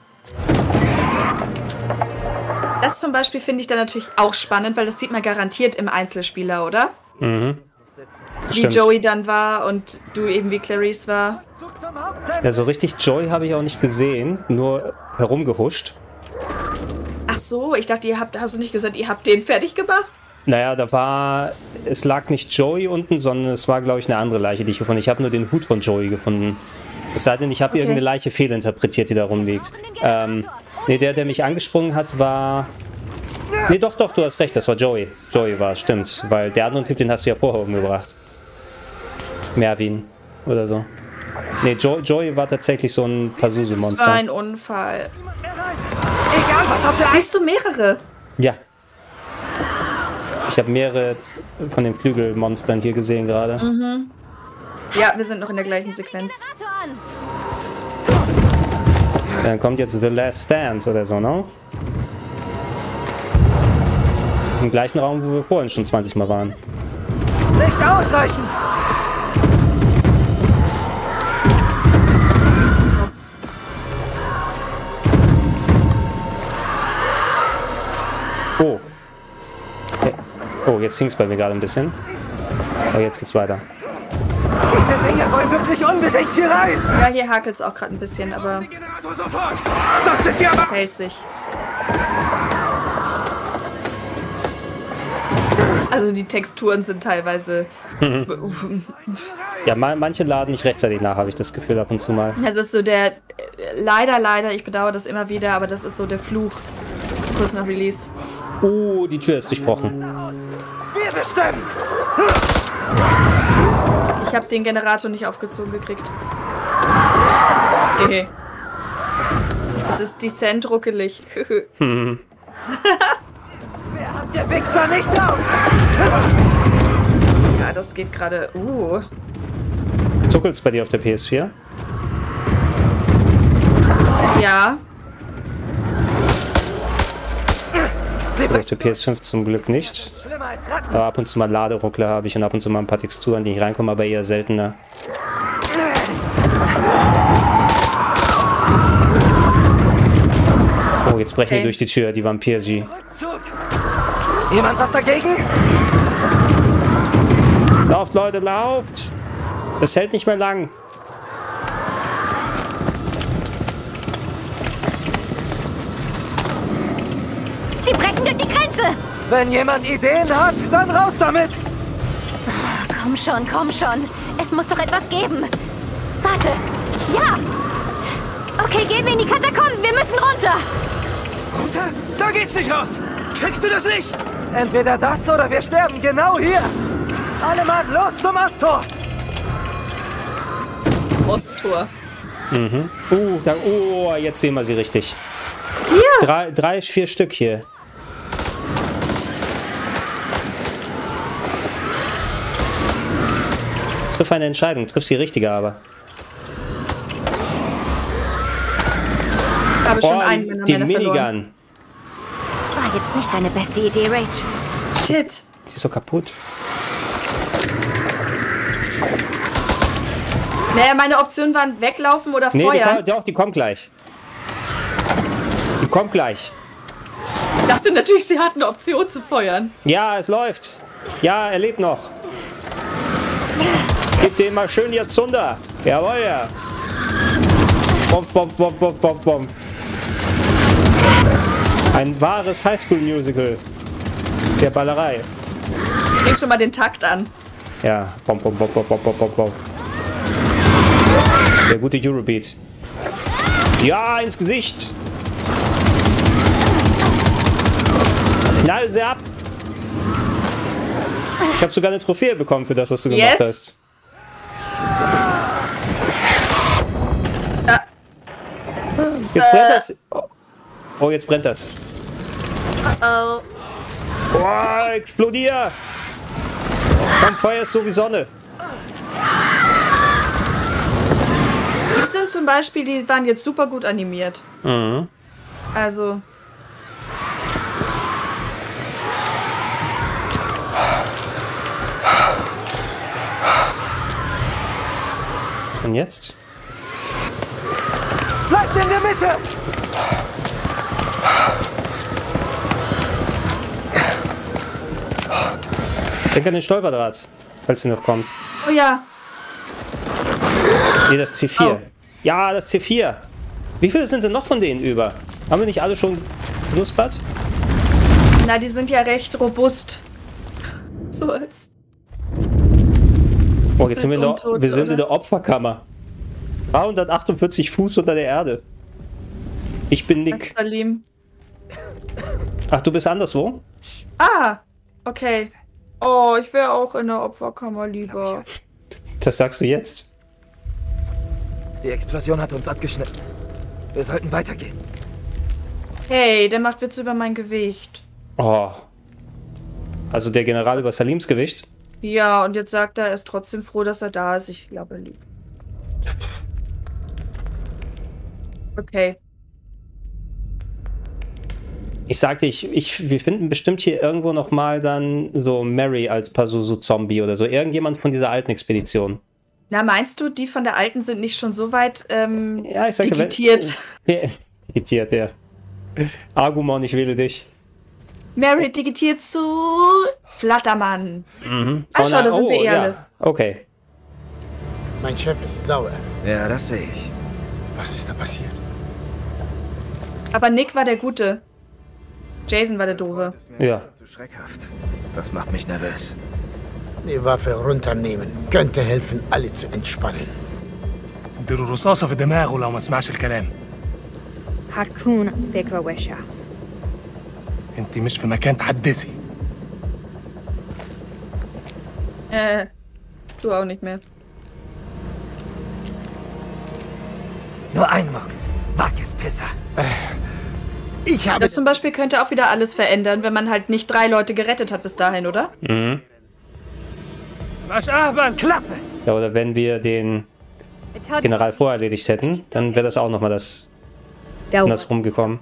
Das zum Beispiel finde ich dann natürlich auch spannend, weil das sieht man garantiert im Einzelspieler, oder? Mhm. Wie Stimmt. Joey dann war und du eben wie Clarice war. Ja, so richtig Joey habe ich auch nicht gesehen, nur herumgehuscht. Ach so, ich dachte, ihr habt, hast du nicht gesagt, ihr habt den fertig gemacht? Naja, da war, es lag nicht Joey unten, sondern es war, glaube ich, eine andere Leiche, die ich gefunden habe. Ich habe nur den Hut von Joey gefunden. Es sei denn, ich habe Okay. irgendeine Leiche fehlinterpretiert, die da rumliegt. Ähm, nee, der, der mich angesprungen hat, war... Nee, doch, doch, du hast recht, das war Joey. Joey war es, stimmt. Weil der andere Typ, den hast du ja vorher umgebracht. Mervyn oder so. Nee, jo Joey war tatsächlich so ein Das war Pazuzu-Monster. ein Unfall. Egal, was auf der Siehst du mehrere? Ja. Ich habe mehrere von den Flügelmonstern hier gesehen gerade. Mhm. Ja, wir sind noch in der gleichen Sequenz. Dann kommt jetzt The Last Stand oder so, ne? Im gleichen Raum, wo wir vorhin schon zwanzig Mal waren. Nicht ausreichend! Oh. Okay. Oh, jetzt hing es bei mir gerade ein bisschen. Aber jetzt geht's weiter. Diese Dinge wollen wirklich unbedingt hier rein! Ja, hier hakelt es auch gerade ein bisschen, aber Sofort! Sonst sind wir aber... es hält sich. Also die Texturen sind teilweise... Ja, ma manche laden nicht rechtzeitig nach, habe ich das Gefühl ab und zu mal. Es ist so der... Leider, leider, ich bedauere das immer wieder, aber das ist so der Fluch. Kurz nach Release. Oh, die Tür ist durchbrochen. Wir bestimmen! Ich habe den Generator nicht aufgezogen gekriegt. Okay. Es ist dezent ruckelig. Hm. Wer hat der Wichser nicht auf? Ja, das geht gerade... Uh. Zuckelt's bei dir auf der P S vier? Ja. Oder auf der P S fünf zum Glück nicht. Aber ab und zu mal Laderuckler habe ich und ab und zu mal ein paar Texturen, die ich reinkomme, aber eher seltener. Oh, jetzt brechen Okay. die durch die Tür, die Vampir-G. Jemand was dagegen? Lauft, Leute, lauft! Das hält nicht mehr lang. Sie brechen durch die Grenze! Wenn jemand Ideen hat, dann raus damit! Komm schon, komm schon. Es muss doch etwas geben. Warte. Ja! Okay, gehen wir in die Katakomben. Wir müssen runter. Runter? Da geht's nicht raus! Schickst du das nicht? Entweder das oder wir sterben genau hier! Alle Mann, los zum Osttor! Osttor. Mhm. Uh, da, oh, jetzt sehen wir sie richtig. Hier! Drei, drei, vier Stück hier. Triff eine Entscheidung, triff die richtige aber. Ich habe schon Oh, einen meiner die Männer verloren. Minigun. War jetzt nicht deine beste Idee, Rage. Shit. Die ist so kaputt. Naja, meine Optionen waren weglaufen oder Nee, die, feuern. kommt- doch, die kommt gleich. Die kommt gleich. Ich dachte natürlich, sie hatten eine Option zu feuern. Ja, es läuft. Ja, er lebt noch. Gib dem mal schön ihr Zunder. Jawohl, ja. Bom, bom, bom, bom, bom, bom. Ein wahres Highschool-Musical. Der Ballerei. Nehm schon mal den Takt an. Ja, bom, bom, bom, bom, bom, bom, bom, bom. Der gute Eurobeat. Ja, ins Gesicht. Knall sie ab. Ich habe sogar eine Trophäe bekommen für das, was du yes. gemacht hast. Ah. Jetzt brennt das. Oh, jetzt brennt das. Uh-oh. Oh, explodier! Komm, Feuer ist so wie Sonne. Die sind zum Beispiel, die waren jetzt super gut animiert. Mhm. Also. Und jetzt? Bleibt in der Mitte! Denk an den Stolperdraht, falls sie noch kommt. Oh ja. Nee, das C vier. Oh. Ja, das C vier. Wie viele sind denn noch von denen über? Haben wir nicht alle schon knuspert? Na, die sind ja recht robust. So als. Oh, jetzt sind wir, noch, untot, wir sind oder? in der Opferkammer. dreihundertachtundvierzig Fuß unter der Erde. Ich bin Nick. Salim. Ach, du bist anderswo? Ah, okay. Oh, ich wäre auch in der Opferkammer lieber. Das sagst du jetzt? Die Explosion hat uns abgeschnitten. Wir sollten weitergehen. Hey, der macht Witze über mein Gewicht. Oh. Also der General über Salims Gewicht? Ja, und jetzt sagt er, er ist trotzdem froh, dass er da ist. Ich glaube, er liebt. Okay. Ich sagte, ich, ich, wir finden bestimmt hier irgendwo nochmal dann so Mary als Pazuzu-Zombie oder so. Irgendjemand von dieser alten Expedition. Na, meinst du, die von der alten sind nicht schon so weit ähm, ja, ich sag, digitiert? Wenn, digitiert, ja. Argumon, ich wähle dich. Mary digitiert zu Flattermann. Mhm. Ah, schau, da sind oh, wir ja. alle. Okay. Mein Chef ist sauer. Ja, das sehe ich. Was ist da passiert? Aber Nick war der Gute. Jason war der Doofe. Ja. Zu schreckhaft. Das macht mich nervös. Die Waffe runternehmen. Könnte helfen, alle zu entspannen. اديله رصاصة في دماغه لو ما سمعش الكلام. هتكون فكرة وحشة. انت مش في مكان تحدثي. Äh, du auch nicht mehr. Nur ein Mox. Wag es, Pisser. Ich habe... Das zum Beispiel könnte auch wieder alles verändern, wenn man halt nicht drei Leute gerettet hat bis dahin, oder? Mhm. Klappe! Ja, oder wenn wir den General vorher erledigt hätten, dann wäre das auch nochmal das anders rumgekommen.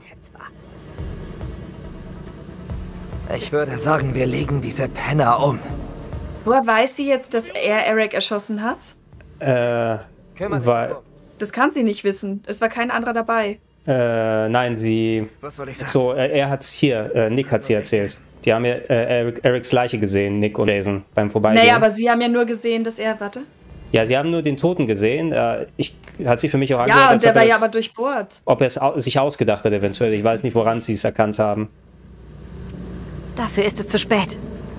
Ich würde sagen, wir legen diese Penner um. Woher weiß sie jetzt, dass er Eric erschossen hat? Äh, weil... Das kann sie nicht wissen. Es war kein anderer dabei. Äh, nein, sie... Was soll ich sagen? So, äh, er hat's hier, äh, Nick hat's hier erzählt. Die haben ja äh, Eric, Erics Leiche gesehen, Nick und Jason, beim Vorbeigehen. Naja, aber sie haben ja nur gesehen, dass er... Warte. Ja, sie haben nur den Toten gesehen. Äh, ich, hat sich für mich auch Ja, angehört, und als der ob er war ja das- aber durchbohrt. ob er es au sich ausgedacht hat eventuell. Ich weiß nicht, woran sie es erkannt haben. Dafür ist es zu spät.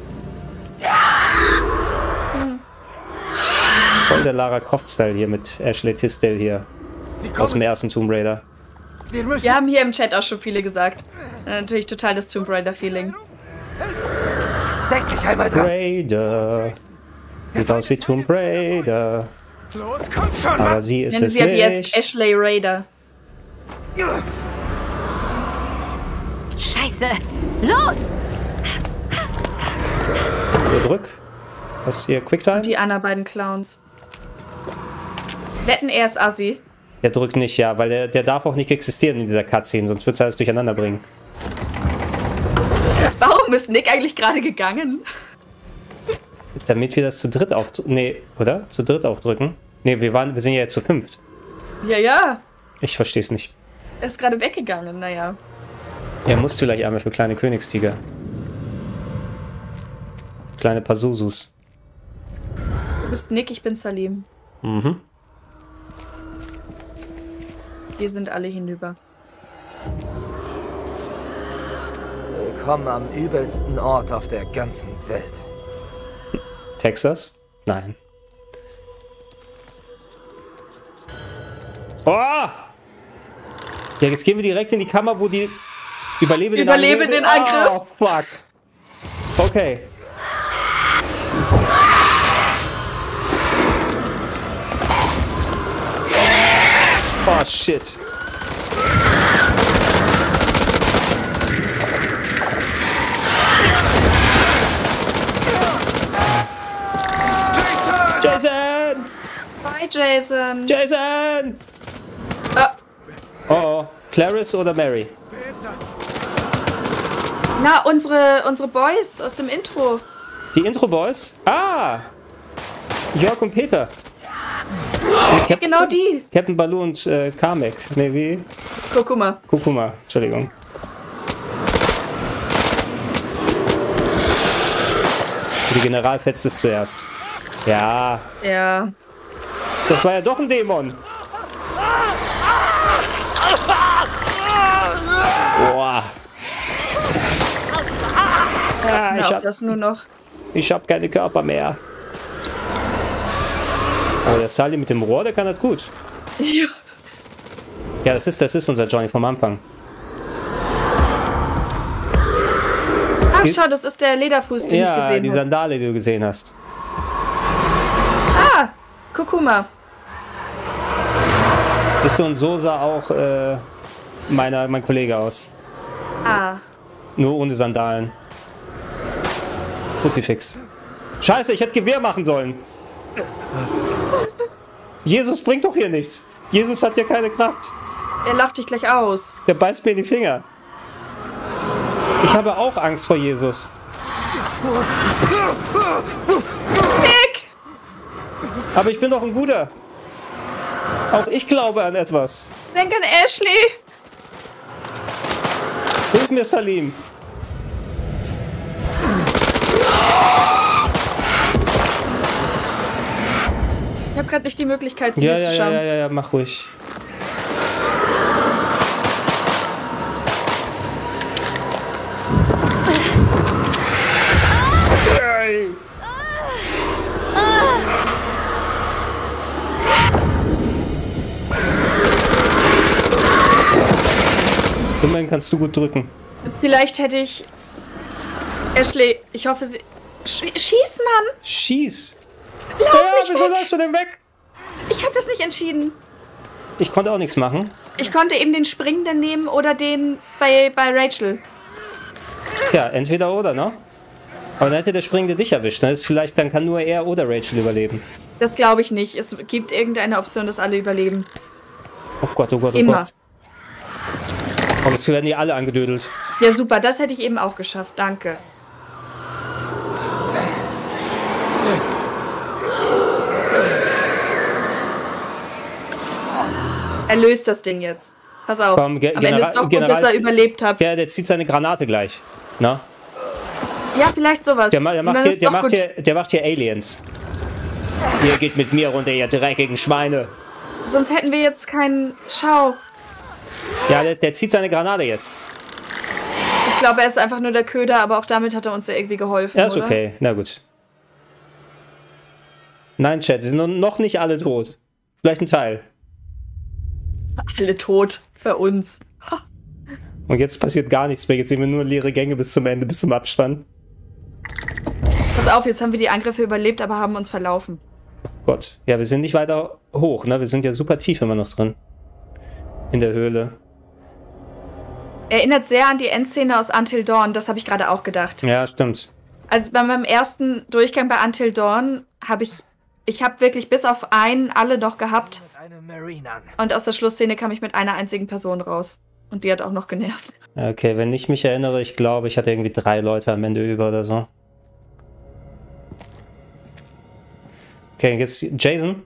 Hm. Voll der Lara Croft-Style hier mit Ashley Tisdale hier. Aus dem ersten Tomb Raider. Wir müssen... Wir haben hier im Chat auch schon viele gesagt. Äh, natürlich total das Tomb Raider-Feeling. Denk nicht einmal dran. Raider. Sieht aus wie Tomb Raider. Los, komm schon, Aber sie ist Nennen es sie ab nicht. jetzt Ashley Raider. Scheiße! Los! So, drück. Was hier? Quicktime? Die anderen beiden Clowns. Wetten, er ist Assi. Der drückt nicht, ja, weil der, der darf auch nicht existieren in dieser Cutscene, sonst wird es alles durcheinander bringen. Warum ist Nick eigentlich gerade gegangen? Damit wir das zu dritt auch... Nee, oder? Zu dritt auch drücken? Nee, wir, waren, wir sind ja jetzt zu fünft. Ja, ja. Ich verstehe es nicht. Er ist gerade weggegangen, naja. Er muss vielleicht einmal für kleine Königstiger. Kleine Pazuzus. Du bist Nick, ich bin Salim. Mhm. Wir sind alle hinüber. Willkommen am übelsten Ort auf der ganzen Welt. Texas? Nein. Oh! Ja, jetzt gehen wir direkt in die Kammer, wo die... Überlebe den Überlebe Angriff. den Angriff. Oh, fuck. Okay. Oh, shit. Jason! Hi, Jason. Jason! Ah. Oh, oh. Clarice oder Mary? Na, unsere, unsere Boys aus dem Intro. Die Intro-Boys? Ah! Jörg und Peter. Ja, genau die. Captain Baloo und äh, Kamek. Ne, wie? Kurkuma. Kurkuma, Entschuldigung. Die General fetzt es zuerst. Ja. Ja. Das war ja doch ein Dämon. Boah. Ja, ich hab das nur noch. Ich hab keine Körper mehr. Oh, der Sully mit dem Rohr, der kann das gut. Ja. Ja, das ist, das ist unser Johnny vom Anfang. Ach, schau, das ist der Lederfuß, den ja, ich gesehen die habe. Sandale, die du gesehen hast. Ah, Kurkuma. Ist so und so sah auch äh, meiner, mein Kollege aus. Ah. Nur ohne Sandalen. Kruzifix. Scheiße, ich hätte Gewehr machen sollen. Jesus bringt doch hier nichts. Jesus hat ja keine Kraft. Er lacht dich gleich aus. Der beißt mir in die Finger. Ich habe auch Angst vor Jesus. Nick! Aber ich bin doch ein Guter. Auch ich glaube an etwas. Denk an Ashley. Hilf mir, Salim. Ich habe gerade nicht die Möglichkeit, zu ja, dir ja, zu schauen. Ja, ja, ja, mach ruhig. Immerhin kannst du gut drücken. Vielleicht hätte ich... Ashley, ich hoffe, sie... Sch Schieß, Mann! Schieß! Lauf ja, nicht wieso weg! läufst du denn weg? Ich habe das nicht entschieden. Ich konnte auch nichts machen. Ich konnte eben den Springenden nehmen oder den bei, bei Rachel. Tja, entweder oder, ne? Aber dann hätte der Springende dich erwischt. Dann ist vielleicht, dann kann nur er oder Rachel überleben. Das glaube ich nicht. Es gibt irgendeine Option, dass alle überleben. Oh Gott, oh Gott, oh Immer. Gott. Und jetzt werden die alle angedödelt. Ja, super. Das hätte ich eben auch geschafft. Danke. Er löst das Ding jetzt. Pass auf. Komm, Ge Am General, Ende ist doch gut, General, dass er überlebt hat. Ja, der zieht seine Granate gleich. Na? Ja, vielleicht sowas. Der, der, macht, hier, der, macht, hier, der macht hier Aliens. Ihr geht mit mir runter, ihr dreckigen Schweine. Sonst hätten wir jetzt keinen... Schau. Ja, der, der zieht seine Granate jetzt. Ich glaube, er ist einfach nur der Köder, aber auch damit hat er uns ja irgendwie geholfen, Ja, ist oder? okay. Na gut. Nein, Chat, sie sind noch nicht alle tot. Vielleicht ein Teil. Alle tot. Bei uns. Und jetzt passiert gar nichts mehr. Jetzt sehen wir nur leere Gänge bis zum Ende, bis zum Abspann. Pass auf, jetzt haben wir die Angriffe überlebt, aber haben uns verlaufen. Gott. Ja, wir sind nicht weiter hoch, ne? Wir sind ja super tief immer noch drin. In der Höhle. Erinnert sehr an die Endszene aus Until Dawn, das habe ich gerade auch gedacht. Ja, stimmt. Also bei meinem ersten Durchgang bei Until Dawn habe ich, ich habe wirklich bis auf einen alle noch gehabt. Und aus der Schlussszene kam ich mit einer einzigen Person raus. Und die hat auch noch genervt. Okay, wenn ich mich erinnere, ich glaube, ich hatte irgendwie drei Leute am Ende über oder so. Okay, jetzt Jason.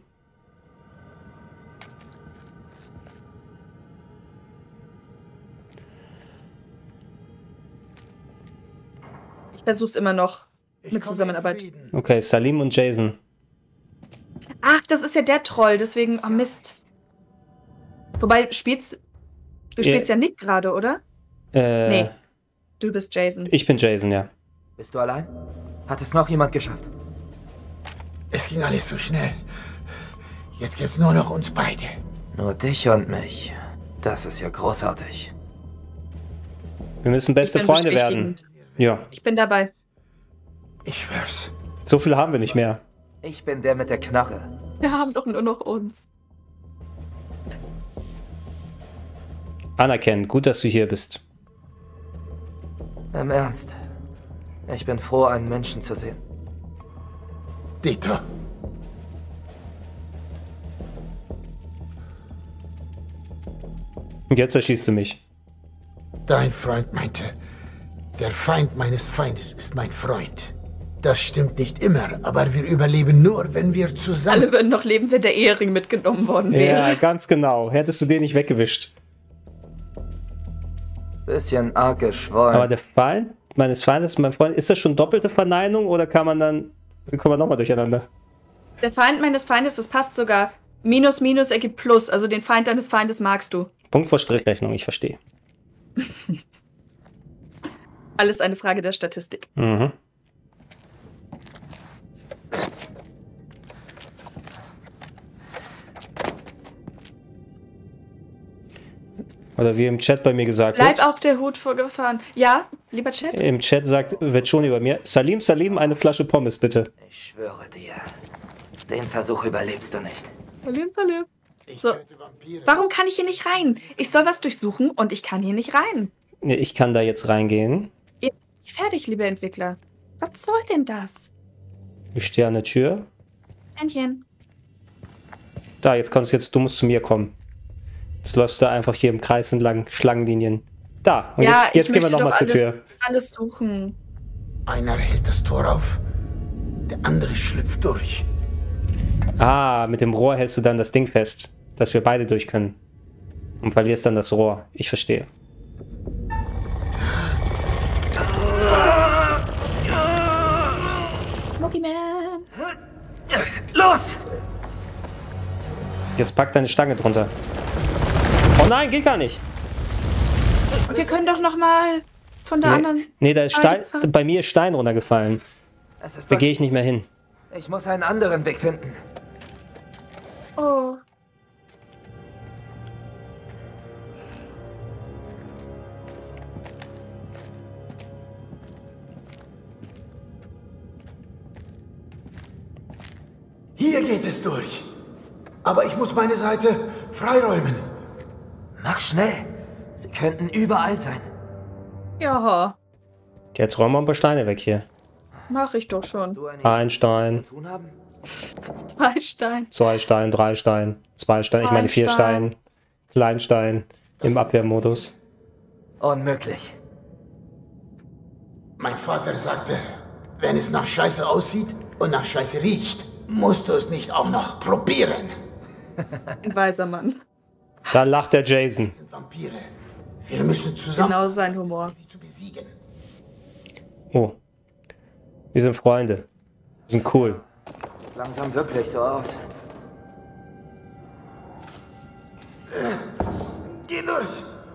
Ich versuch's immer noch mit Zusammenarbeit. Okay, Salim und Jason. Ach, das ist ja der Troll, deswegen... Oh Mist. Wobei, spielst... Du spielst Ja. ja Nick gerade, oder? Äh, Nee. Du bist Jason. Ich bin Jason, ja. Bist du allein? Hat es noch jemand geschafft? Es ging alles so schnell. Jetzt gibt's nur noch uns beide. Nur dich und mich. Das ist ja großartig. Wir müssen beste Ich bin Freunde werden. bestätigend. Ja. Ich bin dabei. Ich schwör's. So viele haben wir nicht mehr. Ich bin der mit der Knarre. Wir haben doch nur noch uns. Anerkennen, gut, dass du hier bist. Im Ernst. Ich bin froh, einen Menschen zu sehen. Dieter. Und jetzt erschießt du mich. Dein Freund meinte, der Feind meines Feindes ist mein Freund. Das stimmt nicht immer, aber wir überleben nur, wenn wir zusammen... Alle würden noch leben, wenn der Ehering mitgenommen worden wäre. Ja, ganz genau. Hättest du den nicht weggewischt. Bisschen arg geschwollen. Aber der Feind meines Feindes, mein Freund, ist das schon doppelte Verneinung oder kann man dann... Dann kommen wir nochmal durcheinander. Der Feind meines Feindes, das passt sogar. Minus, Minus ergibt Plus. Also den Feind deines Feindes magst du. Punkt vor Strichrechnung, ich verstehe. Alles eine Frage der Statistik. Mhm. Oder wie im Chat bei mir gesagt Bleib wird. auf der Hut vorgefahren. Ja, lieber Chat? Im Chat sagt, wird schon über mir. Salim, Salim, eine Flasche Pommes, bitte. Ich schwöre dir, den Versuch überlebst du nicht. Salim, Salim. So. Warum kann ich hier nicht rein? Ich soll was durchsuchen und ich kann hier nicht rein. Ich kann da jetzt reingehen. Ihr seid fertig, liebe Entwickler. Was soll denn das? Ich stehe an der Tür. Händchen. Da, jetzt kannst du jetzt, du musst zu mir kommen. Jetzt läufst du einfach hier im Kreis entlang, Schlangenlinien. Da, und ja, jetzt, jetzt gehen wir nochmal zur Tür. Alles suchen. Einer hält das Tor auf, der andere schlüpft durch. Ah, mit dem Rohr hältst du dann das Ding fest, dass wir beide durch können. Und verlierst dann das Rohr. Ich verstehe. Monkey Man. Los! Jetzt pack deine Stange drunter. Oh nein, geht gar nicht. Wir können doch noch mal von der nee, anderen... Nee, da ist Stein, bei mir ist Stein runtergefallen. Da gehe ich nicht mehr hin. Ich muss einen anderen Weg finden. Oh. Hier geht es durch. Aber ich muss meine Seite freiräumen. Mach schnell. Sie könnten überall sein. Ja. Jetzt räumen wir ein paar Steine weg hier. Mach ich doch schon. Ein Stein. Zwei Steine. Zwei Steine, drei Steine, zwei Steine, ich meine vier Steine. Kleinstein im Abwehrmodus. Unmöglich. Mein Vater sagte, wenn es nach Scheiße aussieht und nach Scheiße riecht, musst du es nicht auch noch probieren. Ein weiser Mann. Da lacht der Jason. Vampire. Wir müssen zusammen... Genau sein Humor. ...sie zu besiegen. Oh. Wir sind Freunde. Wir sind cool. Sieht langsam wirklich so aus. Geh durch!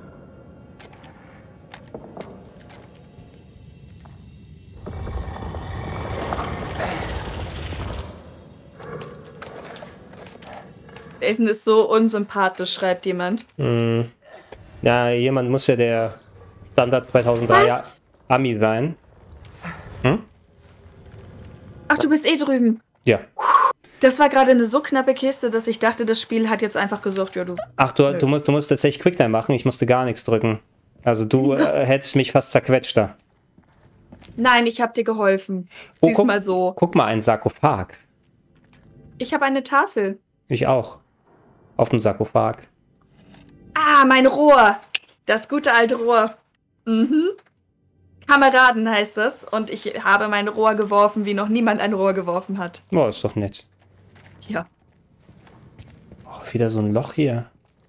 Jason ist so unsympathisch, schreibt jemand. Mm. Ja, jemand muss ja der Standard zweitausenddreier Ami sein. Hm? Ach, du bist eh drüben. Ja. Das war gerade eine so knappe Kiste, dass ich dachte, das Spiel hat jetzt einfach gesagt, ja du... Ach, du, du, musst, du musst tatsächlich Quicktime machen. Ich musste gar nichts drücken. Also du äh, hättest mich fast zerquetscht da. Nein, ich habe dir geholfen. Oh, Sieh's guck, mal so. Guck mal, ein Sarkophag. Ich habe eine Tafel. Ich auch. Auf dem Sarkophag. Ah, mein Rohr. Das gute alte Rohr. Mhm. Kameraden heißt das. Und ich habe mein Rohr geworfen, wie noch niemand ein Rohr geworfen hat. Boah, ist doch nett. Ja. Oh, wieder so ein Loch hier.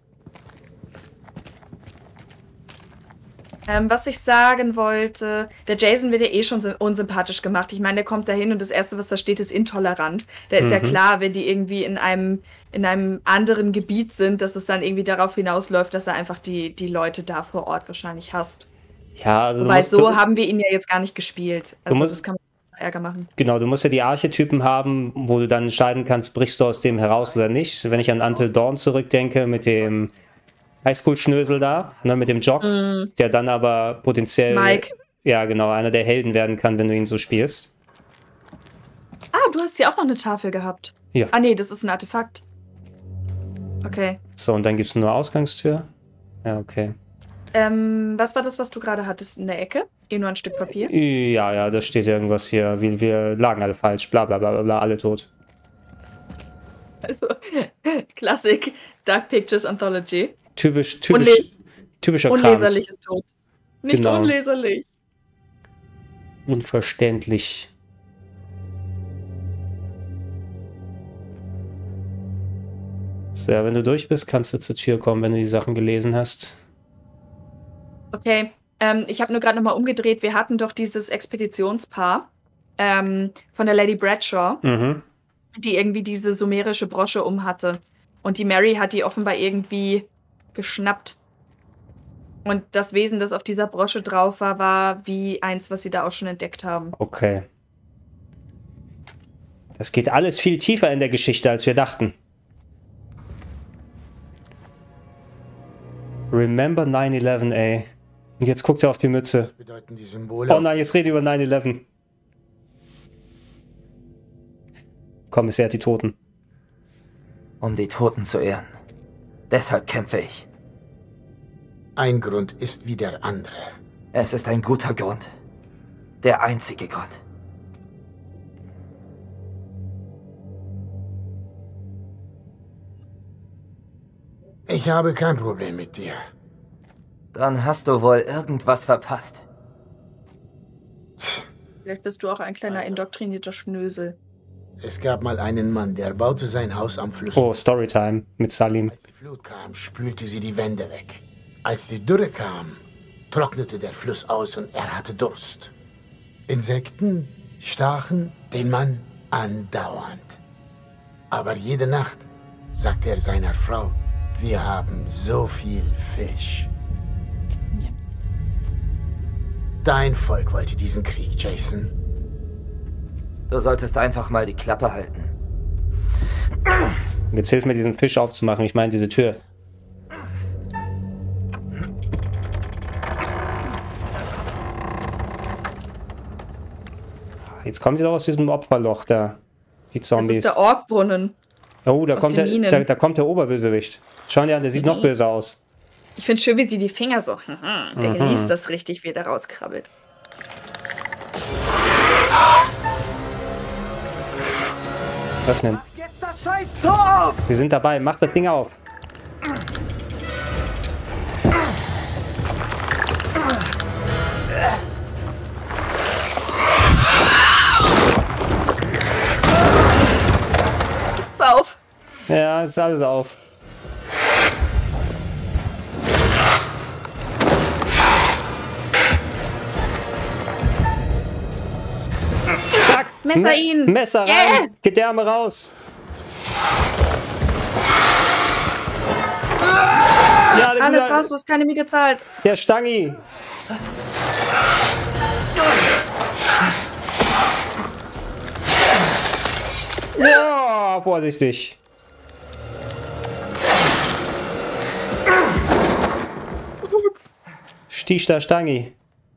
Ähm, was ich sagen wollte, der Jason wird ja eh schon unsympathisch gemacht. Ich meine, der kommt da hin und das Erste, was da steht, ist intolerant. Da ist mhm. ja klar, wenn die irgendwie in einem, in einem anderen Gebiet sind, dass es dann irgendwie darauf hinausläuft, dass er einfach die, die Leute da vor Ort wahrscheinlich hasst. Ja, also Wobei, musst, so du, haben wir ihn ja jetzt gar nicht gespielt. Also musst, das kann man Ärger machen. Genau, du musst ja die Archetypen haben, wo du dann entscheiden kannst, brichst du aus dem heraus oder nicht. Wenn ich an Until Dawn zurückdenke, mit dem Highschool-Schnösel da, ne, mit dem Jock, mm. der dann aber potenziell, Mike. ja genau, einer der Helden werden kann, wenn du ihn so spielst. du hast hier auch noch eine Tafel gehabt. Ja. Ah, nee, das ist ein Artefakt. Okay. So, und dann gibt es nur Ausgangstür. Ja, okay. Ähm, was war das, was du gerade hattest in der Ecke? Eh nur ein Stück Papier? Ja, ja, da steht irgendwas hier. Wir, wir lagen alle falsch. Bla, bla, bla, bla, bla, alle tot. Also, Klassik, Dark Pictures Anthology. Typisch, typisch, Unle typischer Krams. Unleserlich ist tot. Nicht Genau. unleserlich. Unverständlich. So, ja, wenn du durch bist, kannst du zur Tür kommen, wenn du die Sachen gelesen hast. Okay, ähm, ich habe nur gerade nochmal umgedreht. Wir hatten doch dieses Expeditionspaar ähm, von der Lady Bradshaw, Mhm. die irgendwie diese sumerische Brosche umhatte. Und die Mary hat die offenbar irgendwie geschnappt. Und das Wesen, das auf dieser Brosche drauf war, war wie eins, was sie da auch schon entdeckt haben. Okay. Das geht alles viel tiefer in der Geschichte, als wir dachten. Remember nine eleven, ey. Und jetzt guckt er auf die Mütze. Bedeuten die Symbole? Oh nein, jetzt rede über nine eleven. Komm, es ehrt die Toten. Um die Toten zu ehren. Deshalb kämpfe ich. Ein Grund ist wie der andere. Es ist ein guter Grund. Der einzige Grund. Ich habe kein Problem mit dir. Dann hast du wohl irgendwas verpasst. Vielleicht bist du auch ein kleiner indoktrinierter Schnösel. Es gab mal einen Mann, der baute sein Haus am Fluss. Oh, Storytime mit Salim. Als die Flut kam, spülte sie die Wände weg. Als die Dürre kam, trocknete der Fluss aus und er hatte Durst. Insekten stachen den Mann andauernd. Aber jede Nacht sagte er seiner Frau, wir haben so viel Fisch. Dein Volk wollte diesen Krieg, Jason. Du solltest einfach mal die Klappe halten. Jetzt hilf mir, diesen Fisch aufzumachen. Ich meine, diese Tür. Jetzt kommt ihr doch aus diesem Opferloch da. Die Zombies. Das ist der Orkbrunnen. Oh, da aus kommt, den der, Minen. da, da kommt der Oberbösewicht. Schau dir an, der sieht Mhm. noch böser aus. Ich finde schön, wie sie die Finger so. Der Mhm. genießt das richtig, wie er da rauskrabbelt. Öffnen. Jetzt das scheiß Tor auf! Wir sind dabei. Mach das Ding auf. Es ist auf. Ja, ist alles auf. Zack! Messer Me- ihn! Messer rein! Yeah. Gedärme raus! Ja, der Alles Gute- raus, was keine Miete zahlt. Der Stangi! Ja, vorsichtig. Stich der Stangi.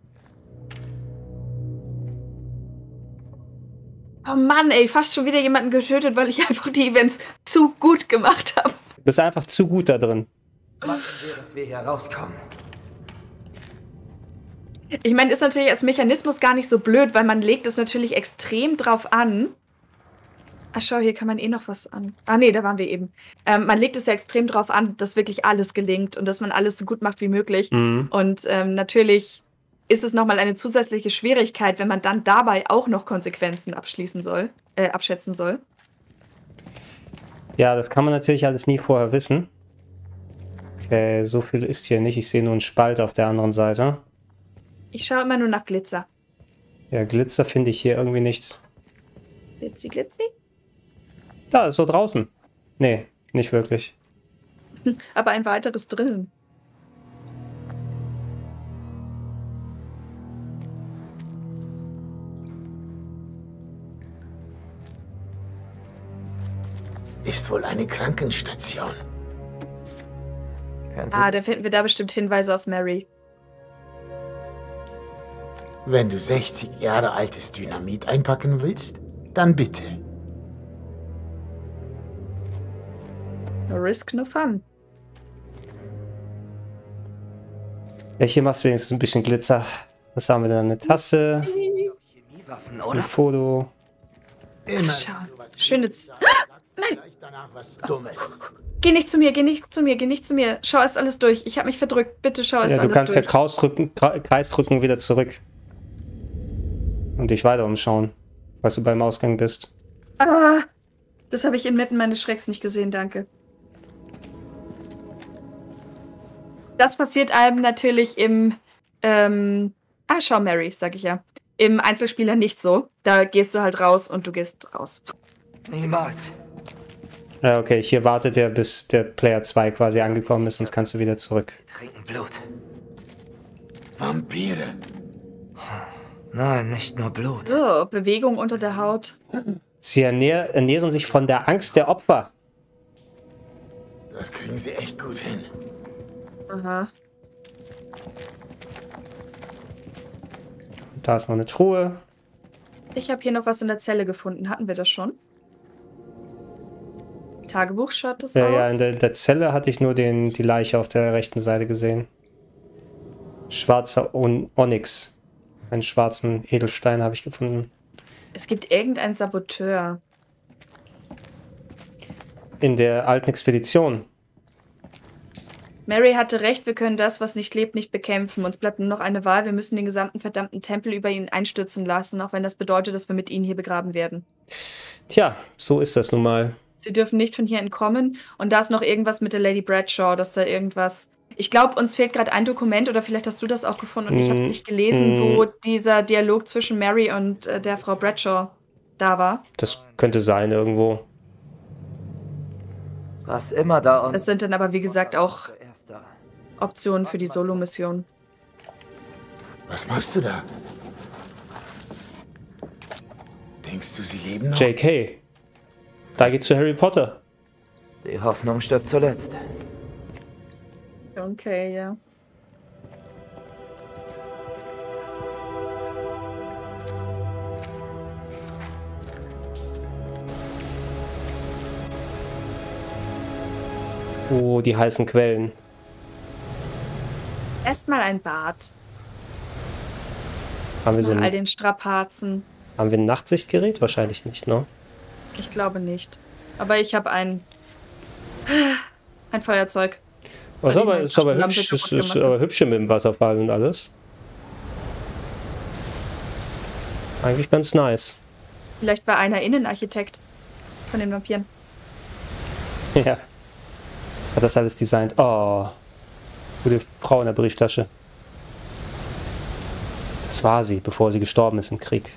Oh Mann, ey, fast schon wieder jemanden getötet, weil ich einfach die Events zu gut gemacht habe. Du bist einfach zu gut da drin. Machen wir, dass wir hier rauskommen. Ich meine, ist natürlich als Mechanismus gar nicht so blöd, weil man legt es natürlich extrem drauf an. Ach schau, hier kann man eh noch was an. Ah nee, da waren wir eben. Ähm, man legt es ja extrem drauf an, dass wirklich alles gelingt und dass man alles so gut macht wie möglich. Mhm. Und ähm, natürlich ist es nochmal eine zusätzliche Schwierigkeit, wenn man dann dabei auch noch Konsequenzen abschließen soll, äh, abschätzen soll. Ja, das kann man natürlich alles nie vorher wissen. Okay, so viel ist hier nicht. Ich sehe nur einen Spalt auf der anderen Seite. Ich schaue immer nur nach Glitzer. Ja, Glitzer finde ich hier irgendwie nicht. Glitzi, glitzi. Da, ist so draußen. Nee, nicht wirklich. Aber ein weiteres drinnen. Ist wohl eine Krankenstation. Ah, dann finden wir da bestimmt Hinweise auf Mary. Wenn du sechzig Jahre altes Dynamit einpacken willst, dann bitte. No risk, no fun. Ja, hier machst du wenigstens ein bisschen Glitzer. Was haben wir da? Eine Tasse. Ein Foto. Schau. Schöne Z Nein! Geh nicht zu mir, geh nicht zu mir, geh nicht zu mir. Schau erst alles durch. Ich habe mich verdrückt. Bitte schau erst ja, alles durch. Du kannst ja Kreis drücken, Kreis drücken, wieder zurück. Und dich weiter umschauen, falls du beim Ausgang bist. Ah! Das habe ich inmitten meines Schrecks nicht gesehen, danke. Das passiert einem natürlich im, ähm, ah, schau, Mary, sag ich ja. Im Einzelspieler nicht so. Da gehst du halt raus und du gehst raus. Niemals. Ja, okay, hier wartet er, bis der Player zwei quasi angekommen ist, sonst kannst du wieder zurück. Wir trinken Blut. Vampire. Nein, nicht nur Blut. So, Bewegung unter der Haut. Sie ernähr ernähren sich von der Angst der Opfer. Das kriegen sie echt gut hin. Aha. Da ist noch eine Truhe. Ich habe hier noch was in der Zelle gefunden. Hatten wir das schon? Tagebuch schaut das ja, aus? Ja, in der, in der Zelle hatte ich nur den, die Leiche auf der rechten Seite gesehen. Schwarzer On Onyx. Einen schwarzen Edelstein habe ich gefunden. Es gibt irgendeinen Saboteur. In der alten Expedition. Mary hatte recht, wir können das, was nicht lebt, nicht bekämpfen. Uns bleibt nur noch eine Wahl. Wir müssen den gesamten verdammten Tempel über ihn einstürzen lassen, auch wenn das bedeutet, dass wir mit ihnen hier begraben werden. Tja, so ist das nun mal. Sie dürfen nicht von hier entkommen. Und da ist noch irgendwas mit der Lady Bradshaw, dass da irgendwas... Ich glaube, uns fehlt gerade ein Dokument, oder vielleicht hast du das auch gefunden und mm. ich habe es nicht gelesen, mm. wo dieser Dialog zwischen Mary und äh, der Frau Bradshaw da war. Das könnte sein irgendwo. Was immer da und... Das sind dann aber, wie gesagt, auch Optionen für die Solo-Mission. Was machst du da? Denkst du, sie leben noch? J K. Da geht's zu Harry Potter. Die Hoffnung stirbt zuletzt. Okay, ja. Oh, die heißen Quellen. Erstmal ein Bad. Haben wir so Nach ein, all den Strapazen. Haben wir ein Nachtsichtgerät? Wahrscheinlich nicht, ne? Ich glaube nicht. Aber ich habe ein... ein Feuerzeug. Was aber, ist aber hübsch, ist, ist aber hübsch mit dem Wasserfall und alles. Eigentlich ganz nice. Vielleicht war einer Innenarchitekt von den Vampiren. Ja. Hat das alles designt. Oh. Gute Frau in der Brieftasche. Das war sie, bevor sie gestorben ist im Krieg.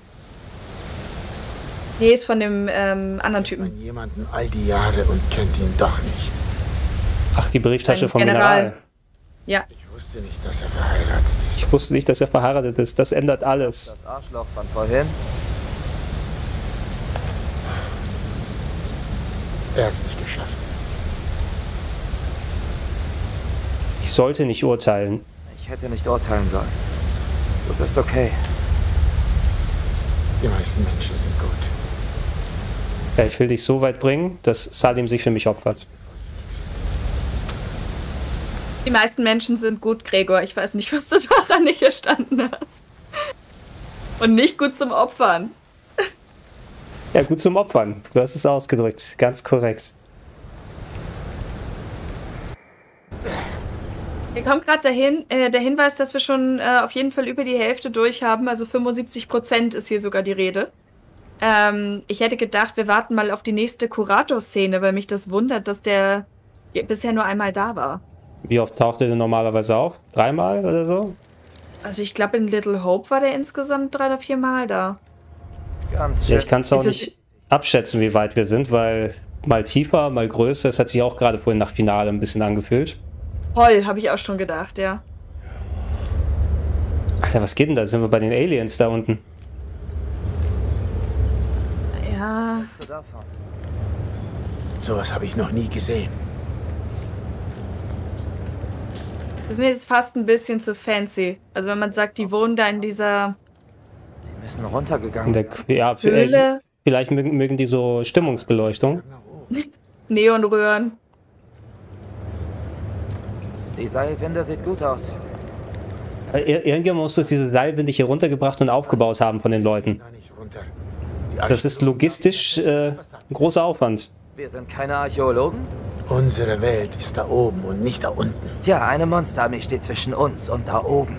Nee, ist von dem ähm, anderen Typen. Jemanden all die Jahre und kennt ihn doch nicht. Ach, die Brieftasche Ein vom General. General. Ja. Ich wusste nicht, dass er verheiratet ist. Ich wusste nicht, dass er verheiratet ist. Das ändert alles. Das Arschloch von vorhin. Er hat es nicht geschafft. Ich sollte nicht urteilen. Ich hätte nicht urteilen sollen. Du bist okay. Die meisten Menschen sind gut. Ja, ich will dich so weit bringen, dass Salim sich für mich opfert. Die meisten Menschen sind gut, Gregor. Ich weiß nicht, was du daran nicht verstanden hast. Und nicht gut zum Opfern. Ja, gut zum Opfern. Du hast es ausgedrückt. Ganz korrekt. Hier kommt gerade dahin, äh, der Hinweis, dass wir schon äh, auf jeden Fall über die Hälfte durch haben. Also fünfundsiebzig Prozent ist hier sogar die Rede. Ähm, ich hätte gedacht, wir warten mal auf die nächste Kurator-Szene, weil mich das wundert, dass der bisher nur einmal da war. Wie oft taucht er denn normalerweise auf? Dreimal oder so? Also ich glaube, in Little Hope war der insgesamt drei oder vier Mal da. Ganz schön. Ja, ich kann es auch nicht abschätzen, wie weit wir sind, weil mal tiefer, mal größer. Es hat sich auch gerade vorhin nach Finale ein bisschen angefühlt. Voll, habe ich auch schon gedacht, ja. Alter, was geht denn da? Sind wir bei den Aliens da unten? Ja. Sowas habe ich noch nie gesehen. Das ist mir jetzt fast ein bisschen zu fancy. Also wenn man sagt, die wohnen da in dieser... Sie müssen runtergegangen in der, sein. Ja, Höhle. Vielleicht mögen, mögen die so Stimmungsbeleuchtung. Neonröhren. Die Seilwinde sieht gut aus. Ir irgendjemand muss doch diese Seilwinde hier runtergebracht und aufgebaut haben von den Leuten. Das ist logistisch äh, ein großer Aufwand. Wir sind keine Archäologen? Unsere Welt ist da oben und nicht da unten. Tja, eine Monsterarmee steht zwischen uns und da oben.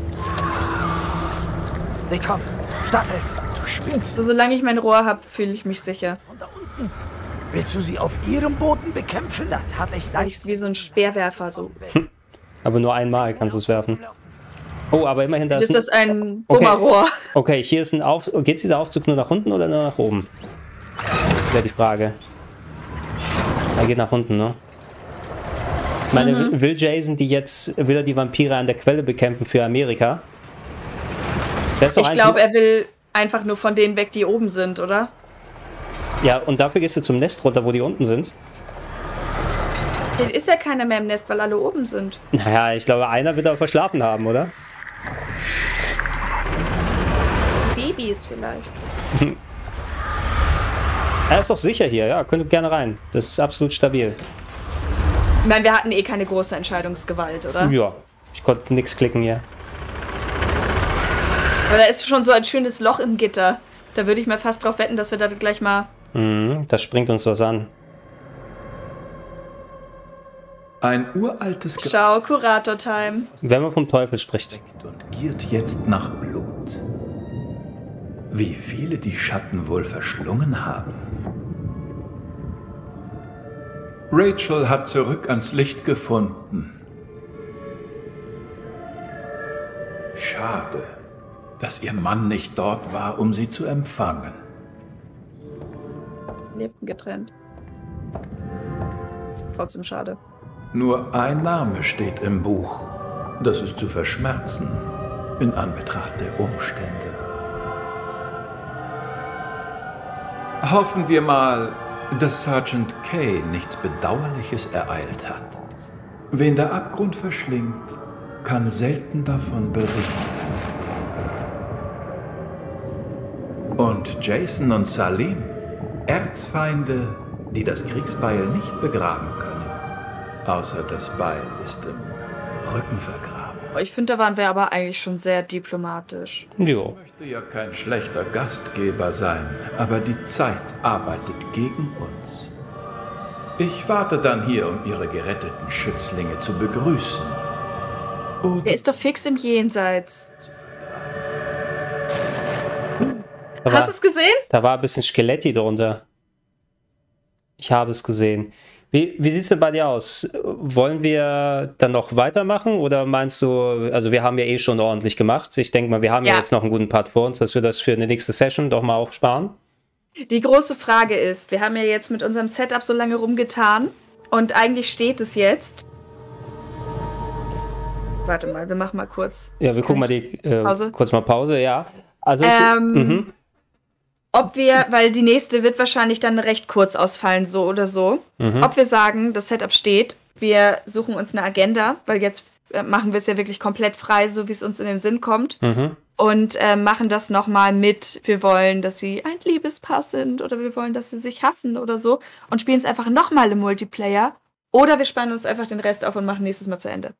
Sie kommen. Start es. Du spinnst. Also, solange ich mein Rohr habe, fühle ich mich sicher. Von da unten. Willst du sie auf ihrem Boden bekämpfen? Das habe ich seit... Ich wie so ein Speerwerfer, so. Hm. Aber nur einmal kannst du es werfen. Oh, aber immerhin da ist... Ist das ein okay. Bummerrohr? Okay, hier ist ein Auf... Geht dieser Aufzug nur nach unten oder nur nach oben? Das wäre die Frage. Er geht nach unten, ne? Ich meine, mhm. will Jason die jetzt... Will er die Vampire an der Quelle bekämpfen für Amerika? Ich glaube, er will einfach nur von denen weg, die oben sind, oder? Ja, und dafür gehst du zum Nest runter, wo die unten sind. Den ist ja keiner mehr im Nest, weil alle oben sind. Naja, ich glaube, einer wird aber verschlafen haben, oder? Babys vielleicht. Er ist doch sicher hier, ja, könnt ihr gerne rein. Das ist absolut stabil. Ich meine, wir hatten eh keine große Entscheidungsgewalt, oder? Ja, ich konnte nichts klicken hier. Aber da ist schon so ein schönes Loch im Gitter. Da würde ich mal fast drauf wetten, dass wir da gleich mal... Mhm, das springt uns was an. Ein uraltes... Ge Schau, Kurator-Time. Wenn man vom Teufel spricht. Und giert jetzt nach Blut. Wie viele die Schatten wohl verschlungen haben. Rachel hat zurück ans Licht gefunden. Schade, dass ihr Mann nicht dort war, um sie zu empfangen. Lebten getrennt. Trotzdem schade. Nur ein Name steht im Buch. Das ist zu verschmerzen, in Anbetracht der Umstände. Hoffen wir mal, dass Sergeant Kay nichts Bedauerliches ereilt hat. Wen der Abgrund verschlingt, kann selten davon berichten. Und Jason und Salim, Erzfeinde, die das Kriegsbeil nicht begraben können. Außer das Beil ist im Rücken vergraben. Ich finde, da waren wir aber eigentlich schon sehr diplomatisch. Jo. Ich möchte ja kein schlechter Gastgeber sein, aber die Zeit arbeitet gegen uns. Ich warte dann hier, um ihre geretteten Schützlinge zu begrüßen. Oder Der ist doch fix im Jenseits. Da Hast war, du es gesehen? Da war ein bisschen Skeletti drunter. Ich habe es gesehen. Wie, wie sieht es denn bei dir aus? Wollen wir dann noch weitermachen oder meinst du, also wir haben ja eh schon ordentlich gemacht. Ich denke mal, wir haben ja. ja jetzt noch einen guten Part vor uns, dass wir das für eine nächste Session doch mal aufsparen. Die große Frage ist, wir haben ja jetzt mit unserem Setup so lange rumgetan und eigentlich steht es jetzt. Warte mal, wir machen mal kurz. Ja, wir Kann gucken mal die äh, Pause? kurz mal Pause, ja. Also ähm, ich, mhm. Ob wir, weil die nächste wird wahrscheinlich dann recht kurz ausfallen, so oder so. Mhm. Ob wir sagen, das Setup steht, wir suchen uns eine Agenda, weil jetzt äh, machen wir es ja wirklich komplett frei, so wie es uns in den Sinn kommt. Mhm. Und äh, machen das nochmal mit. Wir wollen, dass sie ein Liebespaar sind oder wir wollen, dass sie sich hassen oder so. Und spielen es einfach nochmal im Multiplayer. Oder wir spannen uns einfach den Rest auf und machen nächstes Mal zu Ende.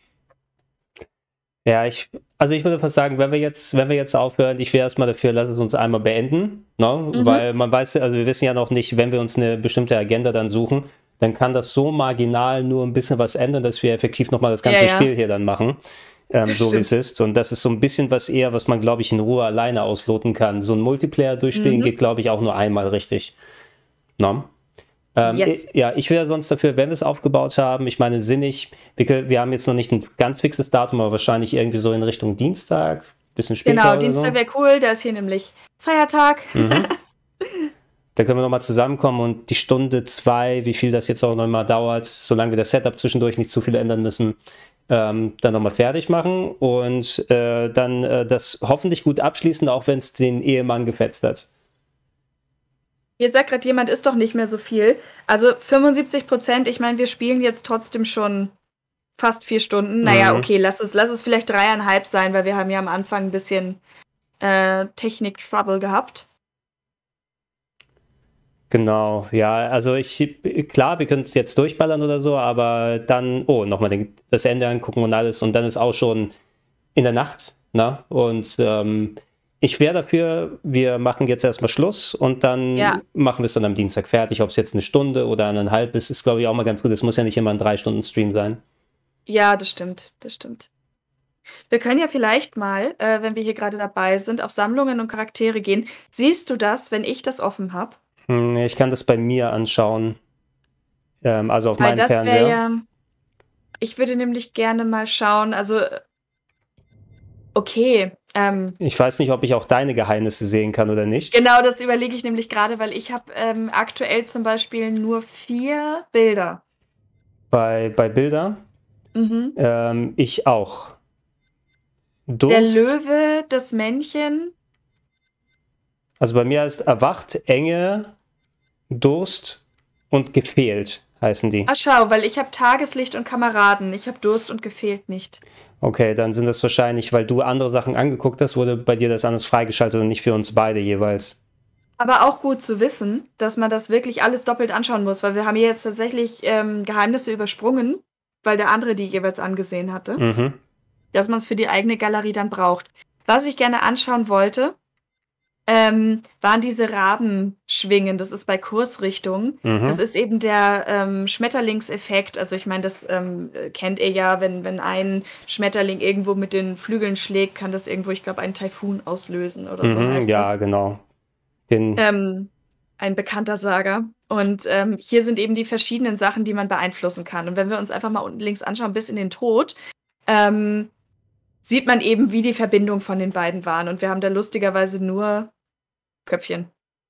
Ja, ich, also ich würde fast sagen, wenn wir jetzt, wenn wir jetzt aufhören, ich wäre erstmal dafür, lass es uns einmal beenden, ne? Mhm. Weil man weiß, also wir wissen ja noch nicht, wenn wir uns eine bestimmte Agenda dann suchen, dann kann das so marginal nur ein bisschen was ändern, dass wir effektiv nochmal das ganze ja, ja. Spiel hier dann machen, ähm, so wie es ist. Und das ist so ein bisschen was eher, was man, glaube ich, in Ruhe alleine ausloten kann. So ein Multiplayer durchspielen mhm. geht, glaube ich, auch nur einmal richtig. Ne? Ähm, yes. ich, ja, ich wäre sonst dafür, wenn wir es aufgebaut haben, ich meine, sinnig, wir, wir haben jetzt noch nicht ein ganz fixes Datum, aber wahrscheinlich irgendwie so in Richtung Dienstag, bisschen später. Genau, Dienstag so. Wäre cool, da ist hier nämlich Feiertag. Mhm. Da können wir nochmal zusammenkommen und die Stunde, zwei, wie viel das jetzt auch nochmal dauert, solange wir das Setup zwischendurch nicht zu viel ändern müssen, ähm, dann nochmal fertig machen und äh, dann äh, das hoffentlich gut abschließen, auch wenn es den Ehemann gefetzt hat. Hier sagt gerade jemand, ist doch nicht mehr so viel. Also fünfundsiebzig Prozent, ich meine, wir spielen jetzt trotzdem schon fast vier Stunden. Naja, mhm. okay, lass es, lass es vielleicht dreieinhalb sein, weil wir haben ja am Anfang ein bisschen äh, Technik-Trouble gehabt. Genau, ja, also ich, klar, wir können es jetzt durchballern oder so, aber dann, oh, nochmal das Ende angucken und alles und dann ist auch schon in der Nacht, ne? Und ähm, ich wäre dafür, wir machen jetzt erstmal Schluss und dann Ja. machen wir es dann am Dienstag fertig, ob es jetzt eine Stunde oder eineinhalb ist, ist glaube ich auch mal ganz gut, es muss ja nicht immer ein drei Stunden Stream sein. Ja, das stimmt, das stimmt. Wir können ja vielleicht mal, äh, wenn wir hier gerade dabei sind, auf Sammlungen und Charaktere gehen. Siehst du das, wenn ich das offen habe? Hm, ich kann das bei mir anschauen, ähm, also auf Weil meinem das wäre Fernseher. ja. Ich würde nämlich gerne mal schauen, also. äh, Okay, ähm, Ich weiß nicht, ob ich auch deine Geheimnisse sehen kann oder nicht. genau das überlege ich nämlich gerade, weil ich habe ähm, aktuell zum Beispiel nur vier Bilder. Bei, bei Bilder, Mhm. ähm, ich auch. Der Durst, Löwe, das Männchen. also bei mir heißt erwacht, Enge, Durst und gefehlt heißen die. Ah, schau, weil ich habe Tageslicht und Kameraden. Ich habe Durst und gefehlt nicht. Okay, dann sind das wahrscheinlich, weil du andere Sachen angeguckt hast, wurde bei dir das anders freigeschaltet und nicht für uns beide jeweils. Aber auch gut zu wissen, dass man das wirklich alles doppelt anschauen muss, weil wir haben hier jetzt tatsächlich ähm, Geheimnisse übersprungen, weil der andere die jeweils angesehen hatte, Mhm. dass man es für die eigene Galerie dann braucht. Was ich gerne anschauen wollte, ähm, waren diese Rabenschwingen. Das ist bei Kursrichtung. Mhm. Das ist eben der ähm, Schmetterlingseffekt. Also ich meine, das ähm, kennt ihr ja, wenn, wenn ein Schmetterling irgendwo mit den Flügeln schlägt, kann das irgendwo, ich glaube, einen Taifun auslösen oder so Mhm, heißt ja, das. genau. Den, Ähm, ein bekannter Saga. Und ähm, hier sind eben die verschiedenen Sachen, die man beeinflussen kann. Und wenn wir uns einfach mal unten links anschauen, bis in den Tod, ähm, sieht man eben, wie die Verbindung von den beiden waren. Und wir haben da lustigerweise nur Köpfchen.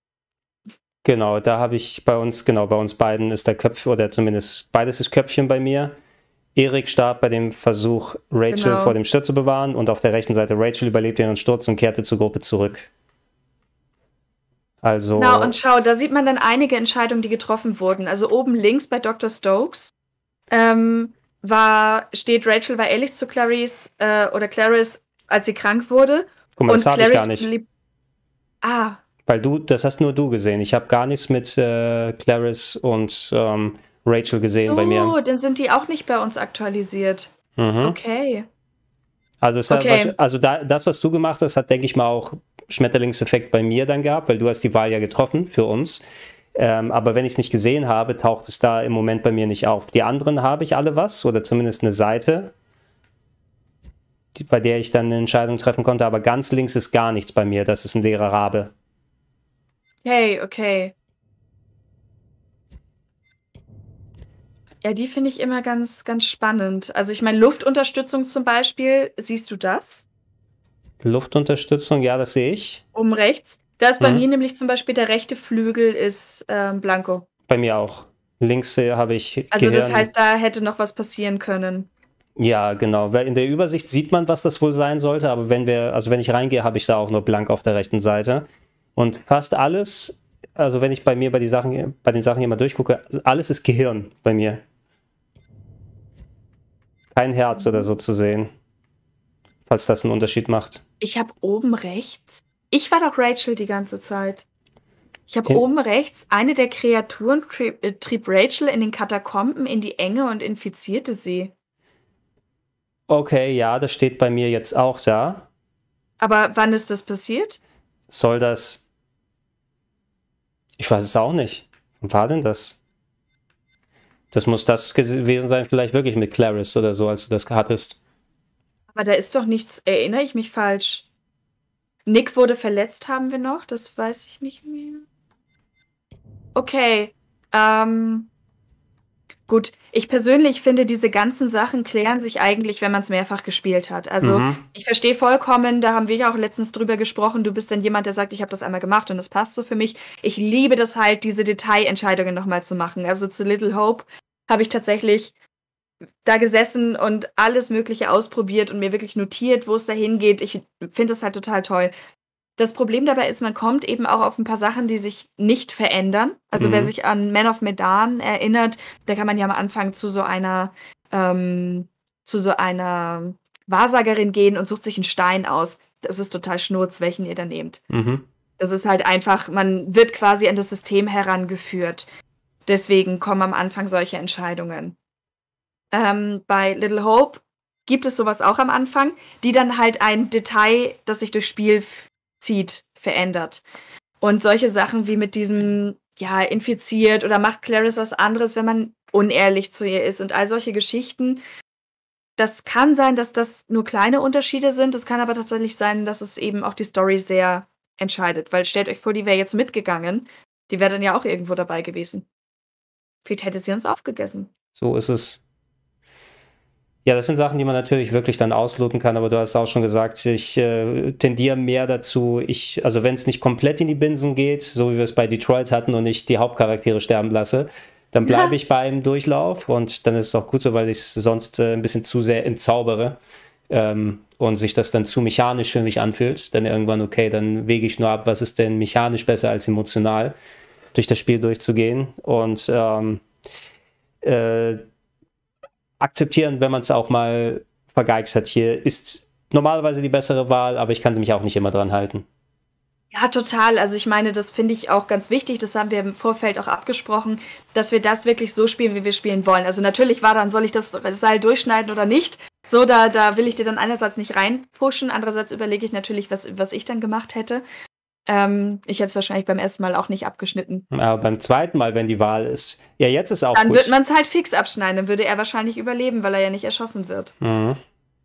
genau, da habe ich bei uns, genau, bei uns beiden ist der Köpf, oder zumindest beides ist Köpfchen bei mir. Erik starb bei dem Versuch, Rachel Genau. vor dem Sturz zu bewahren und auf der rechten Seite Rachel überlebte ihren Sturz und kehrte zur Gruppe zurück. Also, Genau, und schau, da sieht man dann einige Entscheidungen, die getroffen wurden. Also oben links bei Doktor Stokes ähm, war, steht, Rachel war ehrlich zu Clarice, äh, oder Clarice, als sie krank wurde. guck mal, und das habe ich Clarice gar nicht. blieb- Ah, Weil du, das hast nur du gesehen. Ich habe gar nichts mit äh, Clarice und ähm, Rachel gesehen so, bei mir. dann sind die auch nicht bei uns aktualisiert. Mhm. Okay. Also, es hat, Okay. also da, das, was du gemacht hast, hat, denke ich mal, auch Schmetterlingseffekt bei mir dann gehabt, weil du hast die Wahl ja getroffen für uns. Ähm, aber wenn ich es nicht gesehen habe, taucht es da im Moment bei mir nicht auf. Die anderen habe ich alle was, oder zumindest eine Seite, die, bei der ich dann eine Entscheidung treffen konnte, aber ganz links ist gar nichts bei mir. Das ist ein leerer Rabe. Okay, okay. Ja, die finde ich immer ganz, ganz spannend. Also ich meine, Luftunterstützung zum Beispiel, siehst du das? Luftunterstützung, ja, das sehe ich. Oben rechts. Da ist bei Mhm. mir nämlich zum Beispiel der rechte Flügel ist ähm, blanko. Bei mir auch. Links äh, habe ich Also das Gehirn. heißt, da hätte noch was passieren können. Ja, genau. Weil in der Übersicht sieht man, was das wohl sein sollte, aber wenn wir, also wenn ich reingehe, habe ich da auch nur blank auf der rechten Seite. Und fast alles, also wenn ich bei mir bei, die Sachen, bei den Sachen hier mal durchgucke, alles ist Gehirn bei mir. Kein Herz oder so zu sehen. Falls das einen Unterschied macht. Ich habe oben rechts. Ich war doch Rachel die ganze Zeit. Ich habe Ja. oben rechts, eine der Kreaturen trieb, äh, trieb Rachel in den Katakomben in die Enge und infizierte sie. Okay, ja, das steht bei mir jetzt auch da. Aber wann ist das passiert? Soll das. Ich weiß es auch nicht. Wann war denn das? Das muss das gewesen sein, vielleicht wirklich mit Clarice oder so, als du das hattest. Aber da ist doch nichts, erinnere ich mich falsch. Nick wurde verletzt, haben wir noch, das weiß ich nicht mehr. Okay, ähm, gut. Ich persönlich finde, diese ganzen Sachen klären sich eigentlich, wenn man es mehrfach gespielt hat. Also Mhm. ich verstehe vollkommen, da haben wir ja auch letztens drüber gesprochen, du bist dann jemand, der sagt, ich habe das einmal gemacht und das passt so für mich. Ich liebe das halt, diese Detailentscheidungen nochmal zu machen. Also zu Little Hope habe ich tatsächlich da gesessen und alles Mögliche ausprobiert und mir wirklich notiert, wo es da hingeht. Ich finde es halt total toll. Das Problem dabei ist, man kommt eben auch auf ein paar Sachen, die sich nicht verändern. Also Mhm. wer sich an Man of Medan erinnert, da kann man ja am Anfang zu so einer ähm, zu so einer Wahrsagerin gehen und sucht sich einen Stein aus. Das ist total schnurz, welchen ihr da nehmt. Mhm. Das ist halt einfach, man wird quasi an das System herangeführt. Deswegen kommen am Anfang solche Entscheidungen. Ähm, bei Little Hope gibt es sowas auch am Anfang, die dann halt ein Detail, das sich durchs Spiel f- zieht, verändert. Und solche Sachen wie mit diesem, ja, infiziert oder macht Clarice was anderes, wenn man unehrlich zu ihr ist und all solche Geschichten. Das kann sein, dass das nur kleine Unterschiede sind. Es kann aber tatsächlich sein, dass es eben auch die Story sehr entscheidet. Weil stellt euch vor, die wäre jetzt mitgegangen. Die wäre dann ja auch irgendwo dabei gewesen. Vielleicht hätte sie uns aufgegessen. So ist es. Ja, das sind Sachen, die man natürlich wirklich dann ausloten kann, aber du hast auch schon gesagt, ich äh, tendiere mehr dazu, ich, also wenn es nicht komplett in die Binsen geht, so wie wir es bei Detroit hatten und ich die Hauptcharaktere sterben lasse, dann bleibe ich beim Durchlauf und dann ist es auch gut so, weil ich es sonst äh, ein bisschen zu sehr entzaubere ähm, und sich das dann zu mechanisch für mich anfühlt. Dann irgendwann, okay, dann wege ich nur ab, was ist denn mechanisch besser als emotional, durch das Spiel durchzugehen und ähm, äh, akzeptieren, wenn man es auch mal vergeigt hat. Hier ist normalerweise die bessere Wahl, aber ich kann sie mich auch nicht immer dran halten. Ja, total. Also ich meine, das finde ich auch ganz wichtig. Das haben wir im Vorfeld auch abgesprochen, dass wir das wirklich so spielen, wie wir spielen wollen. Also natürlich war dann, soll ich das Seil durchschneiden oder nicht? So, da, da will ich dir dann einerseits nicht reinpushen, andererseits überlege ich natürlich, was, was ich dann gemacht hätte. Ähm, ich hätte es wahrscheinlich beim ersten Mal auch nicht abgeschnitten. Aber beim zweiten Mal, wenn die Wahl ist, ja, jetzt ist auch Dann gut. wird man es halt fix abschneiden. Dann würde er wahrscheinlich überleben, weil er ja nicht erschossen wird. Mhm.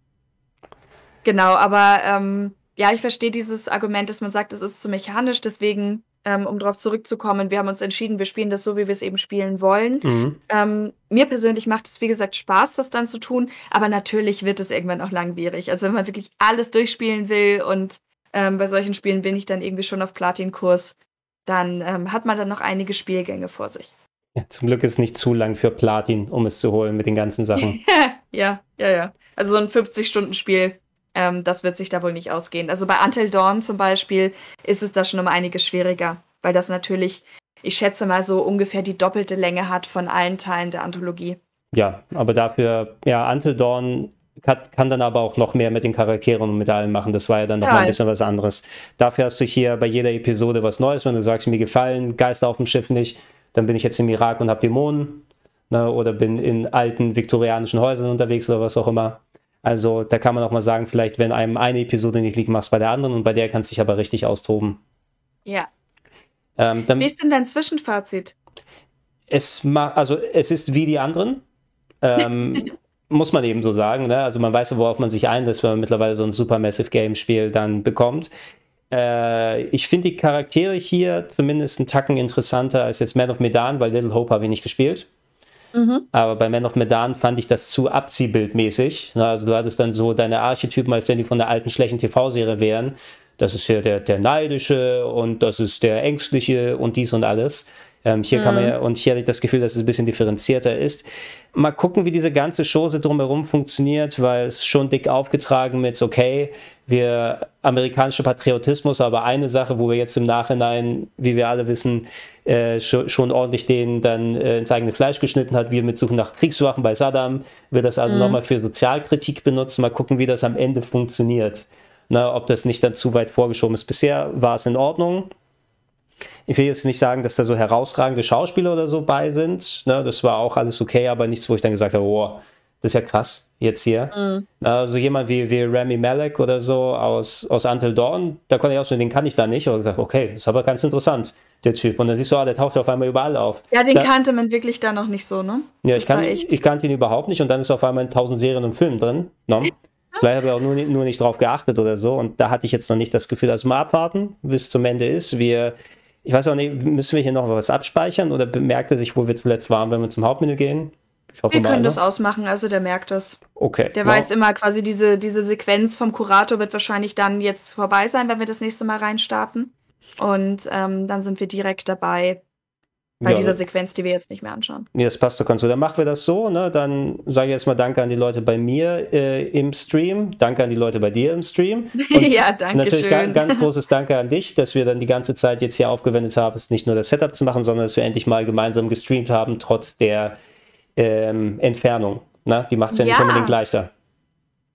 Genau, aber ähm, ja, ich verstehe dieses Argument, dass man sagt, es ist zu mechanisch. Deswegen, ähm, um darauf zurückzukommen, wir haben uns entschieden, wir spielen das so, wie wir es eben spielen wollen. Mhm. Ähm, mir persönlich macht es, wie gesagt, Spaß, das dann zu tun. Aber natürlich wird es irgendwann auch langwierig. Also wenn man wirklich alles durchspielen will und ähm, bei solchen Spielen bin ich dann irgendwie schon auf Platin-Kurs, dann ähm, hat man dann noch einige Spielgänge vor sich. Ja, zum Glück ist es nicht zu lang für Platin, um es zu holen mit den ganzen Sachen. ja, ja, ja. Also so ein fünfzig-Stunden-Spiel, ähm, das wird sich da wohl nicht ausgehen. Also bei Until Dawn zum Beispiel ist es da schon um einiges schwieriger, weil das natürlich, ich schätze mal, so ungefähr die doppelte Länge hat von allen Teilen der Anthologie. Ja, aber dafür, ja, Until Dawn kann, kann dann aber auch noch mehr mit den Charakteren und mit allem machen. Das war ja dann noch Ja, mal ein bisschen was anderes. Dafür hast du hier bei jeder Episode was Neues. Wenn du sagst, mir gefallen Geister auf dem Schiff nicht, dann bin ich jetzt im Irak und habe Dämonen, ne, oder bin in alten viktorianischen Häusern unterwegs oder was auch immer. Also da kann man auch mal sagen, vielleicht wenn einem eine Episode nicht liegt, machst du bei der anderen und bei der kannst du dich aber richtig austoben. Ja. Ähm, dann, Wie ist denn dein Zwischenfazit? es, ma- also, es ist wie die anderen. Ähm, muss man eben so sagen. Ne? Also man weiß ja, worauf man sich einlässt, wenn man mittlerweile so ein Supermassive Game Spiel dann bekommt. Äh, ich finde die Charaktere hier zumindest einen Tacken interessanter als jetzt Man of Medan, weil Little Hope habe ich nicht gespielt. Mhm. Aber bei Man of Medan fand ich das zu abziehbildmäßig. Ne? Also du hattest dann so deine Archetypen, als wenn die von der alten schlechten T V-Serie wären. Das ist ja der, der Neidische und das ist der Ängstliche und dies und alles. Ähm, hier kann man ja, und hier hatte ich das Gefühl, dass es ein bisschen differenzierter ist. Mal gucken, wie diese ganze Chose drumherum funktioniert, weil es schon dick aufgetragen mit, okay, wir amerikanischer Patriotismus, aber eine Sache, wo wir jetzt im Nachhinein, wie wir alle wissen, äh, schon, schon ordentlich den dann äh, ins eigene Fleisch geschnitten hat, wir mit Suchen nach Kriegswaffen bei Saddam, wird das also Mhm. nochmal für Sozialkritik benutzt. Mal gucken, wie das am Ende funktioniert. Na, ob das nicht dann zu weit vorgeschoben ist. Bisher war es in Ordnung. Ich will jetzt nicht sagen, dass da so herausragende Schauspieler oder so bei sind. Ne, das war auch alles okay, aber nichts, wo ich dann gesagt habe, oh, das ist ja krass jetzt hier. Mhm. Also jemand wie, wie Rami Malek oder so aus, aus Until Dawn, da konnte ich auch schon, den kann ich da nicht. Aber gesagt, okay, das ist aber ganz interessant, der Typ. Und dann siehst du, ah, der taucht auf einmal überall auf. Ja, den da, kannte man wirklich da noch nicht so, ne? Ja, Das ich, kann, war echt- ich kannte ihn überhaupt nicht und dann ist auf einmal in tausend Serien und Filmen drin. Ne? Vielleicht habe ich auch nur, nicht- nur nicht drauf geachtet oder so. Und da hatte ich jetzt noch nicht das Gefühl, also mal abwarten, bis es zum Ende ist. Wir, ich weiß auch nicht, müssen wir hier noch was abspeichern oder bemerkt er sich, wo wir zuletzt waren, wenn wir zum Hauptmenü gehen? Ich hoffe Wir mal, können ne? das ausmachen, also der merkt das. Okay. Der wow. weiß immer quasi, diese, diese Sequenz vom Kurator wird wahrscheinlich dann jetzt vorbei sein, wenn wir das nächste Mal reinstarten. Und ähm, dann sind wir direkt dabei bei Ja, dieser das- Sequenz, die wir jetzt nicht mehr anschauen. Nee, das passt doch ganz gut. Dann machen wir das so, ne? Dann sage ich jetzt mal Danke an die Leute bei mir äh, im Stream. Danke an die Leute bei dir im Stream. Und Ja, danke natürlich ga schön. ganz großes Danke an dich, dass wir dann die ganze Zeit jetzt hier aufgewendet haben, es nicht nur das Setup zu machen, sondern dass wir endlich mal gemeinsam gestreamt haben, trotz der ähm, Entfernung. Na, die macht es ja, nicht Ja. unbedingt leichter.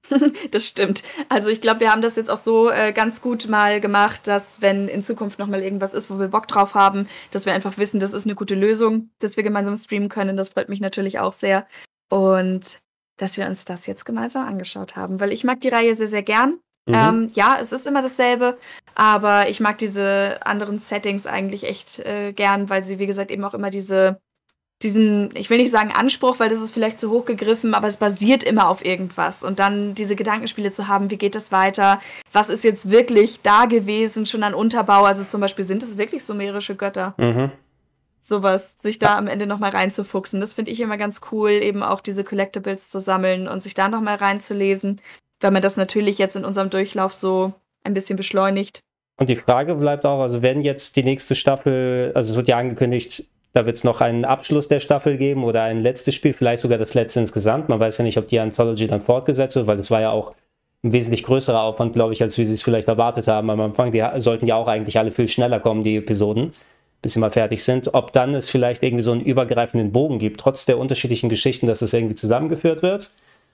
Das stimmt. Also ich glaube, wir haben das jetzt auch so äh, ganz gut mal gemacht, dass wenn in Zukunft noch mal irgendwas ist, wo wir Bock drauf haben, dass wir einfach wissen, das ist eine gute Lösung, dass wir gemeinsam streamen können. Das freut mich natürlich auch sehr. Und dass wir uns das jetzt gemeinsam angeschaut haben, weil ich mag die Reihe sehr, sehr gern. Mhm. Ähm, ja, es ist immer dasselbe, aber ich mag diese anderen Settings eigentlich echt äh, gern, weil sie, wie gesagt, eben auch immer diese diesen, ich will nicht sagen Anspruch, weil das ist vielleicht zu hoch gegriffen, aber es basiert immer auf irgendwas. Und dann diese Gedankenspiele zu haben, wie geht das weiter? Was ist jetzt wirklich da gewesen, schon an Unterbau? Also zum Beispiel, sind es wirklich sumerische Götter? Mhm. Sowas, sich da am Ende nochmal reinzufuchsen. Das finde ich immer ganz cool, eben auch diese Collectibles zu sammeln und sich da nochmal reinzulesen, weil man das natürlich jetzt in unserem Durchlauf so ein bisschen beschleunigt. Und die Frage bleibt auch, also wenn jetzt die nächste Staffel, also es wird ja angekündigt, da wird es noch einen Abschluss der Staffel geben oder ein letztes Spiel, vielleicht sogar das letzte insgesamt. Man weiß ja nicht, ob die Anthology dann fortgesetzt wird, weil das war ja auch ein wesentlich größerer Aufwand, glaube ich, als wir es vielleicht erwartet haben. Am Anfang, die sollten ja auch eigentlich alle viel schneller kommen, die Episoden, bis sie mal fertig sind. Ob dann es vielleicht irgendwie so einen übergreifenden Bogen gibt, trotz der unterschiedlichen Geschichten, dass das irgendwie zusammengeführt wird.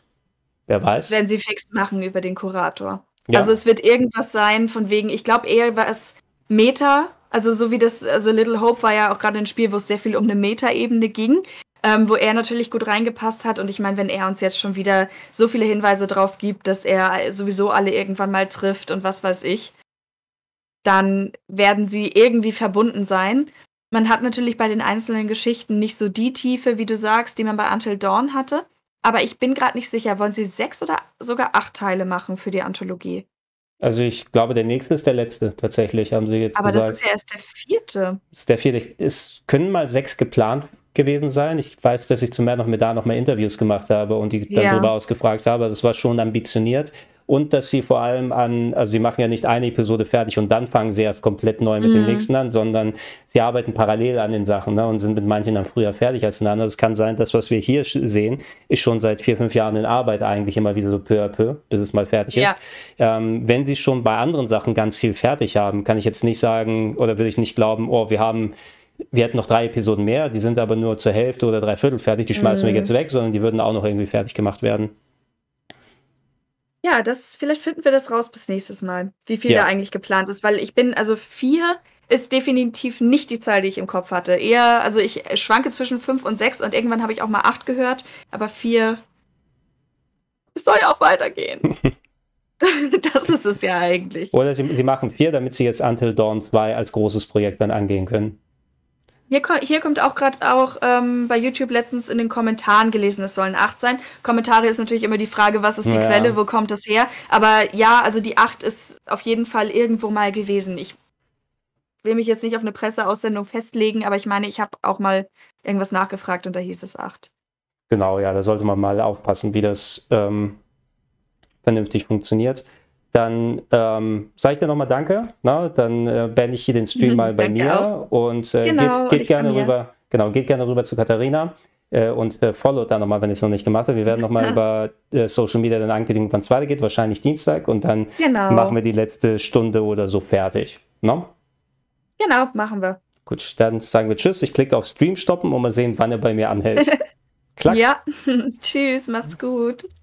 Wer weiß. Das werden sie fix machen über den Kurator. Ja. Also es wird irgendwas sein von wegen, ich glaube eher war es Meta. Also so wie das, also Little Hope war ja auch gerade ein Spiel, wo es sehr viel um eine Meta-Ebene ging, ähm, wo er natürlich gut reingepasst hat. Und ich meine, wenn er uns jetzt schon wieder so viele Hinweise drauf gibt, dass er sowieso alle irgendwann mal trifft und was weiß ich, dann werden sie irgendwie verbunden sein. Man hat natürlich bei den einzelnen Geschichten nicht so die Tiefe, wie du sagst, die man bei Until Dawn hatte. Aber ich bin gerade nicht sicher, wollen sie sechs oder sogar acht Teile machen für die Anthologie? Also ich glaube, der nächste ist der letzte, tatsächlich, haben sie jetzt Aber gesagt. das ist ja erst der vierte. Das ist der vierte. Es können mal sechs geplant gewesen sein. Ich weiß, dass ich zum Mehr noch mit da noch mal Interviews gemacht habe und die dann Ja. darüber ausgefragt habe. Also es war schon ambitioniert. Und dass sie vor allem an, also sie machen ja nicht eine Episode fertig und dann fangen sie erst komplett neu mit dem Mhm. nächsten an, sondern sie arbeiten parallel an den Sachen, ne, und sind mit manchen dann früher fertig als den anderen. Es kann sein, dass was wir hier sch- sehen, ist schon seit vier, fünf Jahren in Arbeit eigentlich immer wieder so peu à peu, bis es mal fertig Ja. ist. Ähm, wenn sie schon bei anderen Sachen ganz viel fertig haben, kann ich jetzt nicht sagen, oder würde ich nicht glauben, oh, wir haben wir hätten noch drei Episoden mehr, die sind aber nur zur Hälfte oder drei Viertel fertig, die schmeißen Mhm. wir jetzt weg, sondern die würden auch noch irgendwie fertig gemacht werden. Ja, das, vielleicht finden wir das raus bis nächstes Mal, wie viel Ja. da eigentlich geplant ist, weil ich bin, also vier ist definitiv nicht die Zahl, die ich im Kopf hatte. Eher, also ich schwanke zwischen fünf und sechs und irgendwann habe ich auch mal acht gehört, aber vier, es soll ja auch weitergehen. Das ist es ja eigentlich. Oder sie, sie machen vier, damit sie jetzt Until Dawn zwei als großes Projekt dann angehen können. Hier, ko- hier kommt auch gerade auch ähm, bei YouTube letztens in den Kommentaren gelesen, es sollen acht sein. Kommentare ist natürlich immer die Frage, was ist die Ja. Quelle, wo kommt das her? Aber ja, also die acht ist auf jeden Fall irgendwo mal gewesen. Ich will mich jetzt nicht auf eine Presseaussendung festlegen, aber ich meine, ich habe auch mal irgendwas nachgefragt und da hieß es acht. Genau, ja, da sollte man mal aufpassen, wie das ähm, vernünftig funktioniert. Dann ähm, sage ich dir nochmal Danke. Na, dann äh, beende ich hier den Stream Mhm, mal bei danke mir auch. und äh, Genau, geht, und geht ich gerne bei mir. rüber. Genau, geht gerne rüber zu Katharina äh, und äh, followt dann nochmal, wenn ihr es noch nicht gemacht habt. Wir werden nochmal über äh, Social Media dann ankündigen, wann es weitergeht, wahrscheinlich Dienstag, und dann Genau. machen wir die letzte Stunde oder so fertig. No? Genau, machen wir. Gut, dann sagen wir Tschüss. Ich klicke auf Stream stoppen und mal sehen, wann er bei mir anhält. Klack. Ja, tschüss, macht's gut.